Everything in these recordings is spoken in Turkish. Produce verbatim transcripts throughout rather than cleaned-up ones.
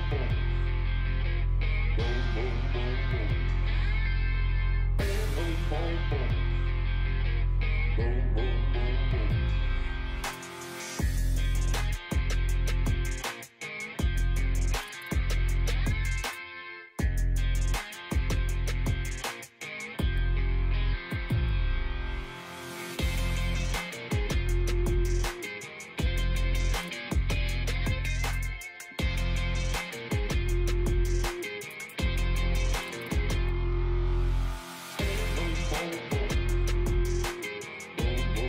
Boom, boom.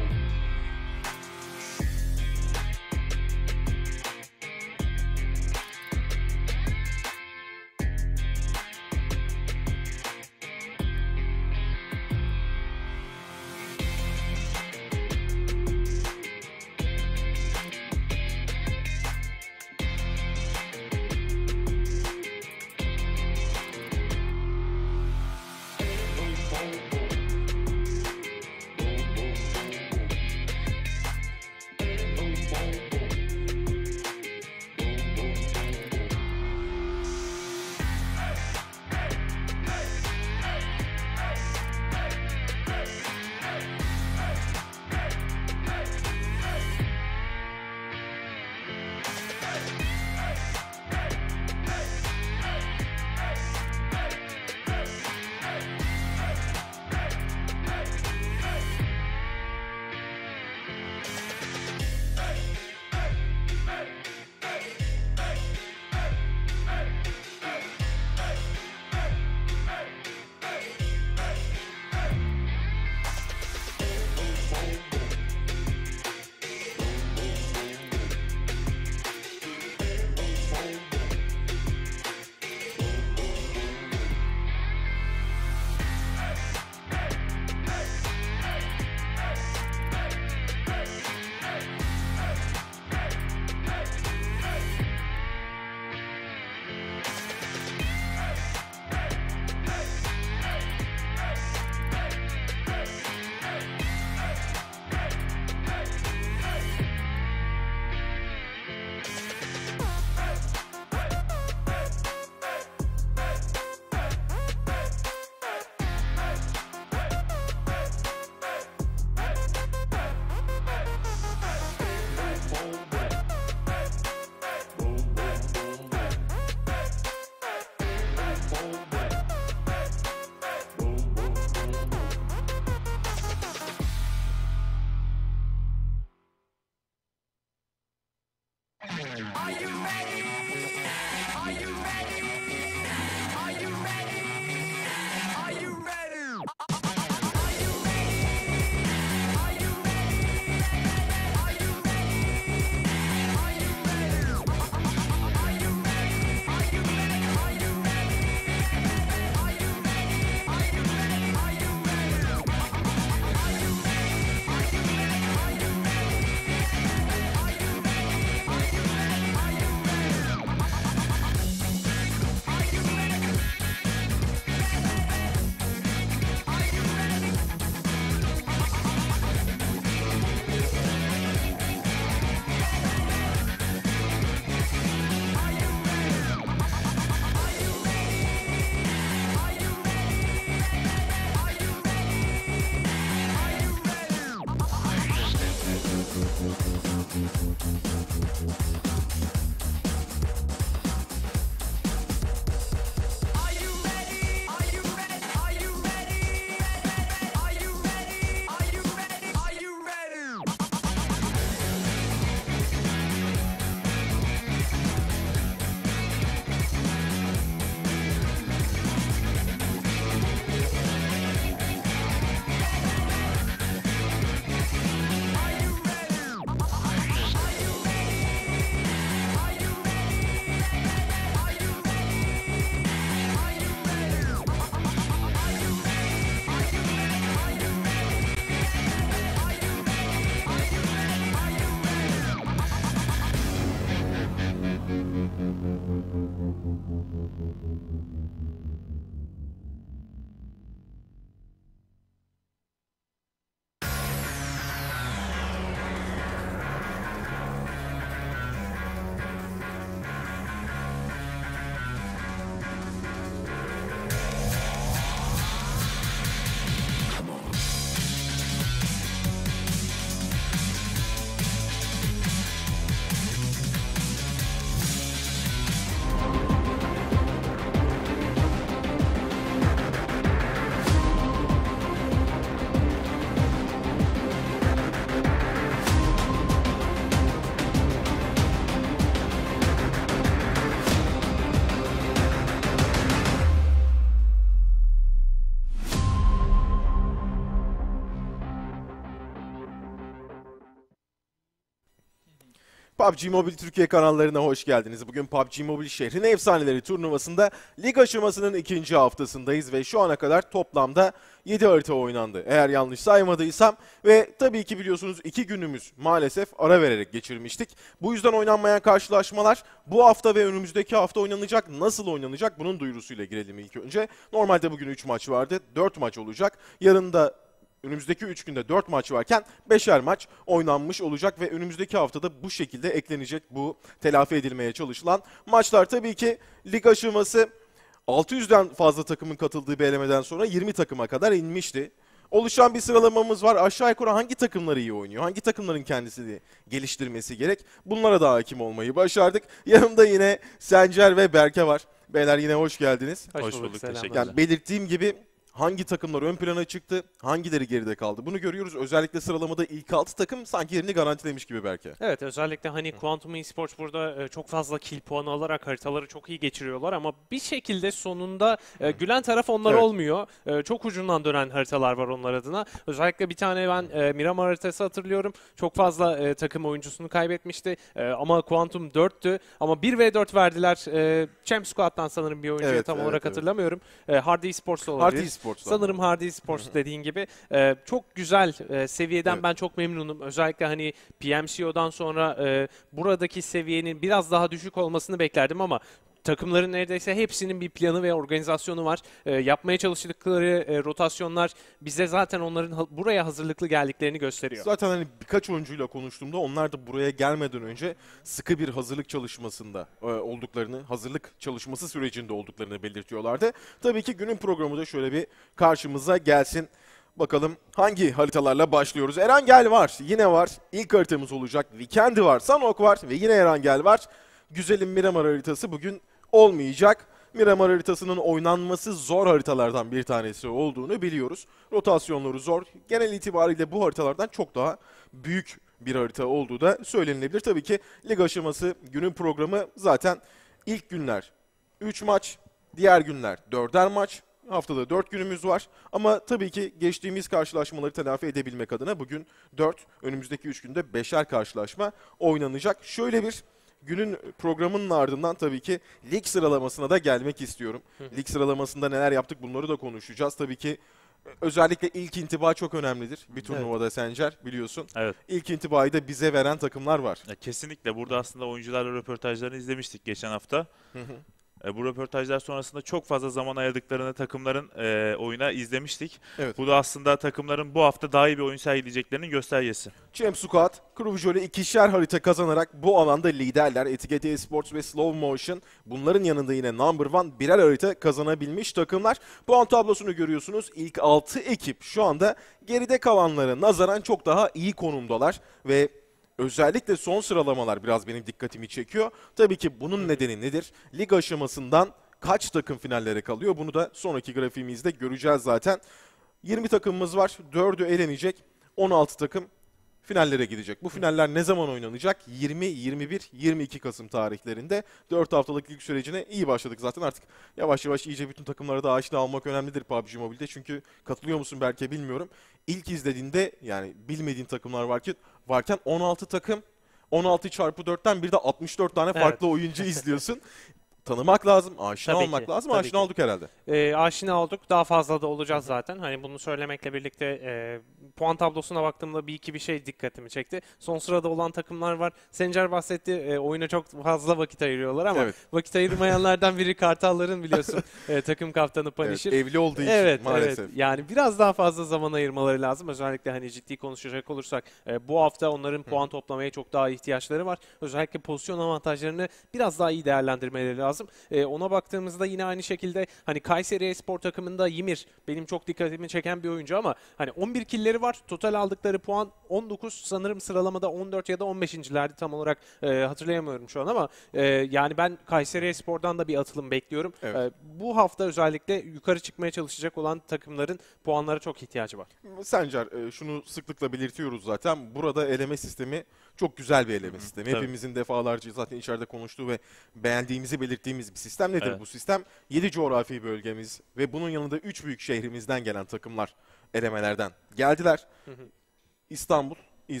P U B G Mobile Türkiye kanallarına hoş geldiniz. Bugün P U B G Mobile Şehrin Efsaneleri turnuvasında lig aşamasının ikinci haftasındayız ve şu ana kadar toplamda yedi harita oynandı. Eğer yanlış saymadıysam ve tabii ki biliyorsunuz iki günümüz maalesef ara vererek geçirmiştik. Bu yüzden oynanmayan karşılaşmalar bu hafta ve önümüzdeki hafta oynanacak. Nasıl oynanacak bunun duyurusuyla girelim ilk önce. Normalde bugün üç maç vardı. dört maç olacak. Yarın da önümüzdeki üç günde dört maç varken beşer maç oynanmış olacak ve önümüzdeki haftada bu şekilde eklenecek bu telafi edilmeye çalışılan maçlar. Tabii ki lig aşaması altı yüzden fazla takımın katıldığı bir elemeden sonra yirmi takıma kadar inmişti. Oluşan bir sıralamamız var. Aşağı yukarı hangi takımlar iyi oynuyor? Hangi takımların kendisini geliştirmesi gerek? Bunlara da hakim olmayı başardık. Yanımda yine Sencer ve Berke var. Beyler yine hoş geldiniz. Hoş, hoş bulduk. Teşekkürler. Yani belirttiğim gibi hangi takımlar ön plana çıktı, hangileri geride kaldı? Bunu görüyoruz. Özellikle sıralamada ilk altı takım sanki yerini garantilemiş gibi belki. Evet, özellikle hani Quantum Esports burada çok fazla kill puanı alarak haritaları çok iyi geçiriyorlar ama bir şekilde sonunda gülen taraf onlar evet. olmuyor. Çok ucundan dönen haritalar var onlar adına. Özellikle bir tane ben Miramar haritası hatırlıyorum. Çok fazla takım oyuncusunu kaybetmişti ama Quantum dörttü ama bir ve dört verdiler. Champ Squad'dan sanırım bir oyuncuya evet, tam evet, olarak evet. hatırlamıyorum. Hardy Esports olabilir. Hardy Esports sanırım Hardy Esports dediğin gibi. Çok güzel seviyeden evet. ben çok memnunum. Özellikle hani P M C O'dan sonra e, buradaki seviyenin biraz daha düşük olmasını beklerdim ama takımların neredeyse hepsinin bir planı ve organizasyonu var. E, yapmaya çalıştıkları e, rotasyonlar bize zaten onların ha buraya hazırlıklı geldiklerini gösteriyor. Zaten hani birkaç oyuncuyla konuştuğumda onlar da buraya gelmeden önce sıkı bir hazırlık çalışmasında e, olduklarını, hazırlık çalışması sürecinde olduklarını belirtiyorlardı. Tabii ki günün programı da şöyle bir karşımıza gelsin. Bakalım hangi haritalarla başlıyoruz? Erangel var, yine var. İlk haritamız olacak. Vikendi var, Sanok var ve yine Erangel var. Güzelim Miramar haritası bugün olmayacak. Miramar haritasının oynanması zor haritalardan bir tanesi olduğunu biliyoruz. Rotasyonları zor. Genel itibariyle bu haritalardan çok daha büyük bir harita olduğu da söylenilebilir. Tabii ki lig aşaması günün programı zaten ilk günler üç maç, diğer günler dörder maç. Haftada dört günümüz var ama tabii ki geçtiğimiz karşılaşmaları telafi edebilmek adına bugün dört, önümüzdeki üç günde beşer karşılaşma oynanacak. Şöyle bir günün programının ardından tabii ki lig sıralamasına da gelmek istiyorum. Lig sıralamasında neler yaptık bunları da konuşacağız. Tabii ki özellikle ilk intiba çok önemlidir. Bir turnuvada evet. Sencer biliyorsun. Evet. İlk intibayı da bize veren takımlar var. Ya kesinlikle burada aslında oyuncularla röportajlarını izlemiştik geçen hafta. Hı hı. Bu röportajlar sonrasında çok fazla zaman ayırdıklarını takımların e, oyuna izlemiştik. Evet. Bu da aslında takımların bu hafta daha iyi bir oyun sergileyeceklerinin göstergesi. Champ Squad, Cruvjol'e ikişer harita kazanarak bu alanda liderler. Etiket Esports ve Slow Motion bunların yanında yine Number One birer harita kazanabilmiş takımlar. Puan tablosunu görüyorsunuz. İlk altı ekip şu anda geride kalanlara nazaran çok daha iyi konumdalar ve özellikle son sıralamalar biraz benim dikkatimi çekiyor. Tabii ki bunun nedeni nedir? Lig aşamasından kaç takım finallere kalıyor? Bunu da sonraki grafiğimizde göreceğiz zaten. yirmi takımımız var. dördü elenecek. on altı takım finallere gidecek. Bu finaller ne zaman oynanacak? yirmi, yirmi bir, yirmi iki Kasım tarihlerinde. dört haftalık lig sürecine iyi başladık zaten. Artık yavaş yavaş iyice bütün takımlara da aşina almak önemlidir P U B G Mobile'de. Çünkü katılıyor musun belki bilmiyorum. İlk izlediğinde yani bilmediğin takımlar varken, varken on altı takım, on altı çarpı dörtten bir de altmış dört tane farklı evet. oyuncu izliyorsun. Tanımak lazım, aşina tabii olmak ki, lazım. Aşina ki. olduk herhalde. E, aşina olduk. Daha fazla da olacağız zaten. Hani bunu söylemekle birlikte e, puan tablosuna baktığımda bir iki bir şey dikkatimi çekti. Son sırada olan takımlar var. Sencer bahsetti. E, oyuna çok fazla vakit ayırıyorlar ama evet. vakit ayırmayanlardan biri Kartalların biliyorsun e, takım kaptanı Punisher. Evet, evli olduğu için evet, maalesef. Evet. Yani biraz daha fazla zaman ayırmaları lazım. Özellikle hani ciddi konuşacak olursak e, bu hafta onların puan toplamaya çok daha ihtiyaçları var. Özellikle pozisyon avantajlarını biraz daha iyi değerlendirmeleri lazım. E, ona baktığımızda yine aynı şekilde hani Kayseri Espor takımında Ymir benim çok dikkatimi çeken bir oyuncu ama hani on bir killeri var. Total aldıkları puan on dokuz, sanırım sıralamada on dört ya da on beşincilerdi tam olarak e, hatırlayamıyorum şu an ama e, yani ben Kayseri Espor'dan da bir atılım bekliyorum. Evet. E, bu hafta özellikle yukarı çıkmaya çalışacak olan takımların puanlara çok ihtiyacı var. Sencer şunu sıklıkla belirtiyoruz zaten. Burada eleme sistemi çok güzel bir eleme Hı-hı. sistemi. Tabii. Hepimizin defalarca zaten içeride konuştuğu ve beğendiğimizi belirttiğimiz bir sistem nedir evet. bu sistem? yedi coğrafi bölgemiz ve bunun yanında üç büyük şehrimizden gelen takımlar elemelerden geldiler. Hı hı. İstanbul, İzmir,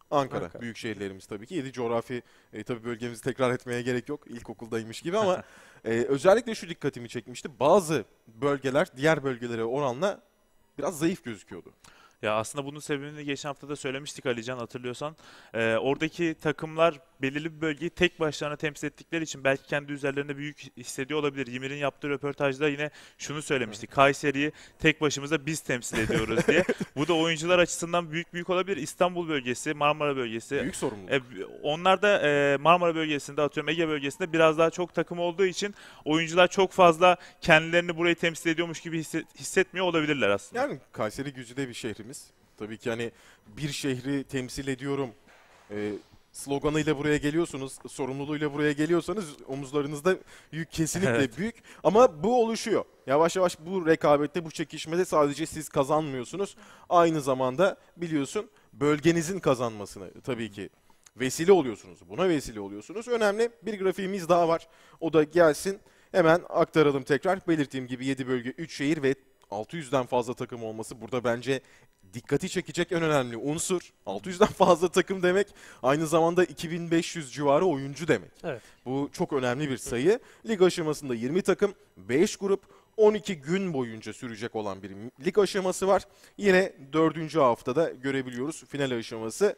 Ankara, Ankara. büyük şehirlerimiz tabii ki. Yedi coğrafi e, tabii bölgemizi tekrar etmeye gerek yok. İlkokuldaymış gibi ama e, özellikle şu dikkatimi çekmişti. Bazı bölgeler diğer bölgelere oranla biraz zayıf gözüküyordu. Ya aslında bunun sebebini geçen hafta da söylemiştik Alican, hatırlıyorsan. Ee, oradaki takımlar belirli bir bölgeyi tek başlarına temsil ettikleri için belki kendi üzerlerinde büyük hissediyor olabilir. Yimir'in yaptığı röportajda yine şunu söylemiştik. Kayseri'yi tek başımıza biz temsil ediyoruz diye. Bu da oyuncular açısından büyük büyük olabilir. İstanbul bölgesi, Marmara bölgesi. Büyük sorumluluk. E, onlar da e, Marmara bölgesinde, atıyorum Ege bölgesinde biraz daha çok takım olduğu için oyuncular çok fazla kendilerini burayı temsil ediyormuş gibi hisse- hissetmiyor olabilirler aslında. Yani Kayseri güzide bir şehrimiz. Tabii ki hani bir şehri temsil ediyorum e, sloganıyla buraya geliyorsunuz, sorumluluğuyla buraya geliyorsanız omuzlarınızda yük kesinlikle Evet. büyük. Ama bu oluşuyor. Yavaş yavaş bu rekabette, bu çekişmede sadece siz kazanmıyorsunuz. Aynı zamanda biliyorsun bölgenizin kazanmasını tabii ki vesile oluyorsunuz. Buna vesile oluyorsunuz. Önemli bir grafiğimiz daha var. O da gelsin. Hemen aktaralım tekrar. Belirttiğim gibi yedi bölge, üç şehir ve altı yüzden fazla takım olması burada bence dikkati çekecek en önemli unsur. altı yüzden fazla takım demek aynı zamanda iki bin beş yüz civarı oyuncu demek. Evet. Bu çok önemli bir sayı. Lig aşamasında yirmi takım, beş grup, on iki gün boyunca sürecek olan bir lig aşaması var. Yine dördüncü haftada görebiliyoruz final aşaması.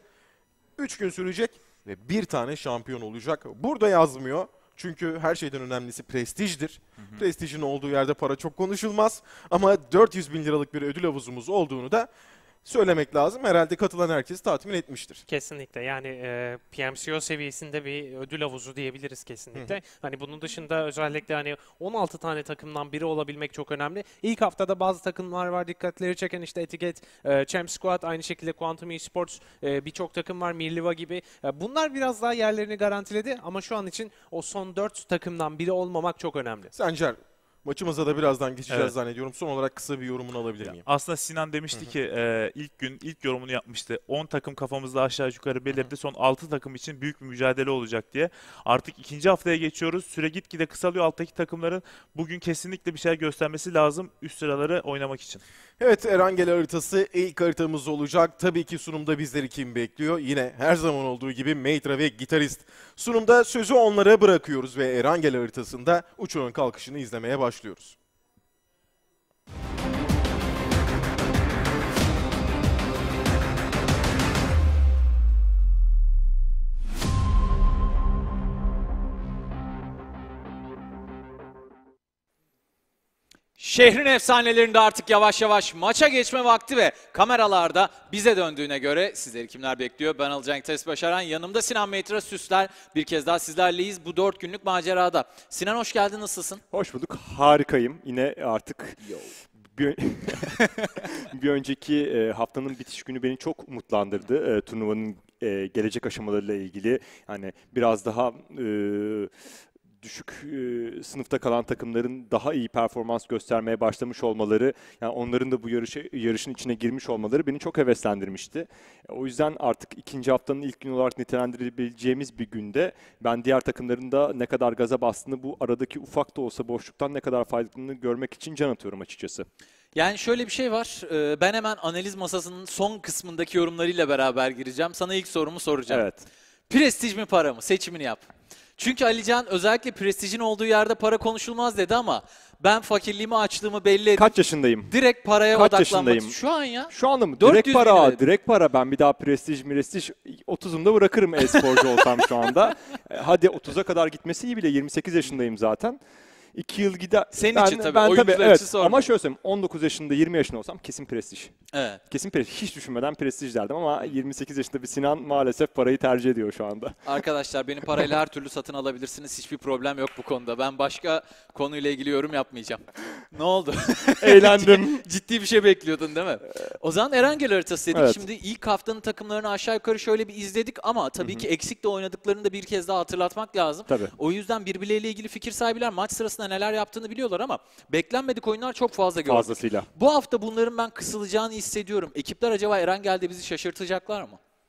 üç gün sürecek ve bir tane şampiyon olacak. Burada yazmıyor. Çünkü her şeyden önemlisi prestijdir. Hı hı. Prestijin olduğu yerde para çok konuşulmaz. Ama dört yüz bin liralık bir ödül havuzumuz olduğunu da söylemek lazım. Herhalde katılan herkes tatmin etmiştir. Kesinlikle, yani e, P M C O seviyesinde bir ödül havuzu diyebiliriz kesinlikle. Hı hı. Hani bunun dışında özellikle hani on altı tane takımdan biri olabilmek çok önemli. İlk haftada bazı takımlar var dikkatleri çeken, işte Etiket, e, Champ Squad, aynı şekilde Quantum Esports, e, birçok takım var, Mirliva gibi. E, bunlar biraz daha yerlerini garantiledi ama şu an için o son dört takımdan biri olmamak çok önemli. Sencer, maçımıza da birazdan geçeceğiz Evet. zannediyorum. Son olarak kısa bir yorumunu alabilir miyim? Aslında Sinan demişti ki e, ilk gün ilk yorumunu yapmıştı. on takım kafamızda aşağı yukarı belirdi. Son altı takım için büyük bir mücadele olacak diye. Artık ikinci haftaya geçiyoruz. Süre gitgide kısalıyor. Alttaki takımların bugün kesinlikle bir şey göstermesi lazım üst sıraları oynamak için. Evet, Erangel haritası ilk haritamız olacak. Tabii ki sunumda bizleri kim bekliyor? Yine her zaman olduğu gibi Meitra ve Gitarist. Sunumda sözü onlara bırakıyoruz ve Erangel haritasında uçağın kalkışını izlemeye başlıyoruz. Şehrin efsanelerinde artık yavaş yavaş maça geçme vakti ve kameralarda bize döndüğüne göre sizleri kimler bekliyor? Ben Alcan Gitarist Başaran, yanımda Sinan Meitra Süsler. Bir kez daha sizlerleyiz bu dört günlük macerada. Sinan, hoş geldin, nasılsın? Hoş bulduk, harikayım. Yine artık bir, bir önceki e, haftanın bitiş günü beni çok umutlandırdı. E, turnuvanın e, gelecek aşamalarıyla ilgili. Yani biraz daha E, düşük e, sınıfta kalan takımların daha iyi performans göstermeye başlamış olmaları, yani onların da bu yarışı, yarışın içine girmiş olmaları beni çok heveslendirmişti. E, o yüzden artık ikinci haftanın ilk günü olarak nitelendirebileceğimiz bir günde ben diğer takımların da ne kadar gaza bastığını, bu aradaki ufak da olsa boşluktan ne kadar faydalandığını görmek için can atıyorum açıkçası. Yani şöyle bir şey var, ee, ben hemen analiz masasının son kısmındaki yorumlarıyla beraber gireceğim. Sana ilk sorumu soracağım. Evet. Prestij mi, para mı? Seçimini yap. Çünkü Alican özellikle prestijin olduğu yerde para konuşulmaz dedi ama ben fakirliğimi, açlığımı belli edip Kaç yaşındayım? direkt paraya Kaç odaklanmak yaşındayım? istiyorum. Şu an ya. Şu anda mı? dört Direkt yüz bin para, lira. direkt para. Ben bir daha prestij, prestij otuzumda bırakırım e-sporcu olsam şu anda. E, Hadi otuza kadar gitmesi iyi bile, yirmi sekiz yaşındayım zaten. iki yıl gider. Senin ben, için tabii, ben oyuncular için evet. sormuyorum. Ama şöyle söyleyeyim, on dokuz yaşında, yirmi yaşında olsam kesin prestij. Evet. Kesin prestij. Hiç düşünmeden prestij derdim ama yirmi sekiz yaşında bir Sinan maalesef parayı tercih ediyor şu anda. Arkadaşlar, beni parayla her türlü satın alabilirsiniz. Hiçbir problem yok bu konuda. Ben başka konuyla ilgili yorum yapmayacağım. Ne oldu? Eğlendim. Ciddi bir şey bekliyordun değil mi? O zaman Erangel haritası dedik. Evet. Şimdi ilk haftanın takımlarını aşağı yukarı şöyle bir izledik ama tabii ki eksikle oynadıklarını da bir kez daha hatırlatmak lazım. Tabii. O yüzden birbirleriyle ilgili fikir sahibiler maç sırasında neler yaptığını biliyorlar ama beklenmedik oyunlar çok fazla gördük. Fazlasıyla. Bu hafta bunların ben kısılacağını hissediyorum. Ekipler acaba Erangel'de bizi şaşırtacaklar mı?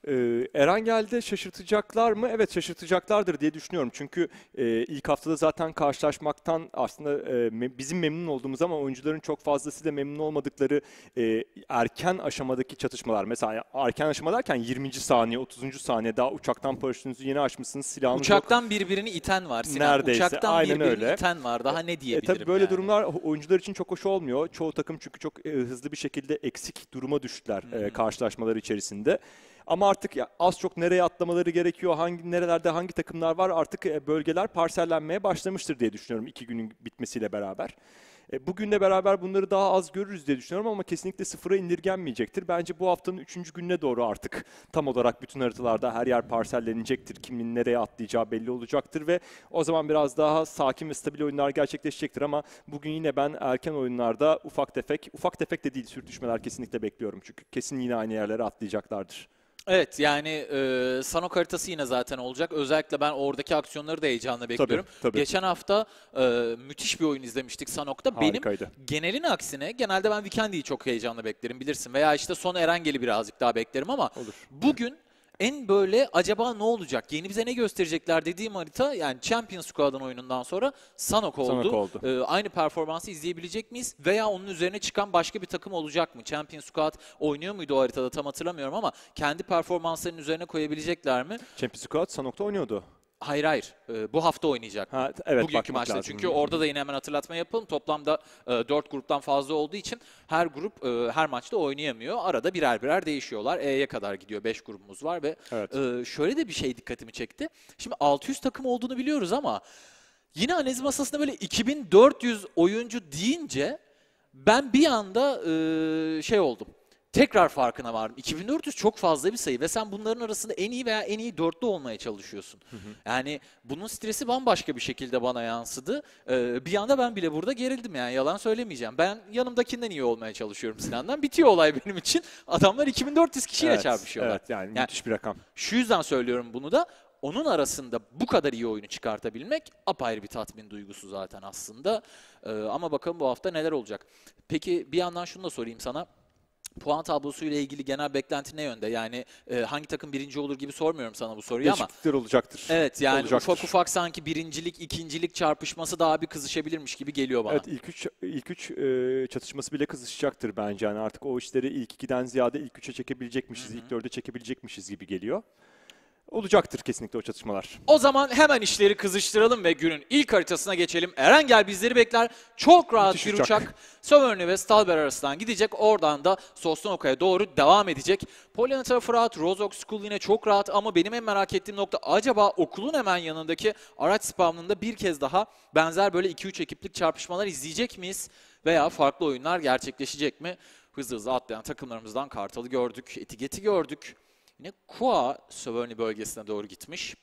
Ee, Erangel'de şaşırtacaklar mı? Evet, şaşırtacaklardır diye düşünüyorum. Çünkü e, ilk haftada zaten karşılaşmaktan aslında e, me- bizim memnun olduğumuz ama oyuncuların çok fazlasıyla memnun olmadıkları e, erken aşamadaki çatışmalar. Mesela erken aşama derken yirminci saniye, otuzuncu saniye daha uçaktan paraşütünüzü yeni açmışsınız, silahınız yok. Uçaktan birbirini iten var Sinan. Neredeyse, Uçaktan aynen birbirini öyle. iten var. Daha ne E, diyebilirim tabii böyle yani. durumlar oyuncular için çok hoş olmuyor. Çoğu takım çünkü çok e, hızlı bir şekilde eksik duruma düştüler e, karşılaşmaları içerisinde. Ama artık ya, az çok nereye atlamaları gerekiyor, hangi nerelerde hangi takımlar var artık e, bölgeler parsellenmeye başlamıştır diye düşünüyorum iki günün bitmesiyle beraber. E, bugünle beraber bunları daha az görürüz diye düşünüyorum ama kesinlikle sıfıra indirgenmeyecektir. Bence bu haftanın üçüncü gününe doğru artık tam olarak bütün haritalarda her yer parsellenecektir. Kimin nereye atlayacağı belli olacaktır ve o zaman biraz daha sakin ve stabil oyunlar gerçekleşecektir ama bugün yine ben erken oyunlarda ufak tefek, ufak tefek de değil sürtüşmeler kesinlikle bekliyorum. Çünkü kesin yine aynı yerlere atlayacaklardır. Evet yani e, Sanok haritası yine zaten olacak. Özellikle ben oradaki aksiyonları da heyecanla bekliyorum. Tabii, tabii. Geçen hafta e, müthiş bir oyun izlemiştik Sanok'ta. Harikaydı. Benim genelin aksine genelde ben Weekend'i çok heyecanla beklerim bilirsin. Veya işte son Erengel'i birazcık daha beklerim ama Olur. bugün en böyle acaba ne olacak, yeni bize ne gösterecekler dediğim harita yani Champions Squad'ın oyunundan sonra Sanok oldu. Sanok oldu. Ee, aynı performansı izleyebilecek miyiz? Veya onun üzerine çıkan başka bir takım olacak mı? Champions Squad oynuyor muydu o haritada tam hatırlamıyorum ama kendi performanslarının üzerine koyabilecekler mi? Champions Squad Sanok'ta oynuyordu. Hayır hayır. Ee, bu hafta oynayacak. Ha, evet, Bugünkü bakmak maçta. lazım. Çünkü orada da yine hemen hatırlatma yapalım. Toplamda e, dört gruptan fazla olduğu için her grup e, her maçta oynayamıyor. Arada birer birer değişiyorlar. E'ye kadar gidiyor. beş grubumuz var ve Evet. e, şöyle de bir şey dikkatimi çekti. Şimdi altı yüz takım olduğunu biliyoruz ama yine analiz masasında böyle iki bin dört yüz oyuncu deyince ben bir anda e, şey oldum. Tekrar farkına vardım. iki bin dört yüz çok fazla bir sayı ve sen bunların arasında en iyi veya en iyi dörtlü olmaya çalışıyorsun. Hı hı. Yani bunun stresi bambaşka bir şekilde bana yansıdı. Ee, bir anda ben bile burada gerildim yani yalan söylemeyeceğim. Ben yanımdakinden iyi olmaya çalışıyorum Sinan'dan. Bitiyor olay benim için. Adamlar iki bin dört yüz kişiyle Evet, çarpışıyorlar. Evet yani, Yani- müthiş bir rakam. Şu yüzden söylüyorum bunu da. Onun arasında bu kadar iyi oyunu çıkartabilmek apayrı bir tatmin duygusu zaten aslında. Ee, ama bakalım bu hafta neler olacak. Peki bir yandan şunu da sorayım sana. Puan tablosuyla ilgili genel beklenti ne yönde? Yani e, hangi takım birinci olur gibi sormuyorum sana bu soruyu ama. Değişiklikler olacaktır. Evet yani olacaktır. ufak ufak sanki birincilik, ikincilik çarpışması daha bir kızışabilirmiş gibi geliyor bana. Evet, ilk üç ilk üç e, çatışması bile kızışacaktır bence. Yani artık o işleri ilk ikiden ziyade ilk üçe çekebilecekmişiz, Hı hı. ilk dörde çekebilecekmişiz gibi geliyor. Olacaktır kesinlikle o çatışmalar. O zaman hemen işleri kızıştıralım ve günün ilk haritasına geçelim. Erengel bizleri bekler. Çok rahat Müthiş bir uçak. uçak. Sovereignty ve Stalber arasından gidecek. Oradan da Sosnooka'ya doğru devam edecek. Polyan'a tarafı rahat. Rozok School yine çok rahat ama benim en merak ettiğim nokta acaba okulun hemen yanındaki araç spawnında bir kez daha benzer böyle iki üç ekiplik çarpışmalar izleyecek miyiz? Veya farklı oyunlar gerçekleşecek mi? Hızlı hızlı atlayan takımlarımızdan Kartal'ı gördük, Etiket'i gördük. Yine Kua Sovereignty bölgesine doğru gitmiş.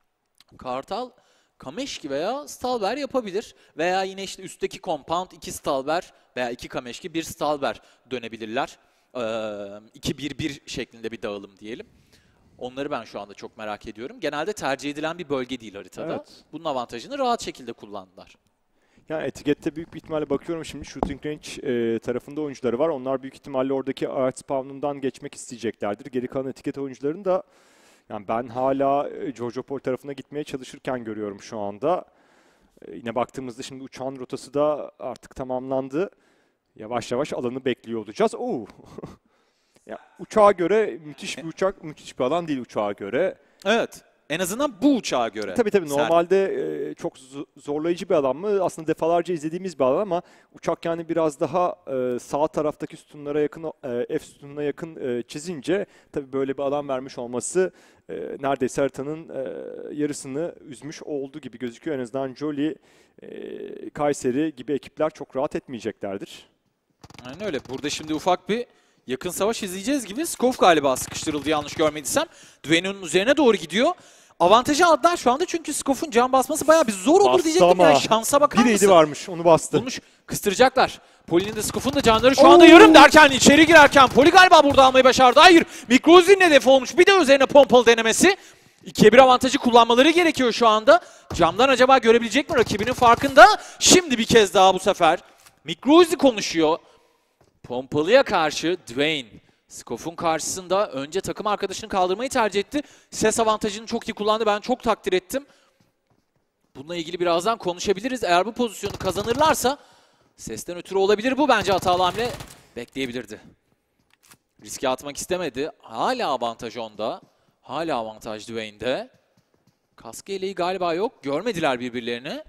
Kartal, Kameşki veya Stalber yapabilir. Veya yine işte üstteki compound iki Stalber veya iki Kameşki bir Stalber dönebilirler. iki bir bir şeklinde bir dağılım diyelim. Onları ben şu anda çok merak ediyorum. Genelde tercih edilen bir bölge değil haritada. Evet. Bunun avantajını rahat şekilde kullandılar. Yani etikette büyük bir ihtimalle bakıyorum şimdi shooting range e, tarafında oyuncuları var. Onlar büyük ihtimalle oradaki araç spawn'undan geçmek isteyeceklerdir. Geri kalan etiket oyuncularını da yani ben hala e, Georgiopol tarafına gitmeye çalışırken görüyorum şu anda. E, yine baktığımızda şimdi uçağın rotası da artık tamamlandı. Yavaş yavaş alanı bekliyor olacağız. Oo. Ya, uçağa göre müthiş bir uçak, müthiş bir alan değil uçağa göre. Evet. En azından bu uçağa göre. Tabii tabii Sen- normalde e, çok zo- zorlayıcı bir alan mı? Aslında defalarca izlediğimiz bir alan ama uçak yani biraz daha e, sağ taraftaki sütunlara yakın, e, F sütununa yakın e, çizince tabii böyle bir alan vermiş olması e, neredeyse haritanın e, yarısını üzmüş olduğu gibi gözüküyor. En azından Jolly, e, Kayseri gibi ekipler çok rahat etmeyeceklerdir. Aynen öyle. Burada şimdi ufak bir yakın savaş izleyeceğiz gibi. Skov galiba sıkıştırıldı yanlış görmediysem. Dwayne'in üzerine doğru gidiyor. Avantajı aldılar şu anda çünkü Skov'un can basması bayağı bir zor olur Bastı diyecektim. ama. Yani şansa bakar Bir mısın? yedi varmış, onu bastı. Bulmuş. Kıstıracaklar. Poli'nin de Skov'un da canları şu anda yarım derken içeri girerken Poli galiba burada almayı başardı. Hayır. Mikrozi'nin hedefi olmuş. Bir de üzerine pompalı denemesi. ikiye bir avantajı kullanmaları gerekiyor şu anda. Camdan acaba görebilecek mi rakibinin farkında? Şimdi bir kez daha bu sefer Mikrozi konuşuyor. Pompalıya karşı Dwayne Skof'un karşısında önce takım arkadaşını kaldırmayı tercih etti. Ses avantajını çok iyi kullandı. Ben çok takdir ettim. Bununla ilgili birazdan konuşabiliriz. Eğer bu pozisyonu kazanırlarsa sesten ötürü olabilir bu. Bence hatalı hamle bekleyebilirdi. Riske atmak istemedi. Hala avantaj onda. Hala avantaj Dwayne'de. Kask yeleği galiba yok. Görmediler birbirlerini.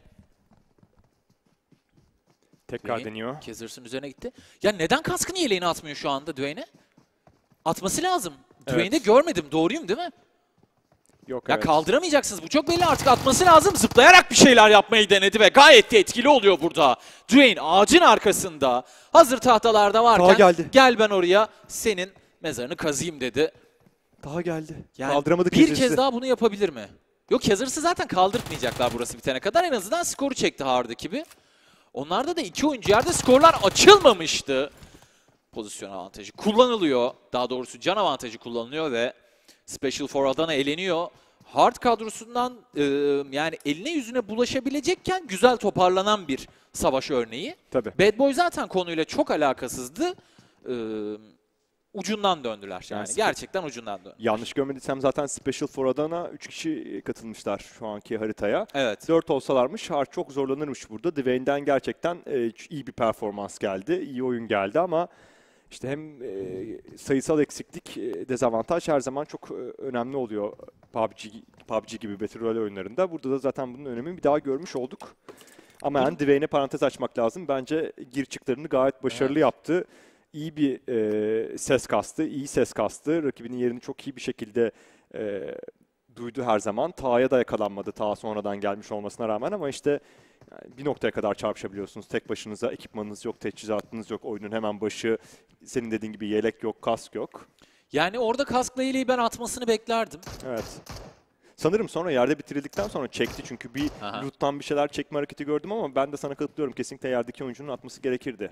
Tekrar Dwayne, deniyor. Kezers'ın üzerine gitti. Ya neden kaskını yeleğini atmıyor şu anda Dwayne'e? Atması lazım. Evet. Dwayne'de görmedim. Doğruyum değil mi? Yok, Ya evet. kaldıramayacaksınız. Bu çok belli, artık atması lazım. Zıplayarak bir şeyler yapmayı denedi ve gayet de etkili oluyor burada. Dwayne ağacın arkasında. Hazır tahtalarda varken Daha geldi. gel ben oraya senin mezarını kazıyım dedi. Daha geldi. Yani Kaldıramadık bir Kezers'ı. kez daha bunu yapabilir mi? Yok, Kezers'ı zaten kaldırtmayacaklar burası bitene kadar. En azından skoru çekti Hard ekibi. Onlarda da iki oyuncu yerde, skorlar açılmamıştı. Pozisyon avantajı kullanılıyor. Daha doğrusu can avantajı kullanılıyor ve Special for Adana eleniyor. Hard kadrosundan e, yani eline yüzüne bulaşabilecekken güzel toparlanan bir savaş örneği. Tabii. Bad Boy zaten konuyla çok alakasızdı. E, ucundan döndüler yani. Yani Gerçekten ucundan döndüler. Yanlış görmediysem zaten Special for Adana üç kişi katılmışlar şu anki haritaya. Evet. dört olsalarmış Hard çok zorlanırmış burada. Dwayne'den gerçekten e, iyi bir performans geldi. İyi oyun geldi ama işte hem e, sayısal eksiklik, e, dezavantaj her zaman çok e, önemli oluyor P U B G, P U B G gibi Battle Royale oyunlarında. Burada da zaten bunun önemini bir daha görmüş olduk. Ama yani Dwayne'e parantez açmak lazım. Bence gir çıklarını gayet başarılı Evet. yaptı. İyi bir e, ses kastı, iyi ses kastı. Rakibinin yerini çok iyi bir şekilde e, duydu her zaman. Ta'ya da yakalanmadı, Ta sonradan gelmiş olmasına rağmen ama işte yani bir noktaya kadar çarpışabiliyorsunuz. Tek başınıza ekipmanınız yok, teçhizatınız yok, oyunun hemen başı. Senin dediğin gibi yelek yok, kask yok. Yani orada kaskla yeleği ben atmasını beklerdim. Evet. Sanırım sonra yerde bitirildikten sonra çekti çünkü bir Aha. loot'tan bir şeyler çekme hareketi gördüm ama ben de sana katılıyorum. Kesinlikle yerdeki oyuncunun atması gerekirdi.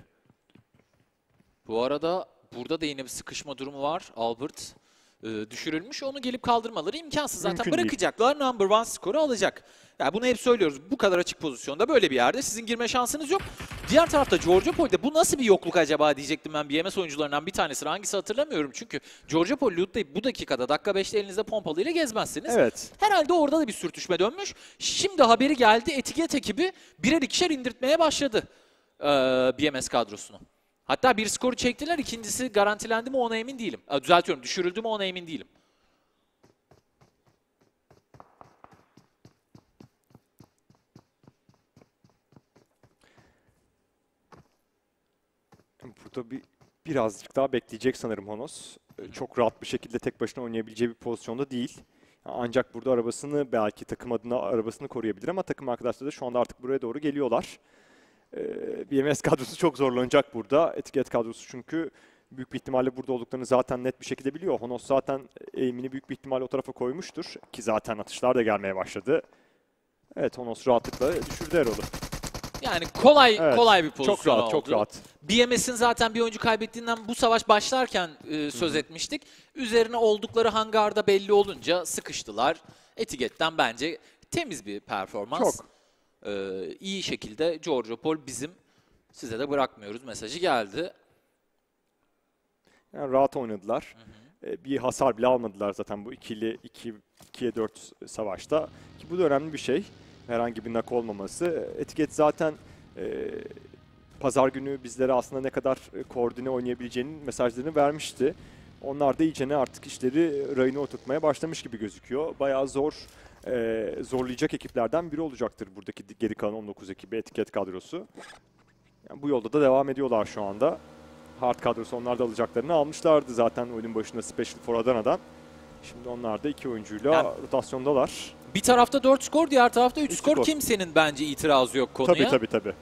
Bu arada burada da yine bir sıkışma durumu var. Albert e, düşürülmüş. Onu gelip kaldırmaları imkansız. Zaten Mümkün değil. bırakacaklar. Number one skoru alacak. Yani bunu hep söylüyoruz. Bu kadar açık pozisyonda böyle bir yerde sizin girme şansınız yok. Diğer tarafta Georgiopol'de bu nasıl bir yokluk acaba diyecektim ben. B M S oyuncularından bir tanesi. Hangisi hatırlamıyorum. Çünkü Georgiopol lootlayıp bu dakikada dakika beşte elinizde pompalıyla gezmezsiniz. Evet. Herhalde orada da bir sürtüşme dönmüş. Şimdi haberi geldi. Etiket ekibi birer ikişer indirtmeye başladı ee, B M S kadrosunu. Hatta bir skoru çektiler. İkincisi garantilendi mi ona emin değilim. Aa, düzeltiyorum. Düşürüldü mü ona emin değilim. Burada bir birazcık daha bekleyecek sanırım Honos. Ee, Çok rahat bir şekilde tek başına oynayabileceği bir pozisyonda değil. Ancak burada arabasını belki takım adına arabasını koruyabilir ama takım arkadaşları da şu anda artık buraya doğru geliyorlar. Ee, B M S kadrosu çok zorlanacak burada. Etiket kadrosu çünkü büyük bir ihtimalle burada olduklarını zaten net bir şekilde biliyor. Honos zaten eğimini büyük bir ihtimalle o tarafa koymuştur. Ki zaten atışlar da gelmeye başladı. Evet, Honos rahatlıkla düşürdü Erol'u. Yani kolay Evet, kolay bir pozisyon Çok rahat, oldu. çok rahat. B M S'in zaten bir oyuncu kaybettiğinden bu savaş başlarken e, söz Hı-hı. etmiştik. Üzerine oldukları hangarda belli olunca sıkıştılar. Etiketten bence temiz bir performans. Çok. Ee, iyi şekilde Georgiopol bizim, size de bırakmıyoruz mesajı geldi. Yani rahat oynadılar. Hı hı. Ee, bir hasar bile almadılar zaten bu ikili iki, ikiye dört savaşta. Ki bu da önemli bir şey. Herhangi bir knock olmaması. Etiket zaten e, pazar günü bizlere aslında ne kadar koordine oynayabileceğinin mesajlarını vermişti. Onlar da iyicene artık işleri rayına oturtmaya başlamış gibi gözüküyor. Bayağı zor, e, zorlayacak ekiplerden biri olacaktır buradaki geri kalan on dokuz ekibi, etiket kadrosu. Yani bu yolda da devam ediyorlar şu anda. Hard kadrosu onlar da alacaklarını almışlardı zaten oyunun başında Special for Adana'dan. Şimdi onlar da iki oyuncuyla Yani, rotasyondalar. Bir tarafta dört skor, diğer tarafta üç skor. skor. Kimsenin bence itirazı yok konuya. Tabii tabii tabii.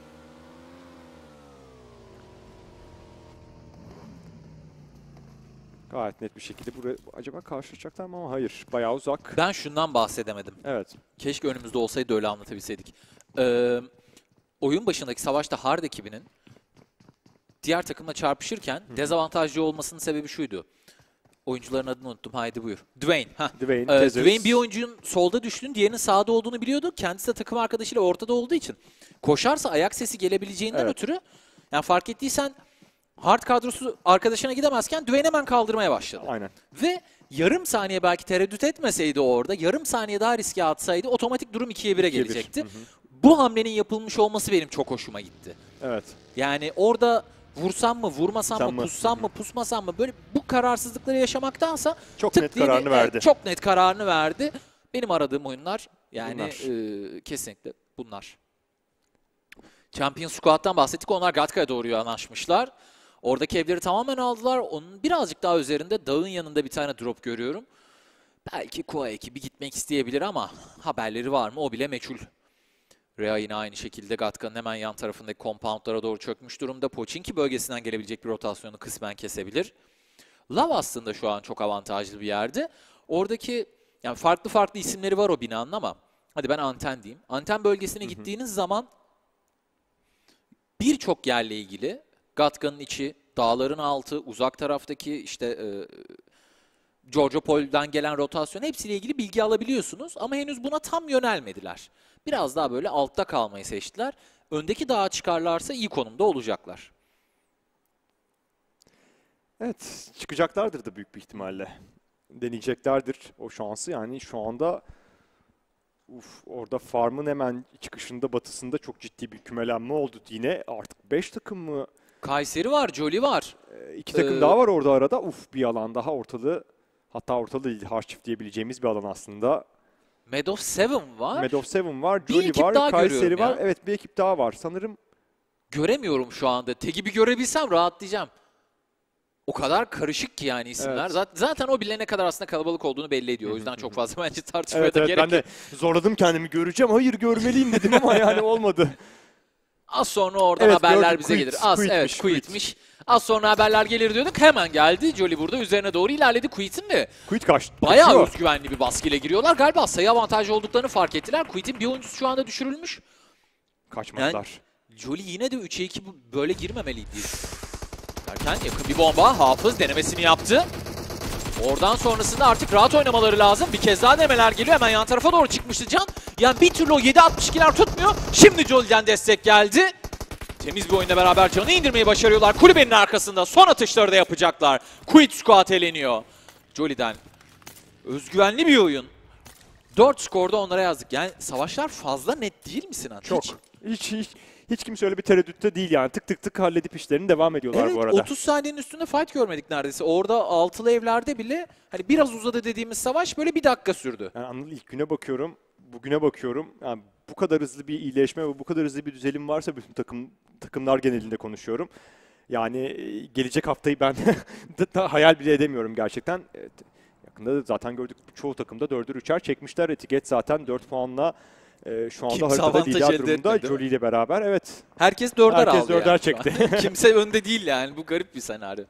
Gayet net bir şekilde buraya acaba karşılaşacaklar mı ama hayır. Bayağı uzak. Ben şundan bahsedemedim. Evet. Keşke önümüzde olsaydı öyle anlatabilseydik. Ee, oyun başındaki savaşta Hard ekibinin diğer takımla çarpışırken Hı-hı. dezavantajlı olmasının sebebi şuydu. Oyuncuların adını unuttum. Haydi buyur. Dwayne. Heh. Dwayne, ee, Dwayne bir oyuncunun solda düştüğünü, diğerinin sağda olduğunu biliyordu. Kendisi de takım arkadaşıyla ortada olduğu için. Koşarsa ayak sesi gelebileceğinden evet. ötürü, yani fark ettiysen Hard kadrosu arkadaşına gidemezken Dwayne hemen kaldırmaya başladı. Aynen. Ve yarım saniye belki tereddüt etmeseydi orada, yarım saniye daha riske atsaydı otomatik durum ikiye bire gelecekti. Hı hı. Bu hamlenin yapılmış olması benim çok hoşuma gitti. Evet. Yani orada vursam mı, vurmasam Sen mı, mı? pussam mı, pusmasam mı, böyle bu kararsızlıkları yaşamaktansa çok tık net diye kararını bir, verdi. Evet, çok net kararını verdi. Benim aradığım oyunlar yani bunlar. E, kesinlikle bunlar. Champion Squad'dan bahsettik. Onlar Gatka'ya doğru yanaşmışlar. Oradaki evleri tamamen aldılar. Onun birazcık daha üzerinde dağın yanında bir tane drop görüyorum. Belki Koa ekibi gitmek isteyebilir ama haberleri var mı o bile meçhul. Rea yine aynı şekilde Gatka'nın hemen yan tarafındaki compoundlara doğru çökmüş durumda. Pochinki bölgesinden gelebilecek bir rotasyonu kısmen kesebilir. Lav aslında şu an çok avantajlı bir yerde. Oradaki yani farklı farklı isimleri var o binanın ama hadi ben anten diyeyim. Anten bölgesine hı hı. gittiğiniz zaman birçok yerle ilgili Gatka'nın içi, dağların altı, uzak taraftaki işte e, Georgiopol'dan gelen rotasyon hepsiyle ilgili bilgi alabiliyorsunuz ama henüz buna tam yönelmediler. Biraz daha böyle altta kalmayı seçtiler. Öndeki dağa çıkarlarsa iyi konumda olacaklar. Evet, çıkacaklardır da büyük bir ihtimalle. Deneyeceklerdir o şansı. Yani şu anda uf, orada farmın hemen çıkışında, batısında çok ciddi bir kümelenme oldu. Yine artık beş takım mı? Kayseri var, Jolly var. Ee, iki takım ee, daha var orada arada. Uf, bir alan daha ortalığı. Hatta ortalığı değil, Harçif diyebileceğimiz bir alan aslında. Meadow Seven var. Meadow Seven var, bir Jolly var, Kayseri var. Ya. Evet, bir ekip daha var. Sanırım göremiyorum şu anda. Tegi bir görebilsem rahatlayacağım. O kadar karışık ki yani isimler. Evet. Zaten, zaten o bile ne kadar aslında kalabalık olduğunu belli ediyor. O yüzden çok fazla bence tartışmaya evet, da evet, gerek ben yok. de zorladım kendimi, göreceğim. Hayır, görmeliyim dedim ama yani olmadı. Az sonra oradan evet, haberler gördüm. bize Quit, gelir. Az quitmiş, evet quit. quitmiş. Az sonra haberler gelir diyorduk. Hemen geldi. Jolly burada üzerine doğru ilerledi. Quit'in de Quit kaçtı. bayağı kaçıyor. özgüvenli bir baskıyla giriyorlar. Galiba sayı avantajı olduklarını fark ettiler. Quit'in bir oyuncusu şu anda düşürülmüş. Kaçmadılar. Yani Jolly yine de üçe iki böyle girmemeliydi. Derken yakın bir bomba. Hafız denemesini yaptı. Oradan sonrasında artık rahat oynamaları lazım. Bir kez daha denemeler geliyor. Hemen yan tarafa doğru çıkmıştı Can. Yani bir türlü o yedi altmış ikiler tutmuyor. Şimdi Jolly'den destek geldi. Temiz bir oyunla beraber Can'ı indirmeyi başarıyorlar. Kulübenin arkasında son atışları da yapacaklar. Quit Squad eleniyor. Jolly'den özgüvenli bir oyun. dört skorda onlara yazdık. Yani savaşlar fazla net değil mi Sinan? Çok. Hiç. Hiç, hiç, hiç kimse öyle bir tereddütte değil yani. Tık tık tık halledip işlerini devam ediyorlar Evet, bu arada. otuz saniyenin üstünde fight görmedik neredeyse. Orada altılı evlerde bile hani biraz uzadı dediğimiz savaş böyle bir dakika sürdü. Yani Anıl, ilk güne bakıyorum, bugüne bakıyorum. Yani bu kadar hızlı bir iyileşme ve bu kadar hızlı bir düzelim varsa bütün takım takımlar genelinde konuşuyorum. Yani gelecek haftayı ben da hayal bile edemiyorum gerçekten. Evet, yakında da zaten gördük, çoğu takımda dörder üçer çekmişler. Etiket zaten dört puanla e, şu anda Kimse haritada avantaj lider elde durumda. etmedi, değil mi? Jolly ile beraber, evet. Herkes dörder Herkes aldı dörder yani. çekti. Kimse önde değil yani. Bu garip bir senaryo.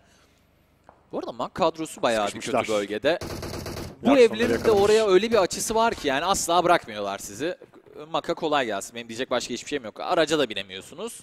Bu arada Mak kadrosu bayağı bir kötü Sıkışmışlar. bölgede. Bu Jackson'ları evlerin de yakalamış. oraya öyle bir açısı var ki yani asla bırakmıyorlar sizi. Mak'a kolay gelsin. Benim diyecek başka hiçbir şeyim yok. Araca da binemiyorsunuz.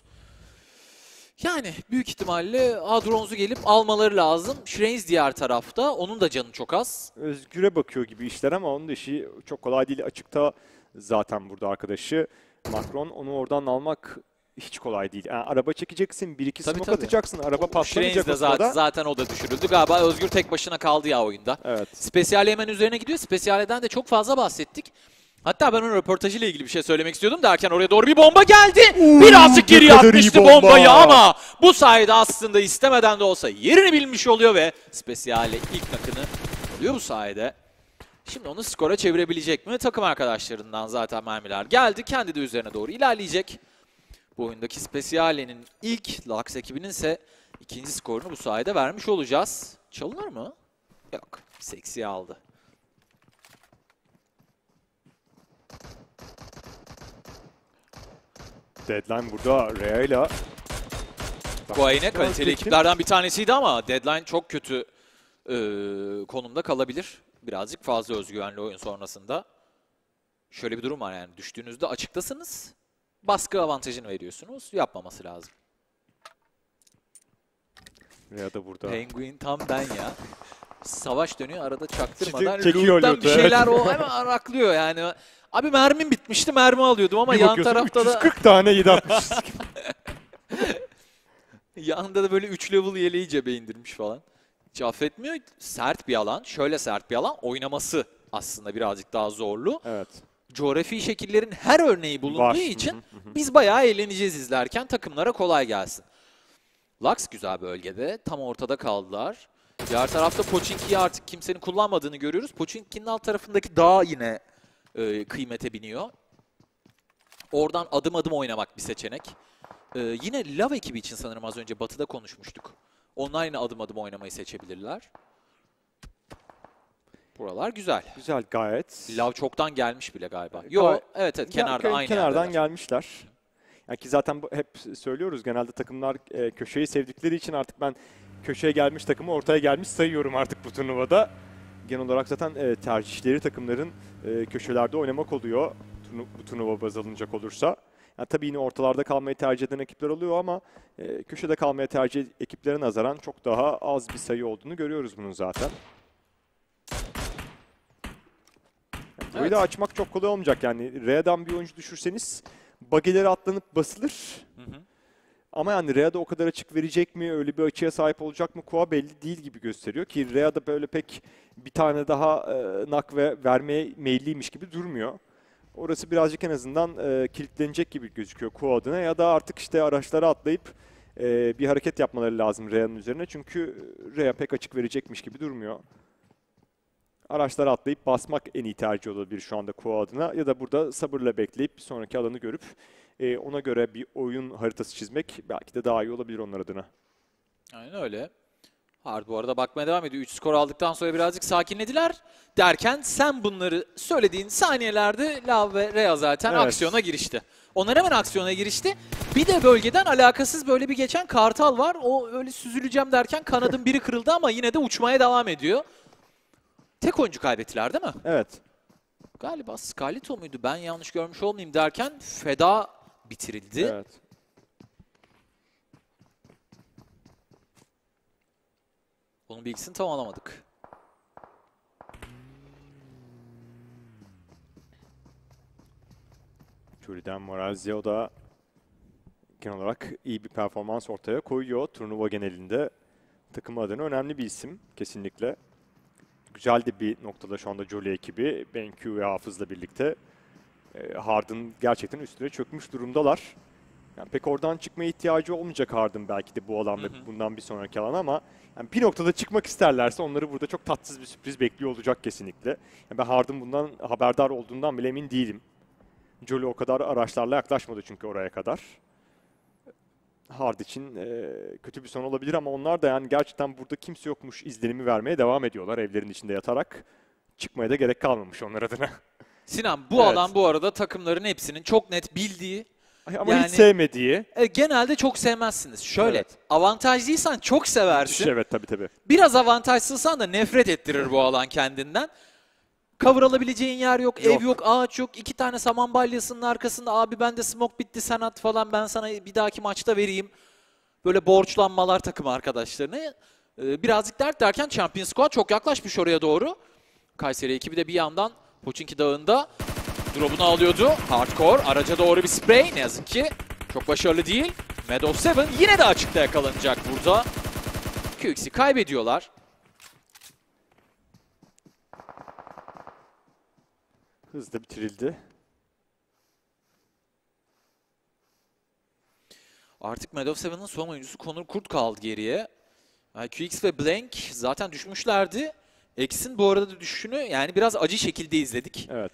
Yani büyük ihtimalle Adronz'u gelip almaları lazım. Shreynes diğer tarafta. Onun da canı çok az. Özgür'e bakıyor gibi işler ama onun da işi çok kolay değil. Açıkta zaten burada arkadaşı Macron. Onu oradan almak hiç kolay değil. Yani araba çekeceksin, bir iki Tabii, smoke tabii. atacaksın, araba patlamayacak de o zaten, sırada. zaten o da düşürüldü. Galiba Özgür tek başına kaldı ya oyunda. Evet. Spesiyale hemen üzerine gidiyor. Spesiyaleden de çok fazla bahsettik. Hatta ben onun röportajıyla ilgili bir şey söylemek istiyordum derken oraya doğru bir bomba geldi. Uuu, Birazcık ne geriye kadar iyi atmıştı bomba. bombayı ama bu sayede aslında istemeden de olsa yerini bilmiş oluyor ve Spesiyale ilk nakını alıyor bu sayede. Şimdi onu skora çevirebilecek mi? Takım arkadaşlarından zaten mermiler geldi. Kendi de üzerine doğru ilerleyecek. Bu oyundaki Spesiyale'nin ilk, Lux ekibinin ise ikinci skorunu bu sayede vermiş olacağız. Çalınır mı? Yok. Seksi aldı. Deadline burada Rea'yla. Bu yine kaliteli ekiplerden bir tanesiydi ama Deadline çok kötü e, konumda kalabilir. Birazcık fazla özgüvenli oyun sonrasında. Şöyle bir durum var yani düştüğünüzde açıktasınız. Baskı avantajını veriyorsunuz. Yapmaması lazım. Rea da burada. Penguin tam ben ya. Savaş dönüyor arada çaktırmadan. Çekiyor Loot'tan loot'u, bir şeyler evet. o hemen araklıyor yani. Abi mermim bitmişti mermi alıyordum ama Bir yan bakıyorsun tarafta üç yüz da... kırk tane yedi altmış. Yanında da böyle üç level yeleği cebe indirmiş falan. Hiç affetmiyor. Sert bir alan. Şöyle sert bir alan. Oynaması aslında birazcık daha zorlu. Evet. Coğrafi şekillerin her örneği bulunduğu Var. için Hı hı hı. biz bayağı eğleneceğiz izlerken. Takımlara kolay gelsin. Lux güzel bölgede. Tam ortada kaldılar. Diğer tarafta Pochinki'yi artık kimsenin kullanmadığını görüyoruz. Pochinki'nin alt tarafındaki dağ yine e, kıymete biniyor. Oradan adım adım oynamak bir seçenek. E, yine Lav ekibi için sanırım az önce Batı'da konuşmuştuk. Onlar yine adım adım oynamayı seçebilirler. Buralar güzel. Güzel gayet. Lav çoktan gelmiş bile galiba. Yo, Gay- evet evet Ya, kenarda kö- aynı Kenardan yerdeler. gelmişler. Yani ki zaten bu, hep söylüyoruz genelde takımlar e, köşeyi sevdikleri için artık ben köşeye gelmiş takımı ortaya gelmiş sayıyorum artık bu turnuvada. Genel olarak zaten e, tercihleri takımların e, köşelerde oynamak oluyor turnu bu turnuva baz alınacak olursa. Yani tabii yine ortalarda kalmayı tercih eden ekipler oluyor ama e, köşede kalmayı tercih eden ekiplere nazaran çok daha az bir sayı olduğunu görüyoruz bunun zaten. Yani burayı Evet. da açmak çok kolay olmayacak yani. R'den bir oyuncu düşürseniz bageleri atlanıp basılır. Hı hı. Ama yani Rea'da o kadar açık verecek mi, öyle bir açıya sahip olacak mı Kua belli değil gibi gösteriyor ki Rea'da böyle pek bir tane daha e, nak ve vermeye meyilliymiş gibi durmuyor. Orası birazcık en azından e, kilitlenecek gibi gözüküyor Kua adına ya da artık işte araçlara atlayıp e, bir hareket yapmaları lazım Rea'nın üzerine çünkü Rea pek açık verecekmiş gibi durmuyor. Araçlara atlayıp basmak en iyi tercih olabilir şu anda Kua adına ya da burada sabırla bekleyip bir sonraki alanı görüp e, ona göre bir oyun haritası çizmek belki de daha iyi olabilir onlar adına. Aynen öyle. Hard bu arada bakmaya devam ediyor. üç skor aldıktan sonra birazcık sakinlediler. Derken sen bunları söylediğin saniyelerde Lav ve Rea zaten Evet. aksiyona girişti. Onlar hemen aksiyona girişti. Bir de bölgeden alakasız böyle bir geçen Kartal var. O öyle süzüleceğim derken kanadın biri kırıldı ama yine de uçmaya devam ediyor. Tek oyuncu kaybettiler değil mi? Evet. Galiba Scarlito muydu? Ben yanlış görmüş olmayayım derken feda bitirildi. Evet. Onun bilgisini tam alamadık. Juri'den Moralzi o da genel olarak iyi bir performans ortaya koyuyor. Turnuva genelinde takım adına önemli bir isim kesinlikle. Güzel de bir noktada şu anda Jolly ekibi BenQ ve Hafız'la birlikte e, Hard'ın gerçekten üstüne çökmüş durumdalar. Yani pek oradan çıkmaya ihtiyacı olmayacak Hard'ın belki de bu alan ve bundan bir sonraki alan ama yani bir noktada çıkmak isterlerse onları burada çok tatsız bir sürpriz bekliyor olacak kesinlikle. Yani ben Hard'ın bundan haberdar olduğundan bile emin değilim. Jolly o kadar araçlarla yaklaşmadı çünkü oraya kadar. Hard için e, kötü bir son olabilir ama onlar da yani gerçekten burada kimse yokmuş izlenimi vermeye devam ediyorlar evlerin içinde yatarak. Çıkmaya da gerek kalmamış onlar adına. Sinan bu Evet. alan bu arada takımların hepsinin çok net bildiği. Ama Yani- hiç sevmediği. E, genelde çok sevmezsiniz. Şöyle Evet. avantajlıysan çok seversin. Evet tabii tabii. Biraz avantajsızsan da nefret ettirir bu alan kendinden. Cover alabileceğin yer yok, Yok. ev yok, ağaç yok. İki tane saman balyasının arkasında abi bende smoke bitti sen at falan ben sana bir dahaki maçta vereyim. Böyle borçlanmalar takım arkadaşlarını. Ee, birazcık dert derken Champion Squad çok yaklaşmış oraya doğru. Kayseri ekibi de bir yandan Pochinki Dağı'nda drop'unu alıyordu. Hardcore araca doğru bir spray ne yazık ki çok başarılı değil. Meadow Seven yine de açıkta yakalanacak burada. Q X'i kaybediyorlar. Hızla bitirildi. Artık Meadow Seven'ın son oyuncusu Conor Kurt kaldı geriye. Yani Q X ve Blank zaten düşmüşlerdi. X'in bu arada da düşüşünü yani biraz acı şekilde izledik. Evet.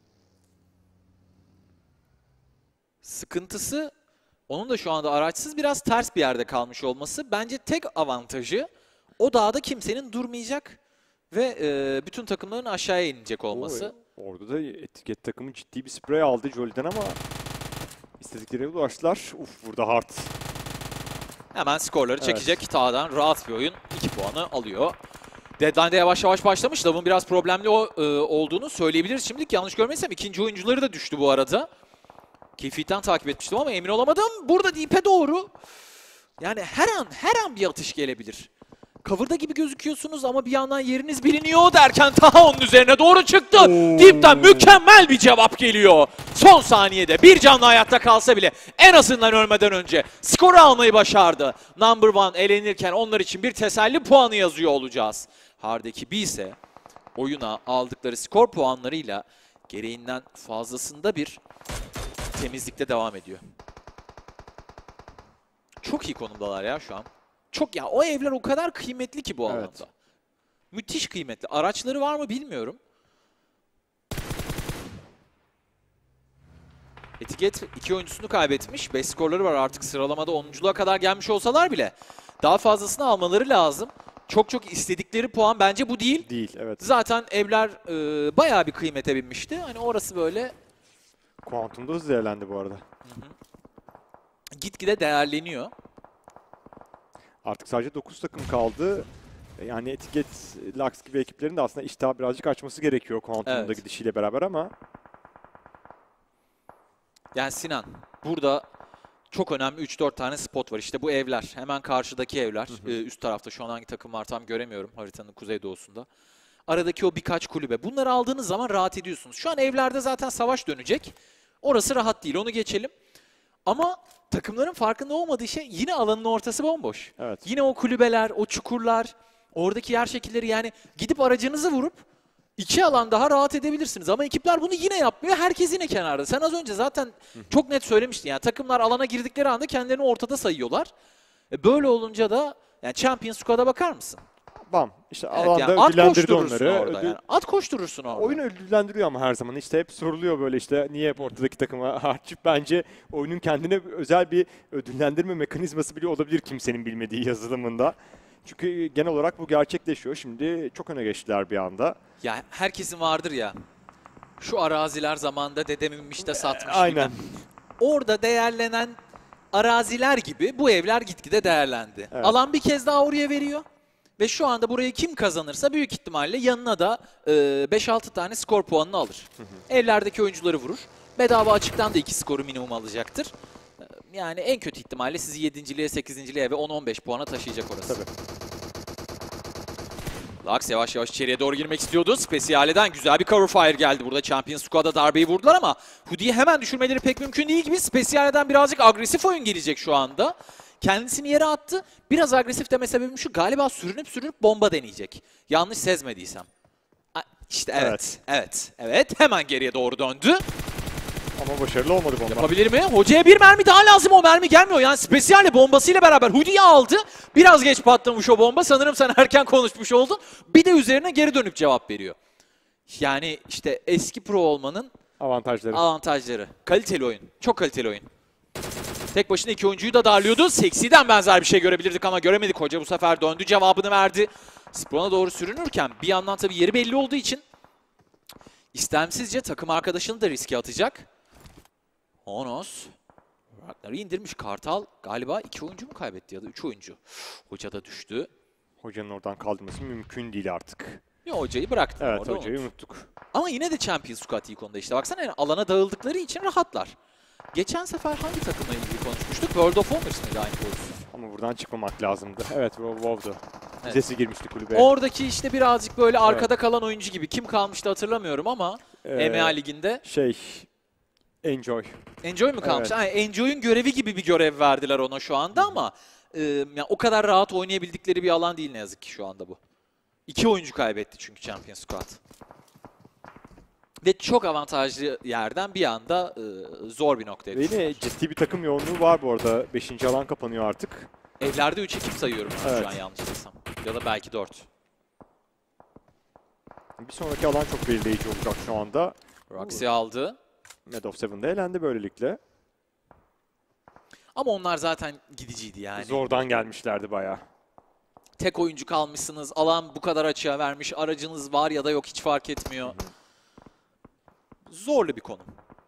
Sıkıntısı onun da şu anda araçsız biraz ters bir yerde kalmış olması. Bence tek avantajı o dağda kimsenin durmayacak ve e, bütün takımların aşağıya inecek olması. O, orada da etiket takımı ciddi bir sprey aldı Jolly'den ama istedikleri ulaştılar. Uf burada Hard. Hemen skorları Evet. çekecek. Tağ'dan rahat bir oyun. iki puanı alıyor. Deadline'de yavaş yavaş başlamış. Lav'ın biraz problemli o, e, olduğunu söyleyebiliriz şimdilik. Yanlış görmediysem ikinci oyuncuları da düştü bu arada. Keyfitten takip etmiştim ama emin olamadım. Burada Deep'e doğru. Yani her an her an bir atış gelebilir. cover'da gibi gözüküyorsunuz ama bir yandan yeriniz biliniyor derken Taha onun üzerine doğru çıktı. Deep'ten mükemmel bir cevap geliyor. Son saniyede bir canlı hayatta kalsa bile en azından ölmeden önce skoru almayı başardı. Number One elenirken onlar için bir teselli puanı yazıyor olacağız. Hard ekibi ise oyuna aldıkları skor puanlarıyla gereğinden fazlasında bir temizlikte devam ediyor. Çok iyi konumdalar ya şu an. Çok ya o evler o kadar kıymetli ki bu Evet. alanda. Müthiş kıymetli. Araçları var mı bilmiyorum. Etiket iki oyuncusunu kaybetmiş. beş skorları var artık sıralamada onunculuğa kadar gelmiş olsalar bile. Daha fazlasını almaları lazım. Çok çok istedikleri puan bence bu değil. Değil, evet. Zaten evler e, bayağı bir kıymete binmişti. Hani orası böyle Quantum da hızlı değerlendi bu arada. gitgide değerleniyor. Artık sadece dokuz takım kaldı. Yani Etiket, Lux gibi ekiplerin de aslında iştahı birazcık açması gerekiyor Quantum'un da Evet. gidişiyle beraber ama Yani Sinan, burada çok önemli üç dört tane spot var. İşte bu evler, hemen karşıdaki evler. Ee, üst tarafta şu an hangi takım var tam göremiyorum haritanın kuzeydoğusunda. Aradaki o birkaç kulübe. Bunları aldığınız zaman rahat ediyorsunuz. Şu an evlerde zaten savaş dönecek. Orası rahat değil, onu geçelim. Ama takımların farkında olmadığı şey yine alanın ortası bomboş. evet. Yine o kulübeler, o çukurlar, oradaki yer şekilleri yani gidip aracınızı vurup iki alan daha rahat edebilirsiniz. Ama ekipler bunu yine yapmıyor. Herkes yine kenarda. Sen az önce zaten çok net söylemiştin. Yani takımlar alana girdikleri anda kendilerini ortada sayıyorlar. E böyle olunca da yani Champion Squad'a bakar mısın? Bam. İşte Evet, alanda yani at ödüllendirdi koşturursun onları. orada. Ödül- Yani. At koşturursun orada. Oyun ödüllendiriyor ama her zaman. İşte hep soruluyor böyle işte niye hep ortadaki takıma harçıp bence oyunun kendine özel bir ödüllendirme mekanizması bile olabilir kimsenin bilmediği yazılımında. Çünkü genel olarak bu gerçekleşiyor. Şimdi çok öne geçtiler bir anda. Ya herkesin vardır ya. Şu araziler zamanında dedeminmiş de satmış Aynen. gibi. Orada değerlenen araziler gibi bu evler gitgide değerlendi. Evet. Alan bir kez daha oraya veriyor. Ve şu anda burayı kim kazanırsa büyük ihtimalle yanına da e, beş altı tane skor puanını alır. Evlerdeki oyuncuları vurur. Bedava açıktan da iki skoru minimum alacaktır. E, Yani en kötü ihtimalle sizi yedinciliğe, sekizinciliğe ve on on beş puana taşıyacak orası. Tabii. Lux yavaş yavaş içeriye doğru girmek istiyordu. Spesiyaleden güzel bir cover fire geldi. Burada Champion Squad'a darbeyi vurdular ama Hoodie'yi hemen düşürmeleri pek mümkün değil gibi. Spesiyaleden birazcık agresif oyun gelecek şu anda. Kendisini yere attı. Biraz agresif deme sebebim şu. Galiba sürünüp sürünüp bomba deneyecek. Yanlış sezmediysem. A- İşte evet. Evet. Evet. Evet. Hemen geriye doğru döndü. Ama başarılı olmadı bomba. Yapabilir mi? Hocaya bir mermi daha lazım. O mermi gelmiyor. Yani spesiyale bombasıyla beraber Hoodie'yi aldı. Biraz geç patlamış o bomba. Sanırım sen erken konuşmuş oldun. Bir de üzerine geri dönüp cevap veriyor. Yani işte eski pro olmanın Avantajları. avantajları. Kaliteli oyun. Çok kaliteli oyun. Tek başına iki oyuncuyu da darlıyordu. Seksi'den benzer bir şey görebilirdik ama göremedik. Hoca bu sefer döndü, cevabını verdi. Spawn'a doğru sürünürken bir yandan tabii yeri belli olduğu için istemsizce takım arkadaşını da riske atacak. Honos Ragnar'ı indirmiş. Kartal galiba iki oyuncu mu kaybetti ya da üç oyuncu. Hoca da düştü. Hocanın oradan kaldırması mümkün değil artık. Ya hocayı bıraktı. Evet, orada hocayı unut. unuttuk. Ama yine de Champions Squad iyi konuda işte. Baksana yani alana dağıldıkları için rahatlar. Geçen sefer hangi takımla ilgili konuşmuştuk? World of Honors mıydı aynı pozisyon? Ama buradan çıkmamak lazımdı. Evet, WoW'du. Evet. Vizesi girmişti kulübeye. Oradaki işte birazcık böyle arkada kalan oyuncu gibi. Kim kalmıştı hatırlamıyorum ama Ee, M M A liginde. Şey, Enjoy. Enjoy mu kalmış? Evet. Yani Enjoy'un görevi gibi bir görev verdiler ona şu anda ama e, yani o kadar rahat oynayabildikleri bir alan değil ne yazık ki şu anda bu. İki oyuncu kaybetti çünkü Champions Squad. Ve çok avantajlı yerden bir anda e, zor bir noktaya Ve düştüler. yine ciddi bir takım yoğunluğu var bu arada. Beşinci alan kapanıyor artık. Evlerde üç ekip sayıyorum ben Evet. şu an yanlış değilsem. Ya da belki dört. Bir sonraki alan çok belirleyici olacak şu anda. Roxy aldı. Med of Seven'de elendi böylelikle. Ama onlar zaten gidiciydi yani. Zordan gelmişlerdi bayağı. Tek oyuncu kalmışsınız. Alan bu kadar açığa vermiş. Aracınız var ya da yok hiç fark etmiyor. Zorlu bir konum.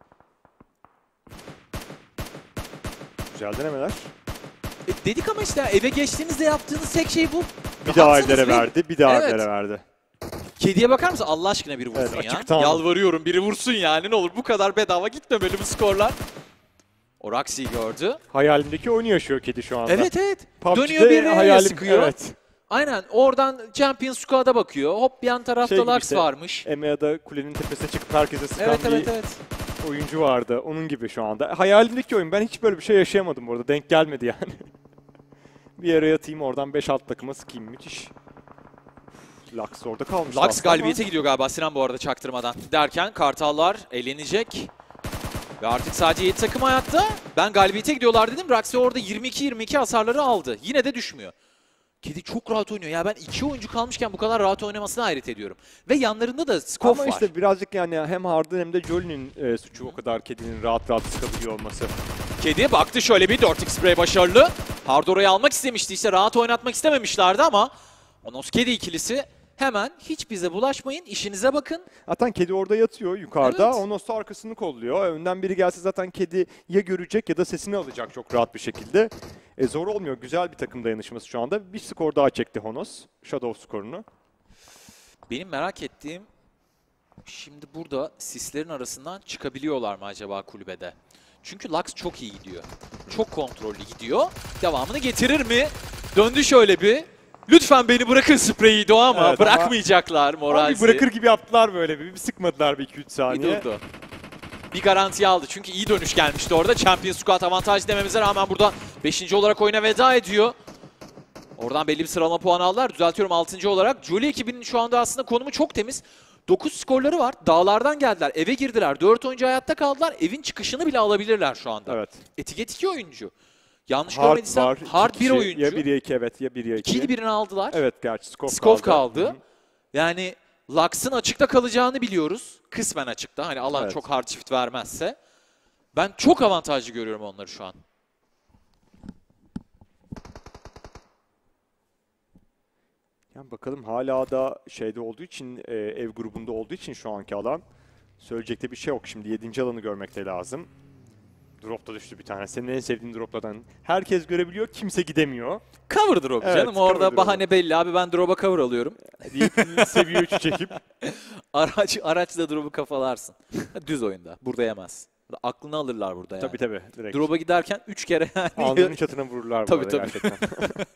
Güzel denemeler. E dedik ama işte eve geçtiğinizde yaptığınız tek şey bu. Bir daha Rahatsınız evlere ve- verdi, bir daha Evet. evlere verdi. Kediye bakar mısın? Allah aşkına biri vursun Evet, ya. açıktan. Yalvarıyorum biri vursun yani ne olur. Bu kadar bedava gitmemeli bu skorlar. O Roxy'yi gördü. Hayalimdeki oyunu yaşıyor kedi şu anda. Evet evet. P U B G'de Dönüyor bir R'ye hayalim- sıkıyor. Evet. Aynen oradan Champion Squad'a bakıyor. Hop bir yan tarafta Şey gibi Lux işte, varmış. E M E'da kulenin tepesine çıkıp herkese sıkan Evet bir evet evet. oyuncu vardı. Onun gibi şu anda. Hayalimdeki oyun. Ben hiç böyle bir şey yaşayamadım bu arada. Denk gelmedi yani. Bir yere yatayım oradan beş alt takıma sıkayım. Müthiş. Lux orada kalmış. Lux galibiyete gidiyor galiba Sinan bu arada çaktırmadan. Derken Kartallar elenecek. Ve artık sadece yedi takım hayatta. Ben galibiyete gidiyorlar dedim. Raxi orada yirmi iki yirmi iki hasarları aldı. Yine de düşmüyor. Kedi çok rahat oynuyor. Ya ben iki oyuncu kalmışken bu kadar rahat oynamasına hayret ediyorum. Ve yanlarında da Scoff Ama var. işte birazcık yani hem Hard'ın hem de Jolly'nin e, suçu o kadar kedinin rahat rahat sıkabiliyor olması. Kedi baktı şöyle bir dört x spray başarılı. Hard orayı almak istemişti işte rahat oynatmak istememişlerdi ama Onos Kedi ikilisi hemen hiç bize bulaşmayın işinize bakın. Zaten kedi orada yatıyor yukarıda. Evet. Onos da arkasını kolluyor. Önden biri gelse zaten kedi ya görecek ya da sesini alacak çok rahat bir şekilde. E, zor olmuyor. Güzel bir takım dayanışması şu anda. Bir skor daha çekti Honos. Shadow skorunu. Benim merak ettiğim şimdi burada sislerin arasından çıkabiliyorlar mı acaba kulübede? Çünkü Lux çok iyi gidiyor. Çok kontrollü gidiyor. Devamını getirir mi? Döndü şöyle bir. Lütfen beni bırakın spreyiydi o ama Evet, bırakmayacaklar Ama Morazzi. bir bırakır gibi yaptılar böyle bir. Bir sıkmadılar bir iki üç Bir saniye. durdu. Bir garanti aldı çünkü iyi dönüş gelmişti orada. Champion Squad avantaj dememize rağmen burada beşinci olarak oyuna veda ediyor. Oradan belli bir sıralama puanı aldılar. Düzeltiyorum altıncı olarak. Jolie ekibinin şu anda aslında konumu çok temiz. dokuz skorları var. Dağlardan geldiler. Eve girdiler. dört oyuncu hayatta kaldılar. Evin çıkışını bile alabilirler şu anda. Evet. Etiket iki oyuncu. Yanlış Hard görmediysem var. Hard iki bir kişi. oyuncu. Ya bir ya iki evet ya bir ya iki. İkili birini aldılar. Evet gerçi Skov, Skov kaldı. kaldı. Hı hı. Yani Lux'ın açıkta kalacağını biliyoruz. Kısmen açıkta. Hani alan Evet. çok hard shift vermezse. Ben çok avantajlı görüyorum onları şu an. Yani bakalım hala da şeyde olduğu için e, ev grubunda olduğu için şu anki alan söyleyecek de bir şey yok. Şimdi yedinci alanı görmek de lazım. Drop da düştü bir tane. Senin en sevdiğin droplardan. Herkes görebiliyor, kimse gidemiyor. Cover drop Evet, canım. cover Orada drop. bahane belli. Abi ben drop'a cover alıyorum. Deyip seviye üçü çekip. Araç araçla drop'u kafalarsın. Düz oyunda. Burada yemez. Aklını alırlar burada yani. Tabii tabii. Direkt. Drop'a giderken üç kere yani. Alnının çatına vururlar bu Tabii, arada tabii. gerçekten.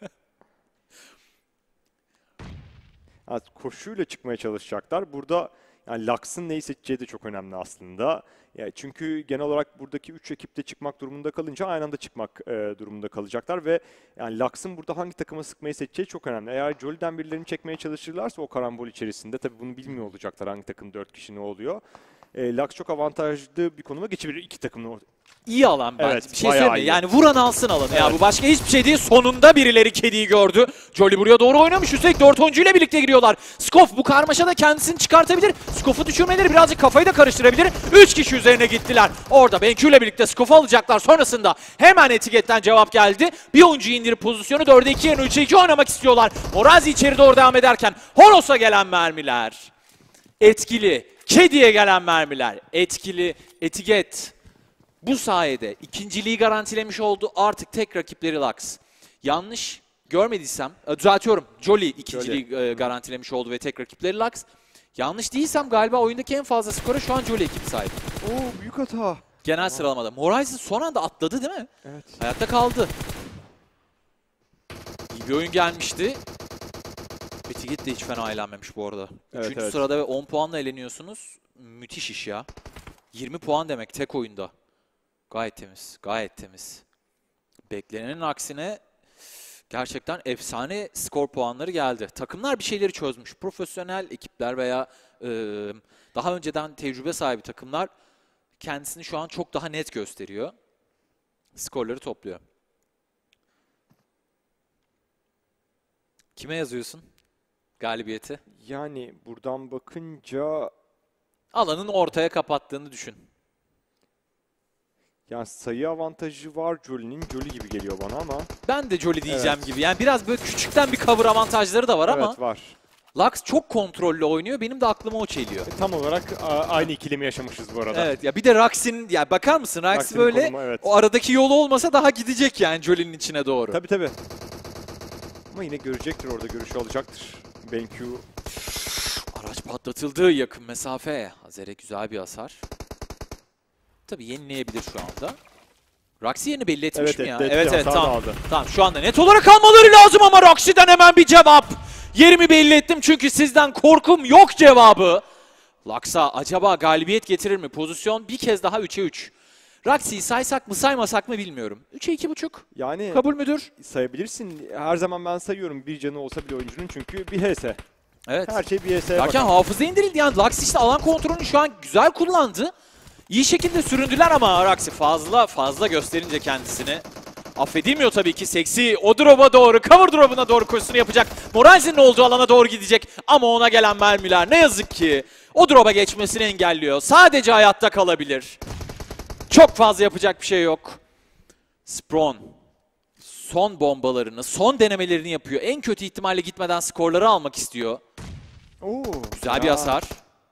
Yani koşuyla çıkmaya çalışacaklar. Burada yani Lux'ın neyi seçeceği de çok önemli aslında. Yani çünkü genel olarak buradaki üç ekipte çıkmak durumunda kalınca aynı anda çıkmak e, durumunda kalacaklar ve yani Lux'ın burada hangi takıma sıkmayı seçeceği çok önemli. Eğer Jolly'den birilerini çekmeye çalışırlarsa o karambol içerisinde tabii bunu bilmiyor olacaklar hangi takım dört kişi ne oluyor. E, Lux çok avantajlı bir konuma geçebilir iki takımın. İyi alan bence. Evet, bir şey bayağı söyleyeyim mi? iyi. Yani vuran alsın alanı. Ya Evet. bu başka hiçbir şey değil. Sonunda birileri kediyi gördü. Jolly buraya doğru oynamış. Üstelik dört oyuncuyla birlikte giriyorlar. Scoff bu karmaşada kendisini çıkartabilir. Scoff'u düşürmeleri birazcık kafayı da karıştırabilir. üç kişi üzerine gittiler. Orada BenQ ile birlikte Scoff'u alacaklar. Sonrasında hemen etiketten cevap geldi. Bir oyuncuyu indirip pozisyonu dörde iki yerine üçe iki oynamak istiyorlar. Morazzi içeri doğru devam ederken Honos'a gelen mermiler. Etkili. Kediye gelen mermiler. Etkili. Etiket. Bu sayede ikinciliği garantilemiş oldu. Artık tek rakipleri Lux. Yanlış görmediysem, e, düzeltiyorum. Jolly ikinciliği e, garantilemiş oldu ve tek rakipleri Lux. Yanlış değilsem galiba oyundaki en fazla skora şu an Jolly ekibi sahip. Oo büyük hata. Genel sıralamada. Morazzi son anda atladı değil mi? Evet. Hayatta kaldı. İyi bir oyun gelmişti. Etiket de hiç fena eğlenmemiş bu arada. Evet, Üçüncü evet. sırada ve on puanla eleniyorsunuz. Müthiş iş ya. yirmi puan demek tek oyunda. Gayet temiz, gayet temiz. Beklenenin aksine gerçekten efsane skor puanları geldi. Takımlar bir şeyleri çözmüş. Profesyonel ekipler veya e, daha önceden tecrübe sahibi takımlar kendisini şu an çok daha net gösteriyor. Skorları topluyor. Kime yazıyorsun galibiyeti? Yani buradan bakınca Alanın ortaya kapattığını düşün. yani sayı avantajı var Jolly'nin. Jolly gibi geliyor bana ama. Ben de Jolly diyeceğim Evet. gibi. Yani biraz böyle küçükten bir cover avantajları da var ama Evet var. Lux çok kontrollü oynuyor. Benim de aklıma o çeliyor. E, tam olarak a, aynı ikilemi yaşamışız bu arada. Evet ya bir de Raxi'nin ya bakar mısın Raxi Raxi'nin böyle konumu, evet. o aradaki yolu olmasa daha gidecek yani Jolly'nin içine doğru. Tabii tabii. Ama yine görecektir orada, görüşü alacaktır. BenQ Araç patlatıldı yakın mesafe. Azer'e güzel bir hasar. Tabii yenileyebilir şu anda. Roxy yerini belli etmiş Evet, mi ya? evet, Evet evet hasar tamam. aldı. Tamam şu anda net olarak almaları lazım ama Roxy'den hemen bir cevap. Yerimi belli ettim çünkü sizden korkum yok cevabı. Laksa acaba galibiyet getirir mi? Pozisyon bir kez daha üçe üç. Roxy'yi saysak mı saymasak mı bilmiyorum. üçe iki buçuk. Yani Kabul müdür? sayabilirsin. Her zaman ben sayıyorum bir canı olsa bile oyuncunun çünkü bir H S. Evet. Her şey bir H S'ye Derken bakar. hafıza indirildi yani Luxy işte alan kontrolünü şu an güzel kullandı. İyi şekilde süründüler ama Roxy fazla fazla gösterince kendisini. Affedilmiyor tabii ki. Seksi o drop'a doğru, cover drop'una doğru koşusunu yapacak. Morales'in olduğu alana doğru gidecek ama ona gelen mermiler ne yazık ki o drop'a geçmesini engelliyor. Sadece hayatta kalabilir. Çok fazla yapacak bir şey yok. Spron son bombalarını, son denemelerini yapıyor. En kötü ihtimalle gitmeden skorları almak istiyor. Oo, Güzel bir ya. hasar.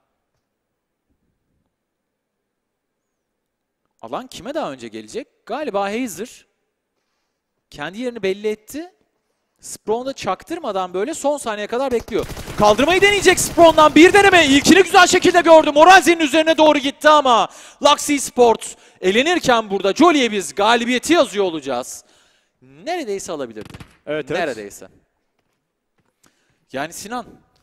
Alan kime daha önce gelecek? Galiba Hazer. Kendi yerini belli etti. Spron da çaktırmadan böyle son saniyeye kadar bekliyor. Kaldırmayı deneyecek Spron'dan bir deneme. İlkini güzel şekilde gördü. Morales'in üzerine doğru gitti ama Luxy Sports elenirken burada Jolly'e biz galibiyeti yazıyor olacağız. Neredeyse alabilirdi. Evet, evet. Neredeyse. Yani Sinan,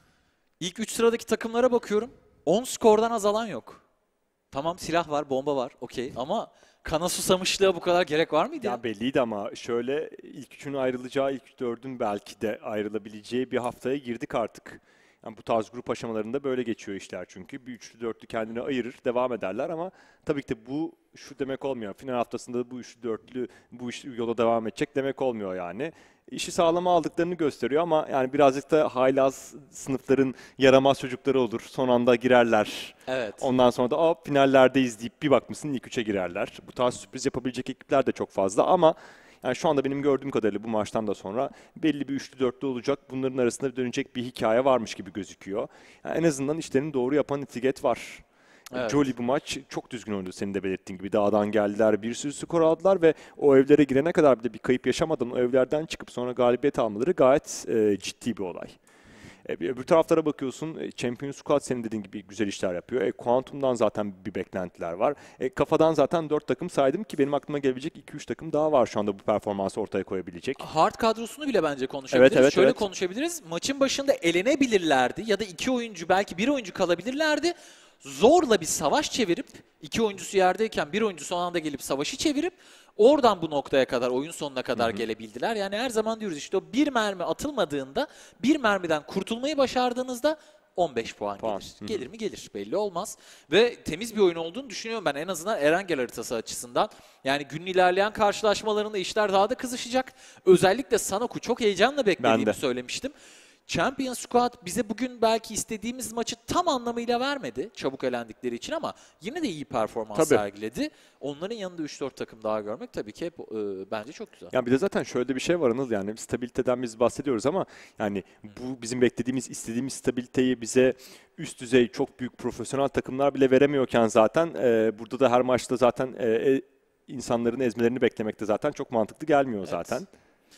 ilk üç sıradaki takımlara bakıyorum. on skordan azalan yok. Tamam silah var, bomba var, okey ama kana susamışlığa bu kadar gerek var mıydı ya? Ya belliydi ama şöyle ilk üçün ayrılacağı, ilk dördün belki de ayrılabileceği bir haftaya girdik artık. Yani bu tarz grup aşamalarında böyle geçiyor işler çünkü. Bir üçlü dörtlü kendine ayırır, devam ederler ama tabii ki de bu şu demek olmuyor. Final haftasında bu üçlü dörtlü bu iş yola devam edecek demek olmuyor yani. İşi sağlama aldıklarını gösteriyor ama yani birazcık da haylaz sınıfların yaramaz çocukları olur. Son anda girerler. Evet. Ondan sonra da o finallerdeyiz deyip bir bakmışsın ilk üçe girerler. Bu tarz sürpriz yapabilecek ekipler de çok fazla ama yani şu anda benim gördüğüm kadarıyla bu maçtan da sonra belli bir üçlü dörtlü olacak. Bunların arasında dönecek bir hikaye varmış gibi gözüküyor. Yani en azından işlerini doğru yapan Etiget var. Evet. Jolly bu maç çok düzgün oynadı senin de belirttiğin gibi. Dağdan geldiler, bir sürü skor aldılar ve o evlere girene kadar bile bir kayıp yaşamadan o evlerden çıkıp sonra galibiyet almaları gayet e, ciddi bir olay. E, öbür taraflara bakıyorsun, e, Champion Squad senin dediğin gibi güzel işler yapıyor. E, Quantum'dan zaten bir beklentiler var. E, kafadan zaten dört takım saydım ki benim aklıma gelebilecek iki üç takım daha var şu anda bu performansı ortaya koyabilecek. Hard kadrosunu bile bence konuşabiliriz. Evet, evet, Şöyle evet. konuşabiliriz. Maçın başında elenebilirlerdi ya da iki oyuncu belki bir oyuncu kalabilirlerdi. Zorla bir savaş çevirip iki oyuncusu yerdeyken bir oyuncu son anda gelip savaşı çevirip oradan bu noktaya kadar oyun sonuna kadar Hı-hı. gelebildiler. Yani her zaman diyoruz işte o bir mermi atılmadığında bir mermiden kurtulmayı başardığınızda on beş puan, Puan. gelir. Hı-hı. Gelir mi gelir belli olmaz. Ve temiz bir oyun olduğunu düşünüyorum ben en azından Erangel haritası açısından. Yani günün ilerleyen karşılaşmalarında işler daha da kızışacak. Özellikle Sanoku çok heyecanla beklediğimi söylemiştim. Champion Squad bize bugün belki istediğimiz maçı tam anlamıyla vermedi çabuk elendikleri için ama yine de iyi performans Tabii. sergiledi. Onların yanında üç dört takım daha görmek tabii ki hep, e, bence çok güzel. Ya bir de zaten şöyle bir şey var Anıl, yani stabiliteden biz bahsediyoruz ama yani bu bizim beklediğimiz, istediğimiz stabiliteyi bize üst düzey çok büyük profesyonel takımlar bile veremiyorken zaten e, burada da her maçta zaten e, e, insanların ezmelerini beklemek de zaten çok mantıklı gelmiyor Evet. zaten.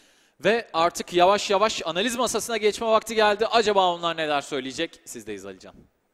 Ve artık yavaş yavaş analiz masasına geçme vakti geldi. Acaba onlar neler söyleyecek? Sizdeyiz Alican.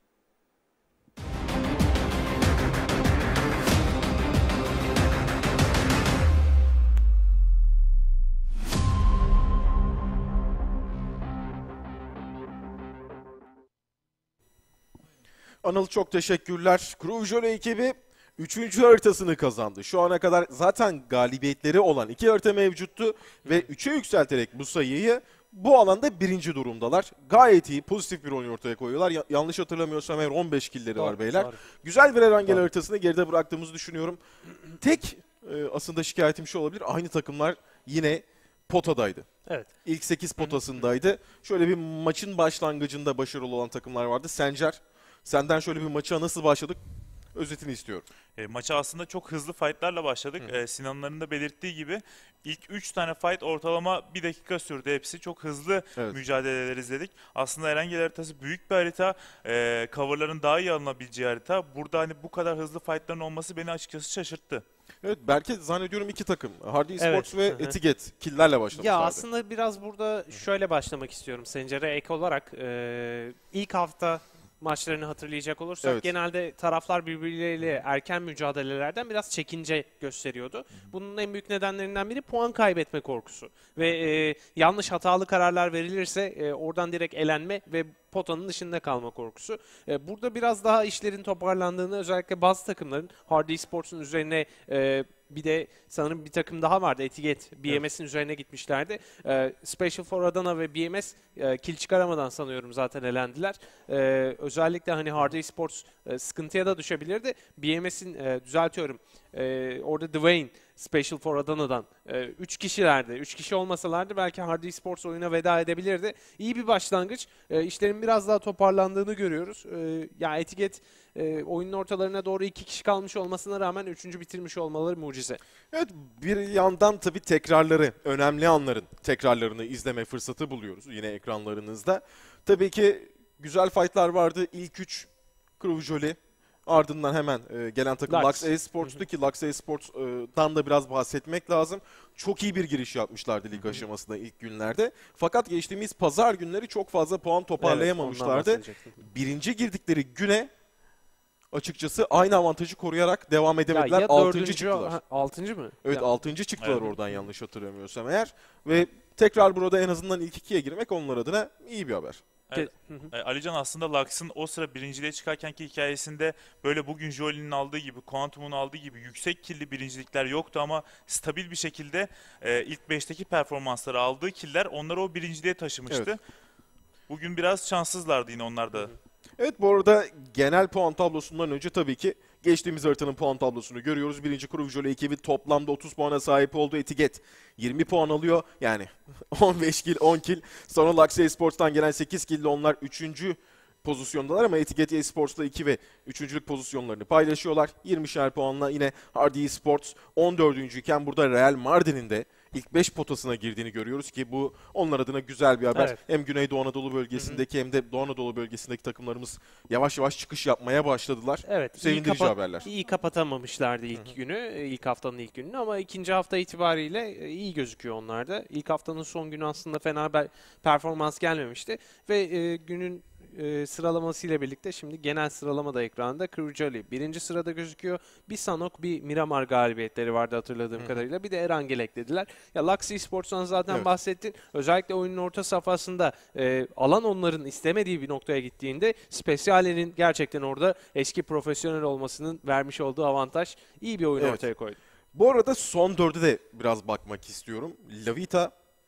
Anıl çok teşekkürler. Groove Jolly ekibi üçüncü haritasını kazandı. Şu ana kadar zaten galibiyetleri olan iki harita mevcuttu ve üçe yükselterek bu sayıyı bu alanda birinci durumdalar. Gayet iyi, pozitif bir oyun ortaya koyuyorlar. Ya- yanlış hatırlamıyorsam eğer on beş killeri var beyler. Doğru. Güzel bir Erangel haritasını geride bıraktığımızı düşünüyorum. Tek e, aslında şikayetim şu olabilir. Aynı takımlar yine potadaydı. Evet. İlk sekiz potasındaydı. Şöyle bir maçın başlangıcında başarılı olan takımlar vardı. Sencer, senden şöyle bir maça nasıl başladık? Özetini istiyorum. E, maça aslında çok hızlı fightlarla başladık. E, Sinanların da belirttiği gibi ilk üç tane fight ortalama bir dakika sürdü hepsi. Çok hızlı Evet. mücadeleler izledik. Aslında Erangel haritası büyük bir harita. E, coverların daha iyi alınabileceği harita. Burada hani bu kadar hızlı fightların olması beni açıkçası şaşırttı. Evet, belki zannediyorum iki takım. Hardy Evet. Sports ve Hı hı. Etiget killerle Ya başlamışlardı. aslında biraz burada şöyle başlamak istiyorum Sencer'e ek olarak. Ee, ilk hafta maçlarını hatırlayacak olursak Evet. genelde taraflar birbirleriyle erken mücadelelerden biraz çekince gösteriyordu. Bunun en büyük nedenlerinden biri puan kaybetme korkusu ve e, yanlış hatalı kararlar verilirse e, oradan direkt elenme ve potanın dışında kalma korkusu. E, burada biraz daha işlerin toparlandığını, özellikle bazı takımların Hard Esports'un üzerine e, bir de sanırım bir takım daha vardı. Etiket B M S'in evet. üzerine gitmişlerdi. Ee, Special for Adana ve B M S e, kill çıkaramadan sanıyorum zaten elendiler. Ee, özellikle hani Hard Esports e, sıkıntıya da düşebilirdi. B M S'in e, düzeltiyorum. E, orada Dwayne Special for Adana'dan üç e, kişilerdi. üç kişi olmasalardı belki Hard Esports oyuna veda edebilirdi. İyi bir başlangıç. E, işlerin biraz daha toparlandığını görüyoruz. E, ya Etiket e, oyunun ortalarına doğru iki kişi kalmış olmasına rağmen üçüncü bitirmiş olmaları mucize. Evet, bir yandan tabii tekrarları, önemli anların tekrarlarını izleme fırsatı buluyoruz yine ekranlarınızda. Tabii ki güzel fightlar vardı. İlk üç Cruvjoli, ardından hemen e, gelen takım Lux. Lux Esports'tu ki Lux Esports'tan da biraz bahsetmek lazım. Çok iyi bir giriş yapmışlardı lig aşamasında ilk günlerde. Fakat geçtiğimiz pazar günleri çok fazla puan toparlayamamışlardı. Evet, birinci girdikleri güne açıkçası aynı avantajı koruyarak devam edemediler. Ya altıncı çıktılar. altıncı mı? Evet, ya. altıncı çıktılar Evet. oradan yanlış hatırlamıyorsam eğer. Ve tekrar burada en azından ilk ikiye girmek onlar adına iyi bir haber. Evet. E, Alican aslında Lux'ın o sıra birinciliğe çıkarkenki hikayesinde böyle bugün Jolie'nin aldığı gibi, Quantum'un aldığı gibi yüksek killi birincilikler yoktu ama stabil bir şekilde e, ilk beşteki performansları aldığı killer onları o birinciliğe taşımıştı. Evet. Bugün biraz şanssızlardı yine onlar da. Evet, bu arada genel puan tablosundan önce tabii ki geçtiğimiz haritanın puan tablosunu görüyoruz. Birinci Cruvjoli ekibi toplamda otuz puana sahip oldu. Etiket yirmi puan alıyor. Yani on beş kill, on kill. Sonra Lux Esports'tan gelen sekiz kill ile onlar üçüncü pozisyondalar ama Etiket Esports'la iki ve üçüncülük pozisyonlarını paylaşıyorlar. yirmişer puanla yine Hard Esports on dördüncü iken burada Real Mardin'in de ilk beş potasına girdiğini görüyoruz ki bu onlar adına güzel bir haber. Evet. Hem Güneydoğu Anadolu bölgesindeki Hı-hı. hem de Doğu Anadolu bölgesindeki takımlarımız yavaş yavaş çıkış yapmaya başladılar. Evet. Sevindirici iyi kapa- haberler. İyi kapatamamışlardı ilk Hı-hı. günü, ilk haftanın ilk gününü ama ikinci hafta itibariyle iyi gözüküyor onlar da. İlk haftanın son günü aslında fena bir performans gelmemişti ve e, günün e, sıralamasıyla birlikte şimdi genel sıralama da ekranda. Cruvjoli birinci sırada gözüküyor. Bir Sanok, bir Miramar galibiyetleri vardı hatırladığım Hı-hı. kadarıyla. Bir de Erangel eklediler. Ya Lux Esports'tan zaten evet. bahsettin. Özellikle oyunun orta safhasında e, alan onların istemediği bir noktaya gittiğinde Speciale'nin gerçekten orada eski profesyonel olmasının vermiş olduğu avantaj iyi bir oyun evet. ortaya koydu. Bu arada son dörde de biraz bakmak istiyorum. Lavita,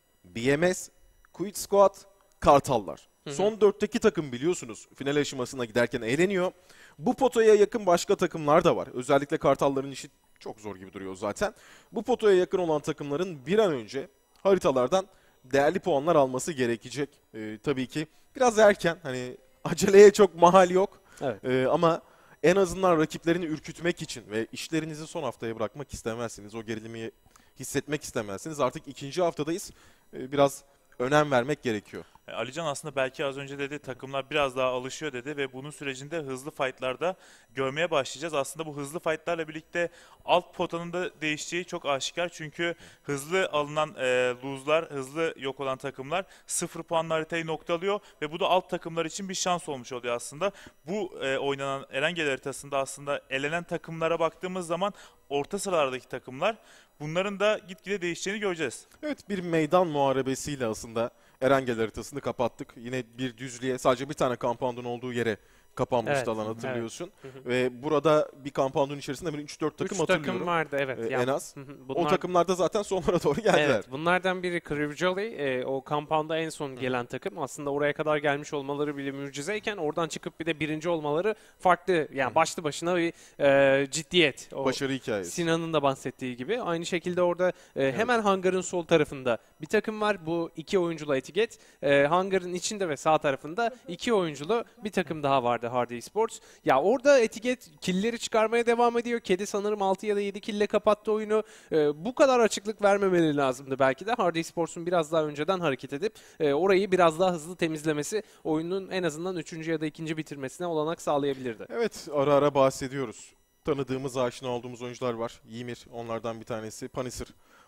B M S, Quid Squad, Kartallar. Hı hı. Son dörtteki takım biliyorsunuz final aşamasına giderken eğleniyor. Bu potaya yakın başka takımlar da var. Özellikle Kartalların işi çok zor gibi duruyor zaten. Bu potaya yakın olan takımların bir an önce haritalardan değerli puanlar alması gerekecek. Ee, tabii ki biraz erken, hani aceleye çok mahal yok. Evet. Ee, ama en azından rakiplerini ürkütmek için ve işlerinizi son haftaya bırakmak istemezsiniz. O gerilimi hissetmek istemezsiniz. Artık ikinci haftadayız. Ee, biraz önem vermek gerekiyor. Alican aslında belki az önce dedi takımlar biraz daha alışıyor dedi ve bunun sürecinde hızlı fightlarda görmeye başlayacağız. Aslında bu hızlı fightlarla birlikte alt potanın da değişeceği çok aşikar. Çünkü hızlı alınan e, lose'lar, hızlı yok olan takımlar sıfır puanlı haritayı noktalıyor ve bu da alt takımlar için bir şans olmuş oluyor aslında. Bu e, oynanan Erangel haritasında aslında elenen takımlara baktığımız zaman orta sıralardaki takımlar bunların da gitgide değişeceğini göreceğiz. Evet, bir meydan muharebesiyle aslında Erangel haritasını kapattık. Yine bir düzlüğe, sadece bir tane kampandın olduğu yere kapanmıştı evet, alan hatırlıyorsun. Evet. Ve burada bir kampandın içerisinde bir üç dört takım üç hatırlıyorum. takım vardı evet. Ee, yani, en az. Bunlar... O takımlarda zaten sonlara doğru geldiler. Evet, bunlardan biri Cruvjoli. E, o kampanda en son gelen Hı. takım. Aslında oraya kadar gelmiş olmaları bile mucizeyken oradan çıkıp bir de birinci olmaları farklı. Yani Hı. başlı başına bir e, ciddiyet. O başarı hikayesi. Sinan'ın da bahsettiği gibi. Aynı şekilde orada e, evet. hemen hangarın sol tarafında bir takım var. Bu iki oyunculu Etiket. E, hangarın içinde ve sağ tarafında iki oyunculu bir takım daha vardı Hard Esports. Ya orada Etiket killeri çıkarmaya devam ediyor. Kedi sanırım altı ya da yedi kille kapattı oyunu. Ee, bu kadar açıklık vermemeleri lazımdı belki de. Hard Esports'un biraz daha önceden hareket edip e, orayı biraz daha hızlı temizlemesi oyunun en azından üçüncü ya da ikinci bitirmesine olanak sağlayabilirdi. Evet, ara ara bahsediyoruz. Tanıdığımız, aşina olduğumuz oyuncular var. Ymir onlardan bir tanesi. Punisher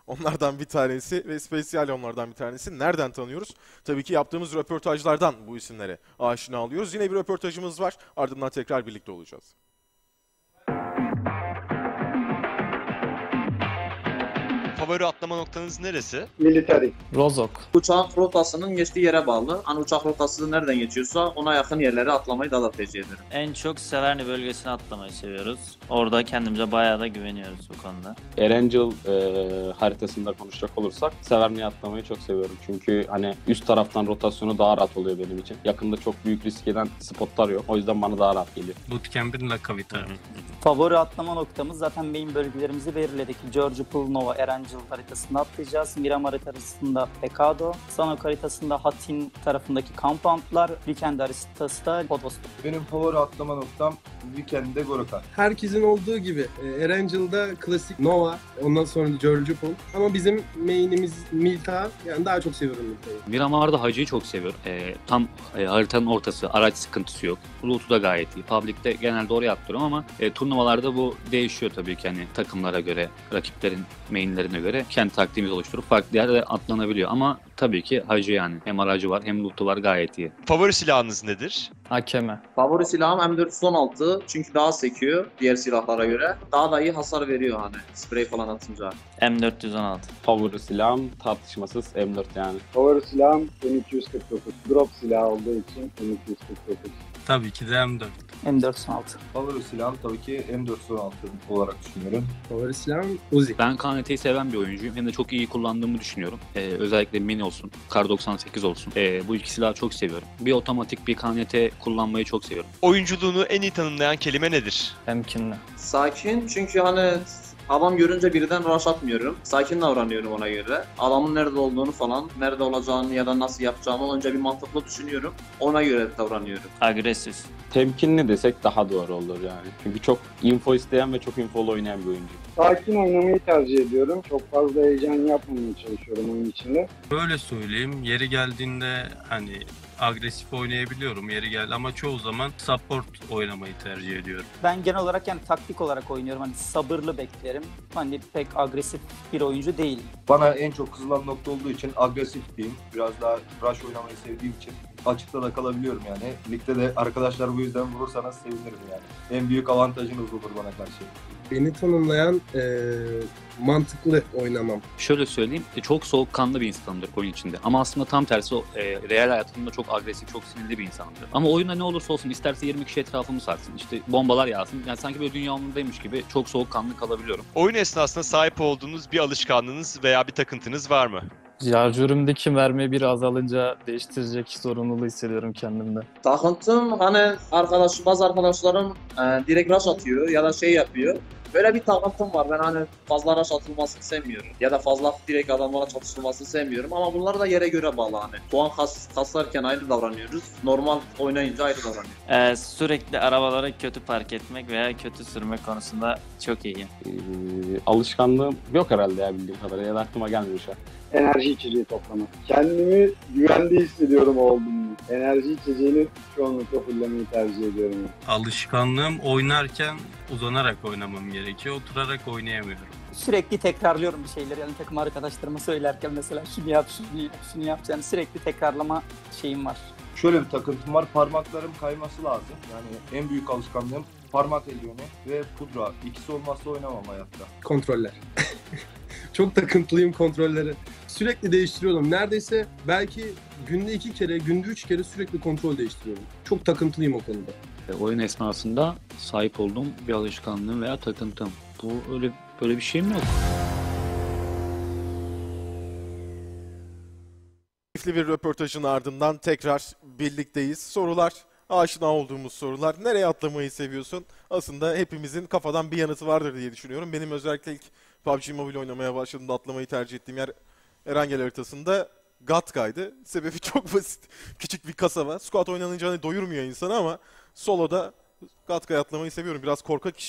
onlardan bir tanesi ve Speciale onlardan bir tanesi. Nereden tanıyoruz? Tabii ki yaptığımız röportajlardan bu isimlere aşina alıyoruz. Yine bir röportajımız var. Ardından tekrar birlikte olacağız. Favori atlama noktanız neresi? Military. Rozok. Uçağın rotasının geçtiği yere bağlı. Hani uçak rotası nereden geçiyorsa ona yakın yerlere atlamayı daha da tercih ederim. En çok Severny bölgesine atlamayı seviyoruz. Orada kendimize bayağı da güveniyoruz bu konuda. Erangel e, haritasında konuşacak olursak Severny'e atlamayı çok seviyorum. Çünkü hani üst taraftan rotasyonu daha rahat oluyor benim için. Yakında çok büyük risk eden spotlar yok. O yüzden bana daha rahat geliyor. Bootcamp'in La Cavita. Favori atlama noktamız zaten main bölgelerimizi belirledik. George Pool, Nova, Erangel haritasında atlayacağız. Miramar haritasında Pecado, Sanok haritasında Hatin tarafındaki compoundlar, Weekend haritası da Podvostok. Benim favori atlama noktam Weekend'de Goroka. Herkesin olduğu gibi Erangel'da klasik Nova, ondan sonra George Pool. Ama bizim main'imiz Milta, yani daha çok seviyorum Milta'yı. Miramar'da Hacı'yı çok seviyorum. E, tam e, haritanın ortası, araç sıkıntısı yok. Route'u da gayet iyi. Public'te genelde oraya atlıyorum ama e, turnuvalarda bu değişiyor tabii ki hani takımlara göre, rakiplerin main'lerine göre kendi taktiğimizi oluşturup farklı yerde atlanabiliyor ama tabii ki Hacı yani. Hem aracı var hem loot'u var, gayet iyi. Favori silahınız nedir? Hakeme. Favori silahım M dört yüz on altı çünkü daha sekiyor diğer silahlara göre. Daha da iyi hasar veriyor hani sprey falan atınca. M dört yüz on altı. Favori silahım tartışmasız M dört yani. Favori silahım M iki yüz kırk dokuz. Drop silahı olduğu için M iki yüz kırk dokuz. Tabii ki de M dört. M dört yüz on altı. Favori silahım tabii ki M dört yüz on altı olarak düşünüyorum. Favori silahım Uzi. Ben K N T'yi seven bir oyuncuyum. Hem de çok iyi kullandığımı düşünüyorum. Ee, özellikle Mini olsun, Kar doksan sekiz olsun. Ee, bu iki silahı çok seviyorum. Bir otomatik bir K N T kullanmayı çok seviyorum. Oyunculuğunu en iyi tanımlayan kelime nedir? Temkinli. Sakin çünkü hani adam görünce birden rush atmıyorum. Sakin davranıyorum ona göre. Adamın nerede olduğunu falan, nerede olacağını ya da nasıl yapacağımı önce bir mantıklı düşünüyorum. Ona göre davranıyorum. Agresif. Temkinli desek daha doğru olur yani. Çünkü çok info isteyen ve çok infolu oynayan bir oyuncu. Sakin oynamayı tercih ediyorum. Çok fazla heyecan yapmamaya çalışıyorum oyun içinde. Böyle söyleyeyim, yeri geldiğinde hani agresif oynayabiliyorum yeri geldi ama çoğu zaman support oynamayı tercih ediyorum. Ben genel olarak yani taktik olarak oynuyorum. Hani sabırlı beklerim. Hani pek agresif bir oyuncu değilim. Bana en çok kızılan nokta olduğu için agresif diyeyim. Biraz daha rush oynamayı sevdiğim için açıkta da kalabiliyorum yani. Ligde de arkadaşlar bu yüzden vurursanız sevinirim yani. En büyük avantajınız olur bana karşı. Beni tanımlayan e, mantıklı oynamam. Şöyle söyleyeyim, çok soğukkanlı bir insanımdır oyun içinde. Ama aslında tam tersi o, e, real hayatımda çok agresif, çok sinirli bir insanımdır. Ama oyunda ne olursa olsun, isterse yirmi kişi etrafımı sarsın, işte bombalar yağsın. Yani sanki böyle dünya umurumdaymış gibi çok soğukkanlı kalabiliyorum. Oyun esnasında sahip olduğunuz bir alışkanlığınız veya bir takıntınız var mı? Şarjörümdeki mermi bir azalınca değiştirecek sorumluluğu hissediyorum kendimde. Takıntım hani arkadaş, bazı arkadaşlarım e, direkt rush atıyor ya da şey yapıyor. Böyle bir takıntım var. Ben hani fazla rush atılmasını sevmiyorum. Ya da fazla direkt adamlara çatışılmasını sevmiyorum. Ama bunlar da yere göre bağlı hani. Puan kas, kaslarken ayrı davranıyoruz. Normal oynayınca ayrı davranıyoruz. Ee, sürekli arabaları kötü park etmek veya kötü sürmek konusunda çok iyiyim. Ee, alışkanlığım yok herhalde ya bildiğim kadarıyla. Ya da aklıma gelmiyor şu an. Enerji içeceği toplamak. Kendimi güvende hissediyorum olduğumu. Enerji içeceğini çoğunlukla fullemeyi tercih ediyorum. Alışkanlığım oynarken uzanarak oynamam gerekiyor. Oturarak oynayamıyorum. Sürekli tekrarlıyorum bir şeyleri. Yani takım arkadaşlarıma söylerken mesela şunu yap, şunu yap, şunu yap. Yani sürekli tekrarlama şeyim var. Şöyle bir takıntım var. Parmaklarım kayması lazım. Yani en büyük alışkanlığım parmak eldiveni ve pudra. İkisi olmazsa oynamam hayatta. Kontroller. Çok takıntılıyım kontrolleri. Sürekli değiştiriyorum. Neredeyse belki günde iki kere, günde üç kere sürekli kontrol değiştiriyorum. Çok takıntılıyım o konuda. E, oyun esnasında sahip olduğum bir alışkanlığım veya takıntım. Bu öyle böyle bir şeyim yok. Keyifli bir röportajın ardından tekrar birlikteyiz. Sorular, aşina olduğumuz sorular. Nereye atlamayı seviyorsun? Aslında hepimizin kafadan bir yanıtı vardır diye düşünüyorum. Benim özellikle ilk P U B G Mobile oynamaya başladığımda atlamayı tercih ettiğim yer Erangel haritasında Gatka'ydı. Sebebi çok basit. Küçük bir kasaba. Squad oynanınca hani doyurmuyor insanı ama soloda Gatka'ya atlamayı seviyorum. Biraz korkak işi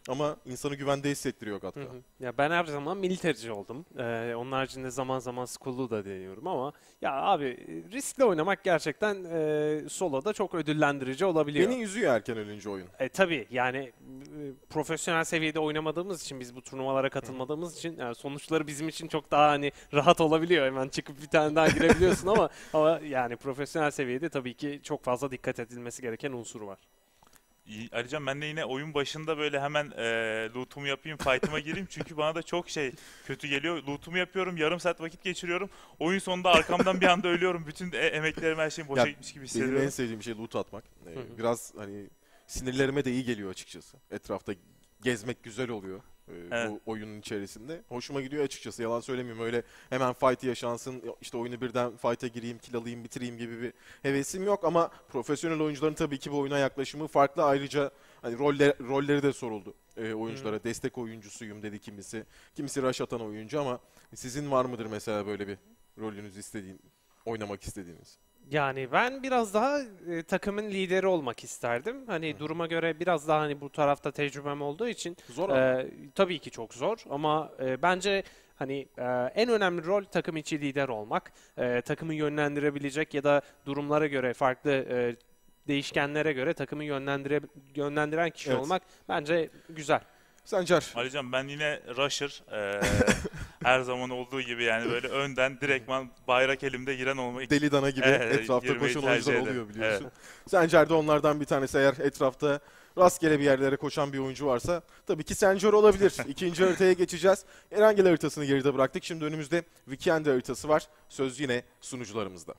Ama insanı güvende hissettiriyor Gatka. Hı hı. Ya ben her zaman militarici oldum. Ee, onun haricinde zaman zaman Skull'u da deniyorum ama ya abi riskli oynamak gerçekten e, soloda çok ödüllendirici olabiliyor. Beni üzüyor erken ölünce oyun. E, tabii yani e, profesyonel seviyede oynamadığımız için, biz bu turnuvalara katılmadığımız için yani sonuçları bizim için çok daha hani rahat olabiliyor. Hemen çıkıp bir tane daha girebiliyorsun ama ama yani profesyonel seviyede tabii ki çok fazla dikkat edilmesi gereken unsur var. Alican, ben de yine oyun başında böyle hemen e, loot'umu yapayım, fight'ıma gireyim. Çünkü bana da çok şey kötü geliyor. Loot'umu yapıyorum, yarım saat vakit geçiriyorum. Oyun sonunda arkamdan bir anda ölüyorum. Bütün e emeklerim, her şeyim boşa Ya, gitmiş gibi hissediyorum. Benim en sevdiğim şey loot atmak. Ee, biraz hani sinirlerime de iyi geliyor açıkçası. Etrafta gezmek güzel oluyor. Ee, Evet. Bu oyunun içerisinde. Hoşuma gidiyor açıkçası. Yalan söylemiyorum. Öyle hemen fight yaşansın, işte oyunu birden fight'a gireyim, kill alayım, bitireyim gibi bir hevesim yok ama profesyonel oyuncuların tabii ki bu oyuna yaklaşımı farklı. Ayrıca hani roller, rolleri de soruldu e, oyunculara. Hmm. Destek oyuncusuyum dedi kimisi. Kimisi rush atan oyuncu ama sizin var mıdır mesela böyle bir rolünüz istediğin, oynamak istediğiniz? Yani ben biraz daha e, takımın lideri olmak isterdim. Hani Hı. duruma göre biraz daha hani bu tarafta tecrübem olduğu için zor e, tabii ki çok zor ama e, bence hani e, en önemli rol takım içi lider olmak. E, takımı yönlendirebilecek ya da durumlara göre farklı e, değişkenlere göre takımı yönlendire yönlendiren kişi Evet. olmak bence güzel. Sancar. Alican, ben yine rusher. Ee, her zaman olduğu gibi yani böyle önden direktman bayrak elimde giren olmayı. Deli dana gibi evet, etrafta koşan oyuncular oluyor biliyorsun. Evet. Sancar da onlardan bir tanesi. Eğer etrafta rastgele bir yerlere koşan bir oyuncu varsa tabii ki Sancar olabilir. İkinci haritaya geçeceğiz. Erangel haritasını geride bıraktık. Şimdi önümüzde Weekend haritası var. Söz yine sunucularımızda.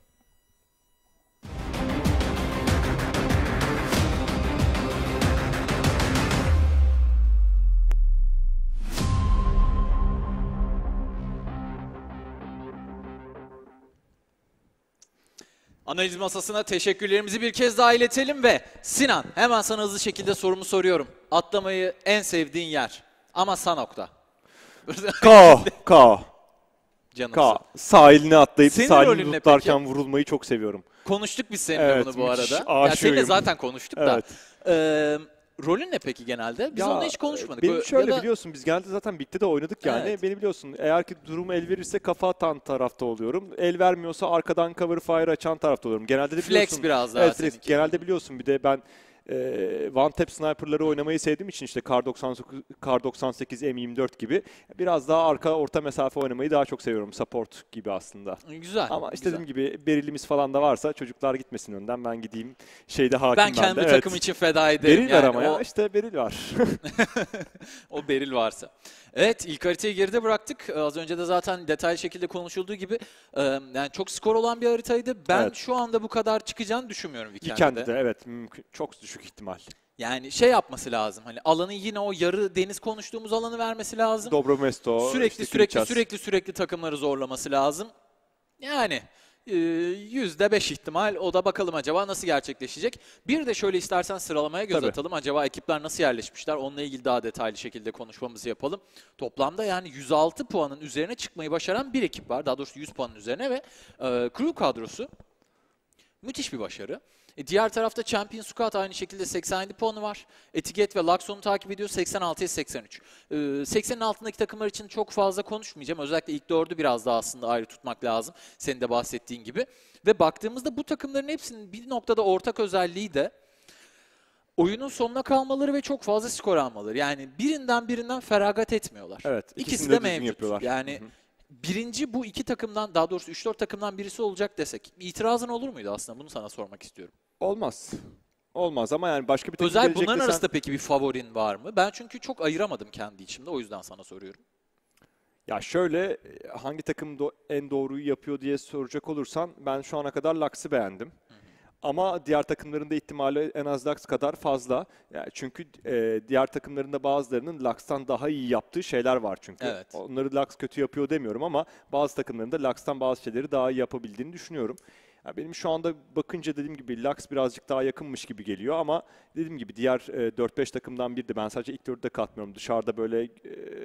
Analiz masasına teşekkürlerimizi bir kez daha iletelim ve Sinan, hemen sana hızlı şekilde sorumu soruyorum. Atlamayı en sevdiğin yer ama Sanok'ta. K, K. Canımsın. K. Sahiline atlayıp Senin sahilini rolün ne tutlarken vurulmayı çok seviyorum. Konuştuk biz seninle Evet, bunu bu müthiş, arada. Ya seninle aşığıyım. zaten konuştuk Evet. da. Ee, rolün ne peki genelde? Biz Ya, onunla hiç konuşmadık. Benim Ö- şöyle ya da- biliyorsun, biz genelde zaten Big'de de oynadık yani. Evet. Beni biliyorsun, eğer ki durumu el verirse kafa atan tarafta oluyorum. El vermiyorsa arkadan cover fire açan tarafta oluyorum. Genelde de Flex biliyorsun. biraz daha Evet, flex. seninki. Genelde biliyorsun bir de ben e, one tap sniper'ları oynamayı sevdiğim için işte Kar doksan dokuz, Kar doksan sekiz, M yirmi dört gibi biraz daha arka orta mesafe oynamayı daha çok seviyorum. Support gibi aslında. Güzel. Ama işte güzel. dediğim gibi berilimiz falan da varsa çocuklar gitmesin önden, ben gideyim şeyde hakim Ben ben kendi de. takım Evet. için feda ederim. Beril var yani. ama ya O- işte Beril var. O Beril varsa. Evet, ilk haritayı geride bıraktık. Az önce de zaten detaylı şekilde konuşulduğu gibi e, yani çok skor olan bir haritaydı. Ben Evet. şu anda bu kadar çıkacağını düşünmüyorum Weekend'de. Weekend'de evet, mümkün, çok düşük ihtimal. Yani şey yapması lazım. Hani alanı yine o yarı deniz konuştuğumuz alanı vermesi lazım. Dobro Mesto, Sürekli işte sürekli Kriças. sürekli sürekli takımları zorlaması lazım. Yani e, yüzde beş ihtimal, o da bakalım acaba nasıl gerçekleşecek. Bir de şöyle istersen sıralamaya göz Tabii. atalım. Acaba ekipler nasıl yerleşmişler? Onunla ilgili daha detaylı şekilde konuşmamızı yapalım. Toplamda yani yüz altı puanın üzerine çıkmayı başaran bir ekip var. Daha doğrusu yüz puanın üzerine ve e, crew kadrosu müthiş bir başarı. E, diğer tarafta Champion Squad aynı şekilde seksen yedi puanı var. Etiquette ve Luxon'u takip ediyor seksen altıya seksen üç. E, seksenin altındaki takımlar için çok fazla konuşmayacağım. Özellikle ilk dördü biraz daha aslında ayrı tutmak lazım. Senin de bahsettiğin gibi. Ve baktığımızda bu takımların hepsinin bir noktada ortak özelliği de oyunun sonuna kalmaları ve çok fazla skor almaları. Yani birinden birinden feragat etmiyorlar. Evet, İkisi ikisini de de düzgün mevcut. yapıyorlar. Yani Hı hı. birinci bu iki takımdan, daha doğrusu üç dört takımdan birisi olacak desek itirazın olur muydu aslında? Bunu sana sormak istiyorum. Olmaz. Olmaz ama yani başka bir takım Özel gelecek bunların desen- arasında peki bir favorin var mı? Ben çünkü çok ayıramadım kendi içimde, o yüzden sana soruyorum. Ya şöyle, hangi takım do- en doğruyu yapıyor diye soracak olursan ben şu ana kadar Lux'ı beğendim. Ama diğer takımların da ihtimali en az Lux kadar fazla. Yani çünkü e, diğer takımların da bazılarının Lux'tan daha iyi yaptığı şeyler var çünkü. Evet. Onları Lux kötü yapıyor demiyorum ama bazı takımların da Lux'tan bazı şeyleri daha iyi yapabildiğini düşünüyorum. Ya benim şu anda bakınca dediğim gibi Lux birazcık daha yakınmış gibi geliyor ama dediğim gibi diğer e, dört beş takımdan biri de, ben sadece ilk dörde katmıyorum. Dışarıda böyle e,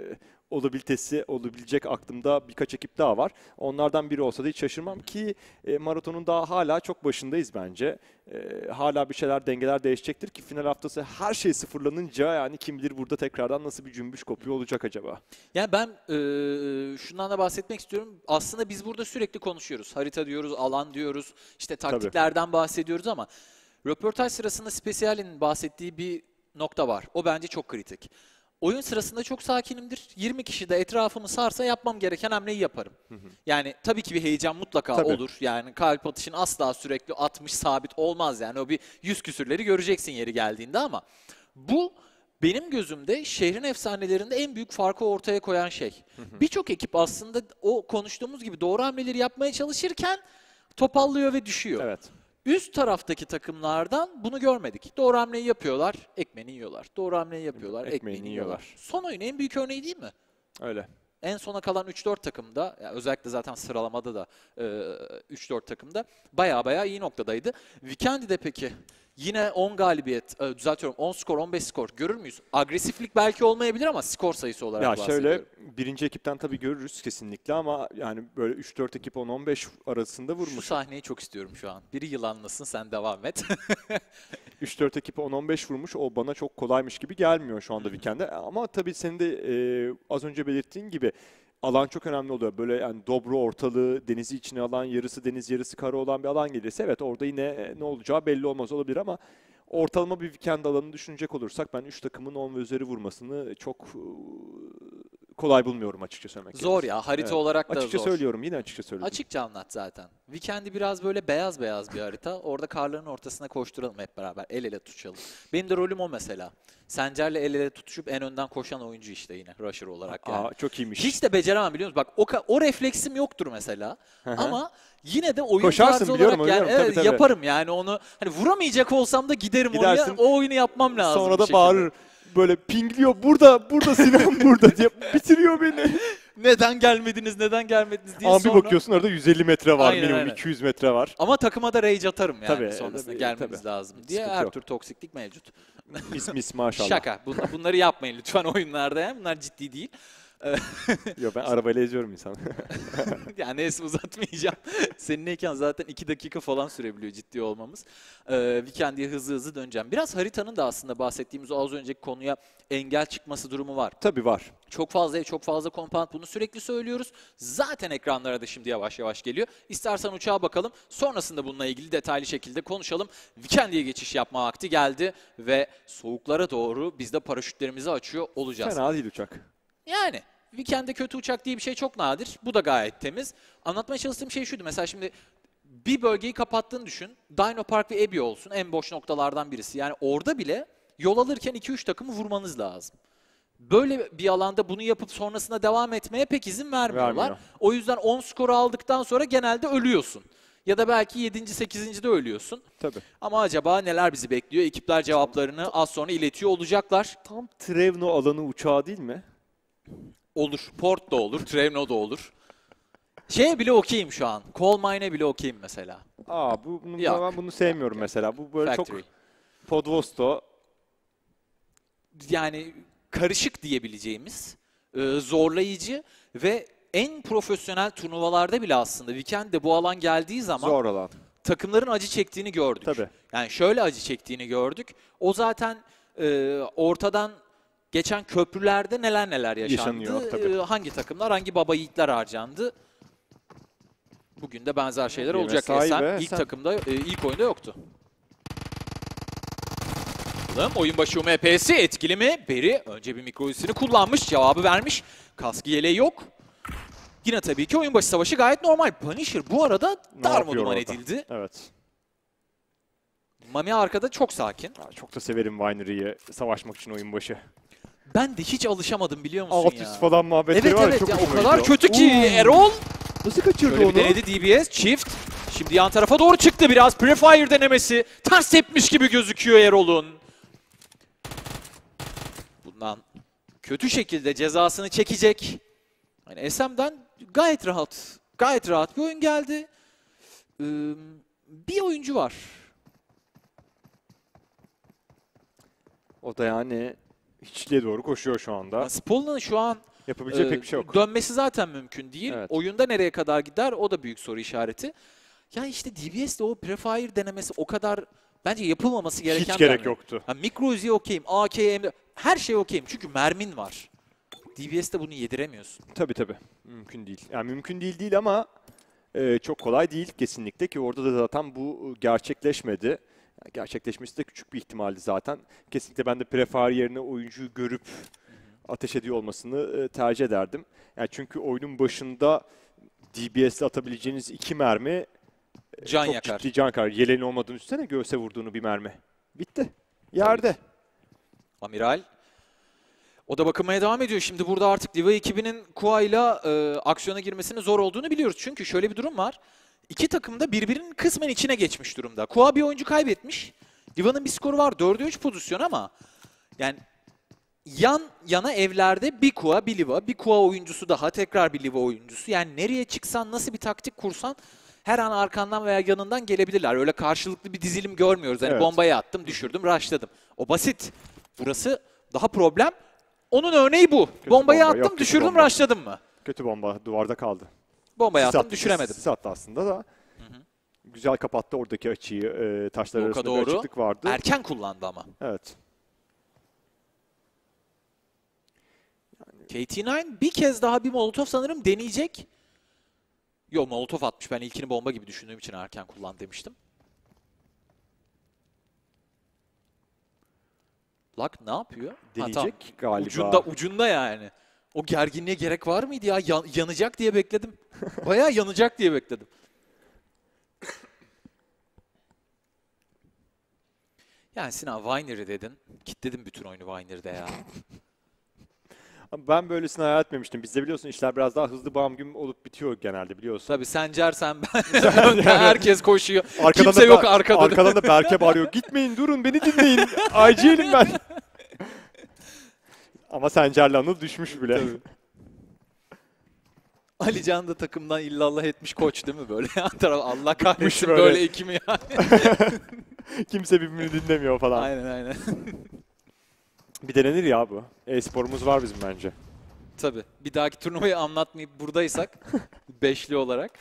olabilitesi olabilecek aklımda birkaç ekip daha var. Onlardan biri olsa da hiç şaşırmam ki e, maratonun daha hala çok başındayız bence. E, hala bir şeyler, dengeler değişecektir ki final haftası her şey sıfırlanınca yani kim bilir burada tekrardan nasıl bir cümbüş kopuyor olacak acaba? Yani ben e, şundan da bahsetmek istiyorum. Aslında biz burada sürekli konuşuyoruz. Harita diyoruz, alan diyoruz, işte taktiklerden Tabii. bahsediyoruz ama röportaj sırasında Spesiyal'in bahsettiği bir nokta var. O bence çok kritik. Oyun sırasında çok sakinimdir. yirmi kişi de etrafımı sarsa yapmam gereken hamleyi yaparım. Hı hı. Yani tabii ki bir heyecan mutlaka tabii. olur. Yani kalp atışın asla sürekli altmış sabit olmaz. Yani o bir yüz küsürleri göreceksin yeri geldiğinde ama bu benim gözümde şehrin efsanelerinde en büyük farkı ortaya koyan şey. Birçok ekip aslında o konuştuğumuz gibi doğru hamleleri yapmaya çalışırken topallıyor ve düşüyor. Evet. Üst taraftaki takımlardan bunu görmedik. Doğru hamleyi yapıyorlar, ekmeğini yiyorlar. Doğru hamleyi yapıyorlar, ekmeğini, ekmeğini yiyorlar. yiyorlar. Son oyun en büyük örneği değil mi? Öyle. En sona kalan üç dört takımda, yani özellikle zaten sıralamada da e, üç dört takımda baya baya iyi noktadaydı. Weekend'de peki yine on galibiyet, e, düzeltiyorum on skor, on beş skor görür müyüz? Agresiflik belki olmayabilir ama skor sayısı olarak ya bahsediyorum. Şöyle birinci ekipten tabii görürüz kesinlikle ama yani böyle üç dört ekip on on beş arasında vurmuş. Şu sahneyi çok istiyorum şu an. Biri yılanlasın, sen devam et. üç dört ekip on on beş vurmuş. O bana çok kolaymış gibi gelmiyor şu anda Weekend'de. Ama tabii senin de e, az önce belirttiğin gibi alan çok önemli oluyor. Böyle yani dobro ortalığı, denizi içine alan, yarısı deniz yarısı kara olan bir alan gelirse evet orada yine ne olacağı belli olmaz olabilir ama ortalama bir Weekend alanını düşünecek olursak ben üç takımın on ve üzeri vurmasını çok kolay bulmuyorum açıkça söylemek Zor gerekirse. Ya harita evet. olarak da açıkça zor. söylüyorum yine açıkça söylüyorum. Açıkça anlat zaten. Weekend'i biraz böyle beyaz beyaz bir harita. Orada karların ortasına koşturalım hep beraber. El ele tutuşalım. Benim de rolüm o mesela. Sencer'le el ele tutuşup en önden koşan oyuncu işte yine rusher olarak. Yani. Aa, çok iyiymiş. Hiç de beceremem biliyor musun? Bak o, o refleksim yoktur mesela. ama yine de oyun Koşarsın, tarzı biliyorum, olarak yani, evet, tabii, tabii. yaparım yani onu. Hani vuramayacak olsam da giderim Gidersin, oraya. O oyunu yapmam lazım. Sonra da bağırır. Böyle pingliyor. Burada, burada Sinan burada diye bitiriyor beni. Neden gelmediniz, neden gelmediniz diye Ama sonra. bir bakıyorsun orada yüz elli metre var, aynen, minimum aynen. iki yüz metre var. Ama takıma da rage atarım yani tabii, sonrasında tabii, gelmemiz tabii. lazım diye Sıkıntı her yok. tür toksiklik mevcut. Mis mis maşallah. Şaka. Bun- bunları yapmayın lütfen oyunlarda yani. Bunlar ciddi değil. Yok ben arabayla eziyorum insan. Yani neyse uzatmayacağım. Seninleyken zaten iki dakika falan sürebiliyor ciddi olmamız. Ee, Weekend'e hızlı hızlı döneceğim. Biraz haritanın da aslında bahsettiğimiz o az önceki konuya engel çıkması durumu var. Tabii var. Çok fazla çok fazla compound, bunu sürekli söylüyoruz. Zaten ekranlara da şimdi yavaş yavaş geliyor. İstersen uçağa bakalım. Sonrasında bununla ilgili detaylı şekilde konuşalım. Weekend'e geçiş yapma vakti geldi ve soğuklara doğru biz de paraşütlerimizi açıyor olacağız. Fena değil uçak. Yani Weekend'de kötü uçak diye bir şey çok nadir. Bu da gayet temiz. Anlatmaya çalıştığım şey şuydu. Mesela şimdi bir bölgeyi kapattığını düşün. Dino Park ve Abbey olsun. En boş noktalardan birisi. Yani orada bile yol alırken iki üç takımı vurmanız lazım. Böyle bir alanda bunu yapıp sonrasında devam etmeye pek izin vermiyorlar. Vermiyor. O yüzden on skoru aldıktan sonra genelde ölüyorsun. Ya da belki yedinci sekizinci de ölüyorsun. Tabii. Ama acaba neler bizi bekliyor? Ekipler cevaplarını az sonra iletiyor olacaklar. Tam Trevno alanı uçağı değil mi? Olur. Port da olur. Trevno da olur. Şeye bile okeyim şu an. Coal Mine'e bile okeyim mesela. Aa bu bunu, Yok. ben bunu sevmiyorum Yok. mesela. Bu böyle Factory. çok Podvosto. Yani karışık diyebileceğimiz, e, zorlayıcı ve en profesyonel turnuvalarda bile aslında Weekend'de bu alan geldiği zaman Zor alan. takımların acı çektiğini gördük. Tabii. Yani şöyle acı çektiğini gördük. O zaten e, ortadan geçen köprülerde neler neler yaşandı. Yaşanıyor, tabii. E, hangi takımlar, hangi baba yiğitler harcandı. Bugün de benzer şeyler Bir olacak. mesai Esen ve ilk sen- takımda, e, ilk oyunda yoktu. Bakalım oyun başı U M P'si etkili mi? Beri önce bir mikroüsünü kullanmış, cevabı vermiş. Kaskı yeleği yok. Yine tabii ki oyun başı savaşı gayet normal. Punisher bu arada Ne darma yapıyor duman orada? edildi. Evet. Mami arkada çok sakin. Aa, çok da severim Winery'yi savaşmak için oyun başı. Ben de hiç alışamadım biliyor musun Alt ya? üst falan muhabbetleri Evet var ya, evet çok ya, o hoşuma kadar gidiyor. kötü ki Oo. Erol. Nasıl kaçırdı Şöyle onu? bir denedi D B S çift. Şimdi yan tarafa doğru çıktı biraz. Prefire denemesi. Ters tepmiş gibi gözüküyor Erol'un. Bundan kötü şekilde cezasını çekecek. Hani S M'den gayet rahat. Gayet rahat bir oyun geldi. Ee, bir oyuncu var. O da yani hiçliğe doğru koşuyor şu anda. Spolna'nın şu an Yapabileceği Ee, pek bir şey yok. Dönmesi zaten mümkün değil. Evet. Oyunda nereye kadar gider o da büyük soru işareti. Ya işte D B S'de o prefire denemesi o kadar bence yapılmaması gereken Hiç gerek bir hamle. yoktu. Ha, Mikro Uzi'ye okeyim, A K M her şeye okeyim çünkü mermin var. D B S'de bunu yediremiyorsun. Tabii tabii. Mümkün değil. Yani mümkün değil değil ama e, çok kolay değil kesinlikle ki orada da zaten bu gerçekleşmedi. Yani gerçekleşmesi de küçük bir ihtimaldi zaten. Kesinlikle ben de prefire yerine oyuncuyu görüp ateş ediyor olmasını e, tercih ederdim. Yani çünkü oyunun başında D B S'le atabileceğiniz iki mermi e, Can çok yakar. ciddi can yakar. Yeleğin olmadığını üstüne göğse vurduğunu bir mermi. Bitti. Yerde. Amiral. O da bakılmaya devam ediyor. Şimdi burada artık Diva ekibinin Kua'yla e, aksiyona girmesinin zor olduğunu biliyoruz. Çünkü şöyle bir durum var. İki takım da birbirinin kısmen içine geçmiş durumda. Kua bir oyuncu kaybetmiş. Diva'nın bir skoru var. dörde üç pozisyon ama yani yan yana evlerde bir Kua, bir Liva. Bir Kua oyuncusu daha tekrar bir Liva oyuncusu. Yani nereye çıksan, nasıl bir taktik kursan her an arkandan veya yanından gelebilirler. Öyle karşılıklı bir dizilim görmüyoruz. Hani Evet. bombayı attım, düşürdüm, rushladım. O basit. Burası daha problem. Onun örneği bu. Kötü Bombayı bomba, attım, yok kötü düşürdüm, bomba. rushladım mı? Kötü bomba duvarda kaldı. Bombayı Sis attım, attı, düşüremedim. Sis attı aslında da. Güzel kapattı oradaki açıyı. E, taşlar Doka arasında doğru. bir açıklık vardı. Erken kullandı ama. Evet. K T dokuz bir kez daha bir Molotov sanırım deneyecek. Yok, Molotov atmış. Ben ilkini bomba gibi düşündüğüm için erken kullan demiştim. Luck ne yapıyor? Deneyecek galiba. Ucunda, ucunda yani. O gerginliğe gerek var mıydı ya? Yan- yanacak diye bekledim. Bayağı yanacak diye bekledim. Yani Sinan Viner'ı dedin. Kitledim bütün oyunu Viner'de ya. Ben böylesini hayal etmemiştim. Bizde biliyorsun işler biraz daha hızlı bam güm olup bitiyor genelde biliyorsun. Tabii Sencer sen ben. Herkes koşuyor. Arkadan Kimse da yok Ber- arkada. Arkadan da Berke bağırıyor. Gitmeyin durun beni dinleyin. I G'lim ben. Ama Sencer'le Anıl düşmüş bile. Ali Can da takımdan illallah etmiş koç değil mi böyle? Allah kahretsin böyle. böyle ekimi yani. Kimse birbirini dinlemiyor falan. Aynen aynen. Bir denenir ya bu. E-sporumuz var bizim bence. Tabii. Bir dahaki turnuvayı anlatmayıp buradaysak beşli olarak.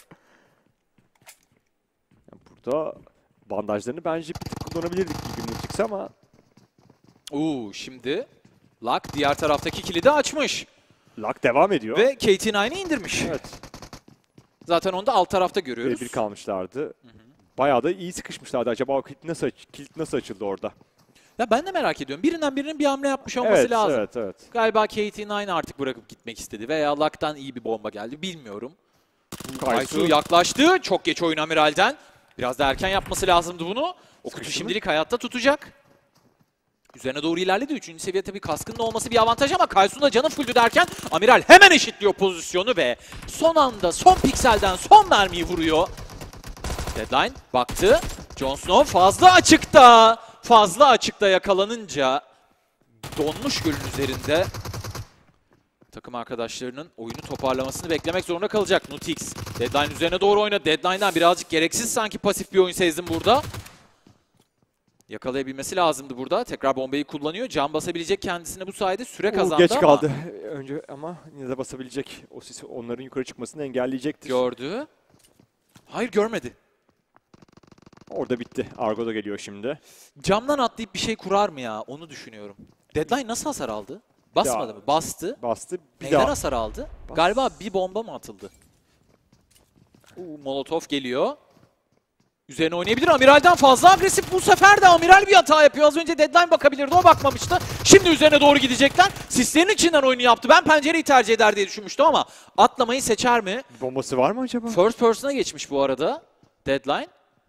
Burada bandajlarını bence bir tık kullanabilirdik bir gün çıksa ama. Uuu şimdi Luck diğer taraftaki kilidi açmış. Luck devam ediyor. Ve K T dokuz'u indirmiş. Evet. Zaten onu da alt tarafta görüyoruz. Bir kalmışlardı. Hı hı. Bayağı da iyi sıkışmışlardı. Acaba o kilit nasıl, aç- kilit nasıl açıldı orada? Ya ben de merak ediyorum. Birinden birinin bir hamle yapmış olması Evet, lazım. evet, evet. Galiba K T dokuz artık bırakıp gitmek istedi veya Luck'tan iyi bir bomba geldi. Bilmiyorum. Kaysu yaklaştı. Çok geç oyun Amiral'den. Biraz da erken yapması lazımdı bunu. O kutu şimdilik hayatta tutacak. Üzerine doğru ilerledi. Üçüncü seviye tabii kaskının olması bir avantaj ama Kaysu'nun da canı fulldü derken Amiral hemen eşitliyor pozisyonu ve son anda son pikselden son mermiyi vuruyor. Deadline baktı. Jon Snow fazla açıkta. Fazla açıkta yakalanınca donmuş gölün üzerinde takım arkadaşlarının oyunu toparlamasını beklemek zorunda kalacak. Nutix Deadline üzerine doğru oynadı. Deadline'dan birazcık gereksiz sanki pasif bir oyun sezdim burada. Yakalayabilmesi lazımdı burada. Tekrar bombayı kullanıyor. Can basabilecek kendisine bu sayede süre kazandı geç ama. kaldı. Önce ama yine de basabilecek. O sis onların yukarı çıkmasını engelleyecektir. Gördü. Hayır görmedi. Orada bitti. Argo da geliyor şimdi. Camdan atlayıp bir şey kurar mı ya? Onu düşünüyorum. Deadline nasıl hasar aldı? Basmadı mı? Bastı. Bastı. Bir Neyden daha. hasar aldı? Bas. Galiba bir bomba mı atıldı? Uu, Molotov geliyor. Üzerine oynayabilir. Amiral'den fazla agresif. Bu sefer de Amiral bir hata yapıyor. Az önce Deadline bakabilirdi. O bakmamıştı. Şimdi üzerine doğru gidecekler. Sislerin içinden oyunu yaptı. Ben pencereyi tercih eder diye düşünmüştüm ama atlamayı seçer mi? Bombası var mı acaba? First person'a geçmiş bu arada. Deadline.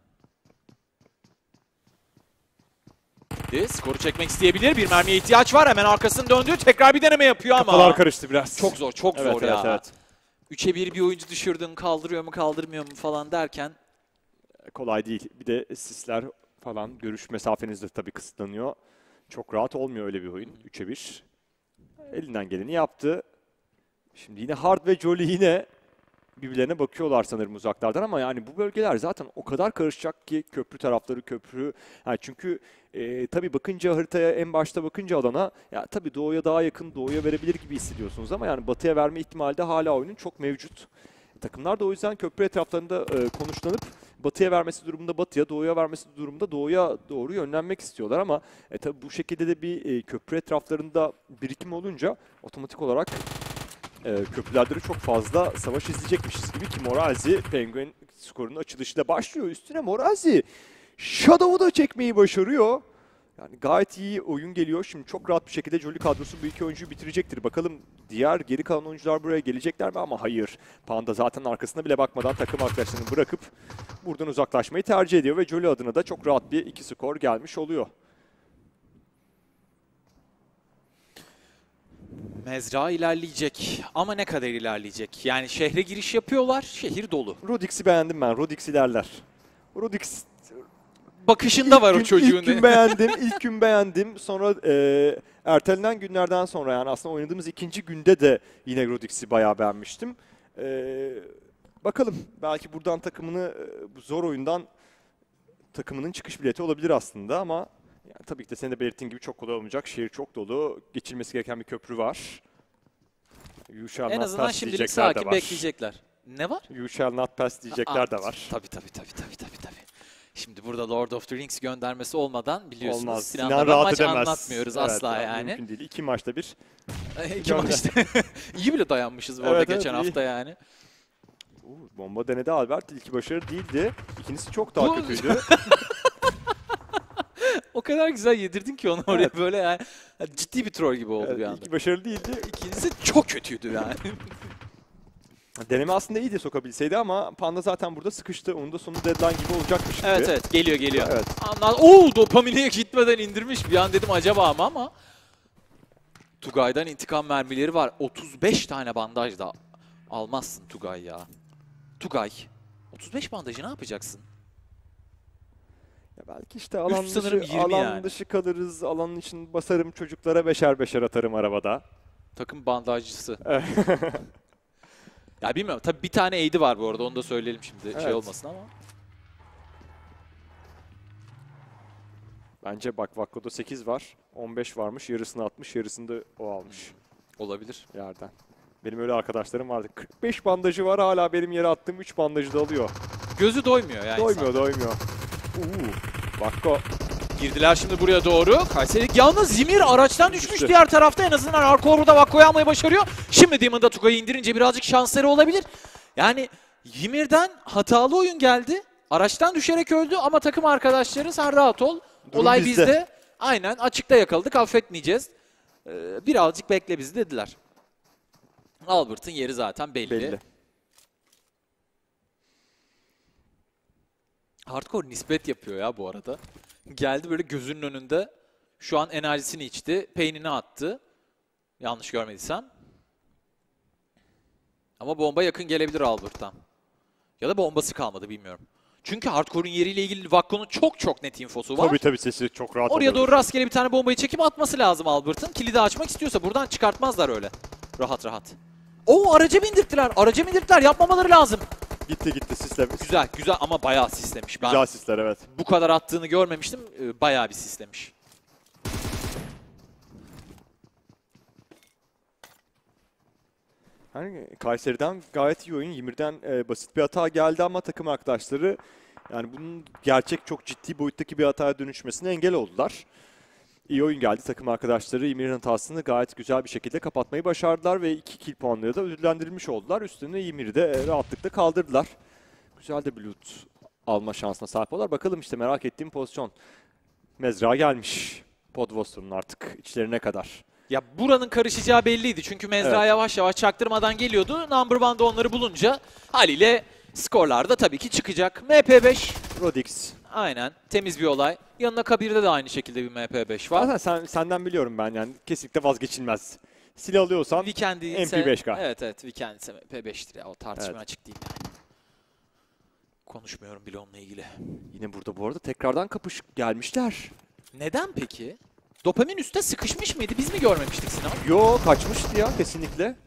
Skoru çekmek isteyebilir. Bir mermiye ihtiyaç var. Hemen arkasını döndü. Tekrar bir deneme yapıyor ama. Kafalar karıştı biraz. Çok zor, çok evet, zor evet, ya. Evet. üçe bir bir oyuncu düşürdün. Kaldırıyor mu, kaldırmıyor mu falan derken. Kolay değil. Bir de sisler falan görüş mesafeniz de tabii kısıtlanıyor. Çok rahat olmuyor öyle bir oyun. üçe bir. Elinden geleni yaptı. Şimdi yine Hard ve Jolly yine birbirlerine bakıyorlar sanırım uzaklardan ama yani bu bölgeler zaten o kadar karışacak ki köprü tarafları, köprü. Yani çünkü e, tabii bakınca haritaya, en başta bakınca alana ya tabii doğuya daha yakın, doğuya verebilir gibi hissediyorsunuz ama yani batıya verme ihtimali de hala oyunun çok mevcut. Takımlar da o yüzden köprü etraflarında e, konuşlanıp batıya vermesi durumunda batıya, doğuya vermesi durumunda doğuya doğru yönlenmek istiyorlar ama e, tabii bu şekilde de bir e, köprü etraflarında birikim olunca otomatik olarak e, köprülerde de çok fazla savaş izleyecekmişiz gibi ki Morazi Penguin skorunun açılışıyla başlıyor. Üstüne Morazi Shadow'u da çekmeyi başarıyor. Yani gayet iyi oyun geliyor. Şimdi çok rahat bir şekilde Jolly kadrosu bu iki oyuncuyu bitirecektir. Bakalım diğer geri kalan oyuncular buraya gelecekler mi? Ama hayır. Panda zaten arkasına bile bakmadan takım arkadaşlarını bırakıp buradan uzaklaşmayı tercih ediyor. Ve Jolly adına da çok rahat bir iki skor gelmiş oluyor. Mezra ilerleyecek ama ne kadar ilerleyecek? Yani şehre giriş yapıyorlar, şehir dolu. Rodix'i beğendim ben. Rodix ilerler. Rodix... Bakışında İlk var gün, o çocuğun. İlk gün beğendim, ilk gün beğendim. Sonra e, ertelenen günlerden sonra yani aslında oynadığımız ikinci günde de yine Rodix'i bayağı beğenmiştim. E, bakalım belki buradan takımını bu zor oyundan takımının çıkış bileti olabilir aslında ama yani tabii ki de senin de belirttiğin gibi çok kolay olmayacak. Şehir çok dolu, geçilmesi gereken bir köprü var. You shall En not azından pass şimdilik diyecekler de sakin var. bekleyecekler. Ne var? You shall not pass diyecekler Aa, de var. Tabii tabii tabii tabii tabii tabii. Şimdi burada Lord of the Rings göndermesi olmadan biliyorsunuz Olmaz. Sinan'la Sinan ben rahat maç edemez. anlatmıyoruz Evet, asla yani yani. Mümkün değil. İki maçta bir. İki maçta. İyi bile dayanmışız bu arada Evet, geçen evet, hafta iyi. yani. Uu, bomba denedi Albert. İlki başarı değildi. İkincisi çok daha Bu- kötüydü. O kadar güzel yedirdin ki onu oraya Evet. böyle yani ciddi bir troll gibi oldu Evet, bir anda. İlki başarılı değildi. İkincisi çok kötüydü yani. Deneme aslında iyiydi sokabilseydi ama Panda zaten burada sıkıştı. Onun da sonu deadline gibi olacakmış gibi. Evet evet geliyor geliyor. Evet. Anla Oo dopamine gitmeden indirmiş bir an dedim acaba ama ama. Tugay'dan intikam mermileri var. otuz beş tane bandaj da almazsın Tugay ya. Tugay. otuz beş bandajı ne yapacaksın? Ya belki işte alan Üst dışı, sınırım yirmi alan yani. dışı kalırız. Alanın için basarım çocuklara beşer beşer atarım arabada. Takım bandajcısı. Ya bilmiyorum. Tabii bir tane aid'i var bu arada. Onu da söyleyelim şimdi. Şey Evet. olmasın ama. Bence bak Vakko'da sekiz var. on beş varmış. Yarısını atmış. Yarısını da o almış. Olabilir. Yerden. Benim öyle arkadaşlarım vardı. kırk beş bandajı var. Hala benim yere attığım üç bandajı da alıyor. Gözü doymuyor yani. Doymuyor, insan. doymuyor. Uuu. Vakko. Girdiler şimdi buraya doğru. Kayseri yalnız Ymir araçtan düşmüş Düştü. diğer tarafta. En azından Hardcore burada Vakko'yu almayı başarıyor. Şimdi Demon'da Tugay'ı indirince birazcık şansları olabilir. Yani Ymir'den hatalı oyun geldi. Araçtan düşerek öldü ama takım arkadaşları sen rahat ol. Durum Olay bizde. bizde. Aynen açıkta yakaladık affetmeyeceğiz. Ee, birazcık bekle bizi dediler. Albert'ın yeri zaten belli. Belli. Hardcore nispet yapıyor ya bu arada. Geldi böyle gözünün önünde. Şu an enerjisini içti. Pain'ini attı. Yanlış görmediysem. Ama bomba yakın gelebilir Albert'tan. Ya da bombası kalmadı bilmiyorum. Çünkü Hardcore'un yeriyle ilgili Vakko'nun çok çok net infosu var. Tabii tabii sesi çok rahat Oraya alıyordur. doğru rastgele bir tane bombayı çekip atması lazım Albert'ın. Kilidi açmak istiyorsa buradan çıkartmazlar öyle. Rahat rahat. Oo araca bindirttiler. Araca bindirttiler. Yapmamaları lazım. Gitti gitti sislemiş. Güzel güzel ama bayağı sislemiş. Ben Güzel sisler evet. bu kadar attığını görmemiştim. Ee, Bayağı bir sislemiş. Yani Kayseri'den gayet iyi oyun. Ymir'den e, basit bir hata geldi ama takım arkadaşları yani bunun gerçek çok ciddi boyuttaki bir hataya dönüşmesine engel oldular. İyi oyun geldi. Takım arkadaşları Ymir'in hatasını gayet güzel bir şekilde kapatmayı başardılar ve iki kill puanları da ödüllendirilmiş oldular. Üstüne Ymir'i de e, rahatlıkla kaldırdılar. Güzel de bir loot alma şansına sahip oldular. Bakalım işte merak ettiğim pozisyon. Mezra gelmiş. Podvoster'ın artık içlerine kadar. Ya buranın karışacağı belliydi. Çünkü Mezra Evet. yavaş yavaş çaktırmadan geliyordu. Number One'da onları bulunca haliyle skorlar da tabii ki çıkacak. M P beş. Rodix. Aynen. Temiz bir olay. Yanına Kabir'de de aynı şekilde bir M P beş var. Zaten sen, senden biliyorum ben yani kesinlikle vazgeçilmez. Silah alıyorsan Weekend'i M ise- P beş K. Evet evet. Weekend ise M P beş'tir ya. O tartışma Evet. açık değil yani. Konuşmuyorum bile onunla ilgili. Yine burada bu arada tekrardan kapışık gelmişler. Neden peki? Dopamin üstte sıkışmış mıydı? Biz mi görmemiştik Sinan? Yo kaçmıştı ya kesinlikle.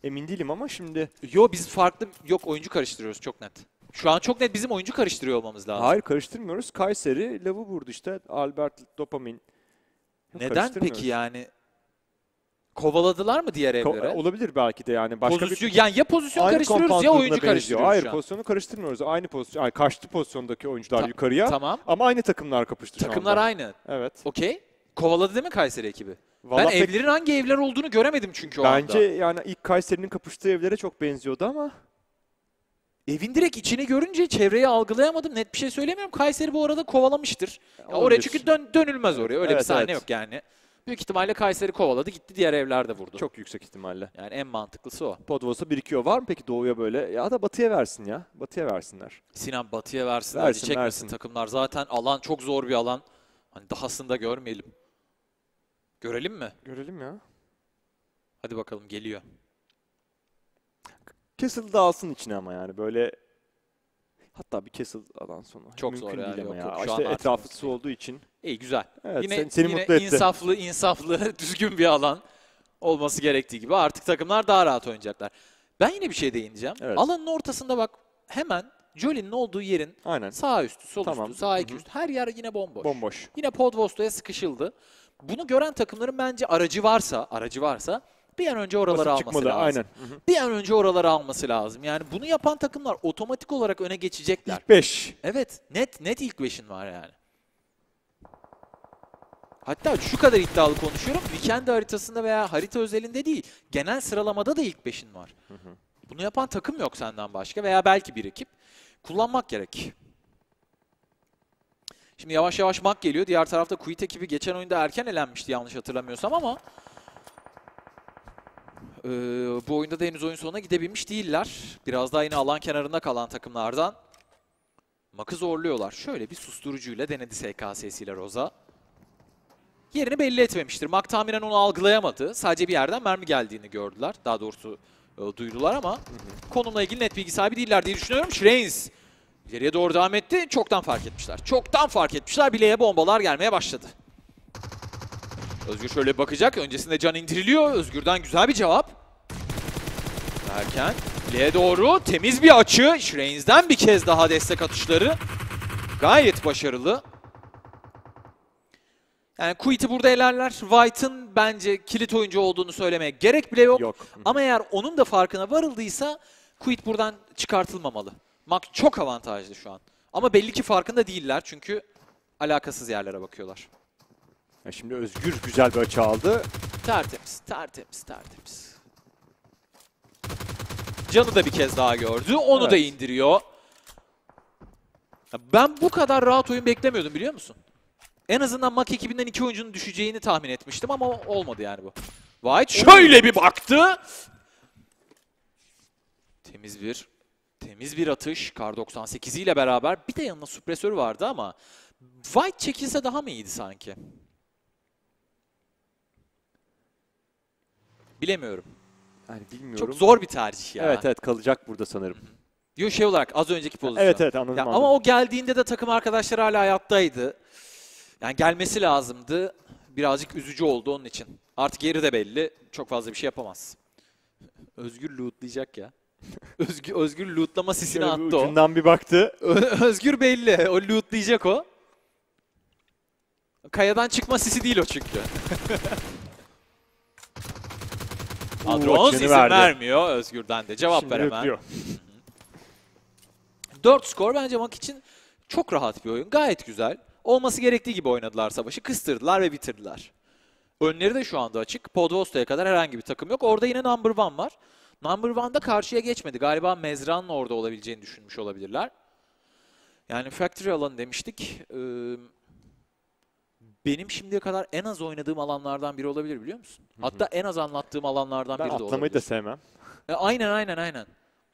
emin değilim ama şimdi... Yo biz farklı yok oyuncu karıştırıyoruz çok net. Şu an çok net bizim oyuncu karıştırıyor olmamız lazım. Hayır karıştırmıyoruz. Kayseri, Lav'ı vurdu işte. Albert, Dopamin. Yok, Neden peki yani? Kovaladılar mı diğer Ko- evlere? olabilir belki de yani. Başka Pozisyon, bir... yani ya pozisyon Aynı karıştırıyoruz ya compound oyuncu grubuna benziyor. karıştırıyoruz Hayır şu an. pozisyonu karıştırmıyoruz. Aynı pozisyon, yani karşı pozisyondaki oyuncular Ta- yukarıya. Tamam. Ama aynı takımlar kapıştı şu Takımlar anda. aynı. Evet. Okey. Kovaladı değil mi Kayseri ekibi? Vallahi ben pek- evlerin hangi evler olduğunu göremedim çünkü o Bence anda. yani ilk Kayseri'nin kapıştığı evlere çok benziyordu ama... Evin direkt içini görünce çevreyi algılayamadım. Net bir şey söylemiyorum. Kayseri bu arada kovalamıştır. Ya oraya olabilir. çünkü dön- dönülmez oraya. Öyle bir Evet, sahne evet. yok yani. Büyük ihtimalle Kayseri kovaladı. Gitti diğer evlerde vurdu. Çok yüksek ihtimalle. Yani en mantıklısı o. Podvos'a birikiyor. Var mı peki Doğu'ya böyle? Ya da Batı'ya versin ya. Batı'ya versinler. Sinan Batı'ya versin. Versin, acı çekmesin versin. takımlar. Zaten alan çok zor bir alan. Hani dahasını da görmeyelim. Görelim mi? Görelim ya. Hadi bakalım geliyor. Castle da alsın içine ama yani böyle... Hatta bir Castle'dan sonra. Çok Mümkün zor ya, değil ama yok, ya. yok. Şu İşte an artık etrafı mümkün su olduğu için. İyi güzel. Evet, yine sen- seni yine mutlu etti. insaflı insaflı düzgün bir alan olması gerektiği gibi artık takımlar daha rahat oynayacaklar. Ben yine bir şey değineceğim. Evet. Alanın ortasında bak hemen Jolie'nin olduğu yerin Aynen. sağ üstü, sol Tamam. üstü, sağ iki Hı hı. üstü her yer yine bomboş. Bomboş. Yine Podvosto'ya sıkışıldı. Bunu gören takımların bence aracı varsa, aracı varsa bir an önce oraları Basıp alması çıkmalı, lazım. aynen. Hı hı. Bir an önce oraları alması lazım. Yani bunu yapan takımlar otomatik olarak öne geçecekler. İlk beş. Evet, net net ilk beşin var yani. Hatta şu kadar iddialı konuşuyorum. Weekend haritasında veya harita özelinde değil. Genel sıralamada da ilk beşin var. Hı hı. Bunu yapan takım yok senden başka veya belki bir ekip. Kullanmak gerek. Şimdi yavaş yavaş Mak geliyor. Diğer tarafta Quit ekibi geçen oyunda erken elenmişti yanlış hatırlamıyorsam ama e, bu oyunda da henüz oyun sonuna gidebilmiş değiller. Biraz daha yine alan kenarında kalan takımlardan Mak'ı zorluyorlar. Şöyle bir susturucuyla denedi S K S'siyle Roza. Yerini belli etmemiştir. Mak tahminen onu algılayamadı. Sadece bir yerden mermi geldiğini gördüler. Daha doğrusu e, duydular ama hı hı. konumla ilgili net bilgi sahibi değiller diye düşünüyorum. Schreins ileriye doğru devam etti. Çoktan fark etmişler. Çoktan fark etmişler. Bileğe bombalar gelmeye başladı. Özgür şöyle bir bakacak. Öncesinde can indiriliyor. Özgür'den güzel bir cevap. Derken bileğe doğru temiz bir açı. Schreins'den bir kez daha destek atışları. Gayet başarılı. Yani Quit'i burada elerler. White'ın bence kilit oyuncu olduğunu söylemeye gerek bile yok. Yok. Ama eğer onun da farkına varıldıysa Quit buradan çıkartılmamalı. Mak çok avantajlı şu an. Ama belli ki farkında değiller çünkü alakasız yerlere bakıyorlar. Ya şimdi Özgür güzel bir açı aldı. Tertemiz, tertemiz, tertemiz. Can'ı da bir kez daha gördü. Onu Evet. da indiriyor. Ben bu kadar rahat oyun beklemiyordum biliyor musun? En azından Mak ekibinden iki oyuncunun düşeceğini tahmin etmiştim ama olmadı yani bu. White şöyle bir baktı. Temiz bir temiz bir atış. Kar doksan sekiz ile beraber bir de yanında süpresör vardı ama White çekilse daha mı iyiydi sanki? Bilemiyorum. Yani bilmiyorum. Çok zor bir tercih ya. Evet evet kalacak burada sanırım. Yo şey olarak az önceki pozisyon. Evet evet anladım. Ya anladım. ama o geldiğinde de takım arkadaşları hala hayattaydı. Yani gelmesi lazımdı. Birazcık üzücü oldu onun için. Artık yeri de belli. Çok fazla bir şey yapamaz. Özgür lootlayacak ya. Özgür, Özgür lootlama sisini Şöyle bir attı o. ucundan bir baktı. Özgür belli. O lootlayacak o. Kayadan çıkma sisi değil o çünkü. Adron izin verdi. vermiyor. Özgür'den de cevap Şimdi ver hemen. öpüyor. dört skor bence Mak için çok rahat bir oyun. Gayet güzel. Olması gerektiği gibi oynadılar savaşı. Kıstırdılar ve bitirdiler. Önleri de şu anda açık. Podvosto'ya kadar herhangi bir takım yok. Orada yine Number One var. Number One'da karşıya geçmedi. Galiba Mezra'nın orada olabileceğini düşünmüş olabilirler. Yani Factory alanı demiştik. Ee, benim şimdiye kadar en az oynadığım alanlardan biri olabilir biliyor musun? Hı hı. Hatta en az anlattığım alanlardan Ben biri de olabilir. atlamayı da sevmem. E, aynen aynen aynen.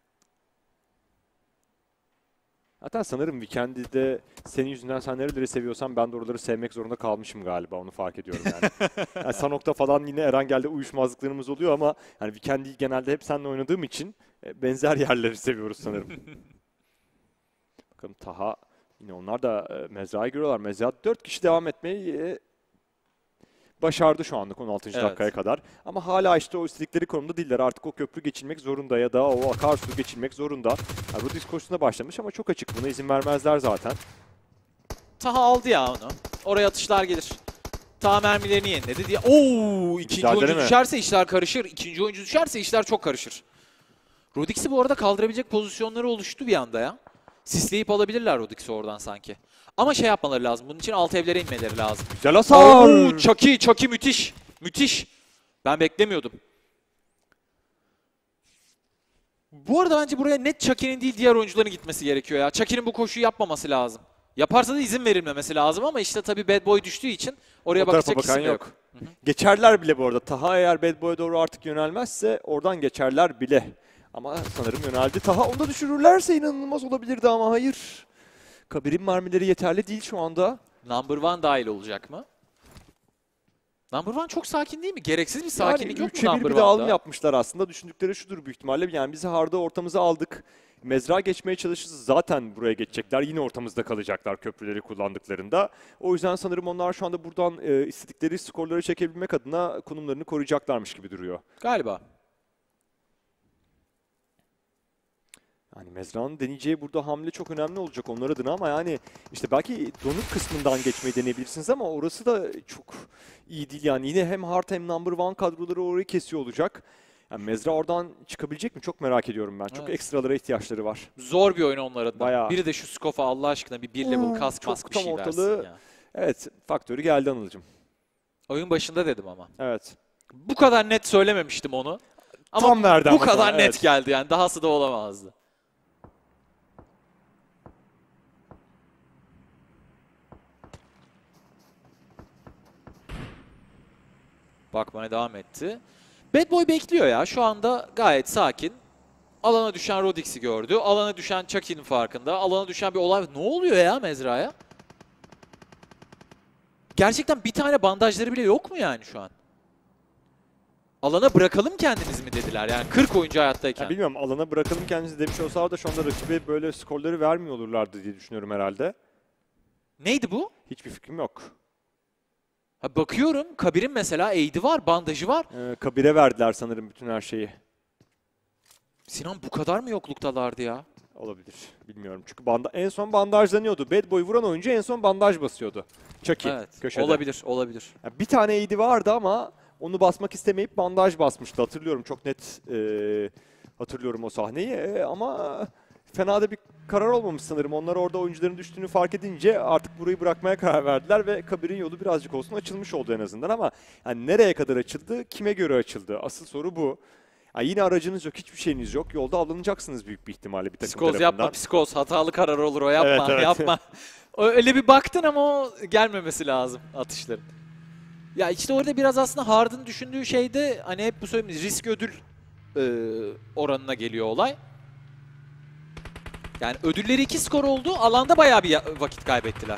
Hatta sanırım Weekend'de senin yüzünden sen nereleri seviyorsan ben de oraları sevmek zorunda kalmışım galiba. Onu fark ediyorum yani. yani Sanok'ta falan yine Erangel'de uyuşmazlıklarımız oluyor ama yani Weekend'i genelde hep seninle oynadığım için benzer yerleri seviyoruz sanırım. Bakalım Taha yine onlar da e, Mezra'yı görüyorlar. Mezra dört kişi devam etmeyi e, başardı şu anlık on altıncı Evet. dakikaya kadar. Ama hala işte o istedikleri konumda değiller. Artık o köprü geçilmek zorunda ya da o akarsu geçilmek zorunda. Yani Rudix koşusuna başlamış ama çok açık. Buna izin vermezler zaten. Taha aldı ya onu. Oraya atışlar gelir. Taha mermilerini yeniledi diye. Oo, ikinci Güzel oyuncu deneme. düşerse işler karışır. İkinci oyuncu düşerse işler çok karışır. Rudix'i bu arada kaldırabilecek pozisyonları oluştu bir anda ya. Sisleyip alabilirler Rudix'i oradan sanki. Ama şey yapmaları lazım. Bunun için alt evlere inmeleri lazım. Güzel hasar. Oo, Chucky, Chucky müthiş. Müthiş. Ben beklemiyordum. Bu arada bence buraya net Chucky'nin değil diğer oyuncuların gitmesi gerekiyor ya. Chucky'nin bu koşuyu yapmaması lazım. Yaparsa da izin verilmemesi lazım ama işte tabii Bad Boy düştüğü için oraya O tarafa bakacak bakan isim de yok. yok. Geçerler bile bu arada. Taha eğer Bad Boy'a doğru artık yönelmezse oradan geçerler bile. Ama sanırım yöneldi. Taha onu da düşürürlerse inanılmaz olabilirdi ama hayır. Kabir'in mermileri yeterli değil şu anda. Number One dahil olacak mı? Number One çok sakin değil mi? Gereksiz bir sakinlik yani yok mu Number bir One'da? bir dağılım yapmışlar aslında. Düşündükleri şudur büyük ihtimalle. Yani bizi harda ortamıza aldık. Mezra geçmeye çalışırız. Zaten buraya geçecekler. Yine ortamızda kalacaklar köprüleri kullandıklarında. O yüzden sanırım onlar şu anda buradan e, istedikleri skorları çekebilmek adına konumlarını koruyacaklarmış gibi duruyor. Galiba. Yani Mezra'nın deneyeceği burada hamle çok önemli olacak onlar adına ama yani işte belki donuk kısmından geçmeyi deneyebilirsiniz ama orası da çok iyi değil. Yani yine hem Hard hem Number One kadroları orayı kesiyor olacak. Yani Mezra oradan çıkabilecek mi? Çok merak ediyorum ben. Çok Evet. ekstralara ihtiyaçları var. Zor bir oyun onlar adına. Bayağı. Biri de şu Scoff'a Allah aşkına bir bir level kask Çok mask bir tam şey ortalığı. versin ya. Evet, faktörü geldi Anılcım. Oyun başında dedim ama. Evet. Bu kadar net söylememiştim onu. Ama Tam verdi bu ama kadar sonra, net evet. geldi yani. Dahası da olamazdı. Bakmaya devam etti. Bad Boy bekliyor ya. Şu anda gayet sakin. Alana düşen Rodix'i gördü. Alana düşen Chucky'nin farkında. Alana düşen bir olay. Ne oluyor ya Mezra'ya? Gerçekten bir tane bandajları bile yok mu yani şu an? Alana bırakalım kendimizi mi dediler yani kırk oyuncu hayattayken. Ya bilmiyorum alana bırakalım kendimizi demiş olsalar da şu anda rakibe böyle skorları vermiyor olurlardı diye düşünüyorum herhalde. Neydi bu? Hiçbir fikrim yok. Ha, bakıyorum Kabir'in mesela aid'i var, bandajı var. Ee, Kabir'e verdiler sanırım bütün her şeyi. Sinan bu kadar mı yokluktalardı ya? Olabilir. Bilmiyorum. Çünkü banda en son bandajlanıyordu. Bad Boy vuran oyuncu en son bandaj basıyordu. Chucky Evet. köşede. Olabilir, olabilir. Yani bir tane aid'i vardı ama onu basmak istemeyip bandaj basmıştı. Hatırlıyorum. Çok net e, hatırlıyorum o sahneyi. E, ama fena da bir karar olmamış sanırım. Onlar orada oyuncuların düştüğünü fark edince artık burayı bırakmaya karar verdiler ve Kabir'in yolu birazcık olsun açılmış oldu en azından ama yani nereye kadar açıldı, kime göre açıldı? Asıl soru bu. Yani yine aracınız yok, hiçbir şeyiniz yok. Yolda alınacaksınız büyük bir ihtimalle bir takım Psikoz tarafından. yapma, psikoz. Hatalı karar olur o yapma, Evet, evet. yapma. Öyle bir baktın ama o gelmemesi lazım atışların. Ya işte orada biraz aslında Hard'ın düşündüğü şeyde hani hep bu söylediğimiz risk ödül e, oranına geliyor olay. Yani ödülleri iki skor oldu. Alanda bayağı bir vakit kaybettiler.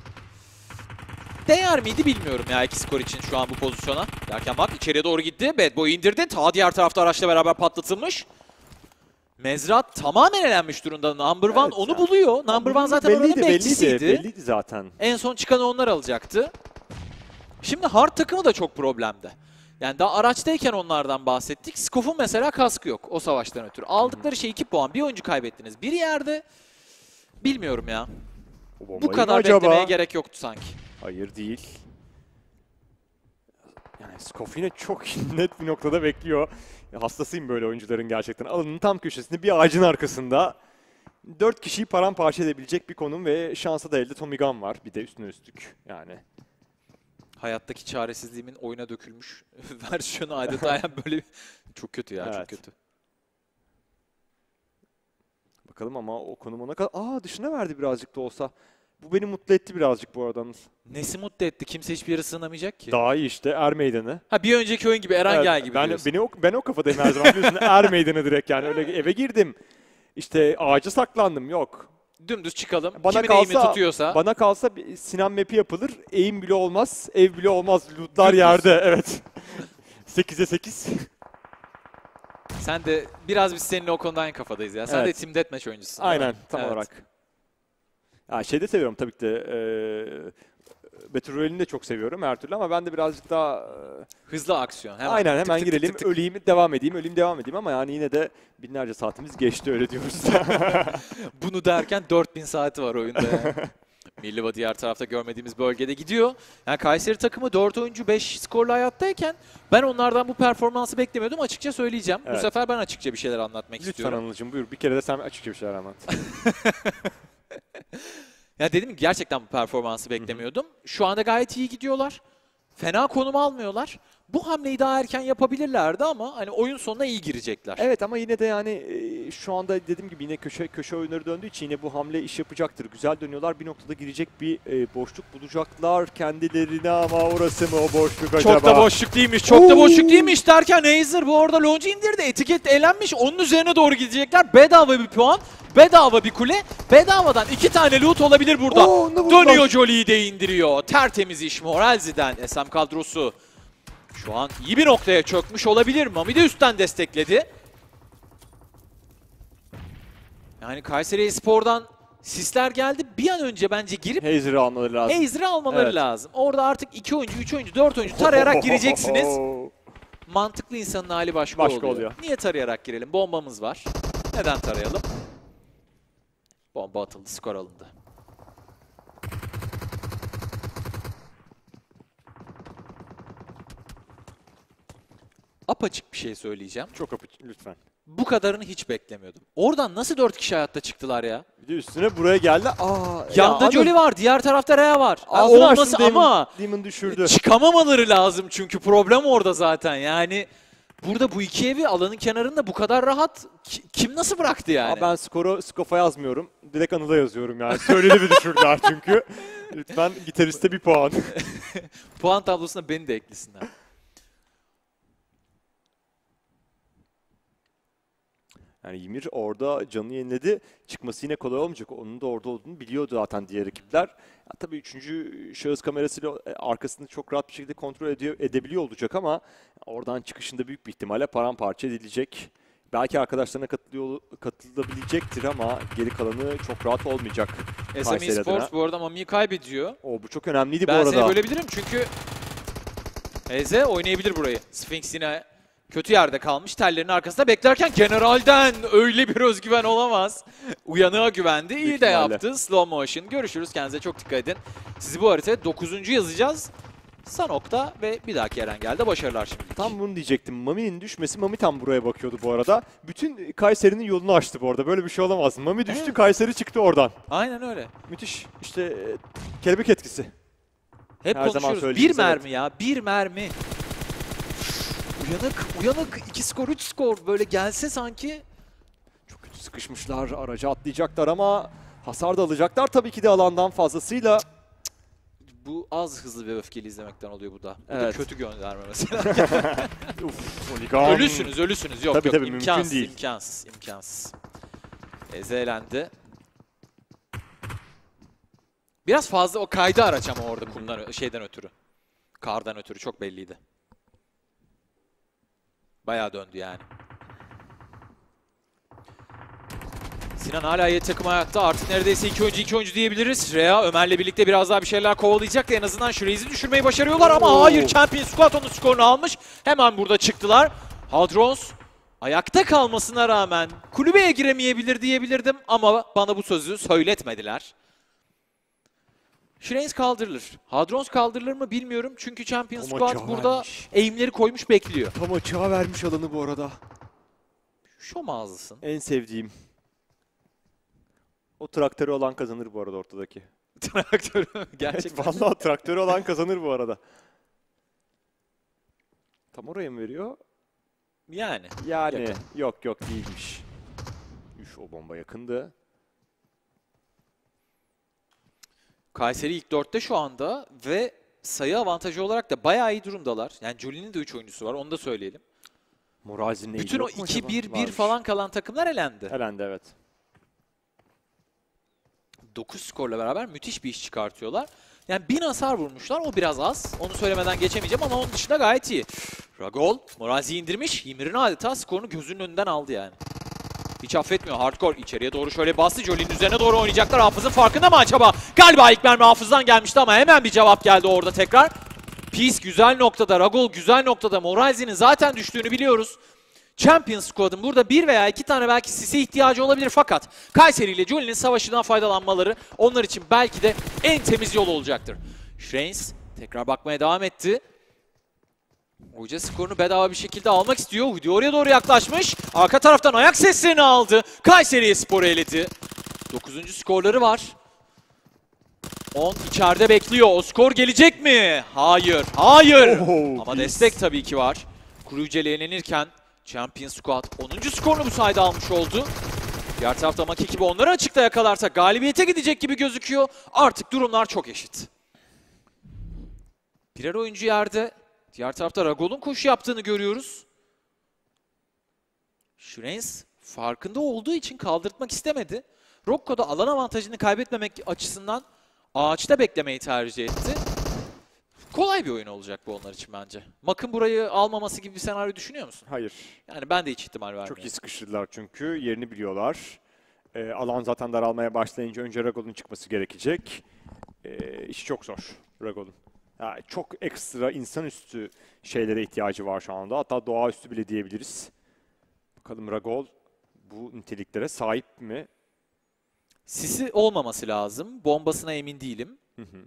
Değer miydi bilmiyorum ya iki skor için şu an bu pozisyona. Derken bak içeriye doğru gitti. Bad Boy indirdi. Ta diğer tarafta araçla beraber patlatılmış. Mezra tamamen elenmiş durumda. Number One Evet onu ya. buluyor. Number One zaten oranın belliydi, bekçisiydi. belliydi, belliydi zaten. En son çıkanı onlar alacaktı. Şimdi Hard takımı da çok problemde. Yani daha araçtayken onlardan bahsettik. Scoff'un mesela kaskı yok o savaştan ötürü. Aldıkları şey iki puan. Bir oyuncu kaybettiniz. Bir yerde bilmiyorum ya. Bu kadar acaba? beklemeye gerek yoktu sanki. Hayır değil. Yani Scoff yine çok net bir noktada bekliyor. Ya hastasıyım böyle oyuncuların gerçekten. Alanın tam köşesinde bir ağacın arkasında. Dört kişiyi paramparça edebilecek bir konum ve şansa da elde Tommy Gun var. Bir de üstüne üstlük yani. Hayattaki çaresizliğimin oyuna dökülmüş versiyonu adeta yani böyle çok kötü ya, Evet. çok kötü. Bakalım ama o konum ona kadar... Aa dışına verdi birazcık da olsa. Bu beni mutlu etti birazcık bu arada. Nesi mutlu etti? Kimse hiçbir yere sığınamayacak ki. Daha iyi işte Er Meydanı. Ha bir önceki oyun gibi Erangel Evet, gibi ben, diyorsun. beni o, ben o kafadayım her zaman biliyorsun. Er Meydanı direkt yani öyle eve girdim. İşte ağaca saklandım yok. Dümdüz çıkalım. Bana Kimin kalsa, eğimi tutuyorsa. Bana kalsa bir Sinan map'i yapılır. Eğim bile olmaz. Ev bile olmaz. Lootlar yerde. Evet. sekize sekiz. Sen de biraz biz seninle o konuda aynı kafadayız ya. Sen Evet. de Team Deathmatch oyuncusun. değil Aynen mi? tam Evet. olarak. Ya şey de seviyorum tabii ki de. E, Battle Royale'ini de çok seviyorum her türlü ama ben de birazcık daha... e, Hızlı aksiyon. Hemen Aynen tık hemen tık tık girelim, tık tık. öleyim, devam edeyim, öleyim, devam edeyim ama yani yine de binlerce saatimiz geçti öyle diyoruz. Bunu derken dört bin saati var oyunda yani. Milliva diğer tarafta görmediğimiz bölgede gidiyor. Yani Kayseri takımı dört oyuncu beş skorla hayattayken ben onlardan bu performansı beklemiyordum. Açıkça söyleyeceğim. Evet. Bu sefer ben açıkça bir şeyler anlatmak Lütfen istiyorum. Anıl'cığım buyur. Bir kere de sen açıkça bir şeyler anlat. Ya dedim ki gerçekten bu performansı beklemiyordum. Şu anda gayet iyi gidiyorlar. Fena konum almıyorlar. Bu hamleyi daha erken yapabilirlerdi ama hani oyun sonuna iyi girecekler. Evet ama yine de yani e, şu anda dediğim gibi yine köşe köşe oyunları döndüğü için yine bu hamle iş yapacaktır. Güzel dönüyorlar. Bir noktada girecek bir e, boşluk bulacaklar kendilerine ama orası mı o boşluk acaba? Çok da boşluk değilmiş, çok da boşluk değilmiş derken Azer bu arada launch'u indirdi. Etiket eğlenmiş, onun üzerine doğru gidecekler. Bedava bir puan, bedava bir kule, bedavadan iki tane loot olabilir burada. Oo, Dönüyor, Jolly'yi de indiriyor. Tertemiz iş Moralzi'den S M kadrosu. Şu an iyi bir noktaya çökmüş olabilir. Mami de üstten destekledi. Yani Kayseri Espor'dan sisler geldi. Bir an önce bence girip Hazer'ı almaları lazım. Hazer'ı almaları Evet. lazım. Orada artık iki oyuncu, üç oyuncu, dört oyuncu tarayarak gireceksiniz. Mantıklı insanın hali başka, Başka oluyor. oluyor. Niye tarayarak girelim? Bombamız var. Neden tarayalım? Bomba atıldı, skor alındı. Apaçık bir şey söyleyeceğim. Çok apaçık lütfen. Bu kadarını hiç beklemiyordum. Oradan nasıl dört kişi hayatta çıktılar ya? Bir de üstüne buraya geldi. Aa, Yanda ya Jolly var, diğer tarafta Rea var. Ha, Ağzını olması açtın, Demon- ama Demon düşürdü. çıkamamaları lazım çünkü problem orada zaten. Yani burada bu iki evi alanın kenarında bu kadar rahat ki- kim nasıl bıraktı yani? Aa, ben skoru Skof'a yazmıyorum. Direkt Anıl'a yazıyorum yani. Söyledi bir düşürdüler çünkü. Lütfen gitariste bir puan. Puan tablosuna beni de eklesinler. Yani Ymir orada canını yeniledi. Çıkması yine kolay olmayacak. Onun da orada olduğunu biliyordu zaten diğer ekipler. Ya, tabii üçüncü şahıs kamerasıyla arkasını çok rahat bir şekilde kontrol ediyor, edebiliyor olacak ama oradan çıkışında büyük bir ihtimalle paramparça edilecek. Belki arkadaşlarına katılıyor, katılabilecektir ama geri kalanı çok rahat olmayacak. S M E Kayseri Sports adına. bu arada Mami'yi kaybediyor. O bu çok önemliydi Ben bu arada. seni bölebilirim çünkü Eze oynayabilir burayı. Sphinx yine kötü yerde kalmış. Tellerin arkasında beklerken General'den öyle bir özgüven olamaz. Uyanığa güvendi. İyi Büyük de ihtimalle. yaptı. Slow motion. Görüşürüz. Kendinize çok dikkat edin. Sizi bu haritaya dokuzuncu yazacağız. Sanok'ta ve bir dahaki Erengel'de başarılar şimdilik. Tam bunu diyecektim. Mami'nin düşmesi, Mami tam buraya bakıyordu bu arada. Bütün Kayseri'nin yolunu açtı bu arada. Böyle bir şey olamaz. Mami düştü, Evet. Kayseri çıktı oradan. Aynen öyle. Müthiş. İşte e, kelebek etkisi. Hep Her zaman konuşuyoruz. Bir söylediğimiz, mermi evet. ya. Bir mermi. Uyanık, uyanık. iki skor, üç skor. Böyle gelse sanki. Çok kötü sıkışmışlar. Araca atlayacaklar ama hasar da alacaklar tabii ki de alandan fazlasıyla. Bu az hızlı ve öfkeli izlemekten oluyor bu da. Bu da Evet. kötü gönderme mesela. Uf, holigan. Ölüsünüz, ölüsünüz. Yok Tabii, yok, tabii, mümkün imkansız, değil. imkansız, imkansız. Eze'lendi. Biraz fazla o kaydı araç ama orada kumdan, ö- şeyden ötürü. Kardan ötürü çok belliydi. Bayağı döndü yani. Sinan hala yedi takım hayatta. Artık neredeyse iki oyuncu iki oyuncu diyebiliriz. Rea Ömer'le birlikte biraz daha bir şeyler kovalayacak da en azından Shreez'i düşürmeyi başarıyorlar ama Oo. hayır, Champion Squad onun skorunu almış. Hemen burada çıktılar. Hadrons ayakta kalmasına rağmen kulübeye giremeyebilir diyebilirdim ama bana bu sözü söyletmediler. Shreez kaldırılır. Hadrons kaldırılır mı bilmiyorum çünkü Champion Tam Squad açığa burada vermiş. aimleri koymuş bekliyor. Tam açığa vermiş alanı bu arada. Şom ağzısın. En sevdiğim. O traktörü olan kazanır bu arada ortadaki. Traktörü Gerçekten. gerçekten. Vallahi traktörü olan kazanır bu arada. Tam oraya mı veriyor? Yani. Yani yakın. yok yok değilmiş. Üf, o bomba yakındı. Kayseri ilk dörtte şu anda ve sayı avantajı olarak da bayağı iyi durumdalar. Yani Jolly'nin de üç oyuncusu var, onu da söyleyelim. Moralzi'nin eğili Bütün o yok mu iki acaba? bir bir Varmış. falan kalan takımlar elendi. Elendi evet. dokuz skorla beraber müthiş bir iş çıkartıyorlar. Yani bin hasar vurmuşlar, o biraz az. Onu söylemeden geçemeyeceğim ama onun dışında gayet iyi. Ragol, Moralzi'yi indirmiş. Ymir'in adeta skorunu gözünün önünden aldı yani. Hiç affetmiyor. Hardcore içeriye doğru şöyle bastı. Jolie'nin üzerine doğru oynayacaklar. Hafız'ın farkında mı acaba? Galiba ilk mermi Hafız'dan gelmişti ama hemen bir cevap geldi orada tekrar. Peace güzel noktada, Ragol güzel noktada. Moralzi'nin zaten düştüğünü biliyoruz. Champions Squad'ın burada bir veya iki tane belki sise ihtiyacı olabilir fakat Kayseri ile Jolie'nin savaşından faydalanmaları onlar için belki de en temiz yol olacaktır. Schreins tekrar bakmaya devam etti. Hoca skorunu bedava bir şekilde almak istiyor. Hudi oraya doğru yaklaşmış. Arka taraftan ayak seslerini aldı. Kayseri'ye sporu eledi. dokuzuncu skorları var. on içeride bekliyor. O skor gelecek mi? Hayır. Hayır. Oho, Ama biz. destek tabii ki var. Krujeli elenirken Champions Squad onuncu skorunu bu sayede almış oldu. Diğer tarafta Maki ekibi onları açıkta yakalarsa galibiyete gidecek gibi gözüküyor. Artık durumlar çok eşit. Birer oyuncu yerde. Diğer tarafta Ragol'un koşu yaptığını görüyoruz. Schreins farkında olduğu için kaldırtmak istemedi. Rocco da alan avantajını kaybetmemek açısından ağaçta beklemeyi tercih etti. Kolay bir oyun olacak bu onlar için bence. Mak'ın burayı almaması gibi bir senaryo düşünüyor musun? Hayır. Yani ben de hiç ihtimal vermiyorum. Çok iyi sıkıştırdılar çünkü. Yerini biliyorlar. E, alan zaten daralmaya başlayınca önce Ragol'un çıkması gerekecek. E, işi çok zor Ragol'un. Yani çok ekstra insanüstü şeylere ihtiyacı var şu anda. Hatta doğaüstü bile diyebiliriz. Bakalım Ragol bu niteliklere sahip mi? Sisi olmaması lazım. Bombasına emin değilim. Hı hı.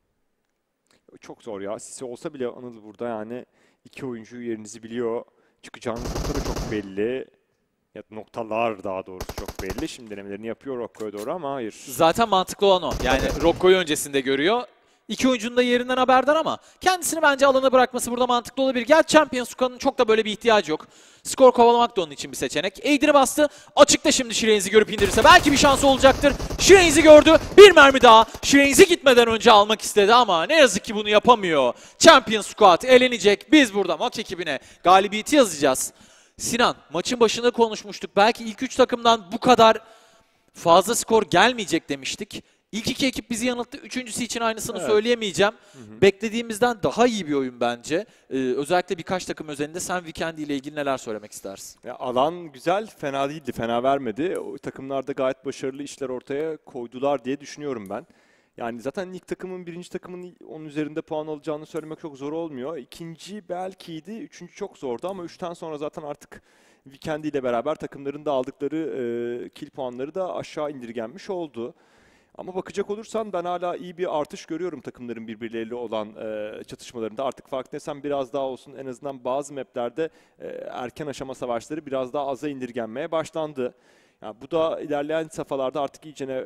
Çok zor ya. Sisi olsa bile Anıl burada yani iki oyuncu yerinizi biliyor. Çıkacağınız nokta da çok belli. Ya noktalar daha doğrusu çok belli. Şimdi denemelerini yapıyor Rocco'ya doğru ama hayır. Zaten mantıklı olan o. Yani Rocco'yu öncesinde görüyor. İki oyuncunun da yerinden haberdar ama kendisini bence alana bırakması burada mantıklı olabilir. Gel Champions Squad'ın çok da böyle bir ihtiyacı yok. Skor kovalamak da onun için bir seçenek. Aid'ini bastı. Açıkta şimdi Schreins'i görüp indirirse belki bir şansı olacaktır. Schreins'i gördü. Bir mermi daha. Schreins'i gitmeden önce almak istedi ama ne yazık ki bunu yapamıyor. Champions Squad elenecek. Biz burada Mak ekibine galibiyeti yazacağız. Sinan, maçın başında konuşmuştuk. Belki ilk üç takımdan bu kadar fazla skor gelmeyecek demiştik. İlk iki ekip bizi yanılttı. Üçüncüsü için aynısını Evet. söyleyemeyeceğim. Hı hı. Beklediğimizden daha iyi bir oyun bence. Ee, özellikle birkaç takım özelinde sen Weekend ile ilgili neler söylemek istersin? Ya alan güzel, fena değildi, fena vermedi. O takımlar da gayet başarılı işler ortaya koydular diye düşünüyorum ben. Yani zaten ilk takımın, birinci takımın onun üzerinde puan alacağını söylemek çok zor olmuyor. İkinci belkiydi, üçüncü çok zordu ama üçten sonra zaten artık Weekend ile beraber takımların da aldıkları e, kill puanları da aşağı indirgenmiş oldu. Ama bakacak olursan ben hala iyi bir artış görüyorum takımların birbirleriyle olan e, çatışmalarında. Artık farkındaysan biraz daha olsun en azından bazı maplerde e, erken aşama savaşları biraz daha aza indirgenmeye başlandı. Yani bu da ilerleyen safhalarda artık iyice e,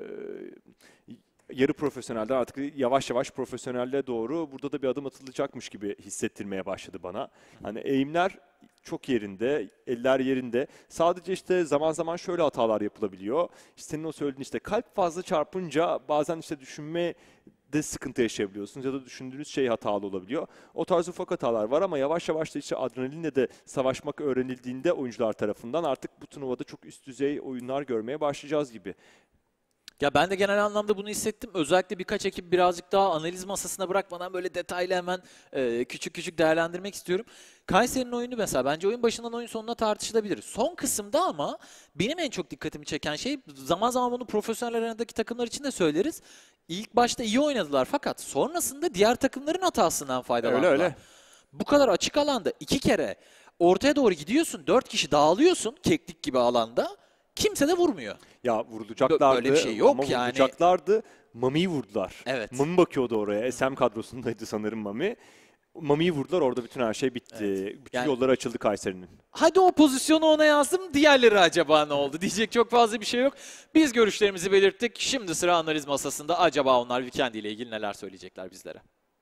yarı profesyonelden artık yavaş yavaş profesyonelle doğru burada da bir adım atılacakmış gibi hissettirmeye başladı bana. Hani eğimler çok yerinde, eller yerinde. Sadece işte zaman zaman şöyle hatalar yapılabiliyor. İşte senin o söylediğin işte kalp fazla çarpınca bazen işte düşünme de sıkıntı yaşayabiliyorsunuz ya da düşündüğünüz şey hatalı olabiliyor. O tarz ufak hatalar var ama yavaş yavaş da işte adrenalinle de savaşmak öğrenildiğinde oyuncular tarafından artık bu turnuvada çok üst düzey oyunlar görmeye başlayacağız gibi. Ya ben de genel anlamda bunu hissettim. Özellikle birkaç ekip birazcık daha analiz masasına bırakmadan böyle detaylı hemen e, küçük küçük değerlendirmek istiyorum. Kayseri'nin oyunu mesela bence oyun başından oyun sonuna tartışılabilir. Son kısımda ama benim en çok dikkatimi çeken şey zaman zaman bunu profesyonel arenadaki takımlar için de söyleriz. İlk başta iyi oynadılar fakat sonrasında diğer takımların hatasından faydalandılar. Öyle öyle. Bu kadar açık alanda iki kere ortaya doğru gidiyorsun, dört kişi dağılıyorsun keklik gibi alanda. Kimse de vurmuyor. Ya vurulacaklardı Böyle bir şey yok ama yani. vurulacaklardı. Mami'yi vurdular. Evet. Mami bakıyordu oraya. S M kadrosundaydı sanırım Mami. Mami'yi vurdular. Orada bütün her şey bitti. Evet. Bütün Yani- yolları açıldı Kayseri'nin. Hadi o pozisyonu ona yazdım. Diğerleri acaba ne oldu? Diyecek çok fazla bir şey yok. Biz görüşlerimizi belirttik. Şimdi sıra analiz masasında. Acaba onlar Weekend ile ilgili neler söyleyecekler bizlere?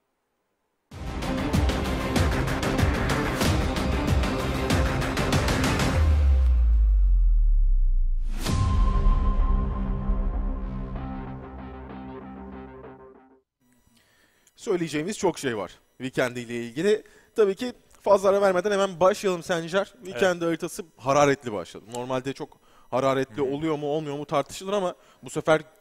Söyleyeceğimiz çok şey var Weekend ile ilgili. Tabii ki fazla ara vermeden hemen başlayalım Sencer. Weekend evet. haritası hararetli başladı. Normalde çok hararetli Hı-hı. oluyor mu olmuyor mu tartışılır ama bu sefer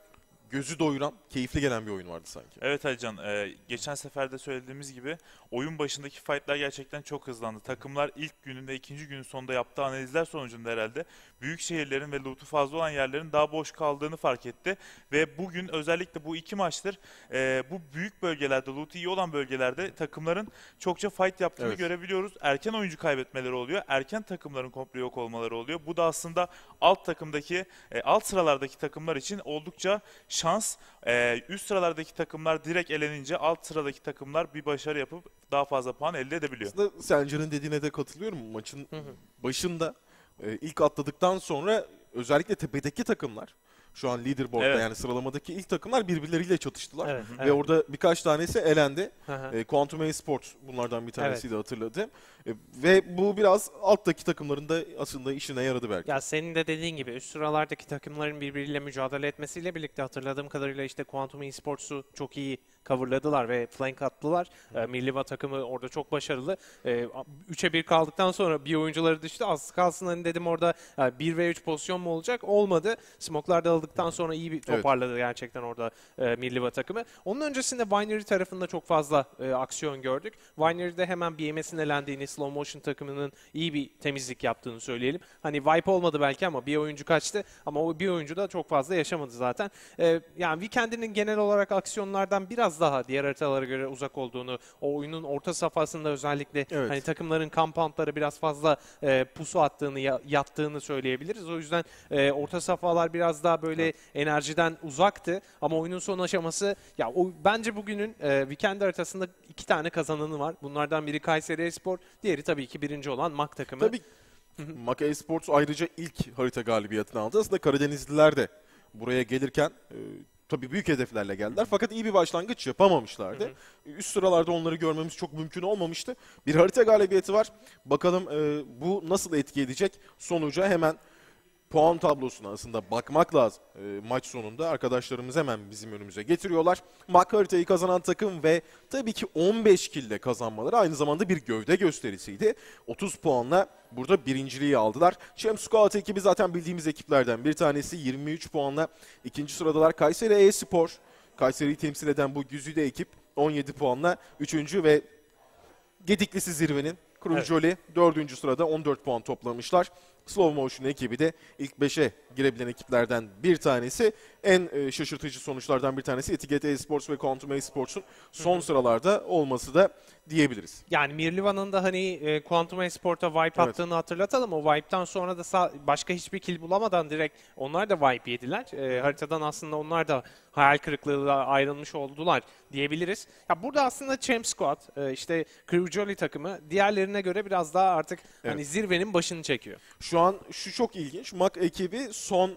gözü doyuran, keyifli gelen bir oyun vardı sanki. Evet Alican, e, geçen seferde söylediğimiz gibi oyun başındaki fightlar gerçekten çok hızlandı. Takımlar ilk gününde, ikinci günün sonunda yaptığı analizler sonucunda herhalde büyük şehirlerin ve loot'u fazla olan yerlerin daha boş kaldığını fark etti. Ve bugün özellikle bu iki maçtır e, bu büyük bölgelerde, loot'u iyi olan bölgelerde takımların çokça fight yaptığını Evet. görebiliyoruz. Erken oyuncu kaybetmeleri oluyor. Erken takımların komple yok olmaları oluyor. Bu da aslında alt takımdaki, e, alt sıralardaki takımlar için oldukça şans. E, üst sıralardaki takımlar direkt elenince alt sıradaki takımlar bir başarı yapıp daha fazla puan elde edebiliyor. Aslında Sencer'in dediğine de katılıyorum. Maçın başında e, ilk atladıktan sonra özellikle tepedeki takımlar, şu an leaderboard'da Evet. yani sıralamadaki ilk takımlar birbirleriyle çatıştılar. Evet, Ve evet. orada birkaç tanesi elendi. Hı hı. e, Quantum Esport bunlardan bir tanesiydi, Evet. hatırladım. E, ve bu biraz alttaki takımların da aslında işine yaradı belki. Ya senin de dediğin gibi üst sıralardaki takımların birbiriyle mücadele etmesiyle birlikte hatırladığım kadarıyla işte Quantum Esports'u çok iyi coverladılar ve flank attılar. E, Milliva takımı orada çok başarılı. E, üçe bir kaldıktan sonra bir oyuncuları düştü. Az kalsın hani dedim orada e, bir ve üç pozisyon mu olacak? Olmadı. Smoke'lar dağıldıktan sonra iyi bir toparladı gerçekten orada e, Milliva takımı. Onun öncesinde Winery tarafında çok fazla e, aksiyon gördük. Winery'de hemen B M S'in elendiğini, Slow Motion takımının iyi bir temizlik yaptığını söyleyelim. Hani wipe olmadı belki ama bir oyuncu kaçtı. Ama o bir oyuncu da çok fazla yaşamadı zaten. E, yani Weekend'in genel olarak aksiyonlardan biraz daha diğer haritalara göre uzak olduğunu, o oyunun orta safhasında özellikle Evet. hani takımların compoundları biraz fazla e, pusu attığını, ya- yattığını söyleyebiliriz. O yüzden e, orta safhalar biraz daha böyle enerjiden uzaktı. Ama oyunun son aşaması, ya o bence bugünün e, Weekend haritasında iki tane kazananı var. Bunlardan biri Kayseri Espor, diğeri tabii ki birinci olan M A K takımı. Tabii Maka Esports ayrıca ilk harita galibiyetini aldı. Aslında Karadenizliler de buraya gelirken e, tabii büyük hedeflerle geldiler. Fakat iyi bir başlangıç yapamamışlardı. Üst sıralarda onları görmemiz çok mümkün olmamıştı. Bir harita galibiyeti var. Bakalım e, bu nasıl etki edecek? Sonuca hemen puan tablosuna aslında bakmak lazım. E, maç sonunda arkadaşlarımız hemen bizim önümüze getiriyorlar. M A K haritayı kazanan takım ve tabii ki on beş kille kazanmaları aynı zamanda bir gövde gösterisiydi. otuz puanla burada birinciliği aldılar. Champ Squad ekibi zaten bildiğimiz ekiplerden bir tanesi. yirmi üç puanla ikinci sıradalar. Kayseri E-Spor, Kayseri'yi temsil eden bu güzide ekip on yedi puanla üçüncü ve Gediklisi zirvenin Krujoli evet. dördüncü sırada on dört puan toplamışlar. Slow Motion ekibi de ilk beşe girebilen ekiplerden bir tanesi. En e, şaşırtıcı sonuçlardan bir tanesi Etiket Esports ve Quantum Esports'un son Hı-hı. sıralarda olması da diyebiliriz. Yani Mirlivan'ın da hani e, Quantum Esport'a wipe evet. attığını hatırlatalım. O wipe'tan sonra da sağ, başka hiçbir kill bulamadan direkt onlar da wipe yediler. E, haritadan aslında onlar da hayal kırıklığıyla ayrılmış oldular diyebiliriz. Ya burada aslında Champ Squad, e, işte Krujoli takımı diğerlerine göre biraz daha artık evet. hani zirvenin başını çekiyor. Şu an şu çok ilginç. M A K ekibi son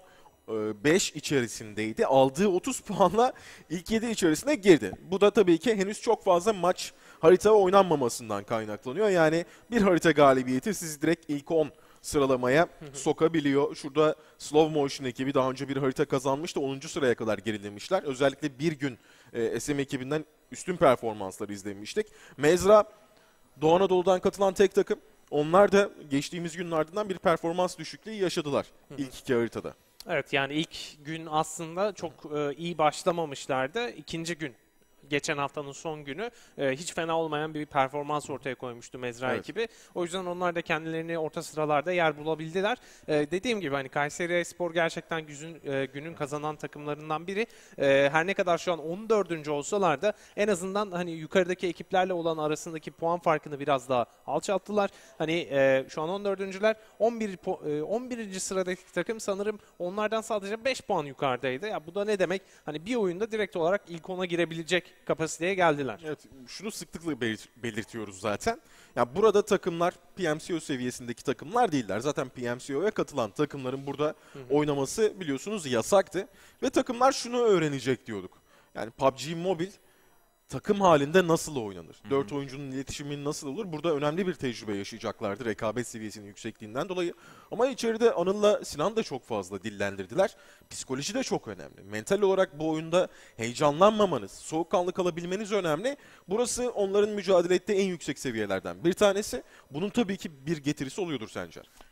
beş içerisindeydi. Aldığı otuz puanla ilk yedi içerisine girdi. Bu da tabii ki henüz çok fazla maç harita oynanmamasından kaynaklanıyor. Yani bir harita galibiyeti sizi direkt ilk on sıralamaya sokabiliyor. Şurada Slow Motion ekibi daha önce bir harita kazanmıştı. onuncu sıraya kadar gerilemişler. Özellikle bir gün e, S M ekibinden üstün performansları izlemiştik. Mezra Doğu Anadolu'dan katılan tek takım. Onlar da geçtiğimiz günün ardından bir performans düşüklüğü yaşadılar ilk iki haritada. Evet, yani ilk gün aslında çok e, iyi başlamamışlardı. İkinci gün, geçen haftanın son günü e, hiç fena olmayan bir performans ortaya koymuştu Mezra evet. ekibi. O yüzden onlar da kendilerini orta sıralarda yer bulabildiler. E, dediğim gibi hani Kayseri Espor gerçekten güzün, e, günün kazanan takımlarından biri. E, her ne kadar şu an on dördüncü olsalar da en azından hani yukarıdaki ekiplerle olan arasındaki puan farkını biraz daha alçalttılar. Hani e, şu an on dördüncüler. on bir e, on birinci sıradaki takım sanırım onlardan sadece beş puan yukarıdaydı. Ya bu da ne demek? Hani bir oyunda direkt olarak ilk ona girebilecek kapasiteye geldiler. Evet, şunu sıklıkla belir- belirtiyoruz zaten. Ya burada takımlar P M C O seviyesindeki takımlar değiller. Zaten P M C O'ya katılan takımların burada hı hı. oynaması biliyorsunuz yasaktı. Ve takımlar şunu öğrenecek diyorduk. Yani P U B G Mobile takım halinde nasıl oynanır? Hı hı. Dört oyuncunun iletişimi nasıl olur? Burada önemli bir tecrübe yaşayacaklardı rekabet seviyesinin yüksekliğinden dolayı. Ama içeride Anıl'la Sinan da çok fazla dillendirdiler. Psikoloji de çok önemli. Mental olarak bu oyunda heyecanlanmamanız, soğukkanlı kalabilmeniz önemli. Burası onların mücadele ettiği en yüksek seviyelerden bir tanesi. Bunun tabii ki bir getirisi oluyordur Sencer.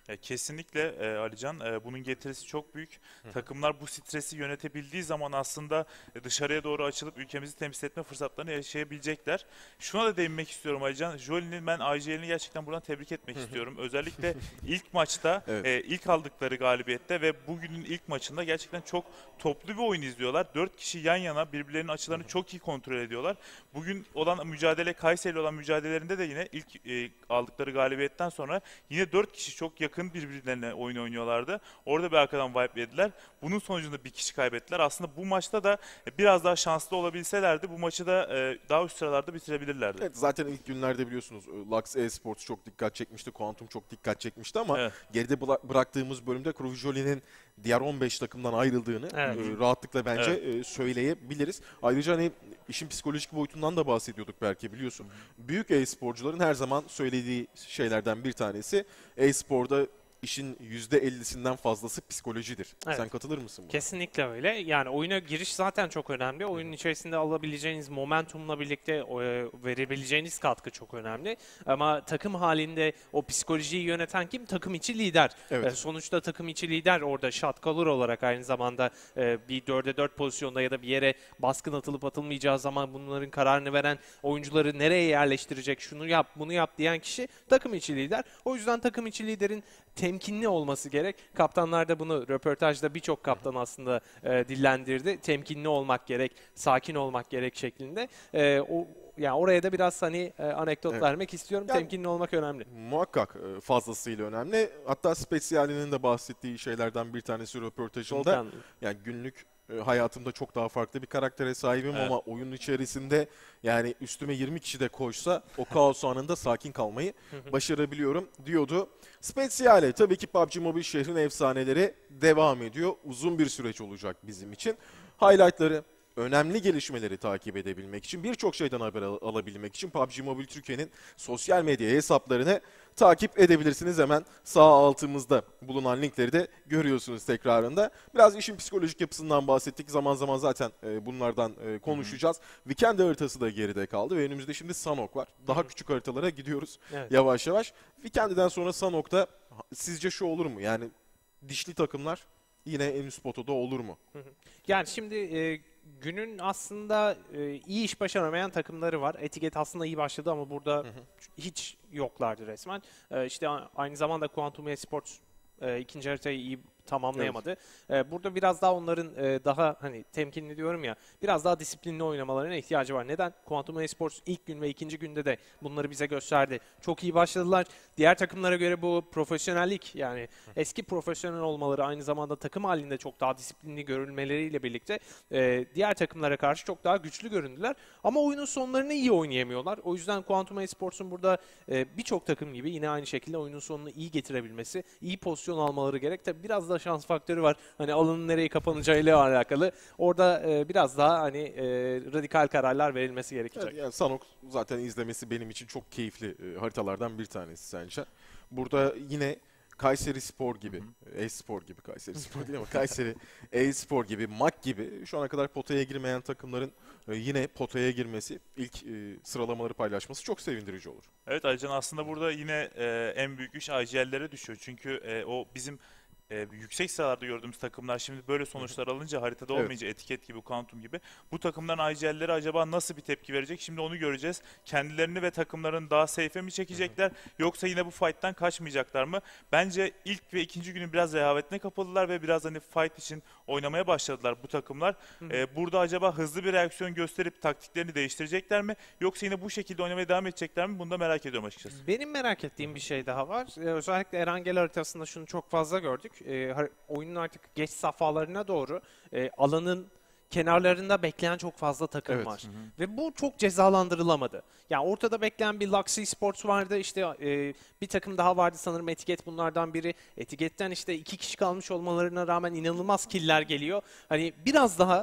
E, kesinlikle e, Alican, e, bunun getirisi çok büyük. Hı. Takımlar bu stresi yönetebildiği zaman aslında e, dışarıya doğru açılıp ülkemizi temsil etme fırsatlarını yaşayabilecekler. Şuna da değinmek istiyorum Alican. Jolie'nin ben I G L'ini gerçekten buradan tebrik etmek istiyorum. Özellikle ilk maçta, evet. e, ilk aldıkları galibiyette ve bugünün ilk maçında gerçekten çok toplu bir oyun izliyorlar. Dört kişi yan yana birbirlerinin açılarını çok iyi kontrol ediyorlar. Bugün olan mücadele, Kayseri olan mücadelelerinde de yine ilk e, aldıkları galibiyetten sonra yine dört kişi çok yakın birbirlerine oyun oynuyorlardı. Orada bir arkadan wipe yediler. Bunun sonucunda bir kişi kaybettiler. Aslında bu maçta da biraz daha şanslı olabilselerdi bu maçı da e, daha üst sıralarda bitirebilirlerdi. Evet, zaten ilk günlerde biliyorsunuz Lux Esports çok dikkat çekmişti, Quantum çok dikkat çekmişti ama evet. geride bıraktığımız bölümde Crew Jolie'nin diğer on beş takımdan ayrıldığını evet. e, rahatlıkla bence evet. e, söyleyebiliriz. Ayrıca hani işin psikolojik boyutundan da bahsediyorduk belki biliyorsun. Hı. Büyük e-sporcuların her zaman söylediği şeylerden bir tanesi e-sporda işin yüzde ellisinden fazlası psikolojidir. Evet. Sen katılır mısın buna? Kesinlikle öyle. Yani oyuna giriş zaten çok önemli. Oyunun içerisinde alabileceğiniz momentumla birlikte e, verebileceğiniz katkı çok önemli. Ama takım halinde o psikolojiyi yöneten kim? Takım içi lider. Evet. E, sonuçta takım içi lider orada shot caller olarak aynı zamanda e, bir dörde dört pozisyonda ya da bir yere baskın atılıp atılmayacağı zaman bunların kararını veren oyuncuları nereye yerleştirecek, şunu yap, bunu yap diyen kişi takım içi lider. O yüzden takım içi liderin temkinli olması gerek. Kaptanlar da bunu röportajda birçok kaptan aslında e, dillendirdi. Temkinli olmak gerek, sakin olmak gerek şeklinde. E, o yani oraya da biraz hani e, anekdot evet. vermek istiyorum. Yani, temkinli olmak önemli. Muhakkak e, fazlasıyla önemli. Hatta Speziali'nin de bahsettiği şeylerden bir tanesi röportajında. Volkan. Yani günlük e, hayatımda çok daha farklı bir karaktere sahibim evet. ama oyun içerisinde yani üstüme yirmi kişi de koşsa o kaos anında sakin kalmayı başarabiliyorum diyordu. Speziali tabii ki P U B G Mobile şehrin efsaneleri devam ediyor. Uzun bir süreç olacak bizim için. Highlightları, önemli gelişmeleri takip edebilmek için, birçok şeyden haber al- alabilmek için P U B G Mobile Türkiye'nin sosyal medya hesaplarını takip edebilirsiniz. Hemen sağ altımızda bulunan linkleri de görüyorsunuz tekrarında. Biraz işin psikolojik yapısından bahsettik. Zaman zaman zaten e, bunlardan e, konuşacağız. Hı-hı. Weekend haritası da geride kaldı ve önümüzde şimdi Sanok var. Daha Hı-hı. küçük haritalara gidiyoruz evet. yavaş yavaş. Weekend'den sonra Sanok'ta sizce şu olur mu? Yani dişli takımlar yine en üst potada olur mu? Hı-hı. Yani şimdi e, günün aslında e, iyi iş başaramayan takımları var. Etiket aslında iyi başladı ama burada hı hı. hiç yoklardı resmen. E, işte aynı zamanda Quantum Esports e, ikinci haritayı iyi tamamlayamadı. Evet. Burada biraz daha onların daha hani temkinli diyorum ya, biraz daha disiplinli oynamalarına ihtiyacı var. Neden? Quantum Esports ilk gün ve ikinci günde de bunları bize gösterdi. Çok iyi başladılar. Diğer takımlara göre bu profesyonellik, yani eski profesyonel olmaları, aynı zamanda takım halinde çok daha disiplinli görülmeleriyle birlikte diğer takımlara karşı çok daha güçlü göründüler. Ama oyunun sonlarını iyi oynayamıyorlar. O yüzden Quantum Esports'un burada birçok takım gibi yine aynı şekilde oyunun sonunu iyi getirebilmesi, iyi pozisyon almaları gerek. Tabii biraz da şans faktörü var. Hani alanın nereye kapanacağıyla alakalı. Orada e, biraz daha hani e, radikal kararlar verilmesi gerekecek. Evet, yani Sanok zaten izlemesi benim için çok keyifli e, haritalardan bir tanesi sence. Burada yine Kayseri Spor gibi, e-spor gibi, Kayseri Spor değil ama Kayseri e-spor gibi, M A K gibi şu ana kadar potaya girmeyen takımların e, yine potaya girmesi, ilk e, sıralamaları paylaşması çok sevindirici olur. Evet Alican, aslında burada yine e, en büyük iş I G L'lere düşüyor. Çünkü e, o bizim Ee, yüksek sıralarda gördüğümüz takımlar şimdi böyle sonuçlar alınca, haritada olmayınca evet. etiket gibi, Quantum gibi, bu takımların I G L'leri acaba nasıl bir tepki verecek? Şimdi onu göreceğiz. Kendilerini ve takımların daha safe'e mi çekecekler, hı hı. yoksa yine bu fight'tan kaçmayacaklar mı? Bence ilk ve ikinci günün biraz rehavetine kapıldılar ve biraz hani fight için oynamaya başladılar bu takımlar. Hı hı. Ee, burada acaba hızlı bir reaksiyon gösterip taktiklerini değiştirecekler mi? Yoksa yine bu şekilde oynamaya devam edecekler mi? Bunu da merak ediyorum açıkçası. Benim merak ettiğim bir şey daha var. Ee, özellikle Erangel haritasında şunu çok fazla gördük. E, oyunun artık geç safhalarına doğru e, alanın kenarlarında bekleyen çok fazla takım evet. var. Hı hı. Ve bu çok cezalandırılamadı. Yani ortada bekleyen bir Luxy Sports vardı. İşte e, bir takım daha vardı sanırım, Etiket bunlardan biri. Etiketten işte iki kişi kalmış olmalarına rağmen inanılmaz killer geliyor. Hani biraz daha bu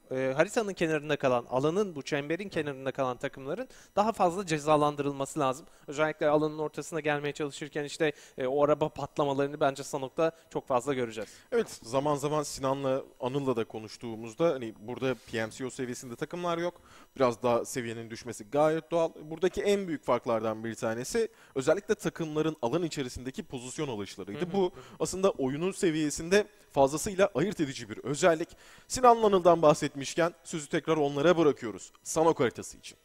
e, haritanın kenarında kalan, alanın bu çemberin kenarında kalan takımların daha fazla cezalandırılması lazım. Özellikle alanın ortasına gelmeye çalışırken işte e, o araba patlamalarını bence Sanok'ta çok fazla göreceğiz. Evet, zaman zaman Sinan'la Anıl'la da konuştuğumuzda hani burada P M C O seviyesinde takımlar yok. Biraz daha seviyenin düşmesi gayet doğal. Buradaki en büyük farklardan bir tanesi özellikle takımların alan içerisindeki pozisyon alışlarıydı. Hı hı, Bu aslında oyunun seviyesinde fazlasıyla ayırt edici bir özellik. Sinan'la Anıl'dan bahsetmişken sözü tekrar onlara bırakıyoruz. Sanok haritası için.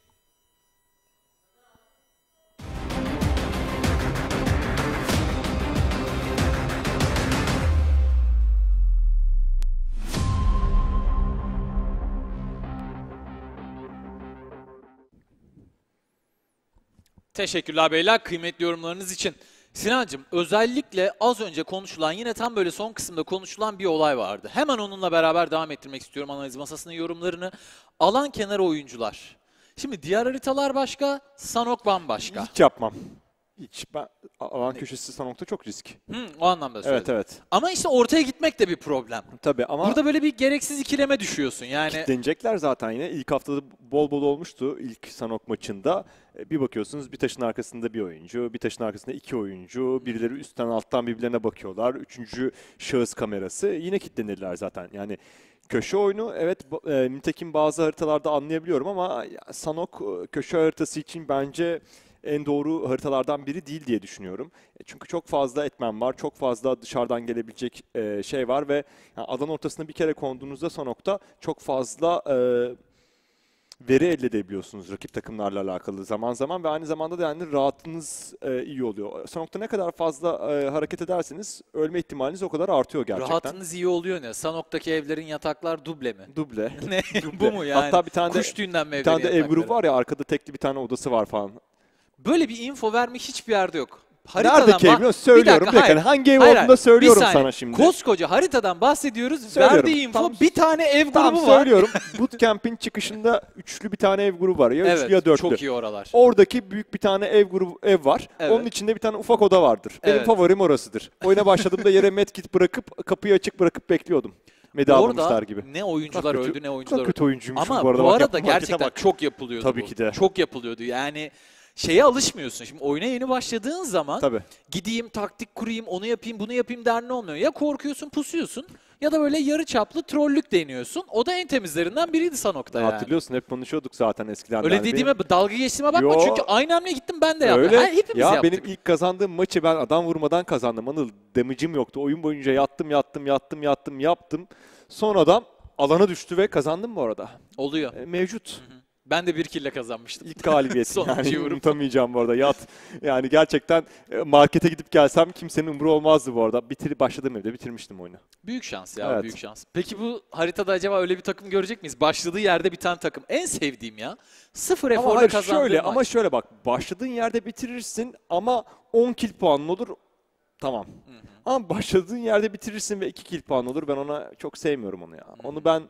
Teşekkürler beyler kıymetli yorumlarınız için. Sinancığım özellikle az önce konuşulan yine tam böyle son kısımda konuşulan bir olay vardı. Hemen onunla beraber devam ettirmek istiyorum analiz masasının yorumlarını. Alan kenarı oyuncular. Şimdi diğer haritalar başka, Sanok bambaşka. Hiç yapmam. Hiç. Ben, alan köşesi Sanok'ta çok risk. Hı, o anlamda söyledim. Evet evet. Ama işte ortaya gitmek de bir problem. Tabii ama... Burada böyle bir gereksiz ikileme düşüyorsun yani. Kitlenecekler zaten yine. İlk haftada bol bol olmuştu ilk Sanok maçında. Bir bakıyorsunuz bir taşın arkasında bir oyuncu, bir taşın arkasında iki oyuncu, birileri üstten alttan birbirlerine bakıyorlar. Üçüncü şahıs kamerası. Yine kitlenirler zaten. Yani köşe oyunu evet e, nitekim bazı haritalarda anlayabiliyorum ama Sanok köşe haritası için bence en doğru haritalardan biri değil diye düşünüyorum. Çünkü çok fazla etmen var, çok fazla dışarıdan gelebilecek e, şey var ve yani alan ortasına bir kere konduğunuzda Sanok'ta çok fazla e, veri elde edebiliyorsunuz rakip takımlarla alakalı zaman zaman ve aynı zamanda da yani rahatınız e, iyi oluyor. Sanok'ta ne kadar fazla e, hareket ederseniz ölme ihtimaliniz o kadar artıyor gerçekten. Rahatınız iyi oluyor ne? Sanok'taki evlerin yataklar duble mi? Duble. Ne? Duble. Bu mu yani? Hatta bir tane de, Kuş tüyünden mi bir tane de ev yatakları? grubu var ya arkada tekli bir tane odası var falan. Böyle bir info vermek hiçbir yerde yok. Neredeki ev biliyor? Söylüyorum. Bir dakika, hayır. hangi ev Hayır, olduğunu da hayır. söylüyorum Bir saniye. sana şimdi. Koskoca haritadan bahsediyoruz. Söylüyorum. Verdiği info Tam- bir tane ev grubu Tamam var. söylüyorum. Bootcamp'in çıkışında üçlü bir tane ev grubu var. Ya Evet, üçlü ya dörtlü. çok iyi oralar. Oradaki büyük bir tane ev grubu ev var. Evet. Onun içinde bir tane ufak oda vardır. Benim Evet. favorim orasıdır. Oyuna başladığımda yere medkit bırakıp kapıyı açık bırakıp bekliyordum. Medalmışlar Orada gibi. ne oyuncular Çok kötü- öldü ne oyuncular çok kötü öldü. oyuncuymuşum Ama bu arada. bu Bak, arada yaptığım harekete gerçekten bak. çok yapılıyordu Tabii bu. ki de. Çok yapılıyordu. Yani şeye alışmıyorsun. Şimdi oyuna yeni başladığın zaman Tabii. gideyim taktik kurayım onu yapayım bunu yapayım derdin olmuyor. Ya korkuyorsun pusuyorsun ya da böyle yarı çaplı trollük deniyorsun. O da en temizlerinden biriydi Sanok'ta yani. Hatırlıyorsun hep konuşuyorduk zaten eskiden. Öyle Yani dediğime benim- dalga geçtiğime bakma Yo. çünkü aynı hamle gittim ben de yaptım. Öyle. Ha, hepimiz ya yaptık. benim ilk kazandığım maçı ben adam vurmadan kazandım. Anıl damage'im yoktu. Oyun boyunca yattım yattım yattım yattım yaptım. Son adam alana düştü ve kazandım bu arada. Oluyor. E, mevcut. Ben de bir kille kazanmıştım. İlk galibiyet. Sonuncuyu yani vurup. unutamayacağım bu arada. Yat. Yani gerçekten e, markete gidip gelsem kimsenin umru olmazdı bu arada. Bitir, başladığım evde bitirmiştim oyunu. Büyük şans ya Evet. büyük şans. Peki bu haritada acaba öyle bir takım görecek miyiz? Başladığı yerde biten takım. En sevdiğim ya. Sıfır Ama eforla hayır, kazandığın şöyle maç. ama şöyle bak. Başladığın yerde bitirirsin ama on kill puanın olur. Tamam. Ama başladığın yerde bitirirsin ve iki kill puan olur. Ben ona çok sevmiyorum onu ya. Onu ben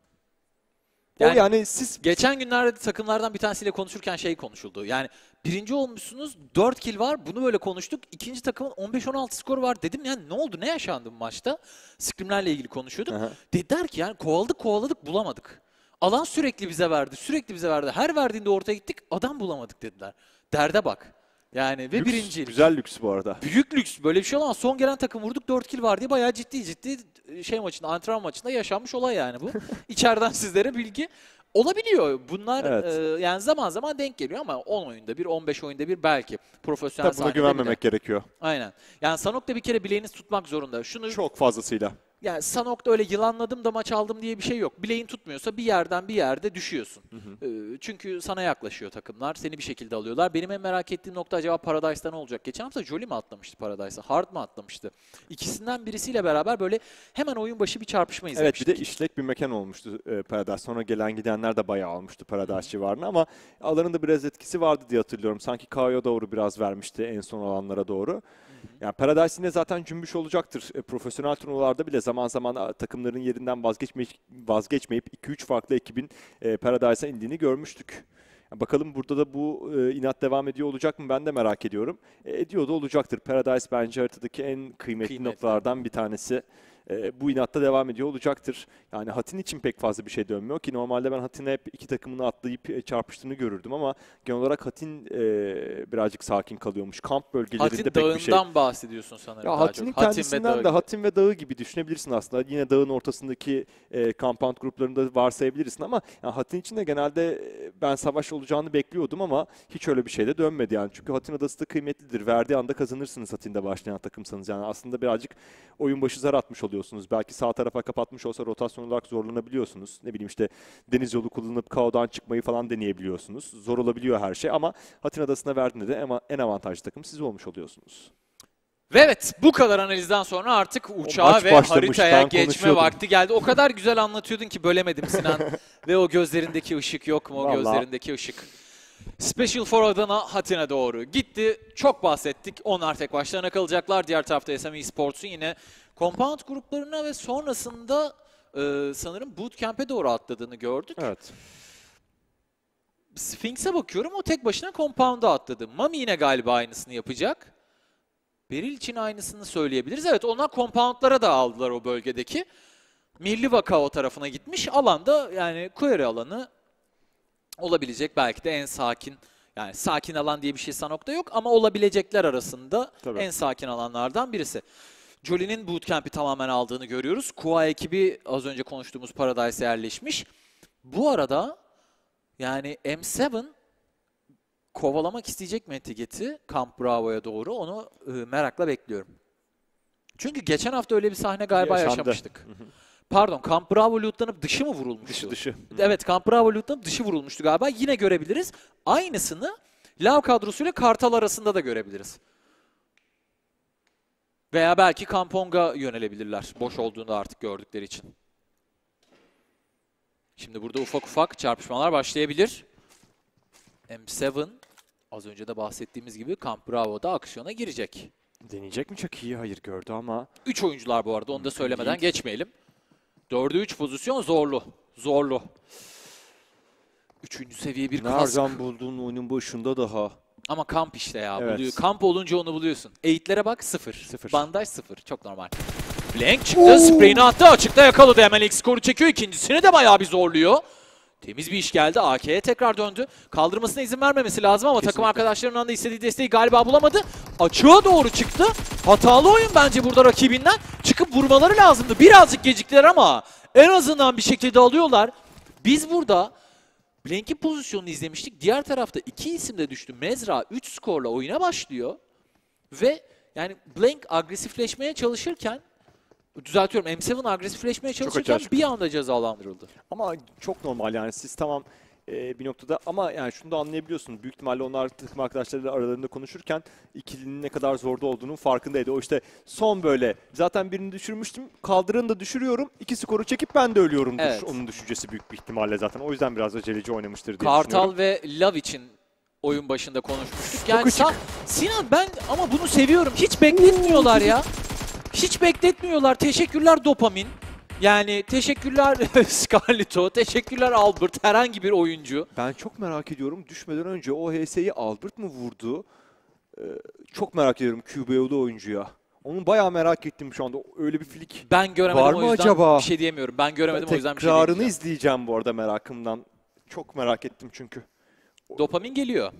Yani, o yani siz geçen günlerde takımlardan bir tanesiyle konuşurken şey konuşuldu. Yani birinci olmuşsunuz, dört kill var. Bunu böyle konuştuk. İkinci takımın on beş on altı skoru var. Dedim yani ne oldu? Ne yaşandı bu maçta? Scrimlerle ilgili konuşuyorduk. Aha. Dediler ki yani kovaladık kovaladık bulamadık. Alan sürekli bize verdi. Sürekli bize verdi. Her verdiğinde ortaya gittik. Adam bulamadık dediler. Derde bak. Yani ve lüks, birincilik. güzel lüks bu arada. Büyük lüks. Böyle bir şey olamaz. Son gelen takım vurduk dört kill var diye bayağı ciddi ciddi şey maçında, antrenman maçında yaşanmış olay yani bu. İçeriden sizlere bilgi. Olabiliyor. Bunlar Evet. e, yani zaman zaman denk geliyor ama on oyunda bir, on beş oyunda bir belki. Profesyonel Tabii buna sahnede güvenmemek bir de. gerekiyor. Aynen. Yani Sanok'ta bir kere bileğiniz tutmak zorunda. Şunu Çok fazlasıyla. yani Sanok'ta öyle yılanladım da maç aldım diye bir şey yok. Bileğin tutmuyorsa bir yerden bir yerde düşüyorsun. Ee, çünkü sana yaklaşıyor takımlar. Seni bir şekilde alıyorlar. Benim en merak ettiğim nokta acaba Paradise'da ne olacak? Geçen hafta Jolly mi atlamıştı Paradise'a? Hard mı atlamıştı? İkisinden birisiyle beraber böyle hemen oyun başı bir çarpışma Evet izlemiştik. bir de işlek bir mekan olmuştu e, Paradise. Sonra gelen gidenler de bayağı almıştı Paradise civarına ama alanın da biraz etkisi vardı diye hatırlıyorum. Sanki K O'ya doğru biraz vermişti en son alanlara doğru. Yani Paradise yine zaten cümbüş olacaktır. E, profesyonel turnuvalarda bile zaman zaman a, takımların yerinden vazgeçmeyip, vazgeçmeyip iki üç farklı ekibin e, Paradise'a indiğini görmüştük. Yani bakalım burada da bu e, inat devam ediyor olacak mı ben de merak ediyorum. E, ediyor da olacaktır. Paradise bence haritadaki en kıymetli, Kıymetli. noktalardan bir tanesi. e, bu inatta devam ediyor olacaktır. Yani Hatin için pek fazla bir şey dönmüyor ki normalde ben Hatin'e hep iki takımını atlayıp e, çarpıştığını görürdüm ama genel olarak Hatin e, birazcık sakin kalıyormuş. Kamp bölgelerinde Hatin pek bir şey. dağından bahsediyorsun sanırım. Ya daha Hatin'in çok. kendisinden Hatin ve de dağı Hatin ve dağı gibi düşünebilirsin aslında. Yine dağın ortasındaki e, compound gruplarında varsayabilirsin ama yani Hatin için de genelde e, ben savaş olacağını bekliyordum ama hiç öyle bir şey de dönmedi yani. Çünkü Hatin adası da kıymetlidir. Verdiği anda kazanırsınız Hatin'de başlayan takımsanız. Yani aslında birazcık oyun başı zar atmış oluyorsunuz. Belki sağ tarafa kapatmış olsa rotasyon olarak zorlanabiliyorsunuz. Ne bileyim işte deniz yolu kullanıp K O'dan çıkmayı falan deneyebiliyorsunuz. Zor olabiliyor her şey ama Hatin adasına verdiğinde de en avantajlı takım siz olmuş oluyorsunuz. Ve evet, bu kadar analizden sonra artık uçağa ve haritaya geçme vakti geldi. O kadar güzel anlatıyordun ki bölemedim Sinan. Ve o gözlerindeki ışık yok mu? O Vallahi. gözlerindeki ışık. Special for Adana Hatin'e doğru gitti. Çok bahsettik. Onlar tek başlarına kalacaklar. Diğer tarafta S M E Sports'un yine compound gruplarına ve sonrasında e, sanırım bootcamp'e doğru atladığını gördük. Evet. Sphinx'e bakıyorum, o tek başına compound'a atladı. Mami yine galiba aynısını yapacak. Beril için aynısını söyleyebiliriz. Evet, onlar compound'lara da aldılar o bölgedeki. Milli Vaka o tarafına gitmiş. Alanda yani query alanı olabilecek belki de en sakin, yani sakin alan diye bir şey Sanok'ta yok ama olabilecekler arasında Tabii. en sakin alanlardan birisi. Jolie'nin bootcamp'i tamamen aldığını görüyoruz. Kua ekibi az önce konuştuğumuz Paradise'e yerleşmiş. Bu arada yani M yedi kovalamak isteyecek mi Etiget'i Camp Bravo'ya doğru, onu e, merakla bekliyorum. Çünkü geçen hafta öyle bir sahne galiba Yaşandı. yaşamıştık. Hı hı. Pardon, Camp Bravo lootlanıp dışı mı vurulmuştu? Dışı dışı. Evet, Camp Bravo lootlanıp dışı vurulmuştu galiba. Yine görebiliriz. Aynısını Lav kadrosuyla Kartal arasında da görebiliriz. Veya belki Kampong'a yönelebilirler. Boş olduğunu artık gördükleri için. Şimdi burada ufak ufak çarpışmalar başlayabilir. M yedi az önce de bahsettiğimiz gibi Camp Bravo'da aksiyona girecek. Deneyecek mi çok iyi? Hayır, gördü ama. üç oyuncular bu arada, onu da söylemeden geçmeyelim. dörde üç pozisyon zorlu. Zorlu. Üçüncü seviye bir kask. Nereden buldun oyunun başında daha? Ama kamp işte ya. Evet. Buluyor. Kamp olunca onu buluyorsun. Eğitlere bak, sıfır. Sıfır. Bandaj sıfır. Çok normal. Blank çıktı. Spray'ini attı. Açıkta yakaladı. Hemen ilk skoru çekiyor. İkincisini de bayağı bir zorluyor. Temiz bir iş geldi. A K'ye tekrar döndü. Kaldırmasına izin vermemesi lazım ama Kesinlikle. Takım arkadaşlarının da istediği desteği galiba bulamadı. Açığa doğru çıktı. Hatalı oyun bence burada rakibinden. Çıkıp vurmaları lazımdı. Birazcık geciktiler ama en azından bir şekilde alıyorlar. Biz burada Blank'in pozisyonunu izlemiştik. Diğer tarafta iki isim de düştü. Mezra üç skorla oyuna başlıyor. Ve yani Blank agresifleşmeye çalışırken, düzeltiyorum, M yedi agresifleşmeye çalışırken bir anda cezalandırıldı. Ama çok normal yani, siz tamam e, bir noktada ama yani şunu da anlayabiliyorsunuz. Büyük ihtimalle onlar takım arkadaşlarıyla aralarında konuşurken ikilinin ne kadar zorda olduğunun farkındaydı. O işte son böyle zaten birini düşürmüştüm, kaldırını da düşürüyorum, iki skoru çekip ben de ölüyorum. Evet. Onun düşüncesi büyük bir ihtimalle zaten. O yüzden biraz aceleci oynamıştır diye Kartal düşünüyorum. ve Love için oyun başında konuşmuştuk. Yani Sa Sinan ben ama bunu seviyorum. Hiç bekletmiyorlar ya. Hiç bekletmiyorlar. Teşekkürler Dopamin. Yani teşekkürler Scarlito, teşekkürler Albert, herhangi bir oyuncu. Ben çok merak ediyorum, düşmeden önce o H S'yi Albert mı vurdu? Ee, çok merak ediyorum Q B O'da oyuncuya. Onu bayağı merak ettim şu anda. Öyle bir flik ben göremedim, var mı o yüzden acaba? Bir şey diyemiyorum. Ben göremedim, ben o yüzden bir şey diyemeyeceğim. Tekrarını izleyeceğim bu arada merakımdan. Çok merak ettim çünkü. Dopamin geliyor.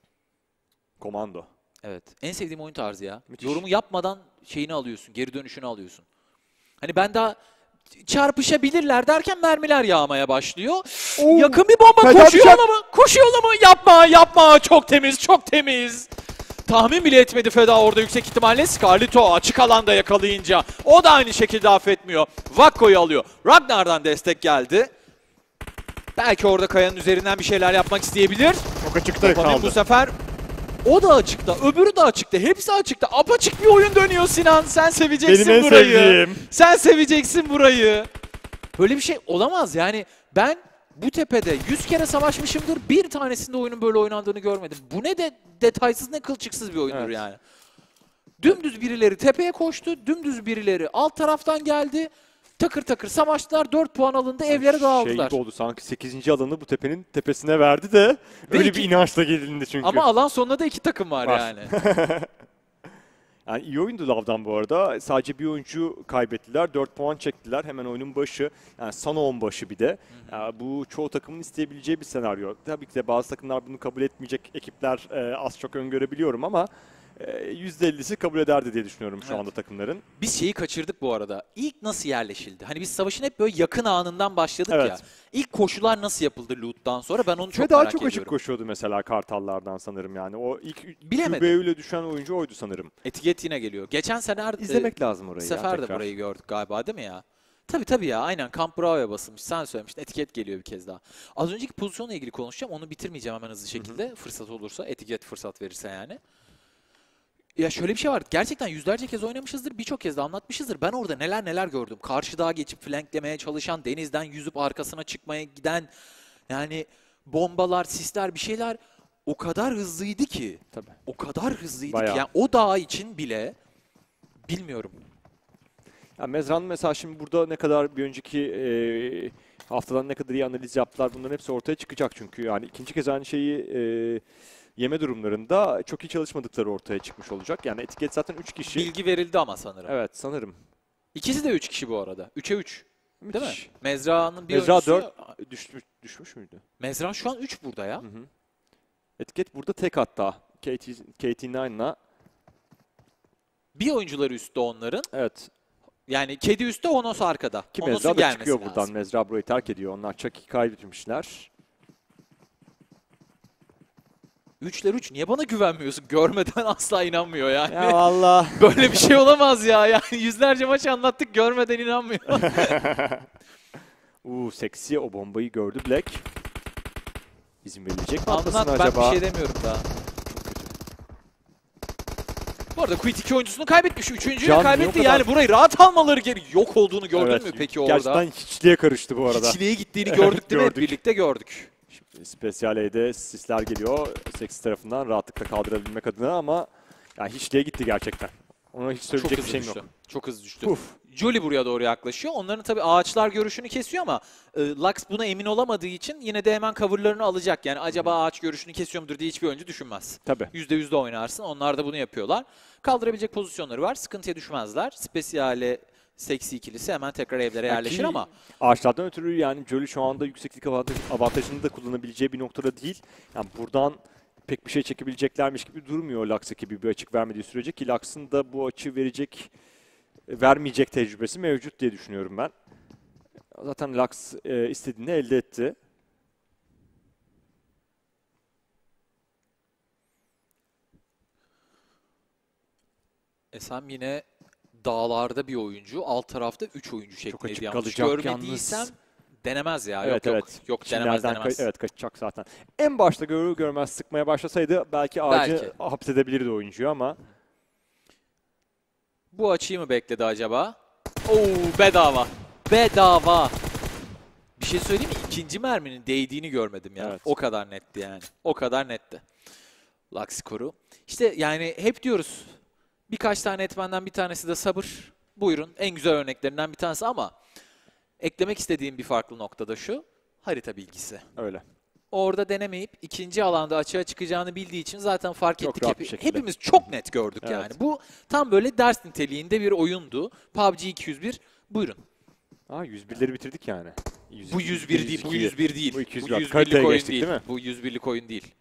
Komando. Evet. En sevdiğim oyun tarzı ya. Müthiş. Yorumu yapmadan şeyini alıyorsun, geri dönüşünü alıyorsun. Hani ben daha çarpışabilirler derken mermiler yağmaya başlıyor. Oo, yakın bir bomba, Feda koşuyor düşer. mı? Koşuyor mu? Yapma, yapma. Çok temiz, çok temiz. Tahmin bile etmedi Feda orada yüksek ihtimalle. Scarlito açık alanda yakalayınca o da aynı şekilde affetmiyor. Vakko'yu alıyor. Ragnar'dan destek geldi. Belki orada kayanın üzerinden bir şeyler yapmak isteyebilir. Çok açıkta kaldı. Bu sefer o da açıkta, öbürü de açıkta, hepsi açıkta. Apaçık bir oyun dönüyor Sinan. Sen seveceksin Benim en burayı. sevdiğim. Sen seveceksin burayı. Böyle bir şey olamaz yani. Ben bu tepede yüz kere savaşmışımdır. Bir tanesinde oyunun böyle oynandığını görmedim. Bu ne de detaysız ne kılçıksız bir oyundur evet. yani. Dümdüz birileri tepeye koştu. Dümdüz birileri alt taraftan geldi. Takır takır savaştılar. dört puan alındı. Evlere dağıldılar. Şey oldu sanki sekizinci alanı bu tepenin tepesine verdi de öyle iki, bir inançla gelindi çünkü. Ama alan sonunda da iki takım var, var. yani. Yani iyi oyundu Lav'dan bu arada. Sadece bir oyuncu kaybettiler. dört puan çektiler. Hemen oyunun başı. Yani son on başı bir de. Yani bu çoğu takımın isteyebileceği bir senaryo. Tabii ki de bazı takımlar bunu kabul etmeyecek ekipler e, az çok öngörebiliyorum ama e, yüzde ellisi kabul ederdi diye düşünüyorum şu Evet. anda takımların. Biz şeyi kaçırdık bu arada. İlk nasıl yerleşildi? Hani biz savaşın hep böyle yakın anından başladık Evet. ya. İlk koşular nasıl yapıldı loot'tan sonra? Ben onu çok Ve daha merak çok ediyorum. açık koşuyordu mesela Kartallardan sanırım yani. O ilk Bilemedim. Q B ile düşen oyuncu oydu sanırım. Etiket yine geliyor. Geçen sene İzlemek lazım orayı ya sefer de tekrar. burayı gördük galiba değil mi ya? Tabii tabii ya aynen Camp Bravo'ya basılmış. Sen söylemiştin etiket geliyor bir kez daha. Az önceki pozisyonla ilgili konuşacağım. Onu bitirmeyeceğim hemen hızlı şekilde. Hı hı. Fırsat olursa etiket fırsat verirse yani. Ya şöyle bir şey var. Gerçekten yüzlerce kez oynamışızdır. Birçok kez de anlatmışızdır. Ben orada neler neler gördüm. Karşı dağa geçip flanklemeye çalışan, denizden yüzüp arkasına çıkmaya giden yani bombalar, sisler bir şeyler o kadar hızlıydı ki. Tabii. O kadar hızlıydı Bayağı. ki. Yani o dağ için bile bilmiyorum. Ya Mezran mesela şimdi burada ne kadar bir önceki e, haftadan ne kadar iyi analiz yaptılar bunların hepsi ortaya çıkacak çünkü yani ikinci kez aynı şeyi e, yeme durumlarında çok iyi çalışmadıkları ortaya çıkmış olacak. Yani etiket zaten üç kişi. Bilgi verildi ama sanırım. Evet sanırım. İkisi de üç kişi bu arada. üçe üç. Değil mi? Müthiş. Mezra'nın bir Mezra oyuncusu... dört düşmüş, düşmüş müydü? Mezra şu an üç burada ya. Hı hı. Etiket burada tek hatta. K T dokuz'la. Bir oyuncuları üstte onların. Evet. Yani kedi üstte, Onos arkada. Ki Onos'un Mezra da gelmesi çıkıyor lazım. buradan. Mezra burayı terk ediyor. Onlar Chucky'yi kaybetmişler. Üçler üç. Niye bana güvenmiyorsun? Görmeden asla inanmıyor yani. Ya valla. Böyle bir şey olamaz ya. Yani yüzlerce maç anlattık, görmeden inanmıyor. Uuu seksi o bombayı gördü Black. İzin verilecek mi atmasına Anlat, ben acaba? bir şey demiyorum daha. Bu arada Quit iki oyuncusunu kaybetmiş. Üçüncüyü Can, kaybetti. niye o kadar- Yani burayı rahat almaları gerek. Yok olduğunu gördün Evet, mü peki orada? Gerçekten hiçliğe karıştı bu arada. Hiçliğe gittiğini gördük değil mi? Hep Gördük. birlikte gördük. Şimdi Special A'de sisler geliyor. Seksi tarafından rahatlıkla kaldırabilmek adına ama yani hiçliğe gitti gerçekten. Ona hiç Çok söyleyecek bir hızlı şeyim düştü. yok. Çok hızlı düştü. Uf. Jolly buraya doğru yaklaşıyor. Onların tabii ağaçlar görüşünü kesiyor ama e, Lux buna emin olamadığı için yine de hemen coverlarını alacak. Yani acaba ağaç görüşünü kesiyor mudur diye hiçbir oyuncu düşünmez. Tabii. yüzde yüz de oynarsın. Onlar da bunu yapıyorlar. Kaldırabilecek pozisyonları var. Sıkıntıya düşmezler. Spesiyale seksi ikilisi hemen tekrar evlere yerleşir Ki ama ağaçlardan ötürü yani Jolly şu anda yükseklik avantaj, avantajını da kullanabileceği bir noktada değil. Yani buradan pek bir şey çekebileceklermiş gibi durmuyor Lux ekibi bir açık vermediği sürece ki Lux'ın da bu açı verecek vermeyecek tecrübesi mevcut diye düşünüyorum ben. Zaten Lux e, istediğini elde etti. Esam yine dağlarda bir oyuncu, alt tarafta üç oyuncu Çok şeklindeydi. açık Yanlış kalacak görmediysem yalnız. denemez ya. Evet, yok evet. yok. Yok denemez Çimlerden denemez. ka- evet kaçacak zaten. En başta görür görmez sıkmaya başlasaydı belki ağacı Belki. hapsedebilirdi oyuncuyu ama. Bu açıyı mı bekledi acaba? Oo bedava. Bedava. Bir şey söyleyeyim mi? İkinci merminin değdiğini görmedim ya. Evet. O kadar netti yani. O kadar netti. Lux skoru. İşte yani hep diyoruz. Birkaç tane etmenden bir tanesi de sabır. Buyurun. En güzel örneklerinden bir tanesi ama eklemek istediğim bir farklı noktada şu. Harita bilgisi. Öyle. Orada denemeyip ikinci alanda açığa çıkacağını bildiği için zaten fark Çok ettik. rahat Hep- bir şekilde. hepimiz çok net gördük Evet. yani. Bu tam böyle ders niteliğinde bir oyundu. P U B G iki yüz bir. Buyurun. Aa yüz birleri bitirdik yani. yüz- Bu yüz bir değil, bu yüz bir değil. Bu iki yüz Bu bir. yüz birlik Kaliteye oyun geçtik değil. değil mi? Bu yüz birlik oyun değil.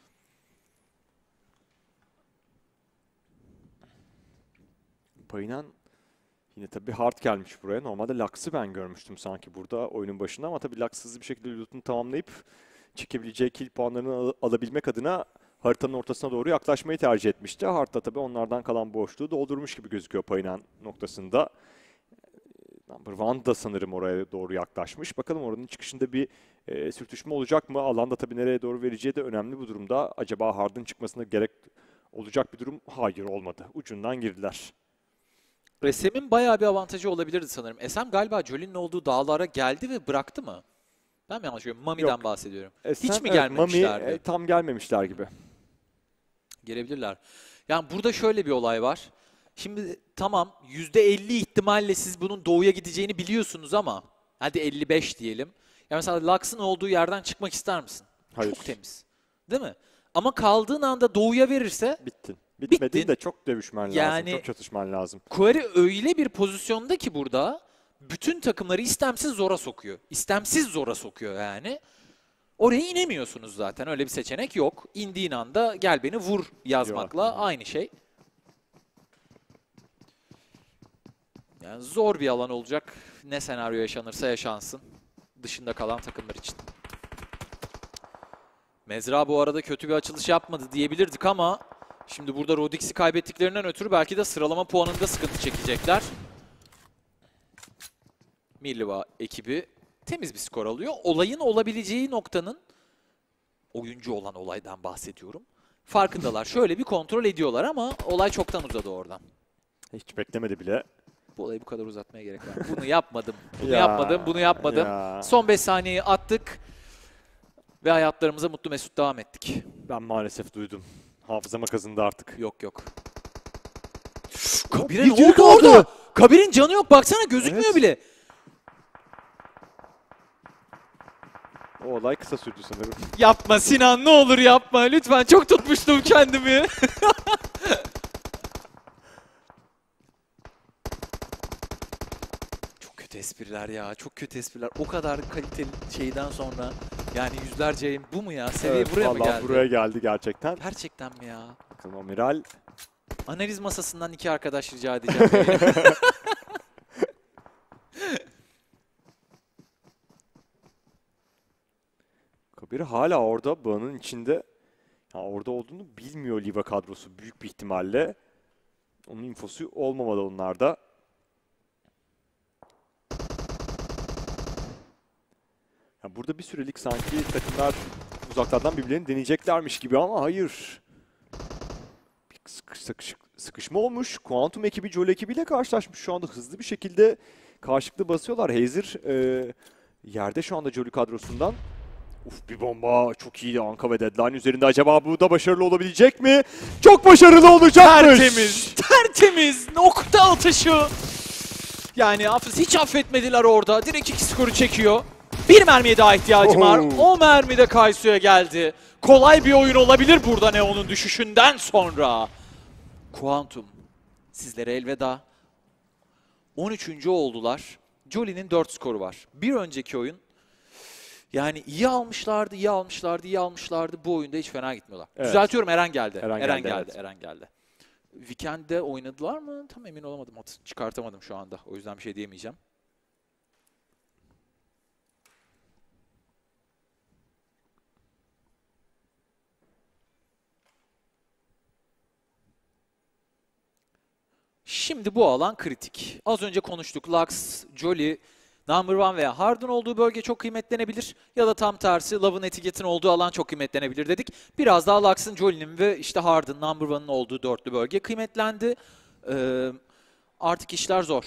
Payınan yine tabii hard gelmiş buraya. Normalde Lux'ı ben görmüştüm sanki burada oyunun başında ama tabii Lux hızlı bir şekilde loot'unu tamamlayıp çekebileceği kill puanlarını al- alabilmek adına haritanın ortasına doğru yaklaşmayı tercih etmişti. Hard da tabii onlardan kalan boşluğu doldurmuş gibi gözüküyor Payınan noktasında. Number One da sanırım oraya doğru yaklaşmış. Bakalım oranın çıkışında bir e, sürtüşme olacak mı? Alanda tabii nereye doğru vereceği de önemli bu durumda. Acaba Hard'ın çıkmasına gerek olacak bir durum? Hayır olmadı. Ucundan girdiler. S M'in bayağı bir avantajı olabilirdi sanırım. S M galiba Jolly'nin olduğu dağlara geldi ve bıraktı mı? Ben mi yanlış görüyorum? Mami'den Yok. bahsediyorum. E, Hiç sen- mi evet, gelmemişlerdi? Mami e, tam gelmemişler gibi. Gelebilirler. Yani burada şöyle bir olay var. Şimdi tamam yüzde elli ihtimalle siz bunun doğuya gideceğini biliyorsunuz ama hadi elli beş diyelim. Ya mesela Lux'ın olduğu yerden çıkmak ister misin? Hayır. Çok temiz. Değil mi? Ama kaldığın anda doğuya verirse Bittin. Bitmedi Bittin. de çok dövüşmen Yani- lazım, çok çatışman lazım. Quarry öyle bir pozisyonda ki burada bütün takımları istemsiz zora sokuyor. İstemsiz zora sokuyor yani. Oraya inemiyorsunuz zaten. Öyle bir seçenek yok. İndiğin anda gel beni vur yazmakla Yok. aynı şey. Yani zor bir alan olacak. Ne senaryo yaşanırsa yaşansın. Dışında kalan takımlar için. Mezra bu arada kötü bir açılış yapmadı diyebilirdik ama şimdi burada Rodix'i kaybettiklerinden ötürü belki de sıralama puanında sıkıntı çekecekler. Mirliva ekibi temiz bir skor alıyor. Olayın olabileceği noktanın, oyuncu olan olaydan bahsediyorum, farkındalar. Şöyle bir kontrol ediyorlar ama olay çoktan uzadı oradan. Hiç beklemedi bile. Bu olayı bu kadar uzatmaya gerek var. Bunu yapmadım, bunu Ya, yapmadım, bunu yapmadım. ya. Son beş saniyeyi attık ve hayatlarımıza mutlu mesut devam ettik. Ben maalesef duydum. Hafızama kazındı artık. Yok yok. Kabir'e Bir ne kere oldu kaldı. orada? Kabir'in canı yok, baksana gözükmüyor Evet. bile. O olay kısa sürdü sanırım. Yapma Sinan, ne olur yapma lütfen, çok tutmuştum kendimi. Çok kötü espriler ya, çok kötü espriler. O kadar kaliteli şeyden sonra yani yüzlerce yayın bu mu ya? Seviye Evet, buraya mı vallahi geldi? buraya geldi gerçekten. Gerçekten mi ya? Bakalım Amiral. Analiz masasından iki arkadaş rica edeceğim. Kabir hala orada, bağının içinde. Ya orada olduğunu bilmiyor Liva kadrosu büyük bir ihtimalle. Onun infosu olmamalı onlarda. Ya burada bir sürelik sanki takımlar uzaklardan birbirlerini deneyeceklermiş gibi ama hayır. Bir sıkış, sıkış, sıkışma olmuş. Quantum ekibi Jol ekibiyle karşılaşmış. Şu anda hızlı bir şekilde karşılıklı basıyorlar. Hazer e, yerde şu anda Jolly kadrosundan. Uf, bir bomba çok iyiydi Anka ve Deadline üzerinde. Acaba bu da başarılı olabilecek mi? Çok başarılı olacakmış. Tertemiz, tertemiz nokta atışı. Yani aff- hiç affetmediler orada. Direkt iki skoru çekiyor. Bir mermiye daha ihtiyacım var. O mermi de Kaysu'ya geldi. Kolay bir oyun olabilir burada Neon'un düşüşünden sonra. Quantum sizlere elveda. on üçüncü oldular. Jolly'nin dört skoru var. Bir önceki oyun yani iyi almışlardı, iyi almışlardı, iyi almışlardı. Bu oyunda hiç fena gitmiyorlar. Evet. Düzeltiyorum, Eren geldi. Eren Eren, geldi, geldi, evet. Eren geldi. Weekend'de oynadılar mı? Tam emin olamadım. Hat- Çıkartamadım şu anda. O yüzden bir şey diyemeyeceğim. Şimdi bu alan kritik. Az önce konuştuk. Lux, Jolly, Number One veya Hard'ın olduğu bölge çok kıymetlenebilir. Ya da tam tersi Love'ın etiketin olduğu alan çok kıymetlenebilir dedik. Biraz daha Lux'ın, Jolly'nin ve işte Hard'ın, Number One'ın olduğu dörtlü bölge kıymetlendi. Ee, artık işler zor.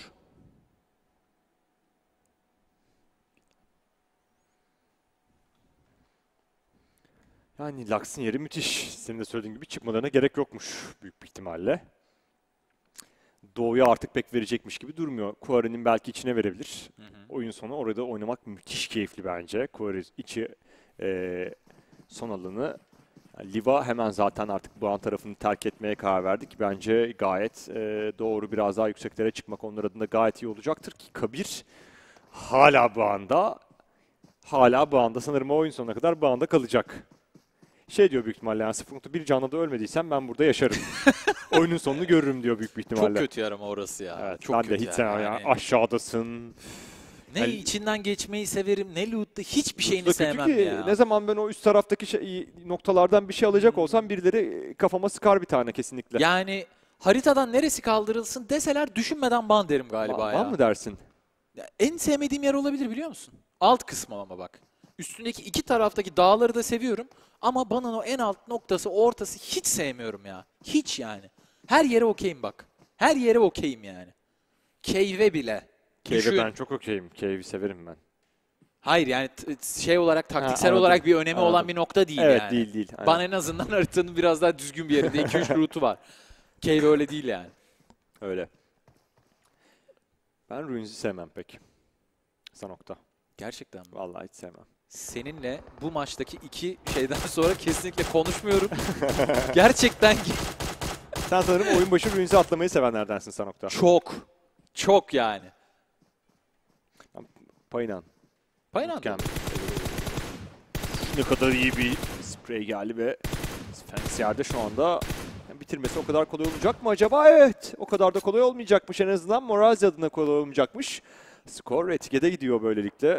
Yani Lux'ın yeri müthiş. Senin de söylediğin gibi çıkmalarına gerek yokmuş büyük bir ihtimalle. Doğu'ya artık pek verecekmiş gibi durmuyor. Quarry'nin belki içine verebilir. Hı hı. Oyun sonu orada oynamak müthiş keyifli bence. Quarry içi e, son alanı. Yani Liva hemen zaten artık Buğan tarafını terk etmeye karar verdi ki bence gayet e, doğru, biraz daha yükseklere çıkmak onlar adına gayet iyi olacaktır ki Kabir hala Buğan'da. Hala Buğan'da, sanırım o oyun sonuna kadar Buğan'da kalacak. Şey diyor büyük ihtimalle, yani sıfır nokta bir canlı da ölmediysem ben burada yaşarım. Oyunun sonunu görürüm diyor büyük bir ihtimalle. Çok kötü yer ama orası ya. Evet, çok ben kötü de hiç yer sevmem yani. ya. Aşağıdasın. Ne Yani- içinden geçmeyi severim, ne loot'ta hiçbir şeyini Kötü sevmem ki, ya. ne zaman ben o üst taraftaki şey, noktalardan bir şey alacak olsam birileri kafama sıkar bir tane kesinlikle. Yani haritadan neresi kaldırılsın deseler düşünmeden ban derim galiba Van- ya. Van mı dersin? Ya en sevmediğim yer olabilir biliyor musun? Alt kısmı ama bak. Üstündeki iki taraftaki dağları da seviyorum ama Ban'ın o en alt noktası, ortası hiç sevmiyorum ya. Hiç yani. Her yere okeyim bak. Her yere okeyim yani. Cave'e bile. Cave'e Düşün. ben çok okeyim. Cave'i severim ben. Hayır yani t- t- şey olarak, taktiksel anladım, olarak bir önemi olan anladım. bir nokta değil Evet, yani. değil, değil, aynen. Ban en azından haritanın biraz daha düzgün bir yerinde. iki üç route'u var. Cave öyle değil yani. Öyle. Ben Ruins'i sevmem pek. Sanok'ta. Gerçekten mi? Vallahi hiç sevmem. Seninle bu maçtaki iki şeyden sonra kesinlikle konuşmuyorum. Gerçekten Sen sanırım oyun başı Ruins'i atlamayı sevenlerdensin Sanok'ta. Çok. Çok yani. Payınan. Payınan. Ne kadar iyi bir sprey geldi ve Fence yerde şu anda. Bitirmesi o kadar kolay olmayacak mı acaba? Evet. O kadar da kolay olmayacakmış. En azından Morazi adına kolay olmayacakmış. Skor etikete gidiyor böylelikle.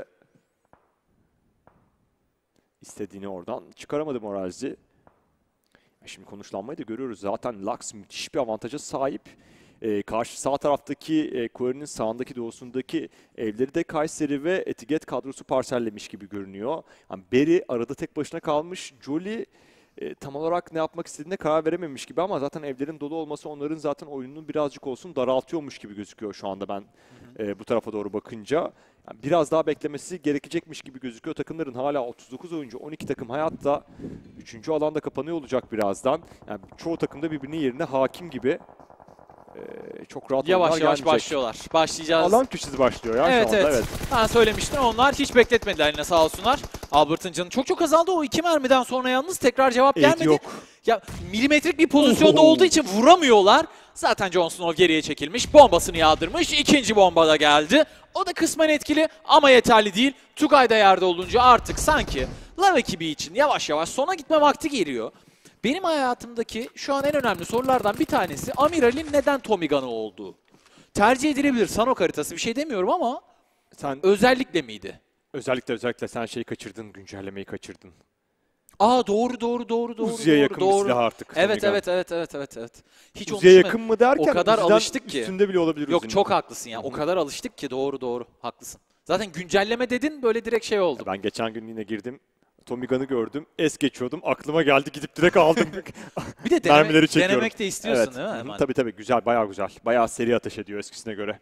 İstediğini oradan çıkaramadı Morazi. Şimdi konuşlanmayı da görüyoruz. Zaten Lux müthiş bir avantaja sahip. Ee, karşı sağ taraftaki e, Quarry'nin sağındaki doğusundaki evleri de Kayseri ve Etiket kadrosu parsellemiş gibi görünüyor. Yani Berry arada tek başına kalmış. Jolly e, tam olarak ne yapmak istediğine karar verememiş gibi ama zaten evlerin dolu olması onların zaten oyununu birazcık olsun daraltıyormuş gibi gözüküyor şu anda ben e, bu tarafa doğru bakınca. Yani biraz daha beklemesi gerekecekmiş gibi gözüküyor. Takımların hala otuz dokuz oyuncu, on iki takım hayatta. Üçüncü alanda kapanıyor olacak birazdan. Yani çoğu takımda birbirinin yerine hakim gibi. Ee, çok rahat yavaş oyunlar yavaş gelmeyecek. başlıyorlar. Başlayacağız. Alan köşesi başlıyor ya evet, şu anda. Evet evet. Ben söylemiştim. Onlar hiç bekletmediler yine sağ olsunlar. Albert'ın canı çok çok azaldı. O iki mermiden sonra yalnız tekrar cevap Evet, gelmedi. yok. Ya milimetrik bir pozisyonda Oho. olduğu için vuramıyorlar. Zaten Jon Snow geriye çekilmiş. Bombasını yağdırmış. İkinci bomba da geldi. O da kısmen etkili ama yeterli değil. Tugay da yerde olunca artık sanki Love ekibi için yavaş yavaş sona gitme vakti geliyor. Benim hayatımdaki şu an en önemli sorulardan bir tanesi Amiral'in neden Tommy Gun'ı olduğu. Tercih edilebilir Sanok haritası, bir şey demiyorum ama sen özellikle miydi? Özellikle özellikle sen şeyi kaçırdın, güncellemeyi kaçırdın. Aa doğru doğru doğru doğru. Uzi'ye doğru, yakın doğru. bir silah artık. Evet evet, evet evet evet evet. Hiç Uzi'ye onu yakın mı derken o kadar Uzi'den alıştık ki. üstünde bile olabilir Yok Uzi'nin. çok haklısın ya. O kadar alıştık ki doğru doğru haklısın. Zaten güncelleme dedin böyle direkt şey oldu. Ben geçen gün yine girdim. Tommy Gun'ı gördüm. Es geçiyordum. Aklıma geldi. Gidip direkt aldım. Bir de deneme, mermileri çekiyorum. denemek de istiyorsun evet. değil mi? Hemen. Tabii tabii. Güzel. Bayağı güzel. Bayağı seri ateş ediyor eskisine göre.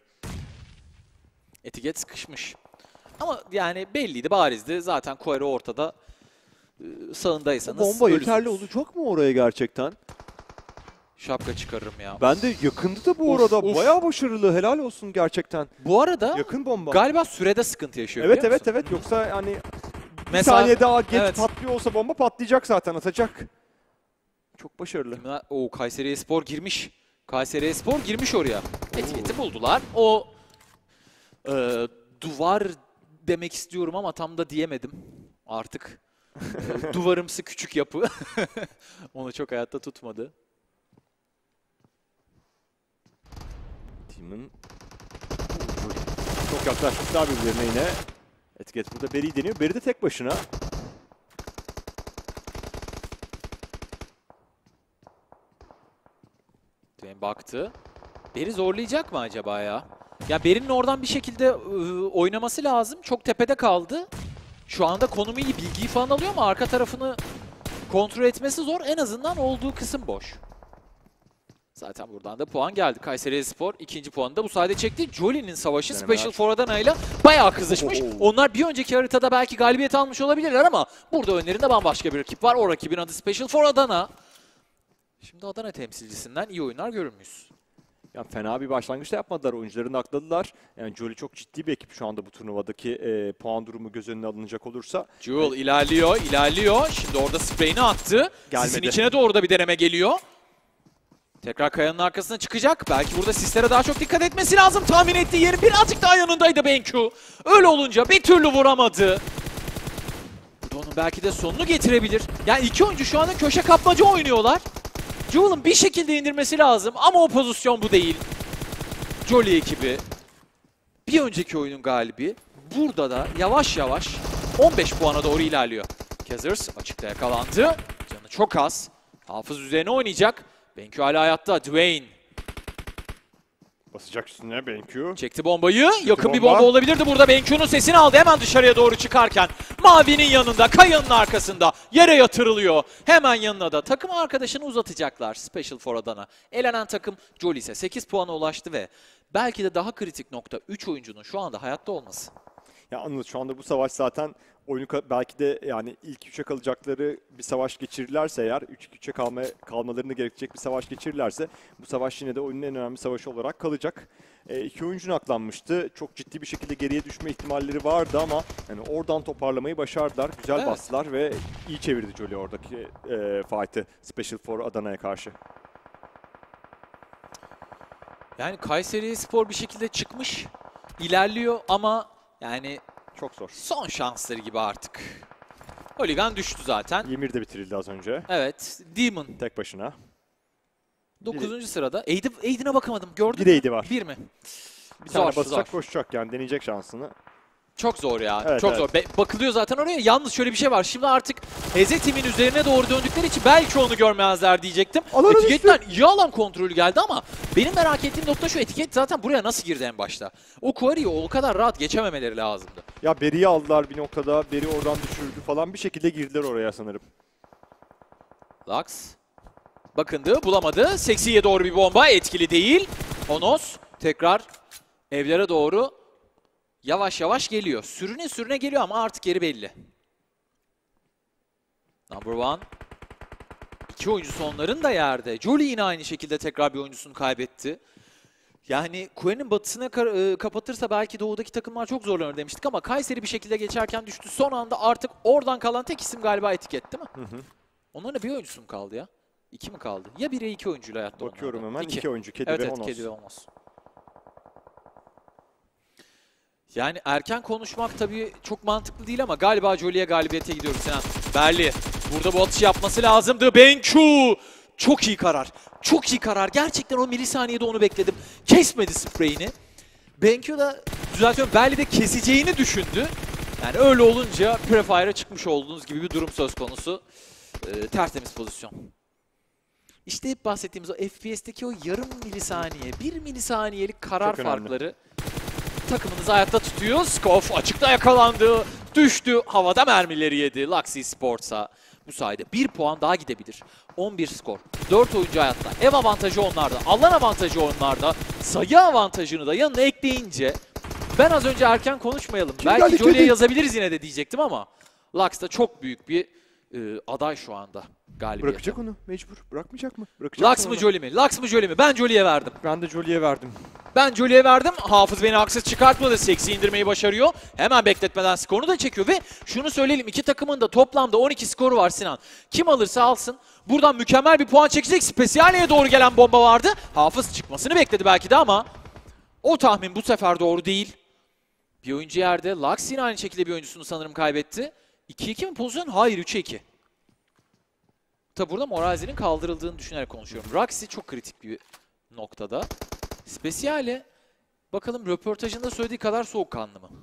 Etiket sıkışmış. Ama yani belliydi, barizdi. Zaten Quarry ortada. Ee, sağındaysanız Bomba ölüsünüz. yeterli olacak mı oraya gerçekten? Şapka çıkarırım ya. Ben de yakındı da bu Uf, arada. uf. Bayağı başarılı. Helal olsun gerçekten. Bu arada yakın bomba. Galiba sürede sıkıntı yaşıyor. Evet biliyor evet musun? evet. Yoksa hani bir Mesela- saniye daha geç evet. patlıyor olsa bomba patlayacak zaten. Atacak. Çok başarılı. O Kayserispor girmiş. Kayserispor girmiş oraya. Etiketi buldular. O e, duvar demek istiyorum ama tam da diyemedim artık. E, duvarımsı küçük yapı. Onu çok hayatta tutmadı. Team'in çok yaklaşmışlar birbirlerine yine. Etiket burada Berry'i deniyor. Berry de tek başına. Dwayne baktı. Berry zorlayacak mı acaba ya? Ya Berry'nin oradan bir şekilde ıı, oynaması lazım. Çok tepede kaldı. Şu anda konumu iyi, bilgiyi falan alıyor ama arka tarafını kontrol etmesi zor. En azından olduğu kısım boş. Zaten buradan da puan geldi. Kayserispor ikinci puanı da bu sayede çekti. Jolly'nin savaşı Denemeler. Special for Adana ile bayağı kızışmış. Oo. Onlar bir önceki haritada belki galibiyet almış olabilirler ama burada önlerinde bambaşka bir rakip var. O rakibin adı Special for Adana. Şimdi Adana temsilcisinden iyi oyunlar görür müyüz? Ya fena bir başlangıç da yapmadılar. Oyuncularını akladılar. Yani Jolly çok ciddi bir ekip şu anda bu turnuvadaki e, puan durumu göz önüne alınacak olursa. Jewel ilerliyor, ilerliyor. Şimdi orada spreyini attı. Gelmedi. Sisin içine doğru da bir deneme geliyor. Tekrar kayanın arkasına çıkacak. Belki burada sislere daha çok dikkat etmesi lazım. Tahmin ettiği yerin birazcık daha yanındaydı BenQ. Öyle olunca bir türlü vuramadı. Bu da onun belki de sonunu getirebilir. Yani iki oyuncu şu anda köşe kapmaca oynuyorlar. Jewel'ın bir şekilde indirmesi lazım ama o pozisyon bu değil. Jolly ekibi bir önceki oyunun galibi. Burada da yavaş yavaş on beş puana doğru ilerliyor. Kazers açıkta yakalandı. Canı çok az. Hafız üzerine oynayacak. BenQ hala hayatta. Dwayne Basacak üstüne BenQ. çekti bombayı. Yakın bir bomba. bomba olabilirdi. Burada BenQ'nun sesini aldı. Hemen dışarıya doğru çıkarken Mavi'nin yanında, kayanın arkasında yere yatırılıyor. Hemen yanına da takım arkadaşını uzatacaklar. Special for Adana. Elenen takım Jolly ise sekiz puana ulaştı ve belki de daha kritik nokta üç oyuncunun şu anda hayatta olması. Ya Anıl şu anda bu savaş zaten oyunu ka- belki de yani ilk üçe kalacakları bir savaş geçirirlerse eğer üç üçe kalma, kalmalarını gerekecek bir savaş geçirirlerse bu savaş yine de oyunun en önemli savaşı olarak kalacak. E, iki oyuncu naklanmıştı. Çok ciddi bir şekilde geriye düşme ihtimalleri vardı ama yani oradan toparlamayı başardılar. Güzel Evet. bastılar ve iyi çevirdi Jolly oradaki e, fight'ı Special for Adana'ya karşı. Yani Kayseri Spor bir şekilde çıkmış, ilerliyor ama yani çok zor. Son şansları gibi artık. Holigan düştü zaten. Ymir de bitirildi az önce. Evet, Demon. Tek başına. dokuzuncu sırada. Aiden, Aiden'a bakamadım. Gördün Bir mü? Aid'i var. Bir mi? Bir Zor, tane basacak, zor. koşacak yani deneyecek şansını. Çok zor ya. Evet, çok evet. zor. Be- bakılıyor zaten oraya. Yalnız şöyle bir şey var. Şimdi artık Heze Team'in üzerine doğru döndükleri için belki onu görmezler diyecektim. Alanı Etiketten iyi alan kontrolü geldi ama benim merak ettiğim nokta şu: Etiket zaten buraya nasıl girdi en başta? O Quarry'i o kadar rahat geçememeleri lazımdı. Ya Beri'yi aldılar bir noktada. Beri oradan düşürdü falan. Bir şekilde girdiler oraya sanırım. Lux bakındı, bulamadı. Seksi'ye doğru bir bomba, etkili değil. Onos tekrar evlere doğru yavaş yavaş geliyor. Sürüne sürüne geliyor ama artık yeri belli. Number one. İki oyuncusu onların da yerde. Jolly yine aynı şekilde tekrar bir oyuncusunu kaybetti. Yani Kue'nin batısına kapatırsa belki doğudaki takımlar çok zorlanır demiştik ama Kayseri bir şekilde geçerken düştü. Son anda artık oradan kalan tek isim galiba Etiket değil mi? Hı hı. Onların da bir oyuncusu mu kaldı ya? İki mi kaldı? Ya biri iki oyuncuyla hayatta. Bakıyorum onlarda. hemen. İki, iki oyuncu. Kedi evet, ve evet, Onos. Kedi ve Onos. Yani erken konuşmak tabii çok mantıklı değil ama galiba Jolly'e galibiyete gidiyoruz Sinan. Berli burada bu atışı yapması lazımdı. Benku! Çok iyi karar. Çok iyi karar. Gerçekten o milisaniyede onu bekledim. Kesmedi spreyini. Benku da düzeltiyorum. Berli de keseceğini düşündü. Yani öyle olunca Prefire'a çıkmış olduğunuz gibi bir durum söz konusu. Ee, tertemiz pozisyon. İşte hep bahsettiğimiz o F P S'teki o yarım milisaniye, bir milisaniyelik karar farkları takımınızı ayakta tutuyor. Skof açıkta yakalandı, düştü, havada mermileri yedi Luxy Sports'a. Bu sayede bir puan daha gidebilir. on bir skor, dört oyuncu hayatta, ev avantajı onlarda, alan avantajı onlarda, sayı avantajını da yanına ekleyince ben az önce erken konuşmayalım. Kim Belki geldi, Jolly'e kedi? yazabiliriz yine de diyecektim ama Lux da çok büyük bir e, aday şu anda galibiyete. Bırakacak onu mecbur. Bırakmayacak mı? Bırakacak Lux mı Jolly mi? Lux mı Jolly mi? Ben Jolly'e verdim. Ben de Jolly'e verdim. Ben Jolly'e verdim. Hafız beni haksız çıkartmadı. Seksi indirmeyi başarıyor. Hemen bekletmeden skorunu da çekiyor ve şunu söyleyelim. İki takımın da toplamda on iki skoru var Sinan. Kim alırsa alsın. Buradan mükemmel bir puan çekecek. Spesiyaleye doğru gelen bomba vardı. Hafız çıkmasını bekledi belki de ama o tahmin bu sefer doğru değil. Bir oyuncu yerde. Lux yine aynı şekilde bir oyuncusunu sanırım kaybetti. iki iki mi pozisyon? Hayır, üçe iki. Tabi burada Morazi'nin kaldırıldığını düşünerek konuşuyorum. Roxy çok kritik bir noktada. Spesiyale bakalım röportajında söylediği kadar soğukkanlı mı?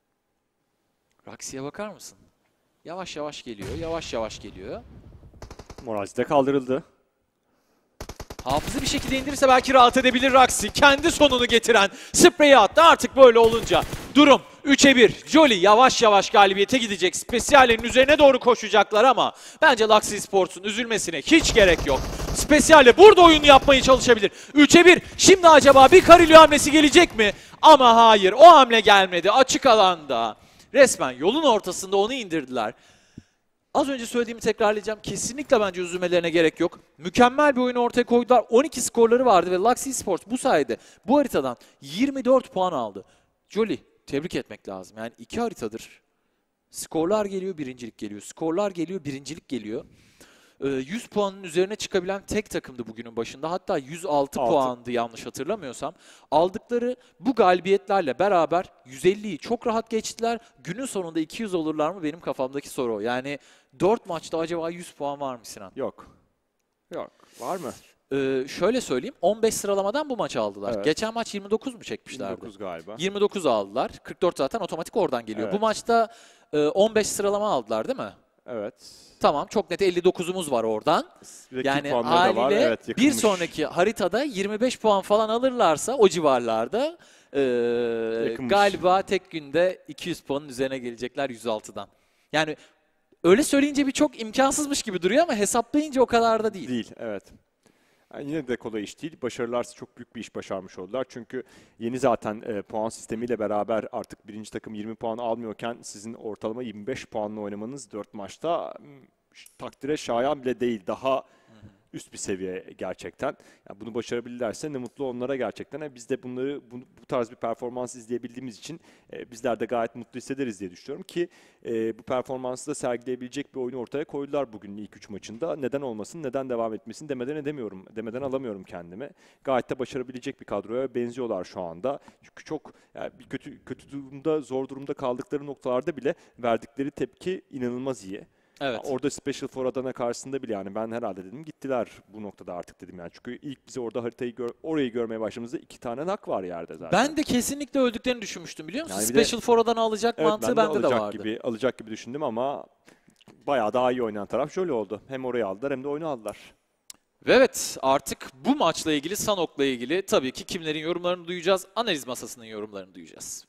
Roxy'ye bakar mısın? Yavaş yavaş geliyor, yavaş yavaş geliyor. Morazi de kaldırıldı. Hafızı bir şekilde indirirse belki rahat edebilir Roxy. Kendi sonunu getiren spreyi attı. Artık böyle olunca durum üçe bir. Jolly yavaş yavaş galibiyete gidecek. Spesiyale'nin üzerine doğru koşacaklar ama bence Luxy Sports'un üzülmesine hiç gerek yok. Spesiyale burada oyun yapmaya çalışabilir. üçe bir. Şimdi acaba bir Karilio hamlesi gelecek mi? Ama hayır, o hamle gelmedi. Açık alanda. Resmen yolun ortasında onu indirdiler. Az önce söylediğimi tekrarlayacağım. Kesinlikle bence üzülmelerine gerek yok. Mükemmel bir oyunu ortaya koydular. on iki skorları vardı ve Luxy Sports bu sayede bu haritadan yirmi dört puan aldı. Jolly, tebrik etmek lazım. Yani iki haritadır. Skorlar geliyor, birincilik geliyor. Skorlar geliyor, birincilik geliyor. Ee, yüz puanın üzerine çıkabilen tek takımdı bugünün başında. Hatta yüz altı Altı. puandı yanlış hatırlamıyorsam. Aldıkları bu galibiyetlerle beraber yüz elliyi çok rahat geçtiler. Günün sonunda iki yüz olurlar mı? Benim kafamdaki soru o. Yani dört maçta acaba yüz puan var mı Sinan? Yok. Yok. Var mı? Ee, şöyle söyleyeyim. on beş sıralamadan bu maçı aldılar. Evet. Geçen maç yirmi dokuz mu çekmişlerdi? yirmi dokuz galiba. yirmi dokuz aldılar. kırk dört zaten otomatik oradan geliyor. Evet. Bu maçta e, on beş sıralama aldılar değil mi? Evet. Tamam, çok net elli dokuzumuz var oradan. Rakip Yani puanları da haliyle var, evet, bir yakınmış. sonraki haritada yirmi beş puan falan alırlarsa o civarlarda e, Yakınmış. galiba tek günde iki yüz puanın üzerine gelecekler yüz altıdan. Yani öyle söyleyince bir çok imkansızmış gibi duruyor ama hesaplayınca o kadar da değil. Değil, evet. Yani yine de kolay iş değil. Başarılarsa çok büyük bir iş başarmış oldular. Çünkü yeni zaten e, puan sistemiyle beraber artık birinci takım yirmi puan almıyorken sizin ortalama yirmi beş puanla oynamanız dört maçta m, takdire şayan bile değil. Daha üst bir seviye gerçekten. Yani bunu başarabilirlerse ne mutlu onlara gerçekten. Yani biz de bunları bu, bu tarz bir performans izleyebildiğimiz için e, bizler de gayet mutlu hissederiz diye düşünüyorum ki e, bu performansı da sergileyebilecek bir oyunu ortaya koydular bugün ilk üç maçında. Neden olmasın, neden devam etmesin demeden edemiyorum. Demeden alamıyorum kendimi. Gayet de başarabilecek bir kadroya benziyorlar şu anda. Çünkü çok yani bir kötü kötü durumda, zor durumda kaldıkları noktalarda bile verdikleri tepki inanılmaz iyi. Evet. Yani orada Special Four Adana karşısında bile yani ben herhalde dedim gittiler bu noktada artık dedim yani. Çünkü ilk bize orada haritayı gör, orayı görmeye başladığımızda iki tane nak var yerde zaten. Ben de kesinlikle öldüklerini düşünmüştüm biliyor musun? Yani bir de- Special Four Adana alacak Evet, mantığı ben de bende de alacak vardı. gibi, alacak gibi düşündüm ama bayağı daha iyi oynayan taraf şöyle oldu. Hem orayı aldılar hem de oyunu aldılar. Ve evet, artık bu maçla ilgili, Sanok'la ilgili tabii ki kimlerin yorumlarını duyacağız, analiz masasının yorumlarını duyacağız.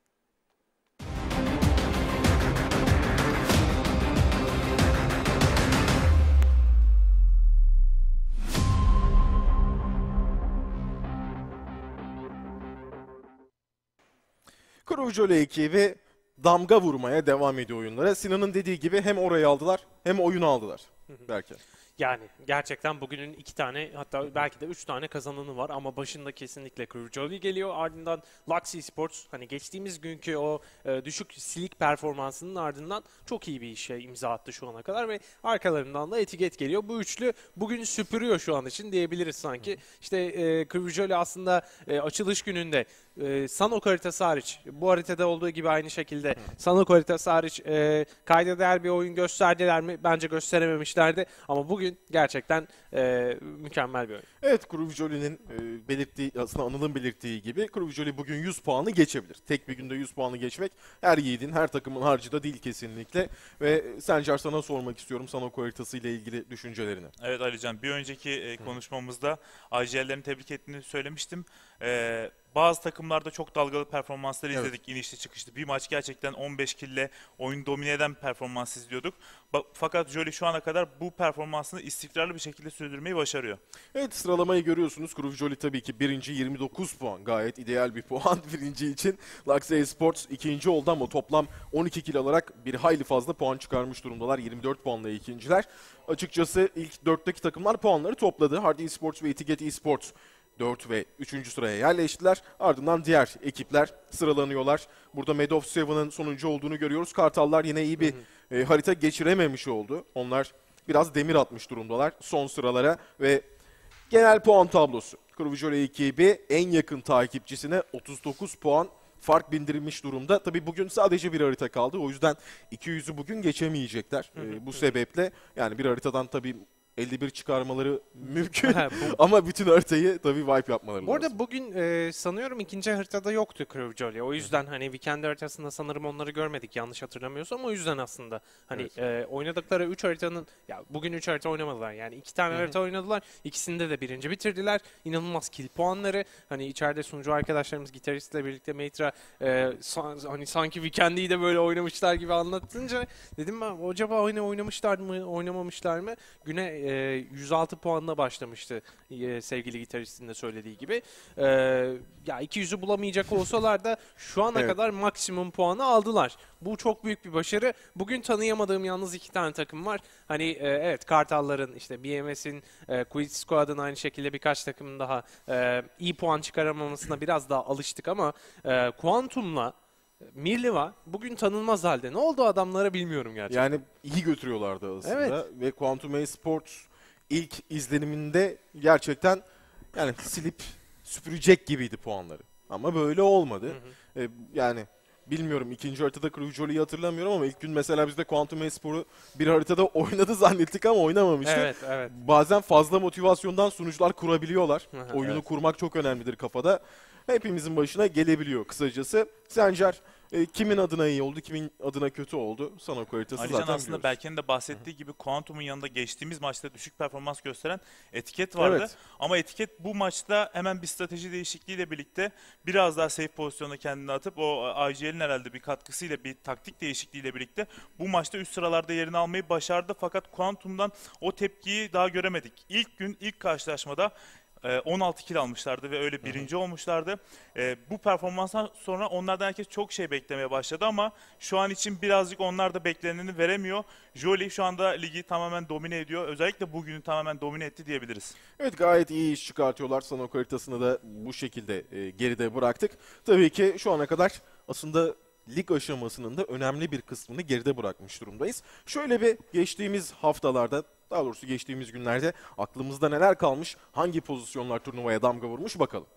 Cruvjole ekibi damga vurmaya devam ediyor oyunlara. Sinan'ın dediği gibi hem orayı aldılar hem oyunu aldılar. Belki. Yani gerçekten bugünün iki tane hatta belki de üç tane kazananı var ama başında kesinlikle Cruvjole geliyor. Ardından Lux Esports hani geçtiğimiz günkü o e, düşük silik performansının ardından çok iyi bir işe imza attı şu ana kadar ve arkalarından da etiket geliyor. Bu üçlü bugün süpürüyor şu an için diyebiliriz sanki. İşte e, Cruvjole aslında e, açılış gününde e, Sanok haritası hariç bu haritada olduğu gibi aynı şekilde Sanok haritası hariç e, kayda değer bir oyun gösterdiler mi? Bence gösterememişlerdi ama bugün gerçekten e, mükemmel bir oyun. Evet, Cruvjole'nin e, belirttiği, aslında Anıl'ın belirttiği gibi Cruvjole bugün yüz puanı geçebilir. Tek bir günde yüz puanı geçmek her yiğidin, her takımın harcı da değil kesinlikle. Ve Sencer, sana sormak istiyorum Sanok haritası ile ilgili düşüncelerini. Evet Alican, bir önceki e, konuşmamızda I G L'lerini tebrik ettiğini söylemiştim. E, bazı takımlarda çok dalgalı performansları Evet. izledik, inişli çıkışlı. Bir maç gerçekten on beş kille oyunu domine eden performans izliyorduk. Ba- Fakat Jolly şu ana kadar bu performansını istikrarlı bir şekilde sürdürmeyi başarıyor. Evet, sıralamayı görüyorsunuz. Cruvjole tabii ki birinci, yirmi dokuz puan. Gayet ideal bir puan birinci için. Lux Esports ikinci oldu ama toplam on iki kill alarak bir hayli fazla puan çıkarmış durumdalar. yirmi dört puanla ikinciler. Açıkçası ilk dörtteki takımlar puanları topladı. Hard Esports ve Etiket Esports dört ve üçüncü sıraya yerleştiler. Ardından diğer ekipler sıralanıyorlar. Burada Medov Seven'ın sonuncu olduğunu görüyoruz. Kartallar yine iyi bir e, harita geçirememiş oldu. Onlar biraz demir atmış durumdalar son sıralara ve genel puan tablosu. Cruvjole ekibi en yakın takipçisine otuz dokuz puan fark bindirilmiş durumda. Tabii bugün sadece bir harita kaldı. O yüzden iki yüzü bugün geçemeyecekler. E, bu sebeple yani bir haritadan tabii elli bir çıkarmaları mümkün ama bütün haritayı tabii wipe yapmaları Bu lazım. arada bugün e, sanıyorum ikinci haritada yoktu Cruvjole. O yüzden hani Weekend haritasında sanırım onları görmedik yanlış hatırlamıyorsam. O yüzden aslında hani Evet. e, oynadıkları üç haritanın ya bugün üç harita oynamadılar. Yani iki tane Hı hı. harita oynadılar. İkisinde de birinci bitirdiler. İnanılmaz kill puanları. Hani içeride sunucu arkadaşlarımız gitaristle birlikte Meitra e, san- hani sanki Weekend'i de böyle oynamışlar gibi anlatınca dedim ben acaba oyunu oynamışlar mı oynamamışlar mı? Güne e, yüz altı puanla başlamıştı e, sevgili gitaristin de söylediği gibi. E, ya iki yüzü bulamayacak olsalar da şu ana Evet. kadar maksimum puanı aldılar. Bu çok büyük bir başarı. Bugün tanıyamadığım yalnız iki tane takım var. Hani e, evet Kartalların, işte B M S'in, e, Quid Squad'ın aynı şekilde birkaç takımın daha e, iyi puan çıkaramamasına biraz daha alıştık ama e, Quantum'la Mirliva bugün tanınmaz halde. Ne oldu adamlara bilmiyorum gerçekten. Yani iyi götürüyorlardı aslında Evet. ve Quantum Esports ilk izleniminde gerçekten yani silip süpürecek gibiydi puanları. Ama böyle olmadı. Ee, yani bilmiyorum, ikinci haritada Cruvjole'yi hatırlamıyorum ama ilk gün mesela biz de Quantum Espor'u bir haritada oynadı zannettik ama oynamamıştı. Evet, evet. Bazen fazla motivasyondan sunucular kurabiliyorlar. Aha, Oyunu evet. kurmak çok önemlidir kafada. Hepimizin başına gelebiliyor kısacası. Sencer, e, kimin adına iyi oldu, kimin adına kötü oldu? Sanok haritası Alican zaten aslında biliyoruz. Berke'nin de bahsettiği gibi Quantum'un yanında geçtiğimiz maçta düşük performans gösteren Etiket vardı. Evet. Ama Etiket bu maçta hemen bir strateji değişikliğiyle birlikte biraz daha safe pozisyonda kendini atıp o I G L'in herhalde bir katkısıyla, bir taktik değişikliğiyle birlikte bu maçta üst sıralarda yerini almayı başardı. Fakat Quantum'dan o tepkiyi daha göremedik. İlk gün, ilk karşılaşmada on altı kill almışlardı ve öyle birinci olmuşlardı. E, bu performanstan sonra onlardan herkes çok şey beklemeye başladı ama şu an için birazcık onlar da bekleneni veremiyor. Jolie şu anda ligi tamamen domine ediyor. Özellikle bugünü tamamen domine etti diyebiliriz. Evet, gayet iyi iş çıkartıyorlar. Sanok haritasını da bu şekilde e, geride bıraktık. Tabii ki şu ana kadar aslında lig aşamasının da önemli bir kısmını geride bırakmış durumdayız. Şöyle bir geçtiğimiz haftalarda, daha doğrusu geçtiğimiz günlerde aklımızda neler kalmış, hangi pozisyonlar turnuvaya damga vurmuş bakalım.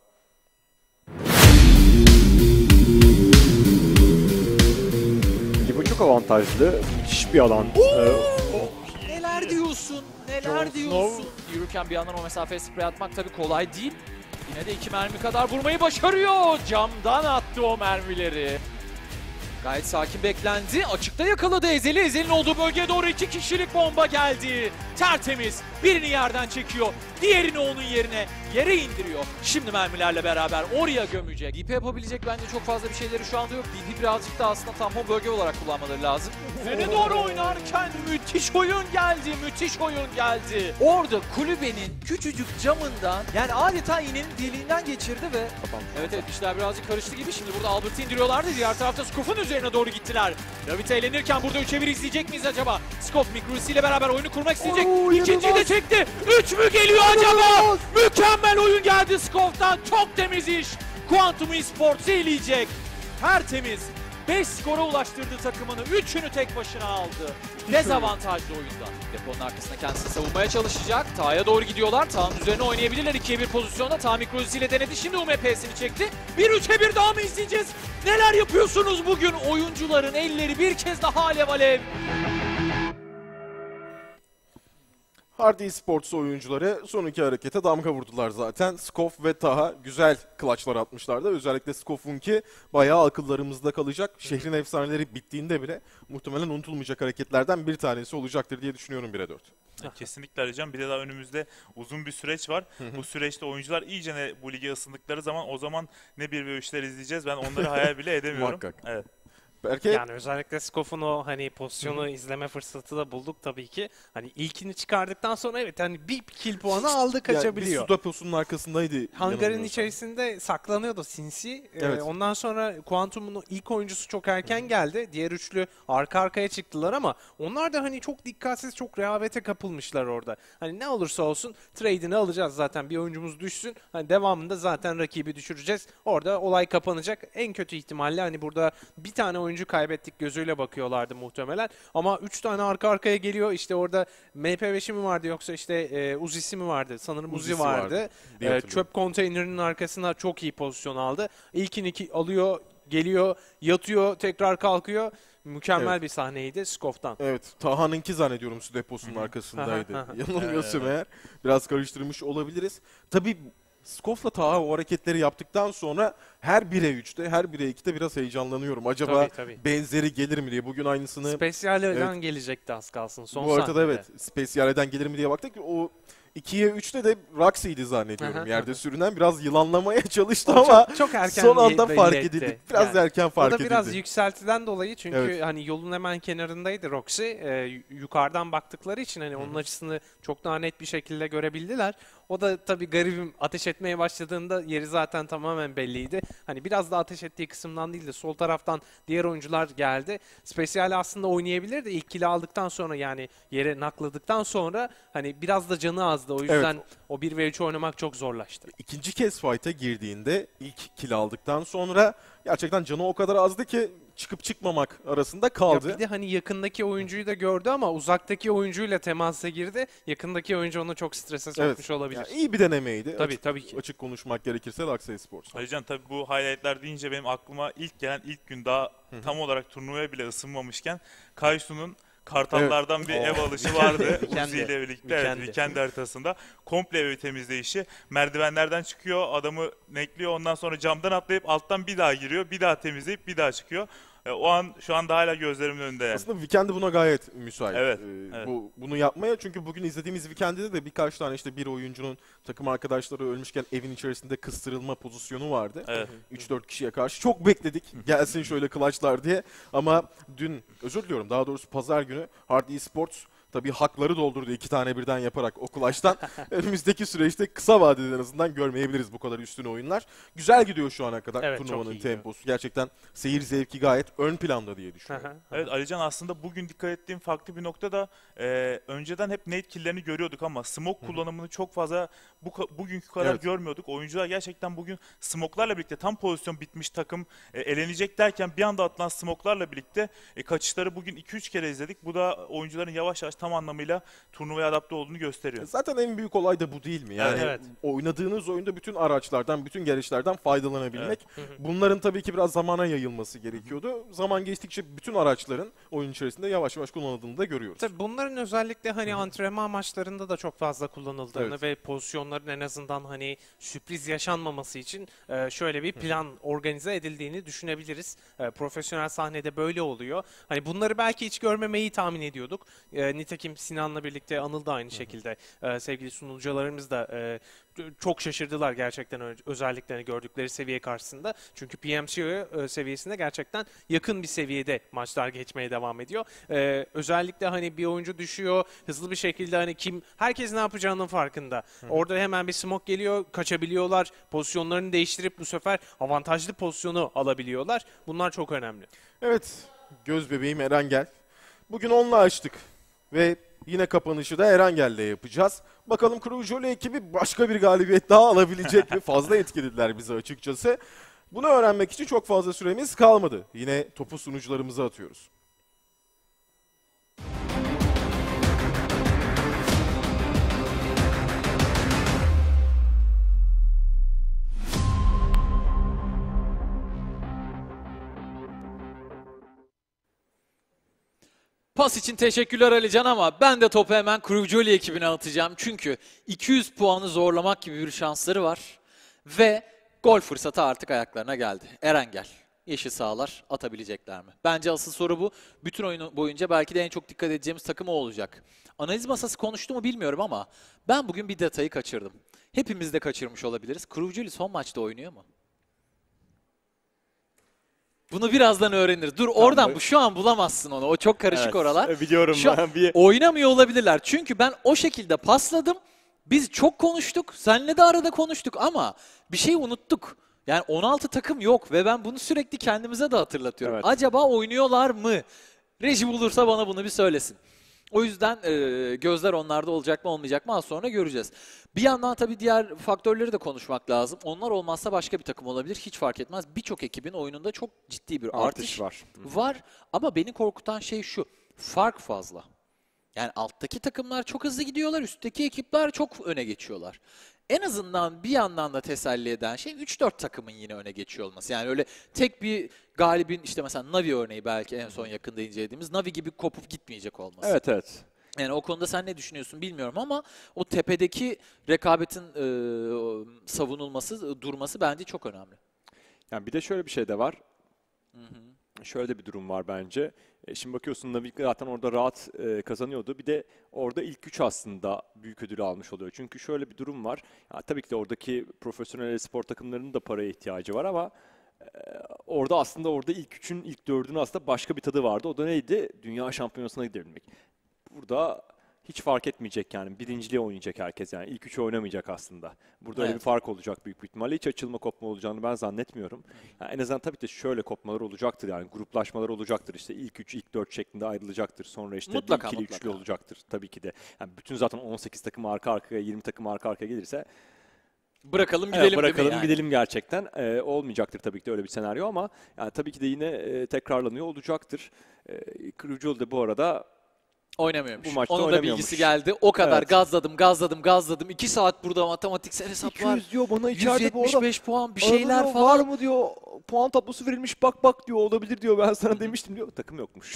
Bu çok avantajlı, müthiş bir alan. Ee, Neler diyorsun? Neler Jon diyorsun? Snow. Yürürken bir yandan o mesafeye sprey atmak tabii kolay değil. Yine de iki mermi kadar vurmayı başarıyor. Camdan attı o mermileri. Gayet sakin beklendi. Açıkta yakaladı Ezeli. Ezeli'nin olduğu bölgeye doğru iki kişilik bomba geldi. Tertemiz. Birini yerden çekiyor. Diğerini onun yerine yere indiriyor. Şimdi mermilerle beraber oraya gömecek. D P yapabilecek bence çok fazla bir şeyleri şu anda yok. D P birazcık da aslında tampon bölge olarak kullanmaları lazım. Üzerine doğru oynarken müthiş oyun geldi. Müthiş oyun geldi. Orada kulübenin küçücük camından, yani adeta iğnenin deliğinden geçirdi ve evet evet işler birazcık karıştı gibi. Şimdi burada Albert'ı indiriyorlardı. Diğer tarafta Scoff'un üzerine doğru gittiler. Lavit eğlenirken burada üçe bir izleyecek miyiz acaba? Scoff Mikrusi ile beraber oyunu kurmak isteyecek. Oo, İkinciyi de çekti. Üç mü geliyor acaba? Mükemmel oyun geldi Scoff'tan. Çok temiz iş. Quantum Esports eleyecek. Tertemiz. beş skora ulaştırdığı takımını üçünü tek başına aldı. Dezavantajlı oyunda. Deponun arkasında kendisini savunmaya çalışacak. Ta'ya doğru gidiyorlar. Ta'nın üzerine oynayabilirler. ikiye bir pozisyonda. Ta Mikrozi ile denedi. Şimdi U M P'sini çekti. bir üçe bir daha mı izleyeceğiz? Neler yapıyorsunuz bugün? Oyuncuların elleri bir kez daha alev alev. Hard Esports oyuncuları son iki harekete damga vurdular zaten. Scoff ve Taha güzel clutchlar atmışlardı. Özellikle Scoff'unki bayağı akıllarımızda kalacak. Şehrin efsaneleri bittiğinde bile muhtemelen unutulmayacak hareketlerden bir tanesi olacaktır diye düşünüyorum bire dört. Kesinlikle arayacağım. Bir de daha önümüzde uzun bir süreç var. Bu süreçte oyuncular iyice ne bu lige ısındıkları zaman o zaman ne bir ve üçler izleyeceğiz. Ben onları hayal bile edemiyorum. Muhakkak. Evet. Belki... Yani özellikle Scoff'un o hani pozisyonu Hı-hı. izleme fırsatı da bulduk tabii ki. Hani ilkini çıkardıktan sonra evet hani bir kill puanı aldı, kaçabiliyor. Yani bir su deposunun arkasındaydı. Hangarın içerisinde saklanıyordu sinsi. Evet. Ee, ondan sonra Quantum'un ilk oyuncusu çok erken geldi. Diğer üçlü arka arkaya çıktılar ama onlar da hani çok dikkatsiz, çok rehavete kapılmışlar orada. Hani ne olursa olsun trade'ini alacağız zaten, bir oyuncumuz düşsün. Hani devamında zaten rakibi düşüreceğiz. Orada olay kapanacak. En kötü ihtimalle hani burada bir tane oyuncu kaybettik gözüyle bakıyorlardı muhtemelen. Ama üç tane arka arkaya geliyor. İşte orada M P beşi mi vardı yoksa işte e, Uzi'si mi vardı? Sanırım Uzi, Uzi vardı. vardı. E, çöp konteynerinin arkasına çok iyi pozisyon aldı. İlkini ki alıyor, geliyor, yatıyor, tekrar kalkıyor. Mükemmel evet. bir sahneydi Scoff'tan. Evet. Taha'nınki zannediyorum su deposunun arkasındaydı. Yanılmıyorsam eğer biraz karıştırmış olabiliriz. Tabii Scoff'la Taha o hareketleri yaptıktan sonra her bire üçte, her bire ikide biraz heyecanlanıyorum. Acaba tabii, tabii. benzeri gelir mi diye. Bugün aynısını... Spesyaleden evet, gelecekti az kalsın. Son bu haritada evet. Spesyaleden gelir mi diye baktık. O ikiye üçte de Roxy'ydi zannediyorum. Yerde sürünen biraz yılanlamaya çalıştı o ama çok, çok erken son anda fark etti. edildi. Biraz yani, erken fark edildi. O da biraz edildi. Yükseltiden dolayı çünkü evet. hani yolun hemen kenarındaydı Roxy. Ee, yukarıdan baktıkları için hani onun açısını çok daha net bir şekilde görebildiler. O da tabii garibim ateş etmeye başladığında yeri zaten tamamen belliydi. Hani biraz da ateş ettiği kısımdan değil de sol taraftan diğer oyuncular geldi. Spesyal aslında oynayabilirdi. İlk kill'i aldıktan sonra yani yere nakladıktan sonra hani biraz da canı azdı. O yüzden evet. o bir ve üç oynamak çok zorlaştı. İkinci kez fight'a girdiğinde ilk kill aldıktan sonra gerçekten canı o kadar azdı ki çıkıp çıkmamak arasında kaldı. Ya bir de hani yakındaki oyuncuyu da gördü ama uzaktaki oyuncuyla temasa girdi. Yakındaki oyuncu onu çok strese sokmuş evet. olabilir. Yani iyi bir denemeydi. Tabii açık, tabii ki. Açık konuşmak gerekirse Laksa Esports. Alican tabii bu highlightlar deyince benim aklıma ilk gelen ilk gün daha Hı-hı. tam olarak turnuvaya bile ısınmamışken Kaysu'nun Kartallardan evet. bir oh. ev alışı vardı Uzi ile birlikte evet, Weekend haritasında. Komple evi temizleyişi. Merdivenlerden çıkıyor, adamı nekliyor, ondan sonra camdan atlayıp alttan bir daha giriyor, bir daha temizleyip bir daha çıkıyor. O an şu anda hala gözlerimin önünde. Yani. Aslında Weekend'i buna gayet müsait. Evet, ee, evet. Bu bunu yapmaya çünkü bugün izlediğimiz Weekend'de de birkaç tane işte bir oyuncunun takım arkadaşları ölmüşken evin içerisinde kıstırılma pozisyonu vardı. Evet. üç dört kişiye karşı çok bekledik. Gelsin şöyle clutchlar diye. Ama dün özür diliyorum daha doğrusu pazar günü Hard Esports Tabii hakları doldurdu iki tane birden yaparak Okulaş'tan. Önümüzdeki süreçte kısa vadede en azından görmeyebiliriz bu kadar üstün oyunlar. Güzel gidiyor şu ana kadar Evet, turnuvanın çok iyi temposu. Gerçekten seyir zevki gayet ön planda diye düşünüyorum. Evet Alican, aslında bugün dikkat ettiğim farklı bir nokta da e, önceden hep nade kill'lerini görüyorduk ama smoke kullanımını çok fazla bu bugünkü kadar Evet. görmüyorduk. Oyuncular gerçekten bugün smoke'larla birlikte tam pozisyon bitmiş takım e, elenecek derken bir anda atılan smoke'larla birlikte e, kaçışları bugün iki üç kere izledik. Bu da oyuncuların yavaş yavaş tam anlamıyla turnuvaya adapte olduğunu gösteriyor. Zaten en büyük olay da bu değil mi? Yani Evet. oynadığınız oyunda bütün araçlardan, bütün gereçlerden faydalanabilmek. Bunların tabii ki biraz zamana yayılması gerekiyordu. Zaman geçtikçe bütün araçların oyun içerisinde yavaş yavaş kullanıldığını da görüyoruz. Tabii bunların özellikle hani antrenman maçlarında da çok fazla kullanıldığını Evet. ve pozisyonların en azından hani sürpriz yaşanmaması için e, şöyle bir plan organize edildiğini düşünebiliriz. E, Profesyonel sahnede böyle oluyor. Hani bunları belki hiç görmemeyi tahmin ediyorduk. E, Nitekim Sinan'la birlikte Anıl da aynı şekilde. E, Sevgili sunucularımız da e, çok şaşırdılar gerçekten ö- özelliklerini gördükleri seviye karşısında. Çünkü P M C O seviyesinde gerçekten yakın bir seviyede maçlar geçmeye devam ediyor. Ee, özellikle hani bir oyuncu düşüyor, hızlı bir şekilde hani kim, herkes ne yapacağının farkında. Orada hemen bir smoke geliyor, kaçabiliyorlar, pozisyonlarını değiştirip bu sefer avantajlı pozisyonu alabiliyorlar. Bunlar çok önemli. Evet, göz bebeğim Erangel. Bugün onunla açtık ve yine kapanışı da Erangel'le yapacağız. Bakalım Crujoli ekibi başka bir galibiyet daha alabilecek mi? Fazla etkilediler bizi açıkçası. Bunu öğrenmek için çok fazla süremiz kalmadı. Yine topu sunucularımıza atıyoruz. Pas için teşekkürler Alican ama ben de topu hemen Crujoli ekibine atacağım. Çünkü iki yüz puanı zorlamak gibi bir şansları var. Ve gol fırsatı artık ayaklarına geldi. Erangel, yeşil sahalar atabilecekler mi? Bence asıl soru bu. Bütün oyun boyunca belki de en çok dikkat edeceğimiz takım o olacak. Analiz masası konuştu mu bilmiyorum ama ben bugün bir detayı kaçırdım. Hepimiz de kaçırmış olabiliriz. Crujoli son maçta oynuyor mu? Bunu birazdan öğreniriz. Dur oradan bu şu an bulamazsın onu. O çok karışık Evet, oralar. biliyorum Şu an ben bir- oynamıyor olabilirler. Çünkü ben o şekilde pasladım. Biz çok konuştuk. Seninle de arada konuştuk ama bir şey unuttuk. Yani on altı takım yok ve ben bunu sürekli kendimize de hatırlatıyorum. Evet. Acaba oynuyorlar mı? Reji bulursa bana bunu bir söylesin. O yüzden e, gözler onlarda olacak mı olmayacak mı az sonra göreceğiz. Bir yandan tabii diğer faktörleri de konuşmak lazım. Onlar olmazsa başka bir takım olabilir. Hiç fark etmez. Birçok ekibin oyununda çok ciddi bir artış, Artış var. var. Ama beni korkutan şey şu. Fark fazla. Yani alttaki takımlar çok hızlı gidiyorlar. Üstteki ekipler çok öne geçiyorlar. En azından bir yandan da teselli eden şey üç dört takımın yine öne geçiyor olması. Yani öyle tek bir galibin işte mesela Navi örneği belki en son yakında incelediğimiz Navi gibi kopup gitmeyecek olması. Evet evet. Yani o konuda sen ne düşünüyorsun bilmiyorum ama o tepedeki rekabetin e, savunulması, durması bence çok önemli. Yani bir de şöyle bir şey de var. Şöyle de bir durum var bence. E, şimdi bakıyorsun Navi zaten orada rahat e, kazanıyordu. Bir de orada ilk üç aslında büyük ödülü almış oluyor. Çünkü şöyle bir durum var. Ya, tabii ki de oradaki profesyonel spor takımlarının da paraya ihtiyacı var ama e, orada aslında orada ilk üçün, ilk dördünün aslında başka bir tadı vardı. O da neydi? Dünya şampiyonasına gidebilmek. Burada hiç fark etmeyecek yani. Birinciliğe oynayacak herkes yani. İlk üçü oynamayacak aslında. Burada öyle Evet. bir fark olacak büyük bir ihtimalle. Hiç açılma kopma olacağını ben zannetmiyorum. Yani en azından tabii ki de şöyle kopmalar olacaktır yani. Gruplaşmalar olacaktır. İşte ilk üç, ilk dört şeklinde ayrılacaktır. Sonra işte Mutlaka, bir ikili mutlaka. üçlü olacaktır tabii ki de. Yani bütün zaten on sekiz takım arka arkaya, yirmi takım arka arkaya gelirse Bırakalım Evet, gidelim değil mi bırakalım yani? gidelim gerçekten. Ee, olmayacaktır tabii ki de öyle bir senaryo ama yani tabii ki de yine e, tekrarlanıyor olacaktır. E, Crujoli de bu arada Oynamıyormuş. bu maçta Onun da oynamıyormuş. bilgisi geldi. O kadar Evet. gazladım, gazladım, gazladım. iki saat burada matematiksel hesaplar. iki yüz diyor bana içeride bu yüz yetmiş beş arada. puan bir Arada şeyler diyor, falan. Var mı diyor puan tablosu verilmiş bak bak diyor olabilir diyor ben sana demiştim diyor. Takım yokmuş.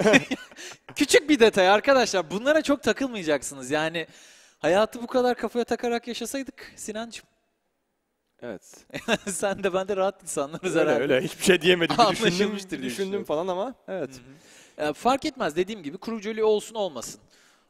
Küçük bir detay arkadaşlar. Bunlara çok takılmayacaksınız. Yani hayatı bu kadar kafaya takarak yaşasaydık Sinancığım. Evet. Sen de ben de rahat insanlarız Öyle herhalde. öyle hiçbir şey diyemedim. Bir düşündüm, Anlaşılmıştır bir diye düşündüm düşünüyorum. falan ama evet. E, fark etmez dediğim gibi Crujoli olsun olmasın.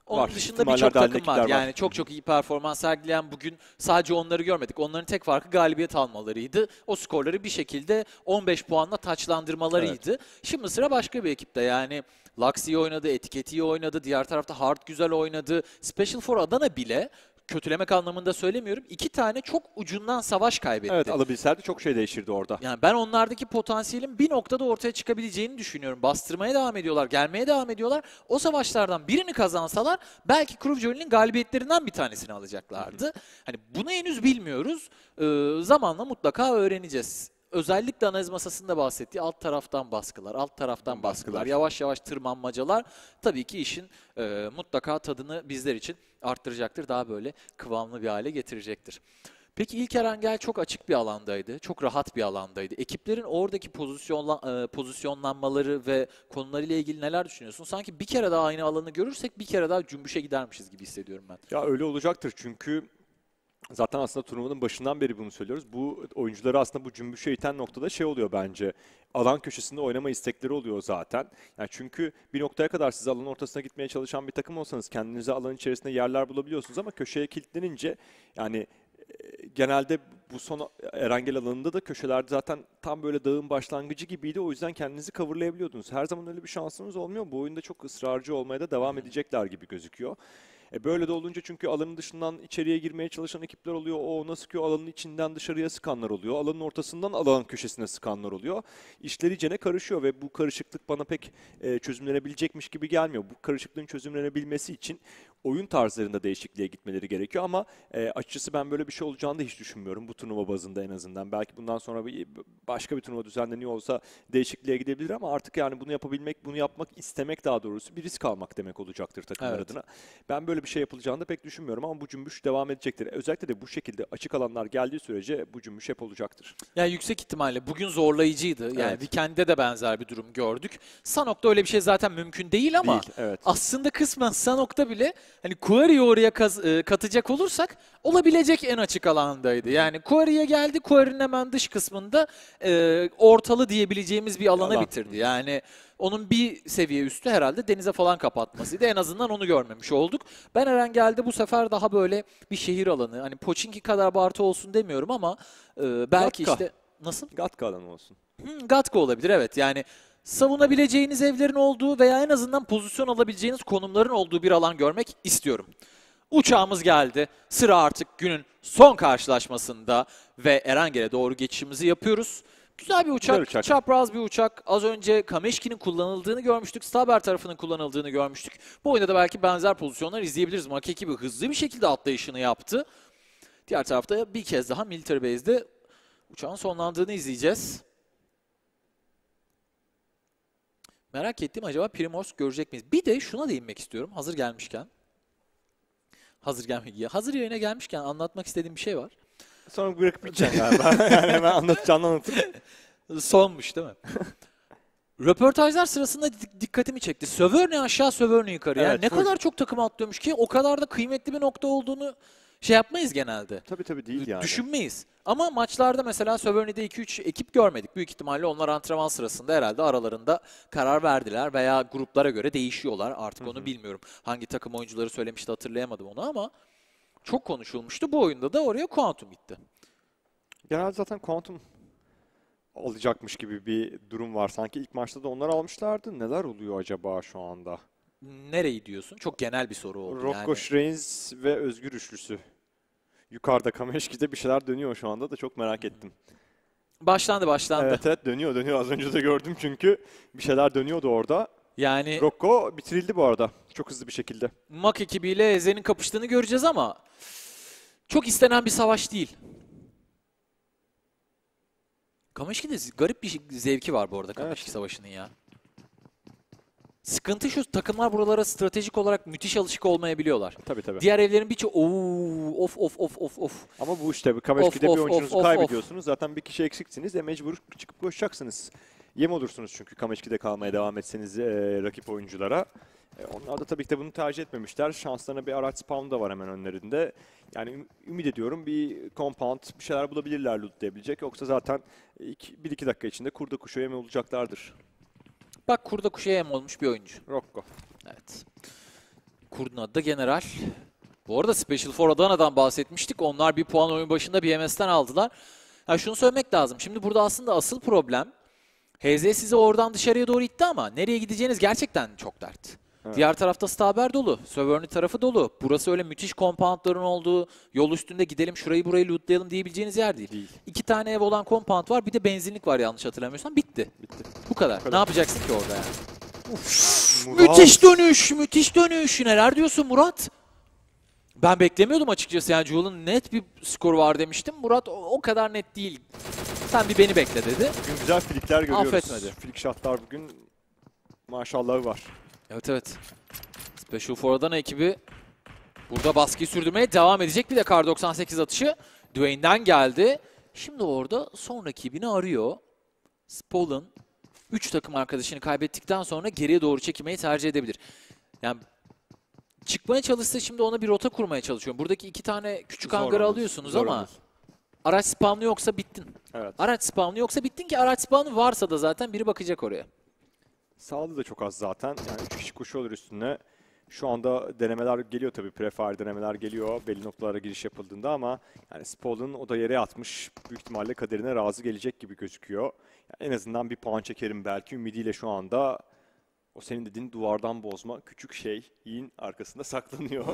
Onun var. dışında İhtimaller birçok takım dahilinde var. ekipler var. Yani çok çok iyi performans sergileyen bugün sadece onları görmedik. Onların tek farkı galibiyet almalarıydı. O skorları bir şekilde on beş puanla taçlandırmalarıydı. Evet. Şimdi sıra başka bir ekipte. Yani Lux iyi oynadı, Etiket iyi oynadı. Diğer tarafta Hard güzel oynadı. Special for Adana bile, kötülemek anlamında söylemiyorum, İki tane çok ucundan savaş kaybetti. Evet, alabilselerdi çok şey değişirdi orada. Yani ben onlardaki potansiyelin bir noktada ortaya çıkabileceğini düşünüyorum. Bastırmaya devam ediyorlar, gelmeye devam ediyorlar. O savaşlardan birini kazansalar belki Crewjoy'nin galibiyetlerinden bir tanesini alacaklardı. Hı hı. Hani bunu henüz bilmiyoruz. Ee, zamanla mutlaka öğreneceğiz. Özellikle analiz masasında bahsettiği alt taraftan baskılar, alt taraftan baskılar, baskılar. yavaş yavaş tırmanmacalar tabii ki işin e, mutlaka tadını bizler için arttıracaktır. Daha böyle kıvamlı bir hale getirecektir. Peki İlker Angel çok açık bir alandaydı, çok rahat bir alandaydı. Ekiplerin oradaki pozisyonla, e, pozisyonlanmaları ve konularıyla ilgili neler düşünüyorsun? Sanki bir kere daha aynı alanı görürsek bir kere daha cümbüşe gidermişiz gibi hissediyorum ben. Ya öyle olacaktır çünkü zaten aslında turnuvanın başından beri bunu söylüyoruz. Bu oyuncuları aslında bu cümbüşe iten noktada şey oluyor bence. Alan köşesinde oynama istekleri oluyor zaten. Yani çünkü bir noktaya kadar siz alanın ortasına gitmeye çalışan bir takım olsanız kendinize alan içerisinde yerler bulabiliyorsunuz ama köşeye kilitlenince yani genelde bu son Erangel alanında da köşelerde zaten tam böyle dağın başlangıcı gibiydi. O yüzden kendinizi coverlayabiliyordunuz. Her zaman öyle bir şansınız olmuyor. Bu oyunda çok ısrarcı olmaya da devam edecekler gibi gözüküyor. E böyle de olunca çünkü alanın dışından içeriye girmeye çalışan ekipler oluyor. O ona sıkıyor, alanın içinden dışarıya sıkanlar oluyor. Alanın ortasından alan köşesine sıkanlar oluyor. İşler iyicene karışıyor ve bu karışıklık bana pek e, çözümlenebilecekmiş gibi gelmiyor. Bu karışıklığın çözümlenebilmesi için oyun tarzlarında değişikliğe gitmeleri gerekiyor ama e, açıkçası ben böyle bir şey olacağını da hiç düşünmüyorum bu turnuva bazında en azından. Belki bundan sonra bir, başka bir turnuva düzenleniyor olsa değişikliğe gidebilir ama artık yani bunu yapabilmek, bunu yapmak istemek daha doğrusu bir risk almak demek olacaktır takımlar Evet. adına. Ben böyle bir şey yapılacağını da pek düşünmüyorum ama bu cümbüş devam edecektir. Özellikle de bu şekilde açık alanlar geldiği sürece bu cümbüş hep olacaktır. Yani yüksek ihtimalle bugün zorlayıcıydı. Yani Evet. Weekend'de de benzer bir durum gördük. Sanok'ta öyle bir şey zaten mümkün değil ama Değil, evet. aslında kısmen Sanok'ta bile hani Quarry'i oraya kaz- e, katacak olursak olabilecek en açık alandaydı. Yani Quarry'e geldi, Quarry'nin hemen dış kısmında e, ortalı diyebileceğimiz bir alanı Alan. bitirdi. Yani onun bir seviye üstü herhalde denize falan kapatmasıydı. En azından onu görmemiş olduk. Ben Erangel'de bu sefer daha böyle bir şehir alanı, hani Pochinki kadar abartı olsun demiyorum ama e, belki Gatka. işte nasıl? Gatka alanı olsun. Hmm, Gatka olabilir, evet. Yani savunabileceğiniz evlerin olduğu veya en azından pozisyon alabileceğiniz konumların olduğu bir alan görmek istiyorum. Uçağımız geldi. Sıra artık günün son karşılaşmasında ve Erangel'e doğru geçişimizi yapıyoruz. Güzel bir uçak, Güzel uçak. çapraz bir uçak. Az önce Kameşki'nin kullanıldığını görmüştük, Staber tarafının kullanıldığını görmüştük. Bu oyunda da belki benzer pozisyonlar izleyebiliriz. Maki ekibi hızlı bir şekilde atlayışını yaptı. Diğer tarafta bir kez daha Military Base'de uçağın sonlandığını izleyeceğiz. Merak ettim, acaba Primorsk görecek miyiz? Bir de şuna değinmek istiyorum hazır gelmişken. Hazır gelmek Hazır yayına gelmişken anlatmak istediğim bir şey var. Sonra bırakıp gideceğim galiba. Yani hemen anlatacağını anlatayım. Sonmuş değil mi? Röportajlar sırasında dik- dikkatimi çekti. Sövörne aşağı, Sövörne yukarı. Yani Evet, ne full. kadar çok takım atlıyormuş ki o kadar da kıymetli bir nokta olduğunu şey yapmayız genelde. Tabii tabii değil yani. Düşünmeyiz. Ama maçlarda mesela Sövörne'de iki üç ekip görmedik. Büyük ihtimalle onlar antrenman sırasında herhalde aralarında karar verdiler veya gruplara göre değişiyorlar. Artık onu bilmiyorum. Hangi takım oyuncuları söylemişti hatırlayamadım onu ama çok konuşulmuştu. Bu oyunda da oraya Quantum gitti. Genelde zaten Quantum alacakmış gibi bir durum var. Sanki ilk maçta da onlar almışlardı. Neler oluyor acaba şu anda? Nereyi diyorsun? Çok genel bir soru oldu Rocco yani. Reigns ve Özgür Üçlüsü. Yukarıda Kameşki'de bir şeyler dönüyor şu anda da çok merak ettim. Başlandı başlandı. Evet evet dönüyor dönüyor. Az önce de gördüm çünkü bir şeyler dönüyordu orada. Yani Rocco bitirildi bu arada. Çok hızlı bir şekilde. Mak ekibiyle Eze'nin kapıştığını göreceğiz ama çok istenen bir savaş değil. Kameşki'de garip bir zevki var bu arada Kameşki Evet. Savaşı'nın ya. Sıkıntı şu, takımlar buralara stratejik olarak müthiş alışık olmayabiliyorlar. Tabii tabii. Diğer evlerin birçoğu ooo of of of of of. Ama bu işte Kameşki'de Of, bir of, oyuncunuzu of, of, kaybediyorsunuz. Zaten bir kişi eksiksiniz. E mecbur çıkıp koşacaksınız. Yem olursunuz çünkü Kameşki'de kalmaya devam etseniz e, rakip oyunculara. E, onlar da tabii ki de bunu tercih etmemişler. Şanslarına bir araç spawn da var hemen önlerinde. Yani üm- ümit ediyorum bir compound bir şeyler bulabilirler lootlayabilecek. Yoksa zaten bir iki dakika içinde kurda kuşa yem olacaklardır. Bak kurda kuşa yem olmuş bir oyuncu. Rocco. Evet. Kurdun adı da General. Bu arada Special for Adana'dan bahsetmiştik. Onlar bir puan oyun başında B M S'ten aldılar. Ya şunu söylemek lazım. Şimdi burada aslında asıl problem H Z sizi oradan dışarıya doğru itti ama nereye gideceğiniz gerçekten çok dert. Evet. Diğer tarafta Staber dolu. Söverni tarafı dolu. Burası öyle müthiş compoundların olduğu, yol üstünde gidelim şurayı burayı lootlayalım diyebileceğiniz yer değil. değil. İki tane ev olan compound var. Bir de benzinlik var yanlış hatırlamıyorsam. Bitti. Bitti. Bu kadar. Bu kadar. Ne yapacaksın ki orada yani? Uf, müthiş dönüş. Müthiş dönüş. Neler diyorsun Murat? Ben beklemiyordum açıkçası. Yani Jewel'ın net bir skoru var demiştim. Murat o, o kadar net değil. Sen bir beni bekle dedi. Bugün güzel flickler görüyoruz. Affetmedi. Flick shotlar bugün maşallahı var. Evet evet. Special for Adana ekibi burada baskıyı sürdürmeye devam edecek. Bir de Kar doksan sekiz atışı Dwayne'den geldi. Şimdi orada son rakibini arıyor. Spollen üç takım arkadaşını kaybettikten sonra geriye doğru çekilmeyi tercih edebilir. Yani çıkmaya çalışsa şimdi ona bir rota kurmaya çalışıyorum. Buradaki iki tane küçük Zor hangarı olur, alıyorsunuz zor ama olur. araç spawnı yoksa bittin. Evet. Araç spawnı yoksa bittin ki araç spawnı varsa da zaten biri bakacak oraya. Sağlığı da çok az zaten. Yani üç kişi koşuyorlar üstüne. Şu anda denemeler geliyor tabii. Prefire denemeler geliyor belli noktalara giriş yapıldığında ama yani Spollen o da yere yatmış. Büyük ihtimalle kaderine razı gelecek gibi gözüküyor. Yani en azından bir puan çekerim belki ümidiyle şu anda. O senin dediğin duvardan bozma küçük şeyin arkasında saklanıyor.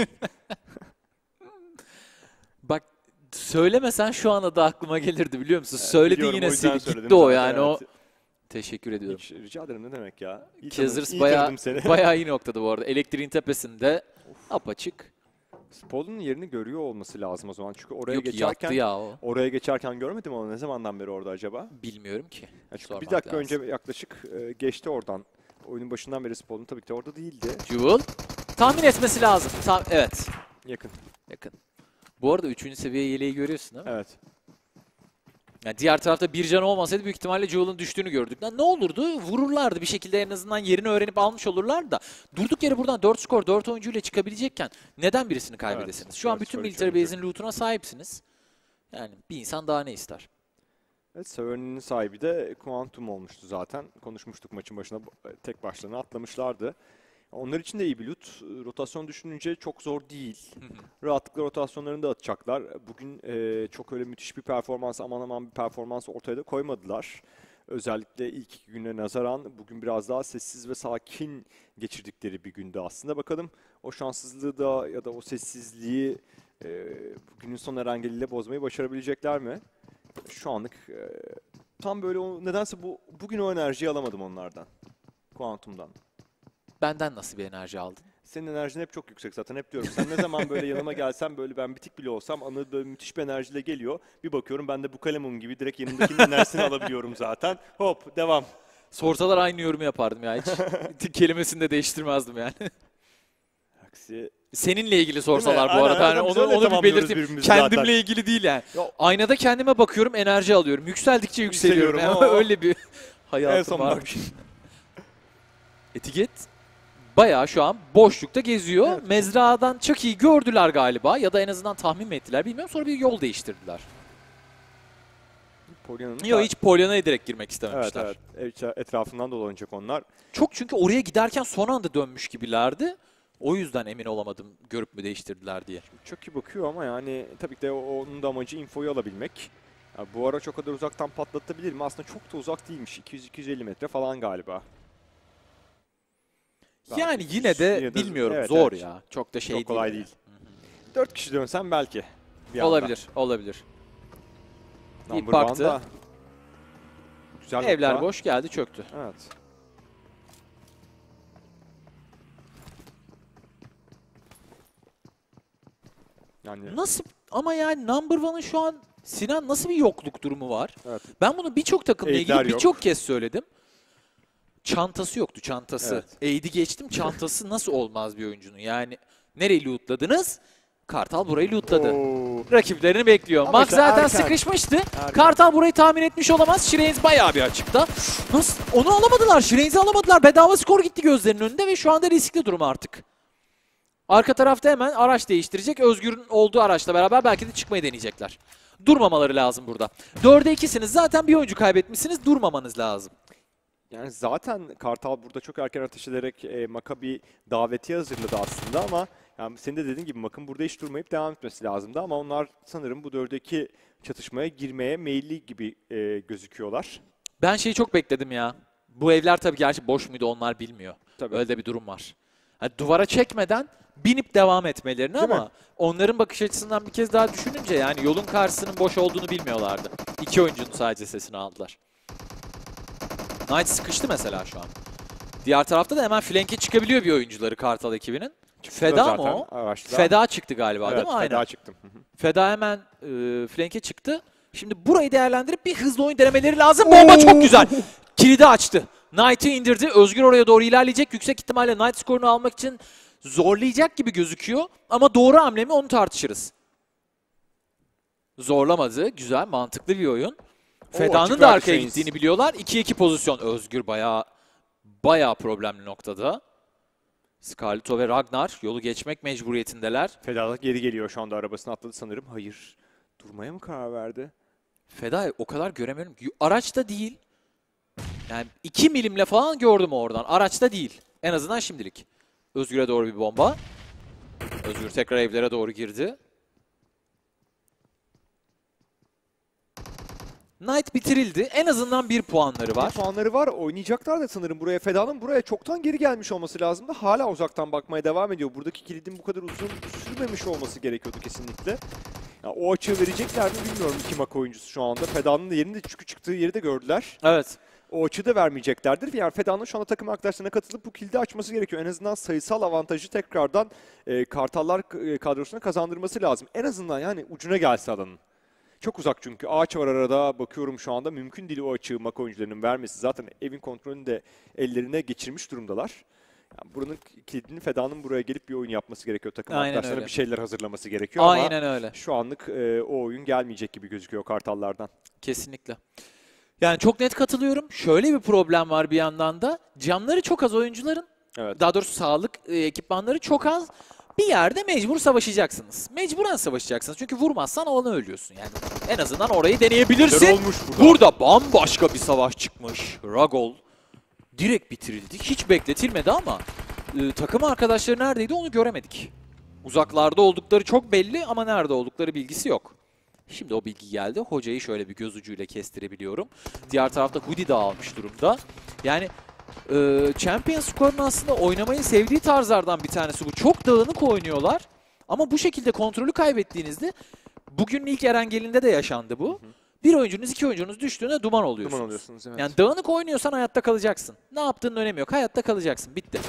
Bak söylemesen şu anda da aklıma gelirdi biliyor musun? Evet, Söyledin biliyorum, yine o yüzden seni söyledim gitti o zaten, yani evet. o. Teşekkür ediyorum. Hiç, rica ederim ne demek ya. İyi Kezzers tanıdım, iyi bayağı, tanıdım seni. bayağı iyi noktada bu arada. Elektriğin tepesinde apaçık. Spollen'ın yerini görüyor olması lazım o zaman. Çünkü oraya Yok, geçerken yattı ya o. oraya geçerken görmedim ama ne zamandan beri orada acaba? Bilmiyorum ki. Ya çünkü Sormak bir dakika lazım. önce yaklaşık e, geçti oradan. Oyunun başından beri Spollen tabii ki de orada değildi. Jewel tahmin etmesi lazım. Ta evet. Yakın. Yakın. Bu arada üçüncü seviye yeleği görüyorsun değil mi? Evet. Yani diğer tarafta bir can olmasaydı büyük ihtimalle Jewel'ın düştüğünü gördük. Lan ne olurdu? Vururlardı. Bir şekilde en azından yerini öğrenip almış olurlardı da. Durduk yere buradan dört skor, dört oyuncuyla çıkabilecekken neden birisini kaybedesiniz? Evet, Şu an dört bütün skor, üç military oyuncu. base'in loot'una sahipsiniz. Yani bir insan daha ne ister? Evet, Söverni'nin sahibi de Quantum olmuştu zaten. Konuşmuştuk maçın başına. Tek başlarına atlamışlardı. Onlar için de iyi bir loot. Rotasyon düşününce çok zor değil. Rahatlıkla rotasyonlarını da atacaklar. Bugün e, çok öyle müthiş bir performans, aman aman bir performans ortaya da koymadılar. Özellikle ilk iki güne nazaran bugün biraz daha sessiz ve sakin geçirdikleri bir gündü aslında. Bakalım o şanssızlığı da ya da o sessizliği e, günün son erengeliyle bozmayı başarabilecekler mi? Şu anlık e, tam böyle o, nedense bu bugün o enerjiyi alamadım onlardan. Quantum'dan. Benden nasıl bir enerji aldın? Senin enerjin hep çok yüksek zaten. Hep diyorum. Sen ne zaman böyle yanıma gelsen böyle ben bitik bile olsam Anıl böyle müthiş bir enerjiyle geliyor. Bir bakıyorum ben de bu kalemum gibi direkt yanımdakinin enerjisini alabiliyorum zaten. Hop devam. Sorsalar aynı yorumu yapardım ya hiç. Kelimesini de değiştirmezdim yani. Aksi. Seninle ilgili sorsalar bu Aynen, arada. aynen, Yani biz onu, öyle onu bir tamamlıyoruz belirteyim. birbirimizi Kendimle zaten. ilgili değil yani. Yo. Aynada kendime bakıyorum, enerji alıyorum. Yükseldikçe yükseliyorum. Yükseliyorum, Yani o- öyle bir En hayatım son varmış. Etiket bayağı şu an boşlukta geziyor. Evet. Mezradan çok iyi gördüler galiba ya da en azından tahmin mi ettiler bilmiyorum. Sonra bir yol değiştirdiler. Polyana'nın Yok da- hiç Polyana'ya direkt girmek Evet istememişler. evet. Ev- Etrafından dolanacak onlar. Çok çünkü oraya giderken son anda dönmüş gibilerdi. O yüzden emin olamadım görüp mü değiştirdiler diye. Çok iyi bakıyor ama yani tabii ki de o- onun da amacı infoyu alabilmek. Ya bu ara çok kadar uzaktan patlatabilir mi? Aslında çok da uzak değilmiş. iki yüz iki yüz elli metre falan galiba. Yani yine de Yine de- bilmiyorum evet, zor evet. ya. Çok da şey Çok kolay değil. değil. Dört kişi dönsen belki. bir anda. Olabilir, olabilir. Bir Number baktı. One'da güzel Evler nokta. boş geldi çöktü. Evet. Yani Nasıl ama yani number one'ın şu an Sinan nasıl bir yokluk durumu var? Evet. Ben bunu birçok takımla Aid'ler ilgili yok. birçok kez söyledim. Çantası yoktu çantası. Evet. Aid'i geçtim çantası nasıl olmaz bir oyuncunun? Yani nereyi lootladınız? Kartal burayı lootladı. Oo. Rakiplerini bekliyor. Ama Max işte zaten erken. sıkışmıştı. Erken. Kartal burayı tahmin etmiş olamaz. Şireyiz bayağı bir açıkta. Nasıl? Onu alamadılar. Şireyiz'i alamadılar. Bedava skor gitti gözlerinin önünde ve şu anda riskli durum artık. Arka tarafta hemen araç değiştirecek. Özgür'ün olduğu araçla beraber belki de çıkmayı deneyecekler. Durmamaları lazım burada. dörde ikisiniz. Zaten bir oyuncu kaybetmişsiniz. Durmamanız lazım. Yani zaten Kartal burada çok erken ateş ederek e, Maka bir davetiye hazırladı aslında ama yani senin de dediğin gibi Mak'ın burada hiç durmayıp devam etmesi lazımdı ama onlar sanırım bu dördeki çatışmaya girmeye meyilli gibi e, gözüküyorlar. Ben şeyi çok bekledim ya. Bu evler tabii gerçi boş muydu onlar bilmiyor. Tabii. Öyle de bir durum var. Yani duvara çekmeden binip devam etmelerini Değil ama mi? onların bakış açısından bir kez daha düşününce yani yolun karşısının boş olduğunu bilmiyorlardı. İki oyuncunun sadece sesini aldılar. Knight sıkıştı mesela şu an. Diğer tarafta da hemen flanke çıkabiliyor bir oyuncuları Kartal ekibinin. Çıktı Feda zaten mı o? araçta. Feda çıktı galiba Evet, değil mi? Feda Aynen. çıktım. Hı hı. Feda hemen e, flanke çıktı. Şimdi burayı değerlendirip bir hızlı oyun denemeleri lazım. Bomba çok güzel. Kilidi açtı. Knight'ı indirdi. Özgür oraya doğru ilerleyecek. Yüksek ihtimalle Knight skorunu almak için zorlayacak gibi gözüküyor. Ama doğru hamle mi onu tartışırız. Zorlamadı. Güzel, mantıklı bir oyun. Feda'nın da arkaya gittiğini biliyorlar. iki iki pozisyon. Özgür bayağı bayağı problemli noktada. Scarlito ve Ragnar yolu geçmek mecburiyetindeler. Feda geri geliyor şu anda, arabasını atladı sanırım. Hayır. Durmaya mı karar verdi? Feda o kadar göremiyorum. Araçta değil. Yani iki milimle falan gördüm oradan. Araçta değil. En azından şimdilik. Özgür'e doğru bir bomba. Özgür tekrar evlere doğru girdi. Knight bitirildi. En azından bir puanları var. Bir puanları var. Oynayacaklar da sanırım buraya. Feda'nın buraya çoktan geri gelmiş olması lazımdı. Hala uzaktan bakmaya devam ediyor. Buradaki kilidin bu kadar uzun sürmemiş olması gerekiyordu kesinlikle. Ya, o açığı verecekler mi bilmiyorum iki Maka oyuncusu şu anda. Feda'nın da yerinde çünkü çıktığı yeri de gördüler. Evet. O açığı da vermeyeceklerdir. Yani Feda'nın şu anda takım arkadaşlarına katılıp bu kilidi açması gerekiyor. En azından sayısal avantajı tekrardan e, Kartallar e, kadrosuna kazandırması lazım. En azından yani ucuna gelse alanın. Çok uzak çünkü. Ağaç var arada. Bakıyorum şu anda. Mümkün değil o açığı Maka oyuncularının vermesi. Zaten evin kontrolünü de ellerine geçirmiş durumdalar. Yani buranın kilidini Feda'nın buraya gelip bir oyun yapması gerekiyor. Takım Aynen arkadaşlarına öyle. bir şeyler hazırlaması gerekiyor Aynen ama öyle. şu anlık e, o oyun gelmeyecek gibi gözüküyor Kartallardan. Kesinlikle. Yani çok net katılıyorum. Şöyle bir problem var bir yandan da. Canları çok az oyuncuların. Evet. Daha doğrusu sağlık e, ekipmanları çok az. Bir yerde mecbur savaşacaksınız. Mecburen savaşacaksınız. Çünkü vurmazsan alana ölüyorsun. Yani en azından orayı deneyebilirsin. Güzel olmuş burada. Burada bambaşka bir savaş çıkmış. Ragol direkt bitirildi. Hiç bekletilmedi ama e, takım arkadaşları neredeydi onu göremedik. Uzaklarda oldukları çok belli ama nerede oldukları bilgisi yok. Şimdi o bilgi geldi. Hocayı şöyle bir göz ucuyla kestirebiliyorum. Diğer tarafta Hoodie de almış durumda. Yani e, Champions Squad'ın aslında oynamayı sevdiği tarzlardan bir tanesi bu. Çok dağınık oynuyorlar. Ama bu şekilde kontrolü kaybettiğinizde bugün ilk Erengel'inde de yaşandı bu. Hı hı. Bir oyuncunuz, iki oyuncunuz düştüğünde duman oluyorsunuz. Duman oluyorsunuz, evet. Yani dağınık oynuyorsan hayatta kalacaksın. Ne yaptığının önemi yok. Hayatta kalacaksın. Bitti.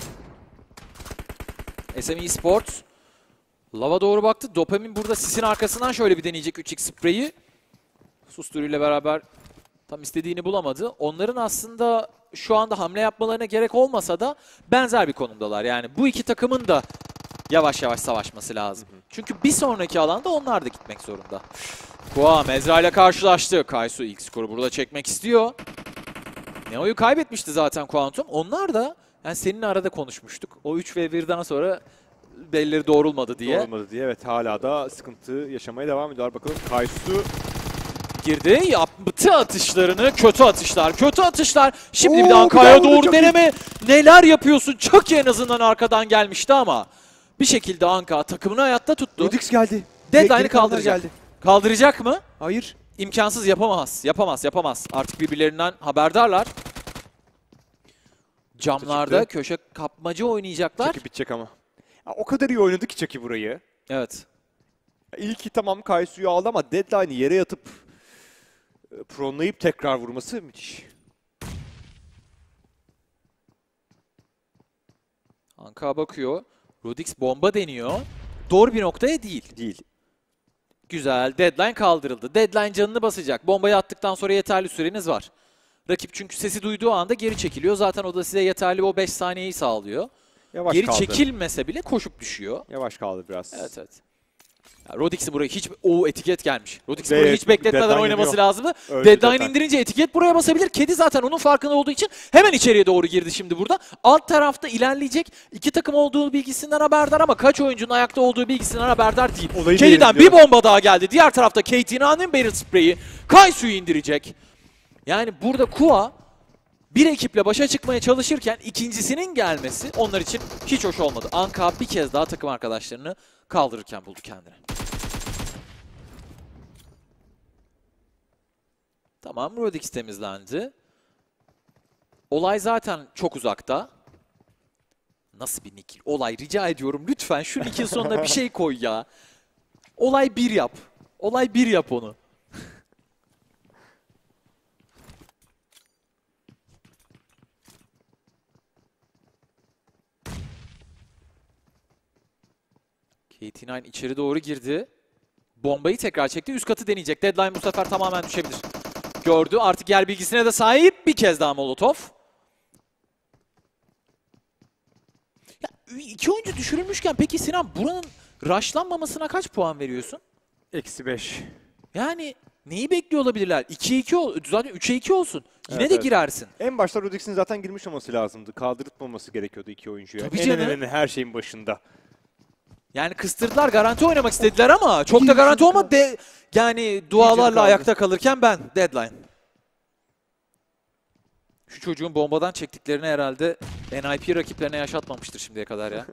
S M E Sports Lava doğru baktı. Dopamin burada sisin arkasından şöyle bir deneyecek üç x spreyi. Susturu ile beraber tam istediğini bulamadı. Onların aslında şu anda hamle yapmalarına gerek olmasa da benzer bir konumdalar. Yani bu iki takımın da yavaş yavaş savaşması lazım. Hı hı. Çünkü bir sonraki alanda onlar da gitmek zorunda. Kua Mezra ile karşılaştı. Kaysu ilk skoru burada çekmek istiyor. Neo'yu kaybetmişti zaten Quantum. Onlar da yani seninle arada konuşmuştuk. O üç ve birden sonra belleri doğrulmadı diye. Doğrulmadı diye, evet, hala da sıkıntı yaşamaya devam ediyorlar. Bakalım Kaysu girdi, yaptı atışlarını, kötü atışlar, kötü atışlar. Şimdi Oo, bir de Anka'ya bir doğru çok deneme. Iyi. Neler yapıyorsun? Çok iyi, en azından arkadan gelmişti ama bir şekilde Anka takımını hayatta tuttu. Rodix geldi. Deadline'ı kaldıracak. Geldi. Kaldıracak mı? Hayır. İmkansız, yapamaz. Yapamaz, yapamaz. Artık birbirlerinden haberdarlar. Camlarda çıktı. Köşe kapmaca oynayacaklar. Chucky bitecek ama. Ya, o kadar iyi oynadı ki Chucky burayı. Evet. İlki tamam Kaysu'yu aldı ama Deadline'ı yere yatıp pronlayıp tekrar vurması müthiş. Anka bakıyor. Rodix bomba deniyor. Doğru bir noktaya değil. Değil. Güzel. Deadline kaldırıldı. Deadline canını basacak. Bombayı attıktan sonra yeterli süreniz var. Rakip çünkü sesi duyduğu anda geri çekiliyor. Zaten o da size yeterli o beş saniyeyi sağlıyor. Yavaş geri kaldı. çekilmese bile koşup düşüyor. Yavaş kaldı biraz. Evet evet. Rodix'in buraya hiç... O etiket gelmiş. Rodix burayı hiç bekletmeden oynaması lazımdı. Deadline indirince etiket buraya basabilir. Kedi zaten onun farkında olduğu için hemen içeriye doğru girdi şimdi burada. Alt tarafta ilerleyecek. İki takım olduğu bilgisinden haberdar ama kaç oyuncunun ayakta olduğu bilgisinden haberdar değil. Olayı Kedi'den bir bomba daha geldi. Diğer tarafta Kate'nin Barrel Spray'i Kaysu'yu indirecek. Yani burada Kua bir ekiple başa çıkmaya çalışırken ikincisinin gelmesi onlar için hiç hoş olmadı. Anka bir kez daha takım arkadaşlarını kaldırırken buldu kendini. Tamam, Rodix temizlendi. Olay zaten çok uzakta. Nasıl bir nick? Olay, rica ediyorum lütfen şu nickin sonuna bir şey koy ya. Olay bir yap. Olay bir yap onu. K T dokuz içeri doğru girdi. Bombayı tekrar çekti. Üst katı deneyecek. Deadline bu sefer tamamen düşebilir. Gördü. Artık yer bilgisine de sahip. Bir kez daha Molotov. Ya, iki oyuncu düşürülmüşken peki Sinan buranın rushlanmamasına kaç puan veriyorsun? Eksi beş. Yani neyi bekliyor olabilirler? ikiye iki ol. Zaten üçe iki olsun. Yine Evet, de evet. girersin. En başta Rodix'in zaten girmiş olması lazımdı. Kaldırtmaması gerekiyordu iki oyuncuya. Tabii en canım. önemli her şeyin başında. Yani kıstırdılar, garanti oynamak istediler ama çok da garanti olmadı. De, yani dualarla ayakta kalırken ben. Deadline. Şu çocuğun bombadan çektiklerini herhalde N I P rakiplerine yaşatmamıştır şimdiye kadar ya.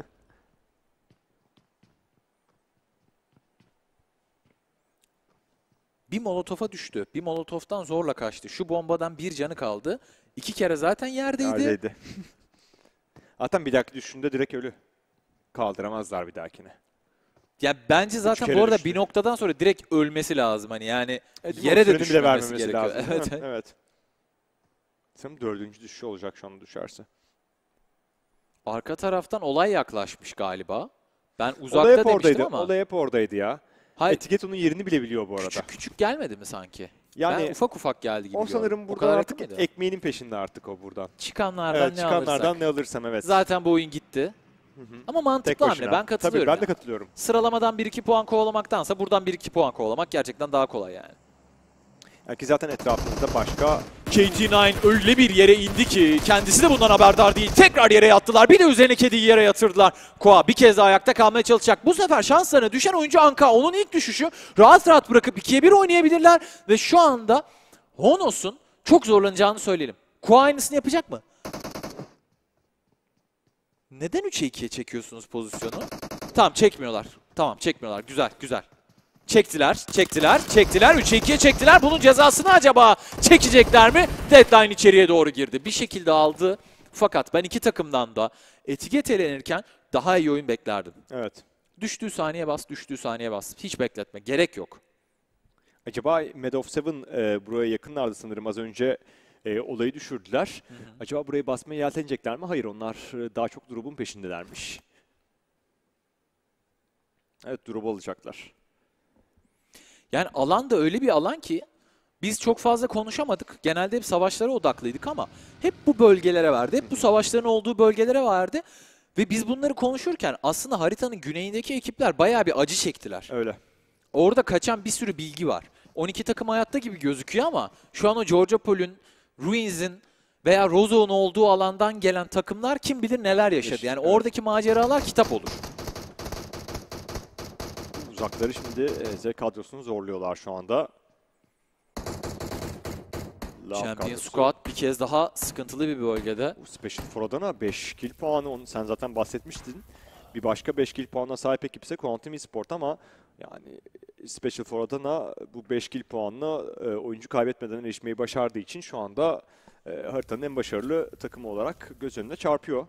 Bir molotofa düştü. Bir molotoftan zorla kaçtı. Şu bombadan bir canı kaldı. İki kere zaten yerdeydi. Yerdeydi. Zaten bir dahaki düşünde direkt ölü. Kaldıramazlar bir dahakine. Ya bence zaten kere bu arada düştü. bir noktadan sonra direkt ölmesi lazım. Hani yani Evet, yere de süreni bile düşmemesi vermemesi gerekiyor. lazım, değil mi? Evet. Evet. Sanırım dördüncü düşüşü olacak şu an düşerse. Arka taraftan olay yaklaşmış galiba. Ben Olay uzakta hep demiştim oradaydı. ama. Olay hep oradaydı ya. Hayır. Etiket onun yerini bile biliyor bu arada. Küçük küçük gelmedi mi sanki? Yani ben ufak ufak geldi gibi O gördüm. sanırım O burada kadar artık yakın mıydı? ekmeğinin peşinde artık o buradan. Çıkanlardan evet, ne çıkanlardan alırsak. ne alırsam evet. Zaten bu oyun gitti. Hı hı. Ama mantıklı Tek hamle. başına. Ben katılıyorum. Tabii ben de ya. katılıyorum. Sıralamadan bir iki puan kovalamaktansa buradan bir iki puan kovalamak gerçekten daha kolay yani. Yani ki zaten etrafımızda başka... K T dokuz öyle bir yere indi ki kendisi de bundan haberdar değil. Tekrar yere yattılar. Bir de üzerine kediyi yere yatırdılar. Koa bir kez daha ayakta kalmaya çalışacak. Bu sefer şanslarına düşen oyuncu Anka. Onun ilk düşüşü rahat rahat bırakıp ikiye bir oynayabilirler. Ve şu anda Honos'un çok zorlanacağını söyleyelim. Koa aynısını yapacak mı? Neden üçe ikiye çekiyorsunuz pozisyonu? Tamam çekmiyorlar. Tamam çekmiyorlar. Güzel güzel. Çektiler, çektiler, çektiler. üçe ikiye çektiler. Bunun cezasını acaba çekecekler mi? Deadline içeriye doğru girdi. Bir şekilde aldı. Fakat ben iki takımdan da etiket elenirken daha iyi oyun beklerdim. Evet. Düştüğü saniye bas, düştüğü saniye bas. Hiç bekletme. Gerek yok. Acaba Med of Seven e, buraya yakınlardı sanırım az önce. E, olayı düşürdüler. Hı hı. Acaba buraya basmaya yeltenecekler mi? Hayır, onlar e, daha çok drop'un peşindelermiş. Evet, drop alacaklar. Yani alan da öyle bir alan ki biz çok fazla konuşamadık. Genelde hep savaşlara odaklıydık ama hep bu bölgelere verdi. Hep bu savaşların olduğu bölgelere verdi. Ve biz bunları konuşurken aslında haritanın güneyindeki ekipler bayağı bir acı çektiler. Öyle. Orada kaçan bir sürü bilgi var. on iki takım hayatta gibi gözüküyor ama şu an o Georgia Pool'ün, Ruins'in veya Rozo'nun olduğu alandan gelen takımlar kim bilir neler yaşadı. Yani evet. oradaki maceralar kitap olur. Uzakları şimdi e, Z kadrosunu zorluyorlar şu anda. Love Champion kadrosu. Squad bir kez daha sıkıntılı bir bölgede. Special Foradana beş kill puanı, onu sen zaten bahsetmiştin. Bir başka beş kill puanına sahip ekipse Quantum Esport ama yani Special Foradana bu beş kill puanına e, oyuncu kaybetmeden erişmeyi başardığı için şu anda e, haritanın en başarılı takımı olarak göz önüne çarpıyor.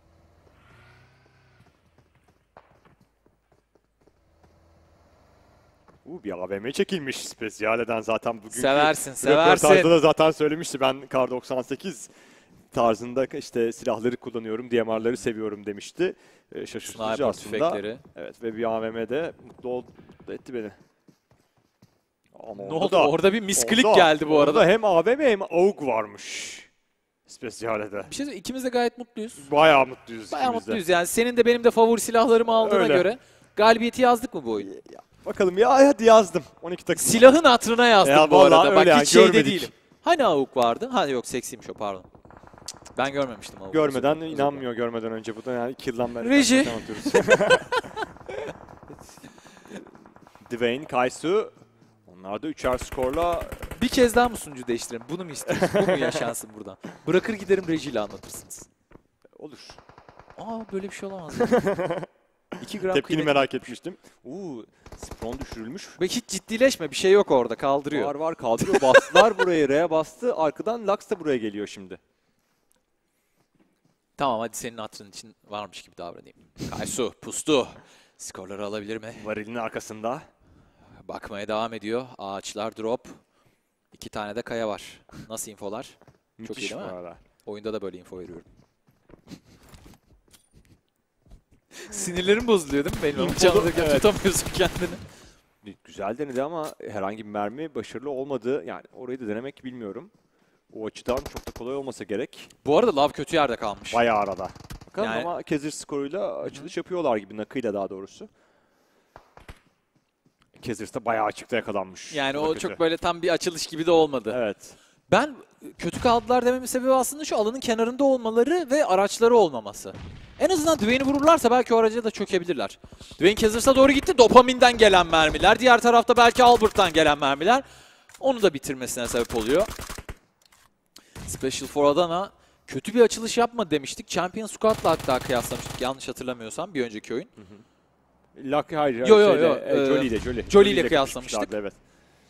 Uh, bir A V M çekilmiş Speziale'den zaten bugünkü Seversin, seversin. röportajda da zaten söylemişti. Ben Kar doksan sekiz tarzında işte silahları kullanıyorum, D M R'ları seviyorum demişti. E, şaşırtıcı Sniper aslında. tüfekleri. Evet ve bir A V M'de mutlu, oldu, mutlu etti beni. Ama Ne oldu? Orada bir misklik orada- geldi bu arada. Orada hem A V M hem A U G varmış. Speziale'de. Bir şey söyleyeyim, ikimiz de gayet mutluyuz. Bayağı mutluyuz. Bayağı ikimiz de. mutluyuz yani. Senin de benim de favori silahlarımı aldığına Öyle. göre galibiyeti yazdık mı bu oyun? Bakalım ya, hadi yazdım. on iki takım. Silahın hatırına yazdık Ya bu vallahi arada. Bak öyle yani, hiç şeyde görmedik. değilim. Hani A U G vardı? Ha yok, seksiymiş o, pardon. Ben görmemiştim A U G'u. Görmeden Özür dilerim. inanmıyor, görmeden önce. Bu da yani iki yıldan beri. Reji. Dwayne, Kaisu. Onlar da üçer skorla Bir kez daha mı sunucu değiştirelim? Bunu mu istiyorsun? Bu mu yaşansın buradan? Bırakır giderim rejiyle anlatırsınız. Olur. Aa böyle bir şey olamaz. iki gram Tepkini kıymet- merak etmiştim. Uuu, Spron düşürülmüş. Ve hiç ciddileşme. Bir şey yok orada. Kaldırıyor. Var var kaldırıyor. Bastılar buraya. R'ye bastı. Arkadan Lux da buraya geliyor şimdi. Tamam hadi senin hatırın için varmış gibi davranayım. Kaysu pustu. Skorları alabilir mi? Varil'in arkasında. Bakmaya devam ediyor. Ağaçlar drop. İki tane de kaya var. Nasıl infolar? Çok iyi Müthiş değil mi? bu arada. Oyunda da böyle info veriyorum. Sinirlerim bozuluyor değil mi benim? İnfolu, Hiç anlatırken evet. tutamıyorsun kendini. Güzel denedi ama herhangi bir mermi başarılı olmadı. Yani orayı da denemek bilmiyorum. O açıdan çok da kolay olmasa gerek. Bu arada Lav kötü yerde kalmış. Bayağı arada. Bakalım Yani- ama Kezir skoruyla açılış yapıyorlar gibi. Nakı'yla daha doğrusu. Kezir de bayağı açıkta yakalanmış. Yani Bu da o kötü. çok böyle tam bir açılış gibi de olmadı. Evet. Ben kötü kaldılar dememin sebebi aslında şu alanın kenarında olmaları ve araçları olmaması. En azından Dwayne'i vururlarsa belki o araca da çökebilirler. Dwayne Kezers'a doğru gitti. Dopaminden gelen mermiler. Diğer tarafta belki Albert'tan gelen mermiler. Onu da bitirmesine sebep oluyor. Special for Adana kötü bir açılış yapmadı demiştik. Champion Squad'la hatta kıyaslamıştık yanlış hatırlamıyorsam bir önceki oyun. Lucky hayır. Yo, yo, şeyle, yo, e, e, Jolie ile Jolie. Jolie ile kıyaslamıştık. kapışmışlardı, Evet.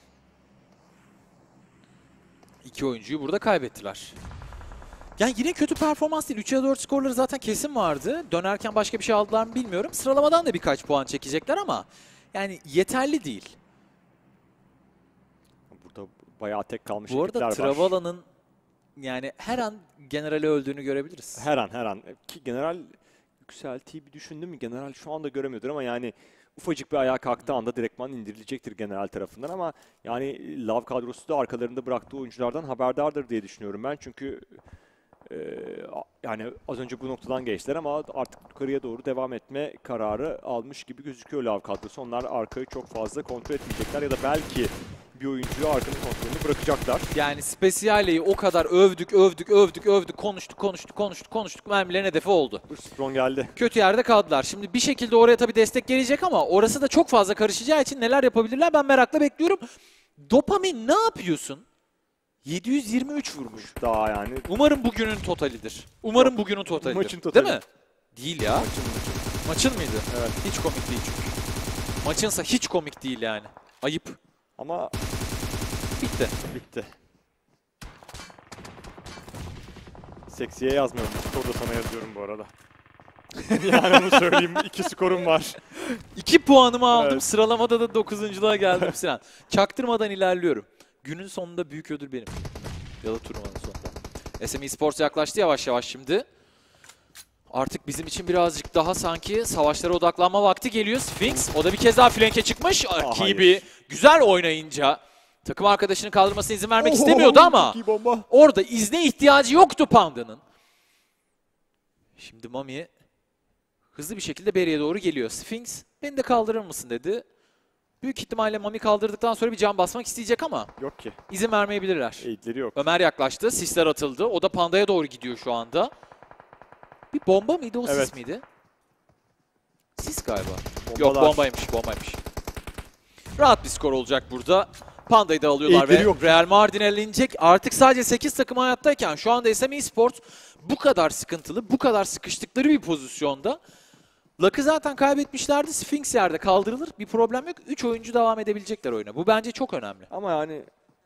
İki oyuncuyu burada kaybettiler. Yani yine kötü performans değil. üçe dört skorları zaten kesin vardı. Dönerken başka bir şey aldılar mı bilmiyorum. Sıralamadan da birkaç puan çekecekler ama yani yeterli değil. Burada bayağı tek kalmış Bu arada ekipler var. Travala'nın yani her an generali öldüğünü görebiliriz. Her an her an. Ki general yükseltiyi bir düşündüm mü? General şu anda göremiyordur ama yani ufacık bir ayağa kalktığı anda direktman indirilecektir general tarafından ama yani Lav kadrosu da arkalarında bıraktığı oyunculardan haberdardır diye düşünüyorum ben. Çünkü e, yani az önce bu noktadan geçtiler ama artık yukarıya doğru devam etme kararı almış gibi gözüküyor Lav kadrosu. Onlar arkayı çok fazla kontrol etmeyecekler ya da belki bir oyuncuyu arkanın kontrolünü bırakacaklar. Yani Speciale'yi o kadar övdük, övdük, övdük, övdük, konuştuk, konuştuk, konuştuk, konuştuk. Mermilerin hedefi oldu. Strong geldi. Kötü yerde kaldılar. Şimdi bir şekilde oraya tabii destek gelecek ama orası da çok fazla karışacağı için neler yapabilirler ben merakla bekliyorum. Dopamin ne yapıyorsun? yedi yüz yirmi üç vurmuş. Daha yani. Umarım bugünün totalidir. Umarım bugünün totalidir. Maçın totali. Değil mi? Değil ya. Maçın, maçın. Maçın mıydı? Evet. Hiç komik değil çünkü. Maçınsa hiç komik değil yani. Ayıp. Ama bitti. Bitti. Seksiye yazmıyorum. Skor da sana yazıyorum bu arada. Yani onu söyleyeyim. İki skorum var. İki puanımı aldım. Evet. Sıralamada da dokuzunculuğa geldim Sinan. Çaktırmadan ilerliyorum. Günün sonunda büyük ödül benim. Ya da turnuvanın sonunda. S M E Sports yaklaştı yavaş yavaş şimdi. Artık bizim için birazcık daha sanki savaşlara odaklanma vakti geliyor. Sphinx o da bir kez daha flanke çıkmış. Rakibi güzel oynayınca takım arkadaşının kaldırmasına izin vermek Oho, istemiyordu ama çok iyi bomba. orada izne ihtiyacı yoktu Panda'nın. Şimdi Mami hızlı bir şekilde Berry'e doğru geliyor. Sphinx beni de kaldırır mısın dedi. Büyük ihtimalle Mami kaldırdıktan sonra bir can basmak isteyecek ama Yok ki. izin vermeyebilirler. Eğitleri yok. Ömer yaklaştı. Sisler atıldı. O da Panda'ya doğru gidiyor şu anda. Bir bomba mıydı o Evet. sis miydi? Sis galiba. Bombalar. Yok bombaymış bombaymış. Rahat bir skor olacak burada. Panda'yı da alıyorlar Eğitleri ve yok. Real Mardin elenecek. Artık sadece sekiz takım hayattayken şu anda S M E Sports bu kadar sıkıntılı, bu kadar sıkıştıkları bir pozisyonda. Luck'ı zaten kaybetmişlerdi. Sphinx yerde kaldırılır. Bir problem yok. üç oyuncu devam edebilecekler oyuna. Bu bence çok önemli. Ama yani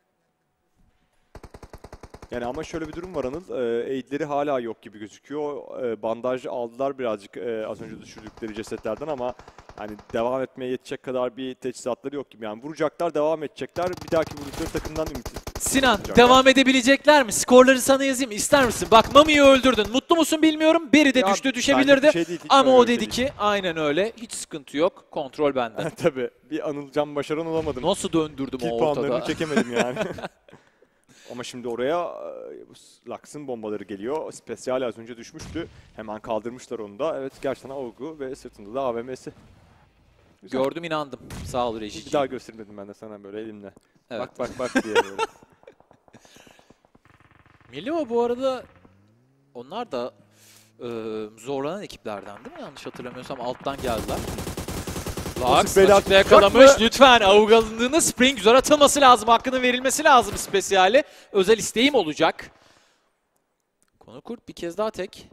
yani ama şöyle bir durum var Anıl. E, aidleri hala yok gibi gözüküyor. E, bandaj aldılar birazcık e, az önce düşürdükleri cesetlerden ama hani devam etmeye yetecek kadar bir teçhizatları yok gibi. Yani vuracaklar, devam edecekler. Bir dahaki vurdukları takımdan ümit Sinan olacaklar. devam edebilecekler mi? Skorları sana yazayım. İster misin? Bak Mami'yi öldürdün. Mutlu musun bilmiyorum. Beri de Ya, düştü, düşebilirdi. benlik bir şey değil, hiç Ama öyle o bir şey dedi değil. ki aynen öyle. Hiç sıkıntı yok. Kontrol bende. Tabii. Bir Anıl Can başaran olamadım. Nasıl döndürdüm Kill o puanlarını ortada? çekemedim yani. Ama şimdi oraya e, Lux'ın bombaları geliyor. Spesyal az önce düşmüştü. Hemen kaldırmışlar onu da. Evet gerçekten Avgu ve sırtında da A V M'si. Güzel. Gördüm inandım. Sağ ol Rejici. Bir daha göstermedim ben de sana böyle elimle. Evet. Bak bak bak diye böyle. Millima bu arada onlar da e, zorlanan ekiplerden değil mi? Yanlış hatırlamıyorsam alttan geldiler. Lux açıkta yakalamış. Lütfen avuk alındığında spray'in güzel atılması lazım. Hakkının verilmesi lazım spesiyale. Özel isteğim olacak. Konukurt bir kez daha tek.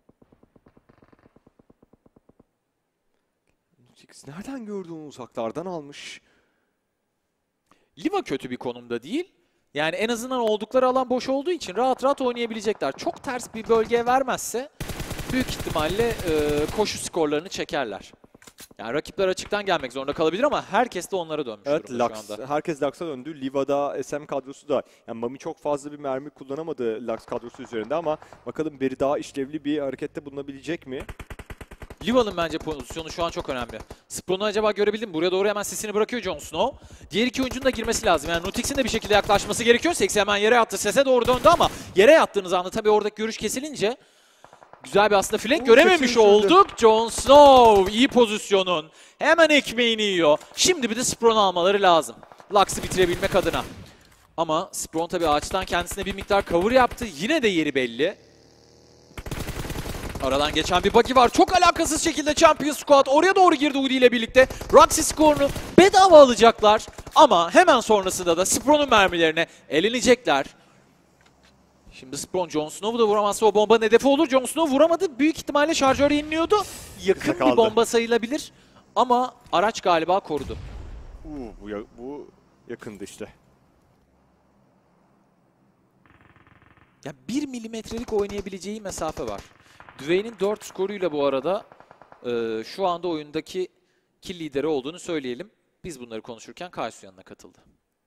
Nereden gördü onu, uzaklardan almış. Liva kötü bir konumda değil. Yani en azından oldukları alan boş olduğu için rahat rahat oynayabilecekler. Çok ters bir bölgeye vermezse büyük ihtimalle e, koşu skorlarını çekerler. Yani rakipler açıktan gelmek zorunda kalabilir ama herkes de onlara dönmüş Evet, durumda Lux, şu anda. herkes Lux'a döndü. Liva'da, S M kadrosu da. Yani Mami çok fazla bir mermi kullanamadı Lux kadrosu üzerinde ama bakalım biri daha işlevli bir harekette bulunabilecek mi? Liva'nın bence pozisyonu şu an çok önemli. Spron'u acaba görebildim mi? Buraya doğru hemen sesini bırakıyor Jon Snow. Diğer iki oyuncunun da girmesi lazım. Yani Nutix'in de bir şekilde yaklaşması gerekiyor. Sexy hemen yere yattı. Sese doğru döndü ama yere yattığınız anda tabii oradaki görüş kesilince güzel bir aslında flank görememiş olduk. Jon Snow iyi pozisyonun. Hemen ekmeğini yiyor. Şimdi bir de Spron'u almaları lazım. Lux'ı bitirebilmek adına. Ama Spron tabii ağaçtan kendisine bir miktar cover yaptı. Yine de yeri belli. Aradan geçen bir buggy var. Çok alakasız şekilde Champion Squad oraya doğru girdi Udi ile birlikte. Roxy skorunu bedava alacaklar. Ama hemen sonrasında da Spron'un mermilerine elenecekler. Şimdi Spron, Jon Snow'u da vuramazsa o bombanın hedefi olur. Jon Snow vuramadı. Büyük ihtimalle şarjör yeniliyordu. Yakın bir bomba sayılabilir. Ama araç galiba korudu. Uu, bu, ya, bu yakındı işte. Ya bir milimetrelik oynayabileceği mesafe var. Dwayne'in dört skoruyla bu arada e, şu anda oyundaki kill lideri olduğunu söyleyelim. Biz bunları konuşurken Kaysu yanına katıldı.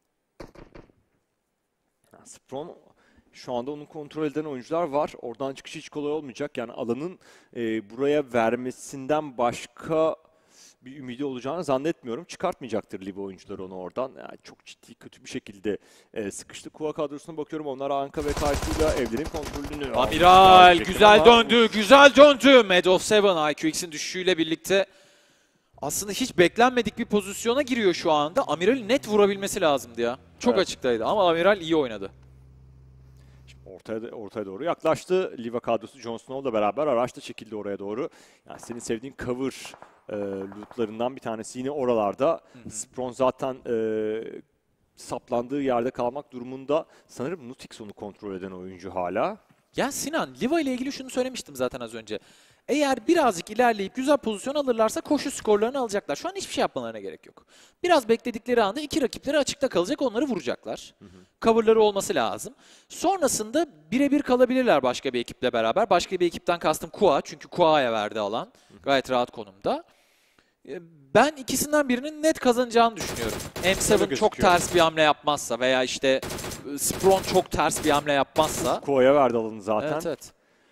Spron şu anda onun kontrol eden oyuncular var. Oradan çıkışı hiç kolay olmayacak. Yani alanın e, buraya vermesinden başka bir ümidi olacağını zannetmiyorum. Çıkartmayacaktır Liva oyuncuları onu oradan. Yani çok ciddi kötü bir şekilde e, sıkıştı. Kuva kadrosuna bakıyorum. Onlar Anka ve Kaysu'yla evlerin kontrolünü... Amiral güzel döndü, güzel döndü. Med of Seven I Q X'in düşüşüyle birlikte aslında hiç beklenmedik bir pozisyona giriyor şu anda. Amiral'i net vurabilmesi lazımdı ya. Çok evet. Açıktaydı ama Amiral iyi oynadı. Ortaya, ortaya doğru yaklaştı. Liva kadrosu Jon Snow'la beraber araçla çekildi oraya doğru. Yani senin sevdiğin cover e, lootlarından bir tanesi yine oralarda. Hı hı. Spron zaten e, saplandığı yerde kalmak durumunda. Sanırım Nutix onu kontrol eden oyuncu hala. Ya Sinan, Liva ile ilgili şunu söylemiştim zaten az önce. Eğer birazcık ilerleyip güzel pozisyon alırlarsa koşu skorlarını alacaklar. Şu an hiçbir şey yapmalarına gerek yok. Biraz bekledikleri anda iki rakipleri açıkta kalacak, onları vuracaklar. Hı hı. Coverları olması lazım. Sonrasında birebir kalabilirler başka bir ekiple beraber. Başka bir ekipten kastım Kua, çünkü Kua'ya verdi alan. Gayet rahat konumda. Ben ikisinden birinin net kazanacağını düşünüyorum. M seven çok ters bir hamle yapmazsa veya işte Spron çok ters bir hamle yapmazsa. Kua'ya verdi alanı zaten. Evet, evet.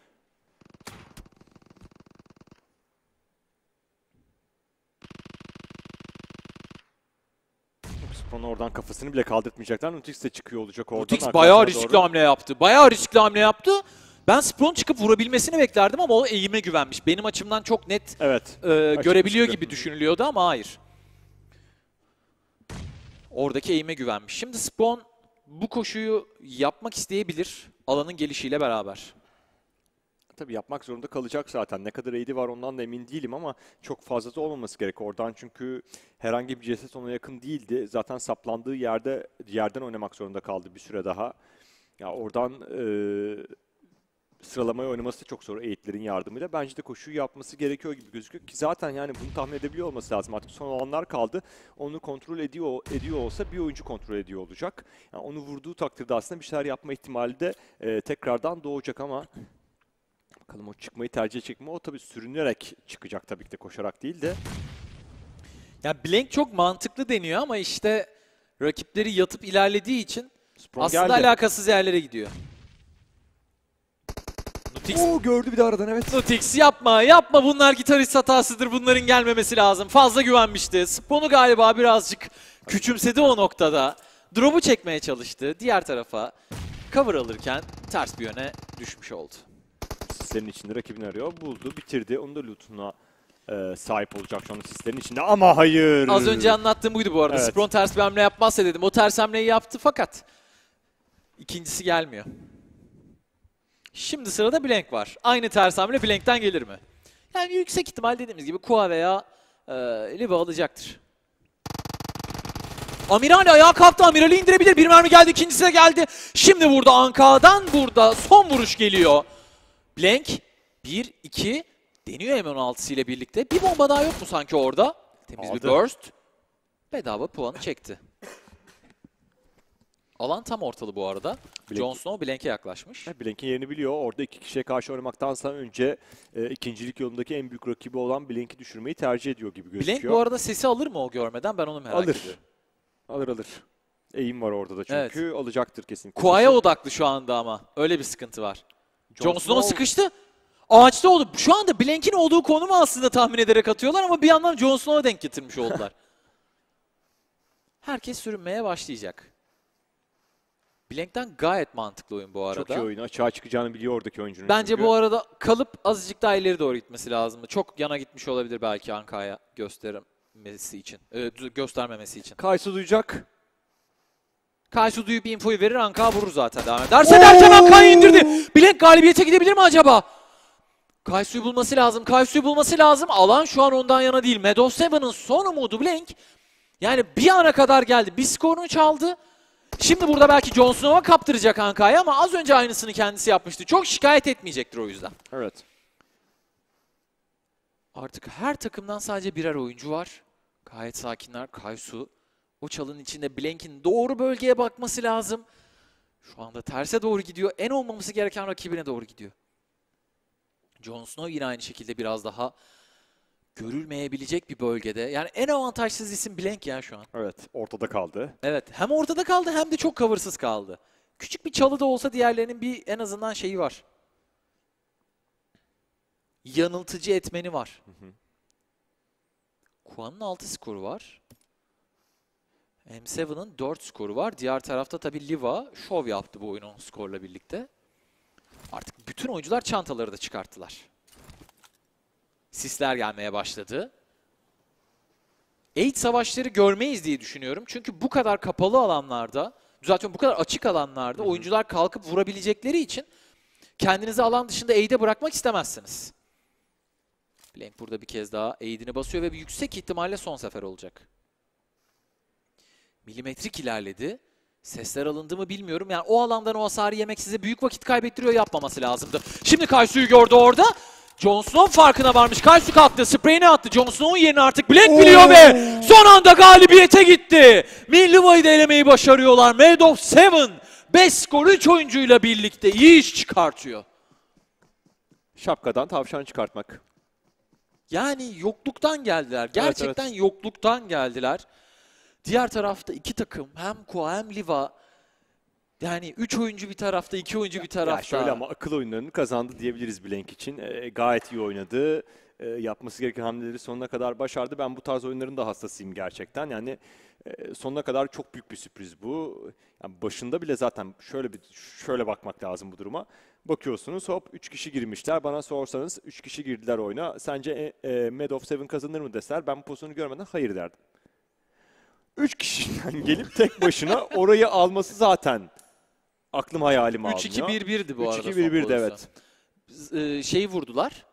Onu oradan kafasını bile kaldırtmayacaklar. Nutix de çıkıyor olacak oradan. Nutix bayağı riskli doğru. hamle yaptı. Bayağı riskli hamle yaptı. Ben Spron çıkıp vurabilmesini beklerdim ama o eğime güvenmiş. Benim açımdan çok net evet, e, görebiliyor gibi düşünülüyordu ama hayır. Oradaki eğime güvenmiş. Şimdi Spron bu koşuyu yapmak isteyebilir alanın gelişiyle beraber. Tabii yapmak zorunda kalacak zaten. Ne kadar eğdi var ondan da emin değilim ama çok fazla da olmaması gerek oradan, çünkü herhangi bir ceset ona yakın değildi. Zaten saplandığı yerde yerden oynamak zorunda kaldı bir süre daha. Ya oradan e, sıralamayı oynaması da çok zor eğitlerin yardımıyla. Bence de koşuyu yapması gerekiyor gibi gözüküyor ki zaten yani bunu tahmin edebiliyor olması lazım. Artık son olanlar kaldı. Onu kontrol ediyor ediyor olsa bir oyuncu kontrol ediyor olacak. Yani onu vurduğu takdirde aslında bir şeyler yapma ihtimali de e, tekrardan doğacak ama bakalım o çıkmayı tercih edecek mi? O tabii sürünerek çıkacak tabii ki de, koşarak değil de. Ya Blank çok mantıklı deniyor ama işte rakipleri yatıp ilerlediği için Spron aslında geldi. Alakasız yerlere gidiyor. Nutix. Oo, gördü bir de aradan, evet. Nutix yapma yapma, bunlar gitarist hatasıdır, bunların gelmemesi lazım. Fazla güvenmişti. Spron'u galiba birazcık küçümsedi o noktada. Drop'u çekmeye çalıştı. Diğer tarafa cover alırken ters bir yöne düşmüş oldu. Sislerin içinde rakibini arıyor. Buldu, bitirdi. Onu da loot'una e, sahip olacak şu anda sislerin içinde ama hayır. Az önce anlattığım buydu bu arada. Evet. Spron ters bir hamle yapmazsa dedim. O ters hamleyi yaptı fakat ikincisi gelmiyor. Şimdi sırada Blank var. Aynı ters hamle Blank'ten gelir mi? Yani yüksek ihtimal dediğimiz gibi Kua veya e, Liva alacaktır. Amiral ayağa kalktı. Amiral'i indirebilir. Bir mermi geldi. İkincisi de geldi. Şimdi burada Anka'dan burada son vuruş geliyor. Blank bir iki deniyor M on altısı ile birlikte. Bir bomba daha yok mu sanki orada? Temiz Aldı. bir burst. Bedava puanı çekti. Alan tam ortalı bu arada. Blank. Jon Snow Blank'e yaklaşmış. Blank'in yerini biliyor. Orada iki kişiye karşı oynamaktansa önce e, ikincilik yolundaki en büyük rakibi olan Blank'i düşürmeyi tercih ediyor gibi gözüküyor. Blank bu arada sesi alır mı o görmeden? Ben onu merak alır. ediyorum. Alır alır. Eğim var orada da çünkü evet. Alacaktır kesinlikle. Kua'ya odaklı şu anda ama. Öyle bir sıkıntı var. Jon Snow, Snow sıkıştı. Ağaçta oldu. Şu anda Blank'in olduğu konumu aslında tahmin ederek atıyorlar ama bir yandan Jon Snow'a denk getirmiş oldular. Herkes sürünmeye başlayacak. Blank'ten gayet mantıklı oyun bu arada. Çok iyi oyun. Açığa çıkacağını biliyor oradaki oyuncunun. Bence çünkü. bu arada kalıp azıcık daha ileri doğru gitmesi lazımdı. Çok yana gitmiş olabilir belki Anka'ya göstermesi için. Ee, göstermemesi için. Kaysu duyacak. Kaysu duyup infoyu verir, Anka vurur zaten devam ederse. Derken Anka'yı indirdi. Blank galibiyete gidebilir mi acaba? Kaysu'yu bulması lazım. Kaysu'yu bulması lazım. Alan şu an ondan yana değil. Meadow Seven'ın son umudu Blank. Yani bir ana kadar geldi. Bir skorunu çaldı. Şimdi burada belki Jon Snow'a kaptıracak Anka'yı ama az önce aynısını kendisi yapmıştı. Çok şikayet etmeyecektir o yüzden. Evet. Artık her takımdan sadece birer oyuncu var. Gayet sakinler. Kaysu o çalının içinde Blank'in doğru bölgeye bakması lazım. Şu anda terse doğru gidiyor. En olmaması gereken rakibine doğru gidiyor. Jon Snow yine aynı şekilde biraz daha görülmeyebilecek bir bölgede. Yani en avantajsız isim Blank ya şu an. Evet, ortada kaldı. Evet, hem ortada kaldı hem de çok cover'sız kaldı. Küçük bir çalı da olsa diğerlerinin bir en azından şeyi var. Yanıltıcı etmeni var. Kuan'ın altı skoru var. M seven'ın dört skoru var. Diğer tarafta tabii Liva şov yaptı bu oyunun skorla birlikte. Artık bütün oyuncular çantaları da çıkarttılar. Sisler gelmeye başladı. Eight savaşları görmeyiz diye düşünüyorum. Çünkü bu kadar kapalı alanlarda, zaten bu kadar açık alanlarda hı hı. oyuncular kalkıp vurabilecekleri için kendinizi alan dışında Eight'e bırakmak istemezsiniz. Blank burada bir kez daha Eight'ini basıyor ve bir yüksek ihtimalle son sefer olacak. Milimetrik ilerledi. Sesler alındı mı bilmiyorum. Yani o alandan o hasarı yemek size büyük vakit kaybettiriyor, yapmaması lazımdı. Şimdi Kaysu'yu gördü orada. Jon Snow farkına varmış. Kaysu kalktı, spreyini attı. Jon Snow'un yerini artık Blank Oo. biliyor ve son anda galibiyete gitti. Milliva'yı da elemeyi başarıyorlar. Meadow Seven beş skor üç oyuncuyla birlikte iyi iş çıkartıyor. Şapkadan tavşan çıkartmak. Yani yokluktan geldiler. Gerçekten evet, evet. yokluktan geldiler. Diğer tarafta iki takım, hem Kua hem Liva. Yani üç oyuncu bir tarafta, iki oyuncu bir tarafta. Ya şöyle ama akıl oyunlarını kazandı diyebiliriz Blank için. E, gayet iyi oynadı. E, yapması gereken hamleleri sonuna kadar başardı. Ben bu tarz oyunların da hassasıyım gerçekten. Yani e, sonuna kadar çok büyük bir sürpriz bu. Yani başında bile zaten şöyle bir şöyle bakmak lazım bu duruma. Bakıyorsunuz hop üç kişi girmişler. Bana sorsanız üç kişi girdiler oyuna. Sence e, e, Meadow Seven kazanır mı deseler ben bu pozisyonu görmeden hayır derdim. üç kişiden gelip tek başına orayı alması zaten aklım hayalim almıyor. üç iki bir bir'di bu üç arada. üç iki bir bir'di evet. Ee, şeyi vurdular.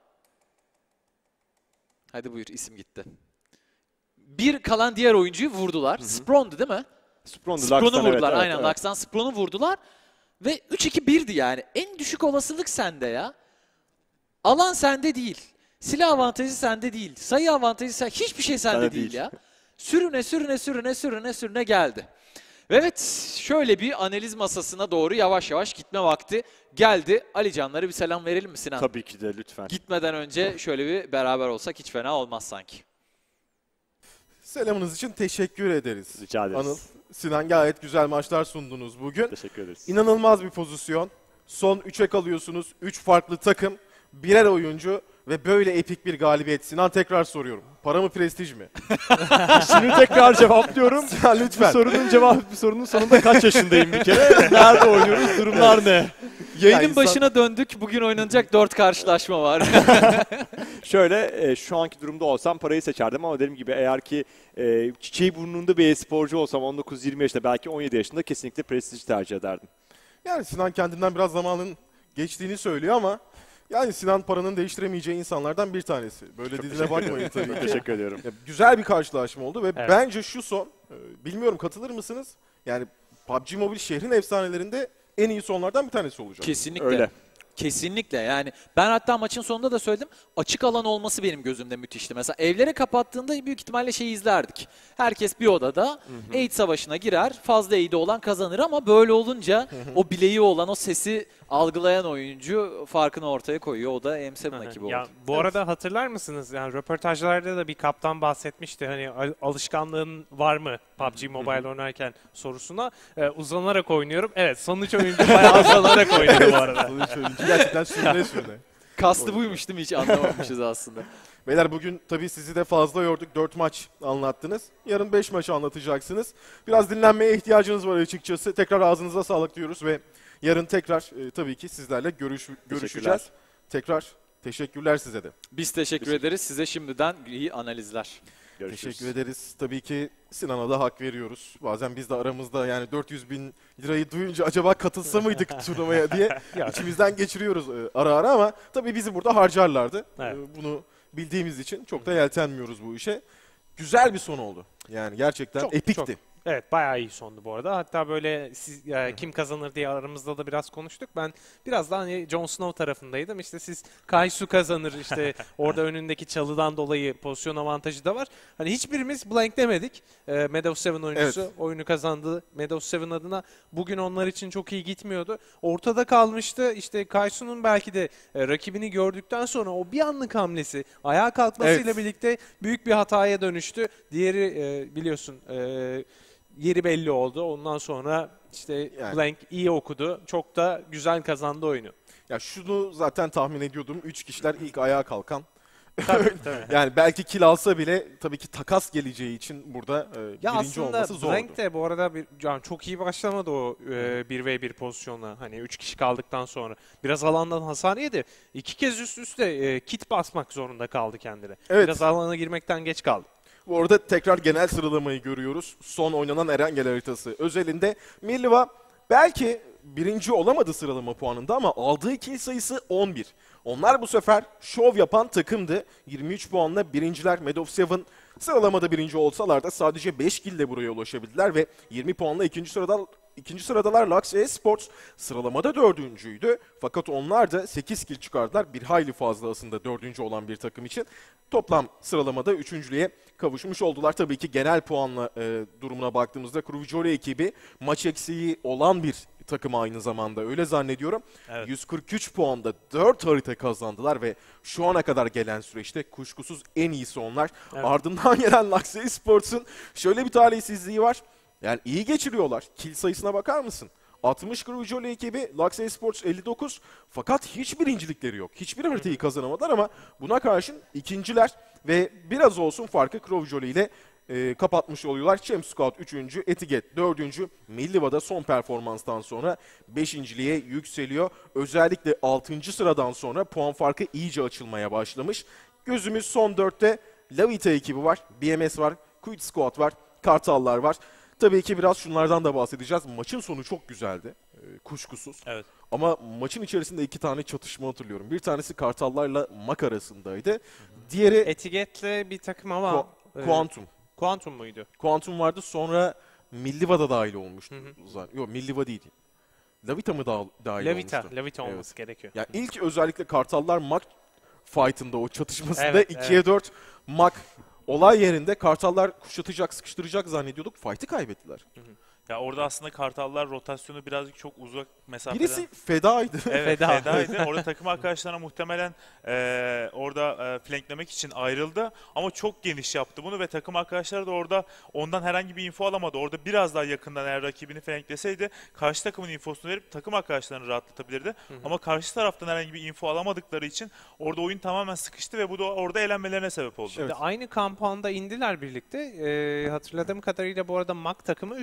Hadi buyur, isim gitti. Bir kalan diğer oyuncuyu vurdular. Spron'du değil mi? Spron'du. Spron'u Lux'tan, vurdular. evet, Aynen evet. Lux'tan Spron'u vurdular. Ve üç iki bir'di yani. En düşük olasılık sende ya. Alan sende değil. Silah avantajı sende değil. Sayı avantajı sende. Hiçbir şey sende değil, değil ya. Sürüne sürüne sürüne sürüne sürüne geldi. Evet, şöyle bir analiz masasına doğru yavaş yavaş gitme vakti geldi. Ali Canlara bir selam verelim mi Sinan? Tabii ki de, lütfen. Gitmeden önce şöyle bir beraber olsak hiç fena olmaz sanki. Selamınız için teşekkür ederiz. Rica ederiz. Anıl, Sinan gayet güzel maçlar sundunuz bugün. Teşekkür ederiz. İnanılmaz bir pozisyon. Son üçe kalıyorsunuz. üç farklı takım, birer oyuncu ve böyle epik bir galibiyet. Sinan, tekrar soruyorum. Para mı, prestij mi? Şimdi tekrar cevaplıyorum. Ya lütfen. Bu sorunun cevabı, bu sorunun sonunda kaç yaşındayım bir kere? Nerede oynuyoruz? Durumlar ne? Yayının ya insan... başına döndük. Bugün oynanacak dört karşılaşma var. Şöyle, e, şu anki durumda olsam parayı seçerdim ama dediğim gibi eğer ki e, çiçeği burnunda bir e-sporcu olsam on dokuz yirmi yaşında, belki on yedi yaşında kesinlikle prestij tercih ederdim. Yani Sinan kendinden biraz zamanın geçtiğini söylüyor ama Yani Sinan paranın değiştiremeyeceği insanlardan bir tanesi. Böyle dediğine bakmayın tabii ki. Teşekkür ediyorum. Ya, güzel bir karşılaşma oldu ve Evet. bence şu son, e, bilmiyorum katılır mısınız? Yani P U B G Mobile şehrin efsanelerinde en iyi sonlardan bir tanesi olacak. Kesinlikle. Öyle. Kesinlikle yani ben hatta maçın sonunda da söyledim, açık alan olması benim gözümde müthişti. Mesela evlere kapattığında büyük ihtimalle şeyi izlerdik. Herkes bir odada Aid savaşına girer, fazla Aid'i olan kazanır ama böyle olunca o bileği olan, o sesi algılayan oyuncu farkını ortaya koyuyor. O da M yedi ekibi oldu. Ya, bu arada hatırlar mısınız? Yani röportajlarda da bir kaptan bahsetmişti. Hani al- alışkanlığın var mı P U B G Mobile oynarken sorusuna. Ee, uzanarak oynuyorum. Evet, sonuç oyuncu bayağı uzanarak oynuyor bu arada. Sonuç oyuncu gerçekten sürüne sürüne. Kastı buymuş değil mi? Hiç anlamamışız aslında. Beyler bugün tabii sizi de fazla yorduk. dört maç anlattınız. Yarın beş maçı anlatacaksınız. Biraz dinlenmeye ihtiyacınız var açıkçası. Tekrar ağzınıza sağlık diyoruz ve yarın tekrar e, tabii ki sizlerle görüş, görüşeceğiz. Tekrar teşekkürler size de. Biz teşekkür ederiz. Size şimdiden iyi analizler. Görüşürüz. Teşekkür ederiz. Tabii ki Sinan'a da hak veriyoruz. Bazen biz de aramızda yani dört yüz bin lirayı duyunca acaba katılsa mıydık turnuvaya diye içimizden geçiriyoruz e, ara ara ama tabii bizi burada harcarlardı. Evet. E, Bunu bildiğimiz için çok da yeltenmiyoruz bu işe. Güzel bir son oldu. Yani gerçekten Çok, epikti. çok. Evet, bayağı iyi sondu bu arada. Hatta böyle siz, e, kim kazanır diye aramızda da biraz konuştuk. Ben biraz daha hani Jon Snow tarafındaydım. İşte siz Kai'Su kazanır, işte orada önündeki çalıdan dolayı pozisyon avantajı da var. Hani hiçbirimiz blank demedik. E, Meadows seven oyuncusu Evet. oyunu kazandı. Meadows seven adına bugün onlar için çok iyi gitmiyordu. Ortada kalmıştı. İşte Kai'Su'nun belki de e, rakibini gördükten sonra o bir anlık hamlesi ayağa kalkmasıyla Evet. birlikte büyük bir hataya dönüştü. Diğeri e, biliyorsun e, yeri belli oldu. Ondan sonra işte Yani. Blank iyi okudu. Çok da güzel kazandı oyunu. Ya şunu zaten tahmin ediyordum. Üç kişiler ilk ayağa kalkan. Tabii, tabii. Yani belki kill alsa bile tabii ki takas geleceği için burada e, Ya birinci aslında olması zordu. Blank de bu arada bir, yani çok iyi başlamadı o e, bir ve bir pozisyonla. Hani üç kişi kaldıktan sonra. Biraz alandan hasar yedi. İki kez üst üste e, kit basmak zorunda kaldı kendine. Evet. Biraz alana girmekten geç kaldı. Bu arada tekrar genel sıralamayı görüyoruz. Son oynanan Erengel haritası özelinde Mirliva belki birinci olamadı sıralama puanında ama aldığı kill sayısı on bir. Onlar bu sefer şov yapan takımdı. yirmi üç puanla birinciler. Meadows seven sıralamada birinci olsalar da sadece beş kill ile buraya ulaşabildiler ve yirmi puanla ikinci sırada İkinci sıradalar Lux Esports sıralamada dördüncüydü. Fakat onlar da sekiz kill çıkardılar. Bir hayli fazla aslında dördüncü olan bir takım için. Toplam sıralamada üçüncülüğe kavuşmuş oldular. Tabii ki genel puanla e, durumuna baktığımızda Kruvijoli ekibi maç eksiği olan bir takım aynı zamanda öyle zannediyorum. Evet. yüz kırk üç puanda dört harita kazandılar ve şu ana kadar gelen süreçte kuşkusuz en iyisi onlar. Evet. Ardından gelen Lux Esports'un şöyle bir talihsizliği var. Yani iyi geçiriyorlar. Kill sayısına bakar mısın? altmış Kruvijoli ekibi, Lux Esports elli dokuz. Fakat hiç birincilikleri yok. Hiçbir haritayı kazanamadılar ama buna karşın ikinciler ve biraz olsun farkı Kruvijoli ile e, kapatmış oluyorlar. Champ Scout üçüncü, Etiget dördüncü. Milliva'da son performanstan sonra beşinciliğe yükseliyor. Özellikle altıncı sıradan sonra puan farkı iyice açılmaya başlamış. Gözümüz son dörtte Lavita ekibi var, B M S var, Quid Squad var, Kartallar var. Tabii ki biraz şunlardan da bahsedeceğiz. Maçın sonu çok güzeldi. E, kuşkusuz. Evet. Ama maçın içerisinde iki tane çatışma hatırlıyorum. Bir tanesi Kartallarla Mak arasındaydı. Diğeri Etiket'le bir takım ama... Ku- e, Quantum. Quantum muydu? Quantum vardı. Sonra Milliva da dahil olmuştu. Zaten. Yok Milliva değil. Lavita mı da- dahil Lavita, olmuştu? Lavita Evet. olması gerekiyor. Yani ilk özellikle Kartallar Mak fight'ında o çatışmasında Evet, ikiye dört Mak olay yerinde Kartallar kuşatacak, sıkıştıracak zannediyorduk. Fight'ı kaybettiler. Ya orada aslında Kartallar rotasyonu birazcık çok uzak mesafeden. Birisi fedaydı. Evet Feda. fedaydı. Orada takım arkadaşlarına muhtemelen e, orada e, flanklemek için ayrıldı. Ama çok geniş yaptı bunu ve takım arkadaşları da orada ondan herhangi bir info alamadı. Orada biraz daha yakından eğer rakibini flankleseydi karşı takımın infosunu verip takım arkadaşlarını rahatlatabilirdi. Hı hı. Ama karşı taraftan herhangi bir info alamadıkları için orada oyun tamamen sıkıştı ve bu da orada elenmelerine sebep oldu. Şimdi aynı kampanda indiler birlikte. Ee, hatırladığım kadarıyla bu arada Mak takımı üç kişi girdi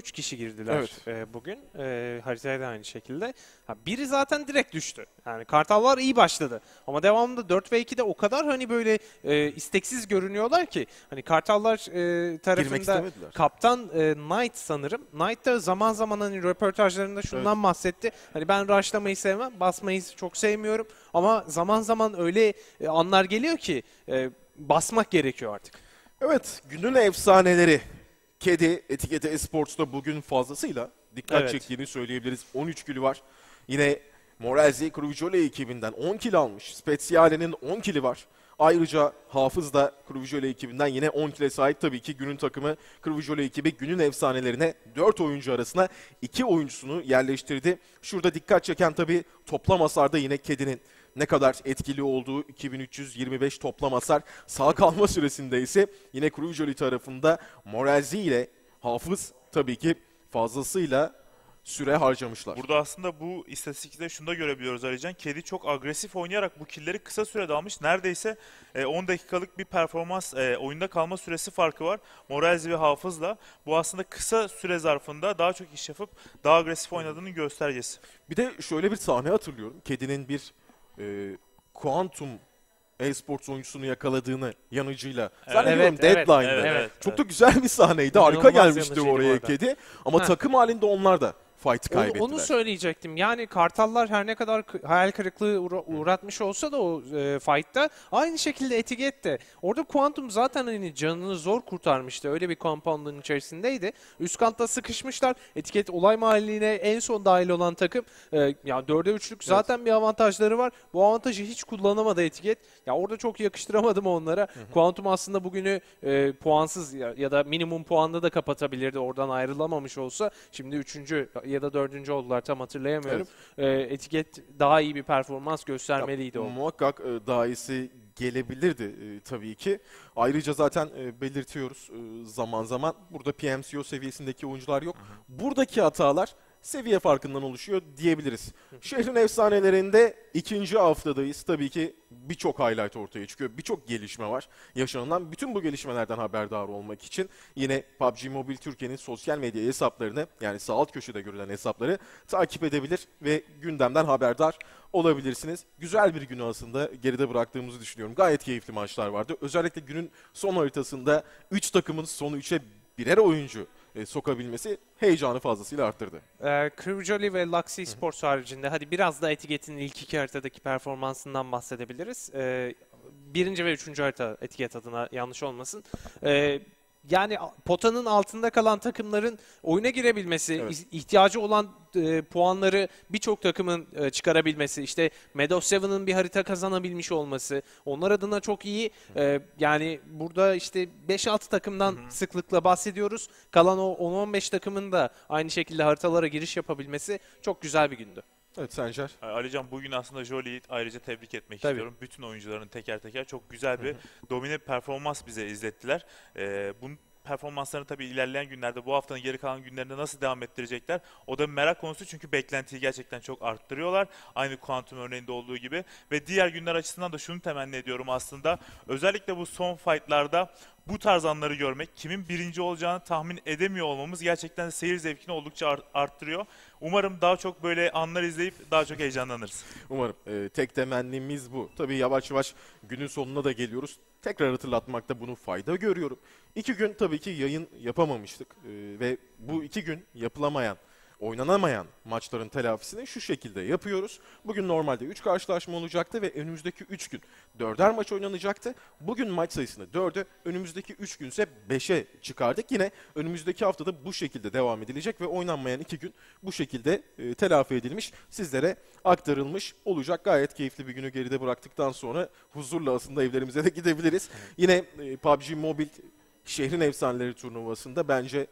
girdiler Evet. e, bugün. E, haritaya da aynı şekilde. Ha, biri zaten direkt düştü. Yani Kartallar iyi başladı. Ama devamında dört ve ikide o kadar hani böyle e, isteksiz görünüyorlar ki. Hani Kartallar e, tarafında istemediler. kaptan e, Knight sanırım. Knight da zaman zaman hani röportajlarında şundan Evet. bahsetti. Hani ben rushlamayı sevmem, basmayı çok sevmiyorum. Ama zaman zaman öyle e, anlar geliyor ki e, basmak gerekiyor artık. Evet, günün efsaneleri. Kedi Etiketi Esports'ta bugün fazlasıyla dikkat Evet. çektiğini söyleyebiliriz. on üç kili var. Yine Morelzi Kruvjole ekibinden on kil almış. Speziale'nin on kili var. Ayrıca Hafız da Kruvjole ekibinden yine on kile sahip. Tabii ki günün takımı Kruvjole ekibi günün efsanelerine dört oyuncu arasına iki oyuncusunu yerleştirdi. Şurada dikkat çeken tabii toplam hasarda yine Kedi'nin ne kadar etkili olduğu. iki bin üç yüz yirmi beş toplam hasar. Sağ kalma süresinde ise yine Kruvjole tarafında Morelzi ile Hafız tabii ki fazlasıyla süre harcamışlar. Burada aslında bu istatistikte şunu da görebiliyoruz Alican. Kedi çok agresif oynayarak bu killleri kısa sürede almış. Neredeyse e, on dakikalık bir performans, e, oyunda kalma süresi farkı var. Morelzi ve Hafız'la. Bu aslında kısa süre zarfında daha çok iş yapıp daha agresif oynadığının göstergesi. Bir de şöyle bir sahne hatırlıyorum. Kedinin bir e, Quantum e-sports oyuncusunu yakaladığını yanıcıyla. Evet. Zannediyorum Evet, evet, Deadline'da. evet, evet, Çok evet. da güzel bir sahneydi. Harika İnanılmaz gelmişti yanıcıydı bu oraya arada. Kedi. Ama Ha. takım halinde onlar da fight Onu, kaybettiler. onu söyleyecektim. Yani Kartallar her ne kadar k- hayal kırıklığı uğra- uğratmış olsa da o e, fight'ta aynı şekilde Etiket de. Orada Quantum zaten hani canını zor kurtarmıştı. Öyle bir compound'un içerisindeydi. Üst katta sıkışmışlar. Etiket olay mahalline en son dahil olan takım. E, ya dörde üçlük zaten bir avantajları var. Bu avantajı hiç kullanamadı Etiket. Ya orada çok yakıştıramadım onlara. Quantum aslında bugünü e, puansız ya, ya da minimum puanda da kapatabilirdi. Oradan ayrılamamış olsa. Şimdi üçüncü ya da dördüncü oldular, tam hatırlayamıyorum. Ee, etiket daha iyi bir performans göstermeliydi Ya, o. muhakkak e, daha iyisi gelebilirdi e, tabii ki. Ayrıca zaten e, belirtiyoruz e, zaman zaman burada P M C O seviyesindeki oyuncular yok. Buradaki hatalar seviye farkından oluşuyor diyebiliriz. Şehrin efsanelerinde ikinci haftadayız. Tabii ki birçok highlight ortaya çıkıyor. Birçok gelişme var yaşanılan. Bütün bu gelişmelerden haberdar olmak için yine P U B G Mobile Türkiye'nin sosyal medya hesaplarını, yani sağ alt köşede görülen hesapları takip edebilir ve gündemden haberdar olabilirsiniz. Güzel bir günü aslında geride bıraktığımızı düşünüyorum. Gayet keyifli maçlar vardı. Özellikle günün son haritasında üç takımın son üçe birer oyuncu e, sokabilmesi heyecanı fazlasıyla arttırdı. Ee, Kruvjoli ve Luxy Sports haricinde hadi biraz da Etiket'in ilk iki haritadaki performansından bahsedebiliriz. Ee, birinci ve üçüncü harita Etiket adına yanlış olmasın. Ee, Yani potanın altında kalan takımların oyuna girebilmesi, Evet. ihtiyacı olan e, puanları birçok takımın e, çıkarabilmesi, işte Meadow Seven'ın bir harita kazanabilmiş olması, onlar adına çok iyi. E, yani burada işte beş altı takımdan hı hı. sıklıkla bahsediyoruz. Kalan o on on beş takımın da aynı şekilde haritalara giriş yapabilmesi çok güzel bir gündü. Evet Sencer. Alican, bugün aslında Jolie'yi ayrıca tebrik etmek Tabii. istiyorum. Bütün oyuncuların teker teker çok güzel bir domine performans bize izlettiler. Ee, bunun performanslarını tabii ilerleyen günlerde, bu haftanın geri kalan günlerinde nasıl devam ettirecekler? O da bir merak konusu, çünkü beklentiyi gerçekten çok arttırıyorlar. Aynı Quantum örneğinde olduğu gibi. Ve diğer günler açısından da şunu temenni ediyorum aslında. Özellikle bu son fightlarda bu tarz anları görmek, kimin birinci olacağını tahmin edemiyor olmamız gerçekten seyir zevkini oldukça art- arttırıyor. Umarım daha çok böyle anlar izleyip daha çok heyecanlanırız. Umarım. Ee, tek temennimiz bu. Tabii yavaş yavaş günün sonuna da geliyoruz. Tekrar hatırlatmakta bunu fayda görüyorum. İki gün tabii ki yayın yapamamıştık. Ee, ve bu iki gün yapılamayan, oynanamayan maçların telafisini şu şekilde yapıyoruz. Bugün normalde üç karşılaşma olacaktı ve önümüzdeki üç gün dörder maç oynanacaktı. Bugün maç sayısını dörde, önümüzdeki üç günse beşe çıkardık. Yine önümüzdeki haftada bu şekilde devam edilecek ve oynanmayan iki gün bu şekilde e, telafi edilmiş, sizlere aktarılmış olacak. Gayet keyifli bir günü geride bıraktıktan sonra huzurla aslında evlerimize de gidebiliriz. Yine e, P U B G Mobile Şehrin Efsaneleri turnuvasında bence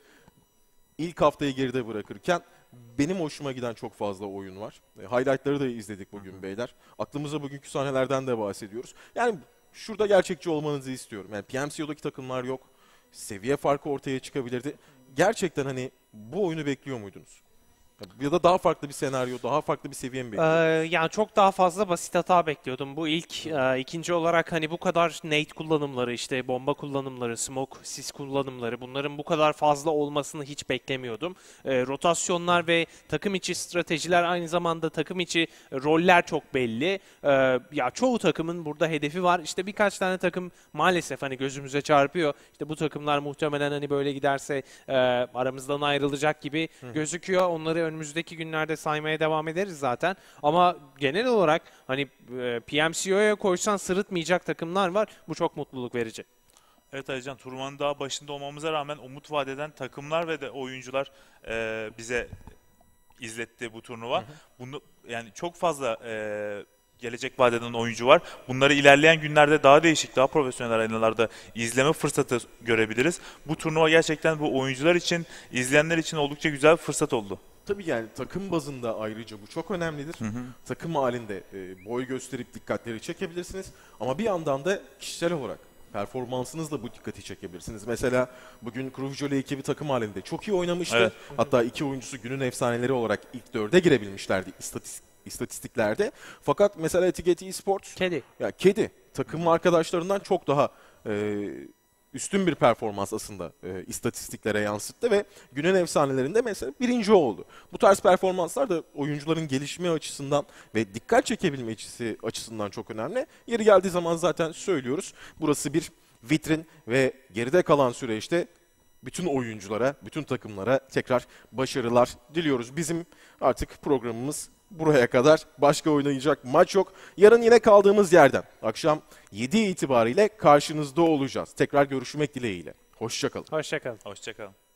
ilk haftayı geride bırakırken benim hoşuma giden çok fazla oyun var. E, highlightları da izledik bugün beyler. Aklımıza bugünkü sahnelerden de bahsediyoruz. Yani şurada gerçekçi olmanızı istiyorum. Yani P M C O'daki takımlar yok. Seviye farkı ortaya çıkabilirdi. Gerçekten hani bu oyunu bekliyor muydunuz? Ya da daha farklı bir senaryo, daha farklı bir seviye mi bekliyordun? Ee, yani çok daha fazla basit hata bekliyordum. Bu ilk, e, ikinci olarak hani bu kadar nade kullanımları, işte bomba kullanımları, smoke, sis kullanımları, bunların bu kadar fazla olmasını hiç beklemiyordum. E, rotasyonlar ve takım içi stratejiler, aynı zamanda takım içi roller çok belli. E, ya çoğu takımın burada hedefi var. İşte birkaç tane takım maalesef hani gözümüze çarpıyor. İşte bu takımlar muhtemelen hani böyle giderse e, aramızdan ayrılacak gibi Hı. gözüküyor. Onları önümüzdeki günlerde saymaya devam ederiz zaten. Ama genel olarak hani P M C O'ya koysan sırıtmayacak takımlar var. Bu çok mutluluk verici. Evet Alican, turnuvanın daha başında olmamıza rağmen umut vaat eden takımlar ve de oyuncular e, bize izletti bu turnuva. Hı hı. Bunu yani çok fazla e, gelecek vaat eden oyuncu var. Bunları ilerleyen günlerde daha değişik, daha profesyonel arenalarda izleme fırsatı görebiliriz. Bu turnuva gerçekten bu oyuncular için, izleyenler için oldukça güzel bir fırsat oldu. Tabii yani takım bazında ayrıca bu çok önemlidir. Hı hı. Takım halinde e, boy gösterip dikkatleri çekebilirsiniz. Ama bir yandan da kişisel olarak performansınızla bu dikkati çekebilirsiniz. Mesela bugün Cruvjoli ekibi takım halinde çok iyi oynamıştı. Evet. Hatta iki oyuncusu günün efsaneleri olarak ilk dörde girebilmişlerdi istatistik, istatistiklerde. Fakat mesela Etiket Esports, Kedi. Ya Kedi takım arkadaşlarından çok daha e, üstün bir performans aslında e, istatistiklere yansıttı ve günün efsanelerinde mesela birinci oldu. Bu tarz performanslar da oyuncuların gelişme açısından ve dikkat çekebilme açısından çok önemli. Yeri geldiği zaman zaten söylüyoruz. Burası bir vitrin ve geride kalan süreçte bütün oyunculara, bütün takımlara tekrar başarılar diliyoruz. Bizim artık programımız buraya kadar. Başka oynayacak maç yok. Yarın yine kaldığımız yerden akşam yedi itibariyle karşınızda olacağız. Tekrar görüşmek dileğiyle. Hoşça kalın. Hoşça kalın. Hoşça kalın.